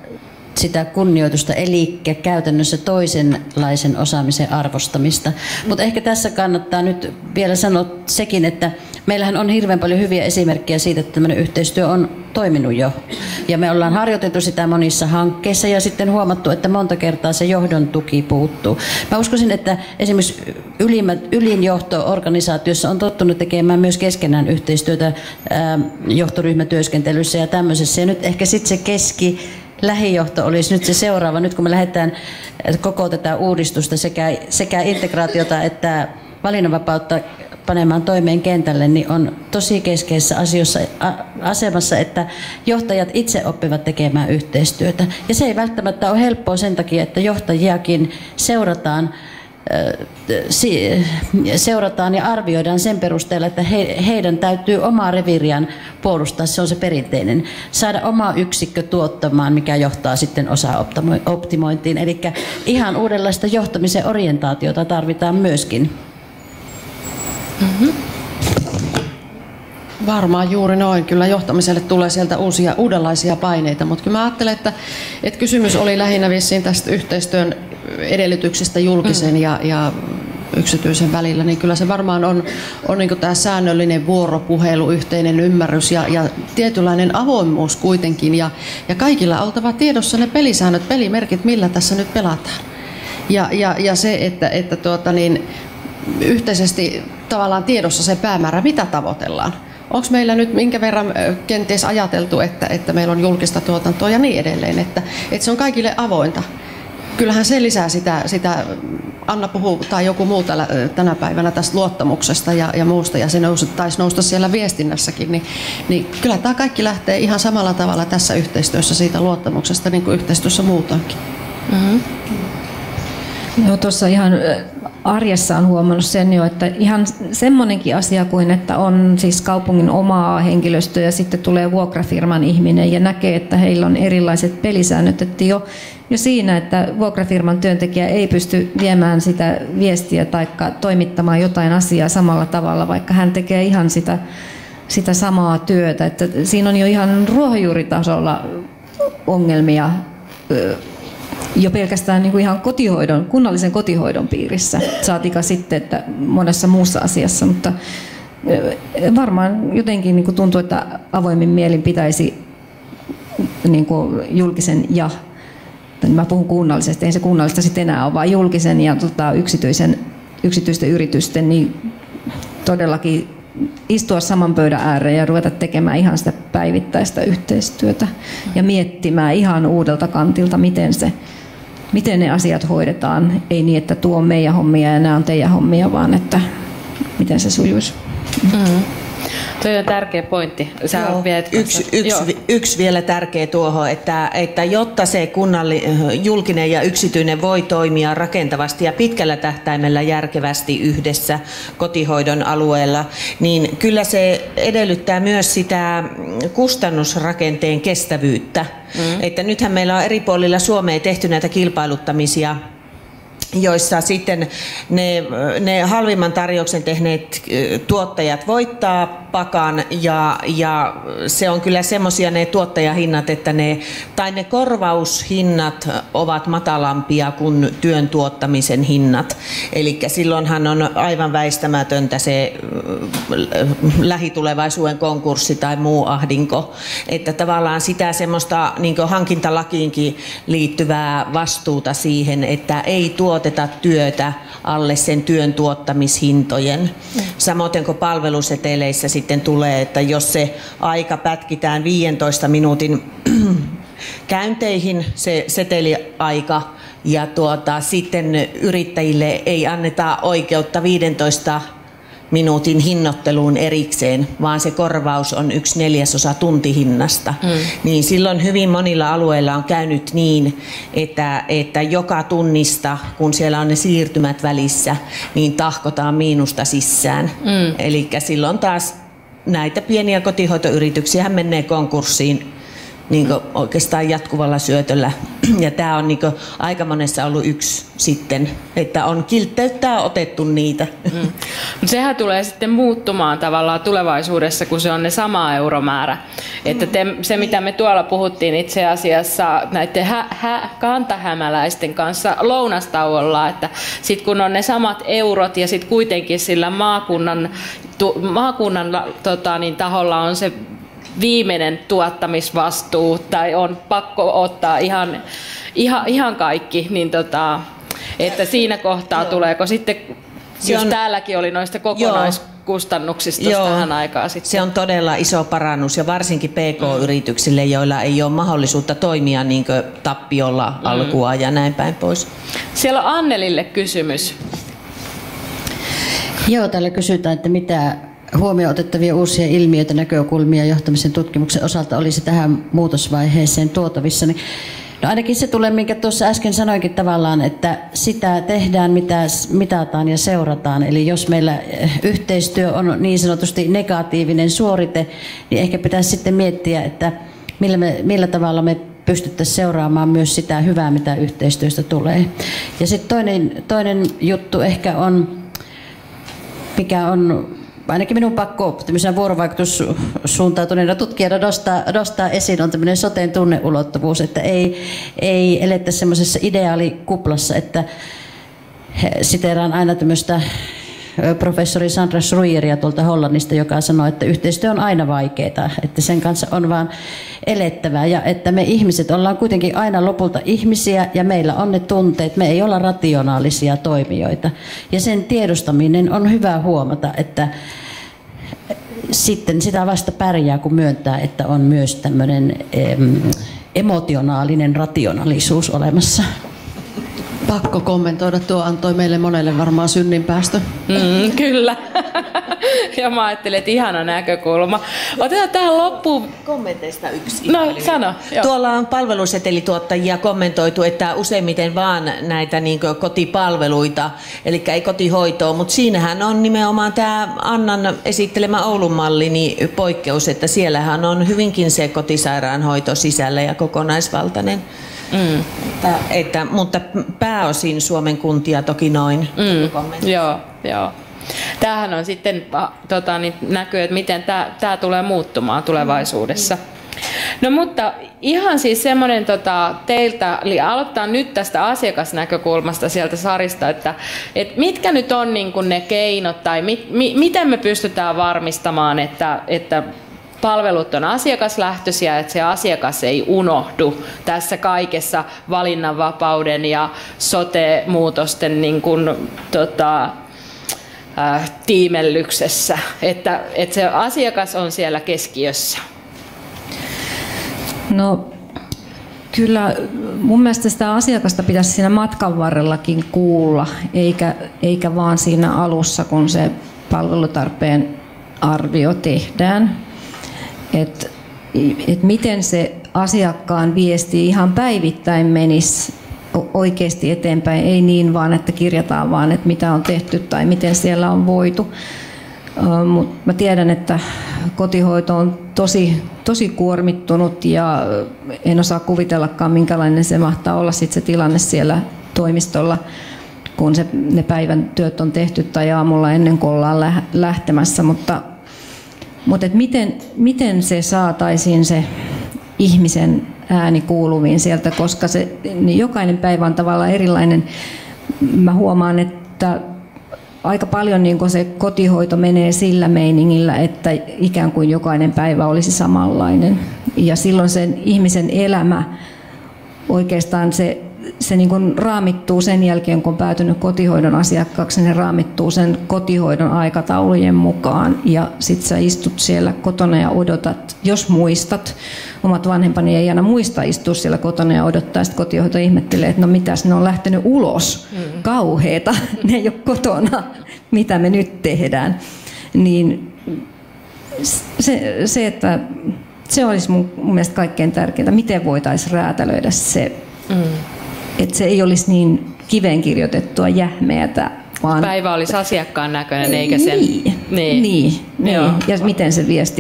sitä kunnioitusta, eli käytännössä toisenlaisen osaamisen arvostamista. Mutta ehkä tässä kannattaa nyt vielä sanoa sekin, että meillähän on hirveän paljon hyviä esimerkkejä siitä, että tämmöinen yhteistyö on toiminut jo. Ja me ollaan harjoitettu sitä monissa hankkeissa ja sitten huomattu, että monta kertaa se johdon tuki puuttuu. Mä uskoisin, että esimerkiksi ylimmät, ylin johto-organisaatiossa on tottunut tekemään myös keskenään yhteistyötä ää, johtoryhmätyöskentelyssä ja tämmöisessä. Ja nyt ehkä sitten se keski lähijohto olisi nyt se seuraava, nyt kun me lähdetään koko tätä uudistusta sekä, sekä integraatiota että valinnanvapautta panemaan toimeen kentälle, niin on tosi keskeisessä asioissa, a, asemassa, että johtajat itse oppivat tekemään yhteistyötä. Ja se ei välttämättä ole helppoa sen takia, että johtajiakin seurataan, seurataan ja arvioidaan sen perusteella, että he, heidän täytyy omaa reviiriään puolustaa, se on se perinteinen. Saada oma yksikkö tuottamaan, mikä johtaa sitten osa-optimointiin. Eli ihan uudenlaista johtamisen orientaatiota tarvitaan myöskin. Mm-hmm. Varmaan juuri noin. Kyllä johtamiselle tulee sieltä uusia, uudenlaisia paineita, mutta kyllä mä ajattelen, että, että kysymys oli lähinnä vissiin tästä yhteistyön edellytyksistä julkisen mm. ja, ja yksityisen välillä, niin kyllä se varmaan on, on niin kuin tämä säännöllinen vuoropuhelu, yhteinen ymmärrys ja, ja tietynlainen avoimuus kuitenkin ja, ja kaikilla oltava tiedossa ne pelisäännöt, pelimerkit, millä tässä nyt pelataan. Ja, ja, ja se, että, että tuota niin, yhteisesti tavallaan tiedossa se päämäärä, mitä tavoitellaan. Onko meillä nyt minkä verran kenties ajateltu, että, että meillä on julkista tuotantoa ja niin edelleen, että, että se on kaikille avointa. Kyllähän se lisää sitä, sitä Anna puhuu tai joku muu tällä, tänä päivänä tästä luottamuksesta ja, ja muusta, ja se nousi, taisi nousta siellä viestinnässäkin, niin, niin kyllä tämä kaikki lähtee ihan samalla tavalla tässä yhteistyössä siitä luottamuksesta, niin kuin yhteistyössä muutoinkin. Mm-hmm. No, tuossa ihan arjessa on huomannut sen jo, että ihan semmoinenkin asia kuin, että on siis kaupungin omaa henkilöstöä ja sitten tulee vuokrafirman ihminen ja näkee, että heillä on erilaiset pelisäännöt, että jo, jo siinä, että vuokrafirman työntekijä ei pysty viemään sitä viestiä tai toimittamaan jotain asiaa samalla tavalla, vaikka hän tekee ihan sitä, sitä samaa työtä. Että siinä on jo ihan ruohonjuuritasolla ongelmia jo pelkästään niin kuin ihan kotihoidon, kunnallisen kotihoidon piirissä, saatika sitten, että monessa muussa asiassa, mutta varmaan jotenkin niin kuin tuntuu, että avoimin mielin pitäisi niin kuin julkisen ja, mä puhun kunnallisesta, ei se kunnallista sitten enää ole, vaan julkisen ja tota, yksityisen, yksityisten yritysten, niin todellakin istua saman pöydän ääreen ja ruveta tekemään ihan sitä päivittäistä yhteistyötä ja miettimään ihan uudelta kantilta, miten, se, miten ne asiat hoidetaan. Ei niin, että tuo on meidän hommia ja nämä on teidän hommia, vaan että miten se sujuisi. Mm. Tuo on tärkeä pointti. Joo, yksi, yksi, yksi vielä tärkeä tuohon, että, että jotta se kunnalli, julkinen ja yksityinen voi toimia rakentavasti ja pitkällä tähtäimellä järkevästi yhdessä kotihoidon alueella, niin kyllä se edellyttää myös sitä kustannusrakenteen kestävyyttä. Mm. Että nythän meillä on eri puolilla Suomea tehty näitä kilpailuttamisia, joissa sitten ne, ne halvimman tarjouksen tehneet tuottajat voittaa pakan ja, ja se on kyllä semmoisia ne tuottajahinnat, että ne, tai ne korvaushinnat ovat matalampia kuin työn tuottamisen hinnat. Eli silloinhan on aivan väistämätöntä se lähitulevaisuuden konkurssi tai muu ahdinko, että tavallaan sitä semmoista niin kuin hankintalakiinkin liittyvää vastuuta siihen, että ei tuoteta työtä alle sen työn tuottamishintojen. Mm. Samoin kuin palveluseteleissä sitten tulee, että jos se aika pätkitään viidentoista minuutin käynteihin, se seteliaika, ja tuota, sitten yrittäjille ei anneta oikeutta viidentoista minuutin hinnoitteluun erikseen, vaan se korvaus on yksi neljäsosa tuntihinnasta. Mm. Niin silloin hyvin monilla alueilla on käynyt niin, että, että joka tunnista, kun siellä on ne siirtymät välissä, niin tahkotaan miinusta sisään. Mm. Eli silloin taas näitä pieniä kotihoitoyrityksiä menee konkurssiin niin kuin oikeastaan jatkuvalla syötöllä. Ja tämä on niin kuin aika monessa ollut yksi sitten, että on kiltteyttää otettu niitä. Mm. Sehän tulee sitten muuttumaan tavallaan tulevaisuudessa, kun se on ne sama euromäärä. Että te, se, mitä me tuolla puhuttiin itse asiassa näiden hä, hä, kantahämäläisten kanssa lounastauolla, että sitten kun on ne samat eurot ja sitten kuitenkin sillä maakunnan, tu, maakunnan tota, niin, taholla on se viimeinen tuottamisvastuu tai on pakko ottaa ihan, ihan, ihan kaikki, niin tota, että siinä kohtaa Joo. tuleeko sitten, se just on, täälläkin oli noista kokonaiskustannuksista Joo. tähän aikaan sitten. Se on todella iso parannus ja varsinkin P K-yrityksille, joilla ei ole mahdollisuutta toimia niin kuin tappiolla mm. alkua ja näin päin pois. Siellä on Annelille kysymys. Joo, täällä kysytään, että mitä huomioon otettavia uusia ilmiöitä, näkökulmia johtamisen tutkimuksen osalta olisi tähän muutosvaiheeseen tuotavissa. Niin, no ainakin se tulee, minkä tuossa äsken sanoinkin tavallaan, että sitä tehdään, mitä mitataan ja seurataan. Eli jos meillä yhteistyö on niin sanotusti negatiivinen suorite, niin ehkä pitäisi sitten miettiä, että millä, me, millä tavalla me pystyttäisiin seuraamaan myös sitä hyvää, mitä yhteistyöstä tulee. Ja sitten toinen, toinen juttu ehkä on, mikä on ainakin minun pakko tämmöisenä vuorovaikutussuuntautuneena tutkijana nostaa, nostaa esiin, on tämmöinen soteen tunneulottuvuus, että ei, ei eletä semmoisessa ideaalikuplassa, että siteeraan aina tämmöistä professori Sandra Schruieria tuolta Hollannista, joka sanoi, että yhteistyö on aina vaikeaa, että sen kanssa on vaan elettävää ja että me ihmiset ollaan kuitenkin aina lopulta ihmisiä ja meillä on ne tunteet, me ei olla rationaalisia toimijoita. Ja sen tiedostaminen on hyvä huomata, että sitten sitä vasta pärjää, kun myöntää, että on myös tämmöinen em, emotionaalinen rationaalisuus olemassa. Pakko kommentoida, tuo antoi meille monelle varmaan synninpäästö. Mm, kyllä. Ja mä ajattelin, että ihana näkökulma. Otetaan tähän loppuun. Kommenteista yksi. No, sano. Jo. Tuolla on palvelusetelituottajia kommentoitu, että useimmiten vaan näitä niin kuin kotipalveluita, eli ei kotihoitoa, mutta siinähän on nimenomaan tämä Annan esittelemä Oulun malli niin poikkeus, että siellähän on hyvinkin se kotisairaanhoito sisällä ja kokonaisvaltainen. Mm. Että, että, mutta pääosin Suomen kuntia toki noin. Mm. Joo, joo. Tämähän on sitten, tota, niin näkyy, että miten tämä, tämä tulee muuttumaan tulevaisuudessa. No mutta ihan siis semmoinen tota, teiltä, eli aloittaa nyt tästä asiakasnäkökulmasta sieltä Sarista, että et mitkä nyt on niin kuin ne keinot tai mit, mi, miten me pystytään varmistamaan, että, että palvelut on asiakaslähtöisiä, että se asiakas ei unohdu tässä kaikessa valinnanvapauden ja sote-muutosten niin kuin, tota, äh, tiimellyksessä, että, että se asiakas on siellä keskiössä. No kyllä mun mielestä sitä asiakasta pitäisi siinä matkan varrellakin kuulla, eikä, eikä vaan siinä alussa, kun se palvelutarpeen arvio tehdään. Että et miten se asiakkaan viesti ihan päivittäin menisi oikeasti eteenpäin, ei niin vaan, että kirjataan vaan, että mitä on tehty tai miten siellä on voitu. Mutta mä tiedän, että kotihoito on tosi, tosi kuormittunut ja en osaa kuvitellakaan, minkälainen se mahtaa olla sit se tilanne siellä toimistolla, kun se, ne päivän työt on tehty tai aamulla ennen kuin ollaan lähtemässä. Mutta Mutta miten, miten se saataisiin se ihmisen ääni kuuluviin sieltä, koska se, niin jokainen päivä on tavallaan erilainen. Mä huomaan, että aika paljon niin se kotihoito menee sillä meiningillä, että ikään kuin jokainen päivä olisi samanlainen. Ja silloin sen ihmisen elämä oikeastaan se se niin kuin raamittuu sen jälkeen, kun on päätynyt kotihoidon asiakkaaksi, ne raamittuu sen kotihoidon aikataulujen mukaan. Ja sit sä istut siellä kotona ja odotat, jos muistat. Omat vanhempani ei aina muista istua siellä kotona ja odottaa, sitten kotihoito ihmettelee, että no mitäs, ne on lähtenyt ulos. Mm. Kauheeta, ne ei ole kotona, mitä me nyt tehdään. Niin se, se, että se olisi mun, mun mielestä kaikkein tärkeintä, miten voitaisiin räätälöidä se, mm. että se ei olisi niin kiveen kirjoitettua jähmeätä. Vaan päivä olisi asiakkaan näköinen eikä sen. Niin, niin, niin. Ja miten se viesti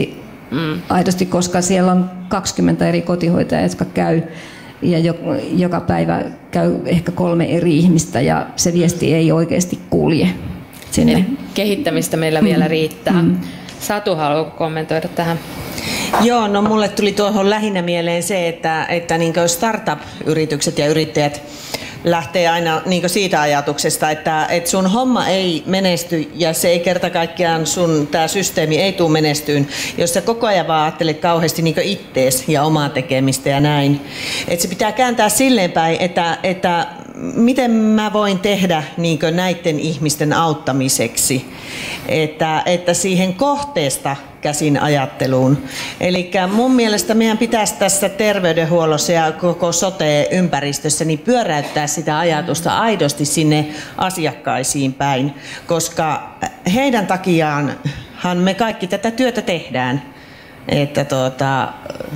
mm. aidosti, koska siellä on kaksikymmentä eri kotihoitajaa, jotka käy ja jo, joka päivä käy ehkä kolme eri ihmistä ja se viesti ei oikeasti kulje sinne. Eli kehittämistä meillä mm. vielä riittää. Mm. Satu, haluatko kommentoida tähän? Joo, no mulle tuli tuohon lähinnä mieleen se, että, että niin startup-yritykset ja yrittäjät lähtee aina niin siitä ajatuksesta, että, että sun homma ei menesty ja se ei kerta kaikkiaan sun tää systeemi ei tule menestyyn, jos sä koko ajan vaan ajattelet kauheasti niin ittees ja omaa tekemistä ja näin. Että se pitää kääntää silleen päin, että, että miten mä voin tehdä niin näiden ihmisten auttamiseksi, että, että siihen kohteesta käsin ajatteluun. Eli mun mielestä meidän pitäisi tässä terveydenhuollossa ja koko sote-ympäristössä niin pyöräyttää sitä ajatusta aidosti sinne asiakkaisiin päin, koska heidän takiaanhan me kaikki tätä työtä tehdään. Että tuota,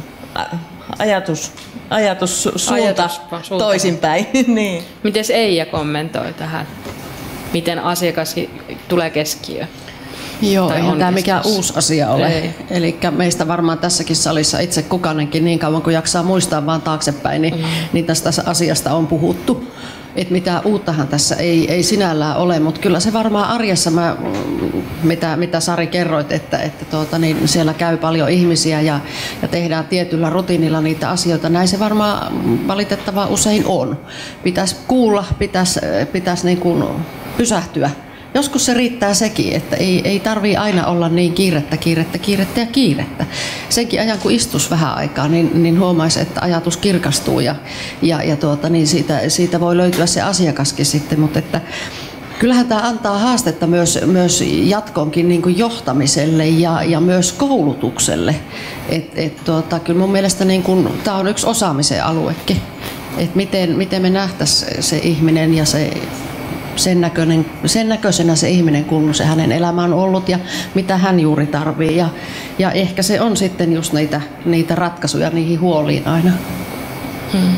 ajatus, ajatus suunta toisinpäin. Niin. Miten Eija kommentoi tähän? Miten asiakas tulee keskiöön? Joo, ei tämä mikään uusi asia ole. Eli meistä varmaan tässäkin salissa itse kukainenkin niin kauan kuin jaksaa muistaa vaan taaksepäin, niin, mm. niin tästä asiasta on puhuttu. Et mitään uuttahan tässä ei, ei sinällään ole, mutta kyllä se varmaan arjessa, mä, mitä, mitä Sari kerroit, että, että tuota, niin siellä käy paljon ihmisiä ja, ja tehdään tietyllä rutiinilla niitä asioita. Näin se varmaan valitettavasti usein on. Pitäisi kuulla, pitäisi, pitäisi niin kuin pysähtyä. Joskus se riittää sekin, että ei, ei tarvitse aina olla niin kiirettä, kiirettä, kiirettä ja kiirettä. Senkin ajan, kun istus vähän aikaa, niin, niin huomaisi, että ajatus kirkastuu ja, ja, ja tuota, niin siitä, siitä voi löytyä se asiakaskin sitten. Mutta että, kyllähän tämä antaa haastetta myös, myös jatkonkin niin kuin johtamiselle ja, ja myös koulutukselle. Et, et, tuota, kyllä mun mielestä niin kuin, tämä on yksi osaamisen aluekin, että miten, miten me nähtäisiin se ihminen ja se Sen, näköinen, sen näköisenä se ihminen, kun se hänen elämä on ollut ja mitä hän juuri tarvii. Ja, ja ehkä se on sitten just niitä, niitä ratkaisuja niihin huoliin aina. Hmm.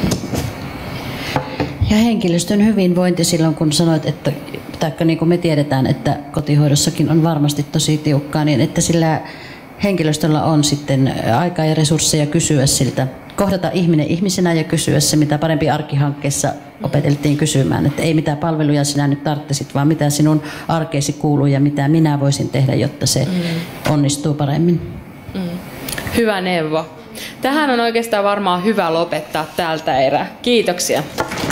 Ja henkilöstön hyvinvointi silloin, kun sanoit, että taikka niin kuin me tiedetään, että kotihoidossakin on varmasti tosi tiukkaa, niin että sillä henkilöstöllä on sitten aikaa ja resursseja kysyä siltä, kohdata ihminen ihmisenä ja kysyä se, mitä parempi arkihankkeessa opeteltiin kysymään, että ei mitään palveluja sinä nyt tarvitsit, vaan mitä sinun arkeesi kuuluu ja mitä minä voisin tehdä, jotta se mm. onnistuu paremmin. Mm. Hyvä neuvo. Tähän on oikeastaan varmaan hyvä lopettaa tältä erää. Kiitoksia.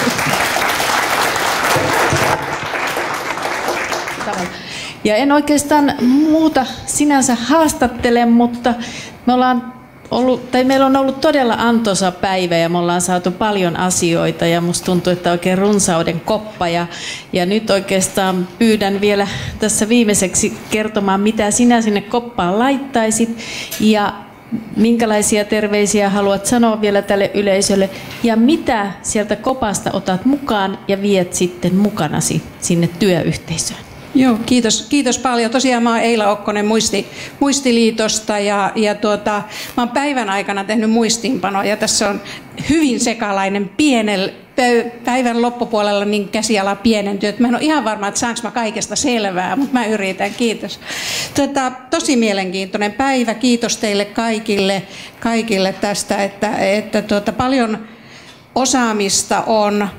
Ja en oikeastaan muuta sinänsä haastattele, mutta me ollaan ollut, tai meillä on ollut todella antoisa päivä ja me ollaan saatu paljon asioita ja musta tuntuu, että oikein runsauden koppa. Ja, ja nyt oikeastaan pyydän vielä tässä viimeiseksi kertomaan, mitä sinä sinne koppaan laittaisit ja minkälaisia terveisiä haluat sanoa vielä tälle yleisölle ja mitä sieltä kopasta otat mukaan ja viet sitten mukanasi sinne työyhteisöön. Joo, kiitos, kiitos paljon. Tosiaan mä oon Eila Okkonen muisti, Muistiliitosta ja, ja tuota, mä oon päivän aikana tehnyt muistiinpanoa ja tässä on hyvin sekalainen pienellä päivän loppupuolella niin käsiala pienentyy. Mä en ole ihan varma, että saanko mä kaikesta selvää, mutta mä yritän. Kiitos. Tuota, tosi mielenkiintoinen päivä. Kiitos teille kaikille, kaikille tästä, että, että tuota, paljon osaamista on.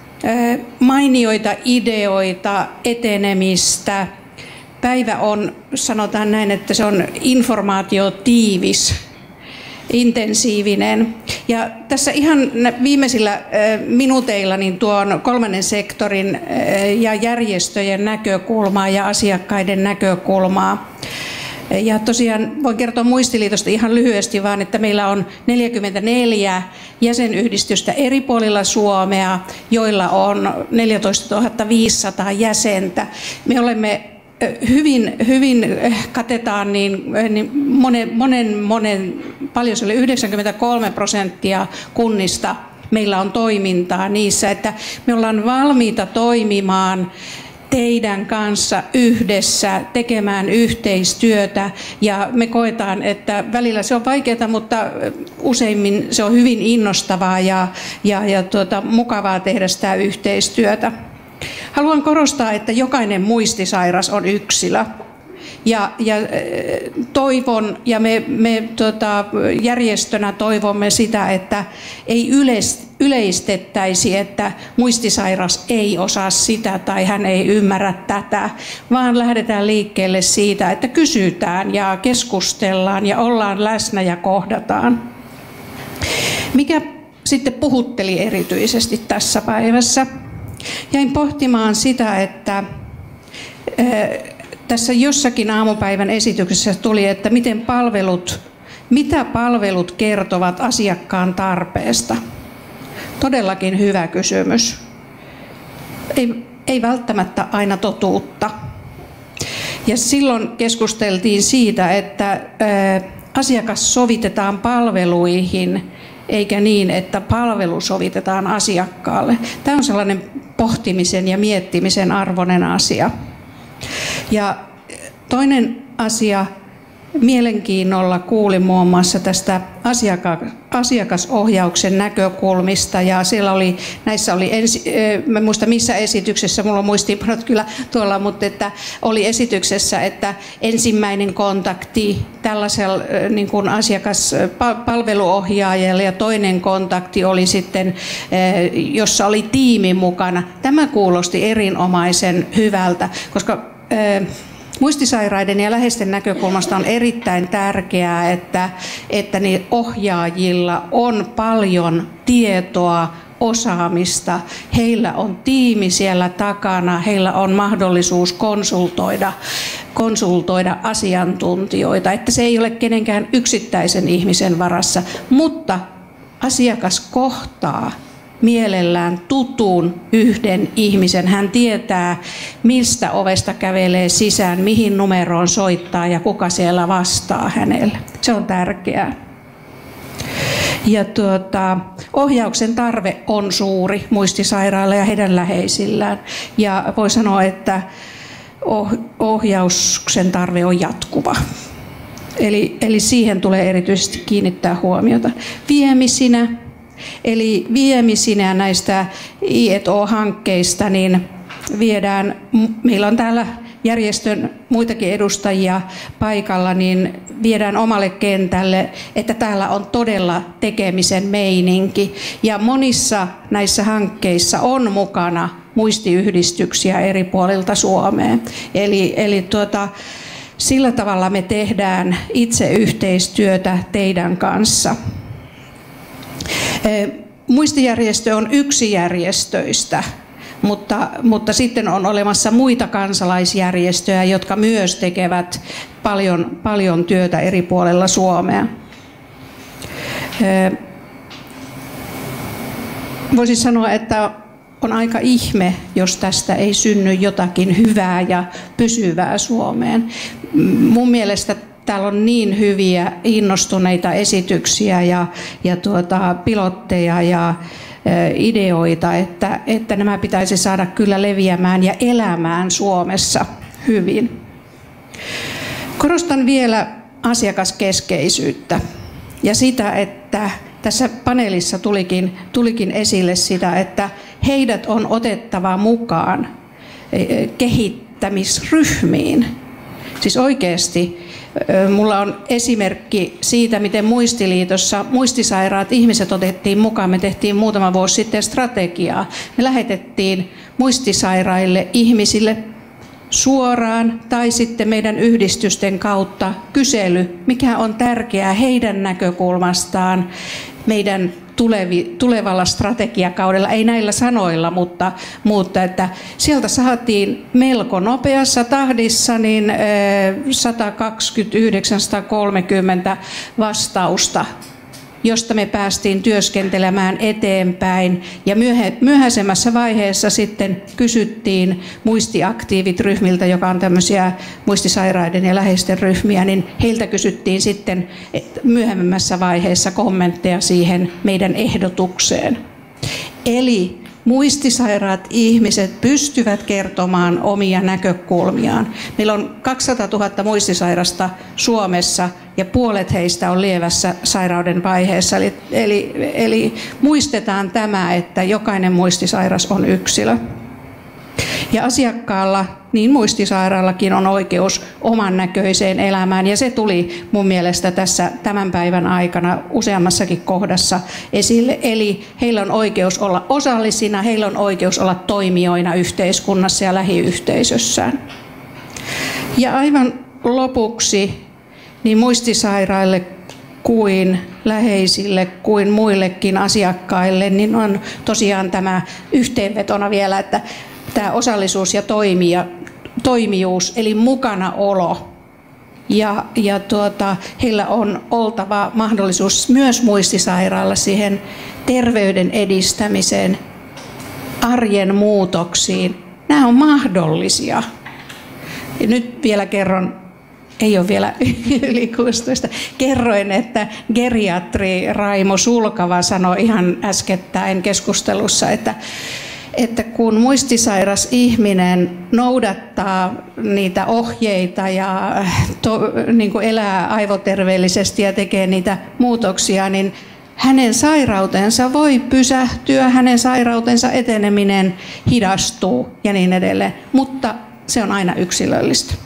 Mainioita ideoita, etenemistä. Päivä on, sanotaan näin, että se on informaatiotiivis, intensiivinen. Ja tässä ihan viimeisillä minuuteilla niin tuon kolmannen sektorin ja järjestöjen näkökulmaa ja asiakkaiden näkökulmaa. Ja tosiaan voin kertoa Muistiliitosta ihan lyhyesti vaan, että meillä on neljäkymmentäneljä jäsenyhdistystä eri puolilla Suomea, joilla on neljätoistatuhatta viisisataa jäsentä. Me olemme hyvin, hyvin katetaan niin, niin monen, monen, monen, paljon se oli yhdeksänkymmentäkolme prosenttia kunnista meillä on toimintaa niissä, että me ollaan valmiita toimimaan teidän kanssa yhdessä tekemään yhteistyötä ja me koetaan, että välillä se on vaikeaa, mutta useimmin se on hyvin innostavaa ja, ja, ja tuota, mukavaa tehdä sitä yhteistyötä. Haluan korostaa, että jokainen muistisairas on yksilö Ja, ja toivon, ja me, me tota, järjestönä toivomme sitä, että ei yleis, yleistettäisi, että muistisairas ei osaa sitä tai hän ei ymmärrä tätä, vaan lähdetään liikkeelle siitä, että kysytään ja keskustellaan ja ollaan läsnä ja kohdataan. Mikä sitten puhutteli erityisesti tässä päivässä? Jäin pohtimaan sitä, että tässä jossakin aamupäivän esityksessä tuli, että miten palvelut, mitä palvelut kertovat asiakkaan tarpeesta. Todellakin hyvä kysymys. Ei, ei välttämättä aina totuutta. Ja silloin keskusteltiin siitä, että asiakas sovitetaan palveluihin, eikä niin, että palvelu sovitetaan asiakkaalle. Tämä on sellainen pohtimisen ja miettimisen arvoinen asia. Ja toinen asia, mielenkiinnolla kuulin muun muassa tästä asiaka- asiakasohjauksen näkökulmista, ja siellä oli, näissä oli, ensi, mä en muista missä esityksessä, mulla on muistiinpanot kyllä tuolla, mutta että oli esityksessä, että ensimmäinen kontakti tällaisella niin kuin asiakaspalveluohjaajalle ja toinen kontakti oli sitten, jossa oli tiimi mukana. Tämä kuulosti erinomaisen hyvältä, koska muistisairaiden ja läheisten näkökulmasta on erittäin tärkeää, että, että niin ohjaajilla on paljon tietoa, osaamista. Heillä on tiimi siellä takana, heillä on mahdollisuus konsultoida, konsultoida asiantuntijoita, että se ei ole kenenkään yksittäisen ihmisen varassa, mutta asiakas kohtaa mielellään tutun yhden ihmisen. Hän tietää, mistä ovesta kävelee sisään, mihin numeroon soittaa ja kuka siellä vastaa hänelle. Se on tärkeää. Ja tuota, ohjauksen tarve on suuri muistisairailla ja heidän läheisillään. Ja voi sanoa, että ohjauksen tarve on jatkuva. Eli, eli siihen tulee erityisesti kiinnittää huomiota. Viemisinä. Eli viemisinä näistä I et O-hankkeista niin viedään, meillä on täällä järjestön muitakin edustajia paikalla, niin viedään omalle kentälle, että täällä on todella tekemisen meininki. Ja monissa näissä hankkeissa on mukana muistiyhdistyksiä eri puolilta Suomea. Eli, eli tuota, sillä tavalla me tehdään itse yhteistyötä teidän kanssa. Muistijärjestö on yksi järjestöistä, mutta, mutta sitten on olemassa muita kansalaisjärjestöjä, jotka myös tekevät paljon, paljon työtä eri puolella Suomea. Voisin sanoa, että on aika ihme, jos tästä ei synny jotakin hyvää ja pysyvää Suomeen. Mun mielestä täällä on niin hyviä, innostuneita esityksiä ja, ja tuota, pilotteja ja e, ideoita, että, että nämä pitäisi saada kyllä leviämään ja elämään Suomessa hyvin. Korostan vielä asiakaskeskeisyyttä ja sitä, että tässä paneelissa tulikin, tulikin esille sitä, että heidät on otettava mukaan kehittämisryhmiin. Siis oikeasti mulla on esimerkki siitä, miten Muistiliitossa muistisairaat ihmiset otettiin mukaan. Me tehtiin muutama vuosi sitten strategiaa. Me lähetettiin muistisairaille ihmisille suoraan tai sitten meidän yhdistysten kautta kysely, mikä on tärkeää heidän näkökulmastaan meidän tulevi, tulevalla strategiakaudella, ei näillä sanoilla, mutta, mutta että sieltä saatiin melko nopeassa tahdissa niin sata kaksikymmentäyhdeksän kolmekymmentä vastausta, josta me päästiin työskentelemään eteenpäin. Ja myöhäisemmässä vaiheessa sitten kysyttiin muistiaktiivit ryhmiltä, joka on tämmöisiä muistisairaiden ja läheisten ryhmiä, niin heiltä kysyttiin sitten myöhemmässä vaiheessa kommentteja siihen meidän ehdotukseen. Eli muistisairaat ihmiset pystyvät kertomaan omia näkökulmiaan. Meillä on kaksisataatuhatta muistisairasta Suomessa ja puolet heistä on lievässä sairauden vaiheessa. Eli, eli, eli muistetaan tämä, että jokainen muistisairas on yksilö. Ja asiakkaalla, niin muistisairaallakin, on oikeus oman näköiseen elämään. Ja se tuli mun mielestä tässä tämän päivän aikana useammassakin kohdassa esille. Eli heillä on oikeus olla osallisina, heillä on oikeus olla toimijoina yhteiskunnassa ja lähiyhteisössään. Ja aivan lopuksi niin muistisairaille kuin läheisille kuin muillekin asiakkaille, niin on tosiaan tämä yhteenvetona vielä, että tämä osallisuus ja toimija, toimijuus, eli mukanaolo. Ja, ja tuota, heillä on oltava mahdollisuus myös muistisairaalla siihen terveyden edistämiseen, arjen muutoksiin. Nämä on mahdollisia. Ja nyt vielä kerron, ei ole vielä yli kuusitoista, kerroin, että geriatri Raimo Sulkava sanoi ihan äskettäin keskustelussa, että että kun muistisairas ihminen noudattaa niitä ohjeita ja to, niin kuin elää aivoterveellisesti ja tekee niitä muutoksia, niin hänen sairautensa voi pysähtyä, hänen sairautensa eteneminen hidastuu ja niin edelleen, mutta se on aina yksilöllistä.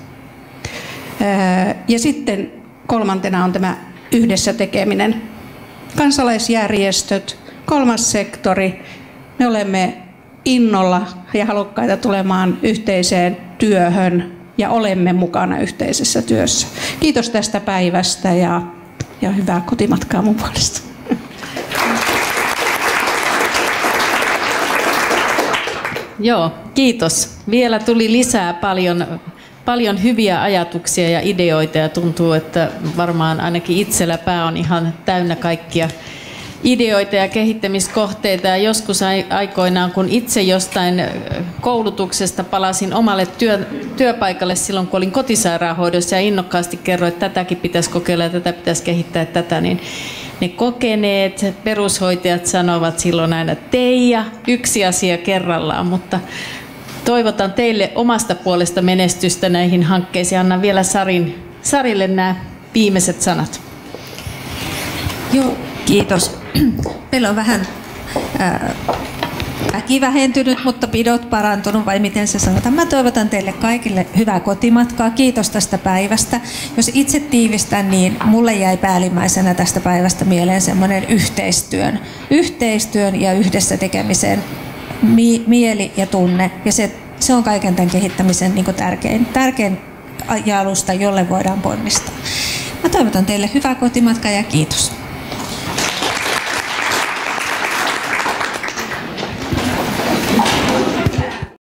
Ja sitten kolmantena on tämä yhdessä tekeminen. Kansalaisjärjestöt, kolmas sektori, me olemme innolla ja halukkaita tulemaan yhteiseen työhön ja olemme mukana yhteisessä työssä. Kiitos tästä päivästä ja, ja hyvää kotimatkaa mun puolesta. Joo, kiitos. Vielä tuli lisää paljon, paljon hyviä ajatuksia ja ideoita ja tuntuu, että varmaan ainakin itsellä pää on ihan täynnä kaikkia ideoita ja kehittämiskohteita. Ja joskus aikoinaan, kun itse jostain koulutuksesta palasin omalle työ, työpaikalle silloin, kun olin kotisairaanhoidossa ja innokkaasti kerroin, että tätäkin pitäisi kokeilla ja tätä pitäisi kehittää tätä, niin ne kokeneet perushoitajat sanovat silloin aina, että Teija, yksi asia kerrallaan, mutta toivotan teille omasta puolesta menestystä näihin hankkeisiin. Annan vielä Sarin, Sarille nämä viimeiset sanat. Joo, kiitos. Meillä on vähän ää, väki vähentynyt, mutta pidot parantunut, vai miten se sanotaan. Mä toivotan teille kaikille hyvää kotimatkaa. Kiitos tästä päivästä. Jos itse tiivistän, niin mulle jäi päällimmäisenä tästä päivästä mieleen semmoinen yhteistyön. Yhteistyön ja yhdessä tekemisen mi- mieli ja tunne. Ja se, se on kaiken tämän kehittämisen niin kuin tärkein, tärkein alusta, jolle voidaan ponnistaa. Mä toivotan teille hyvää kotimatkaa ja kiitos.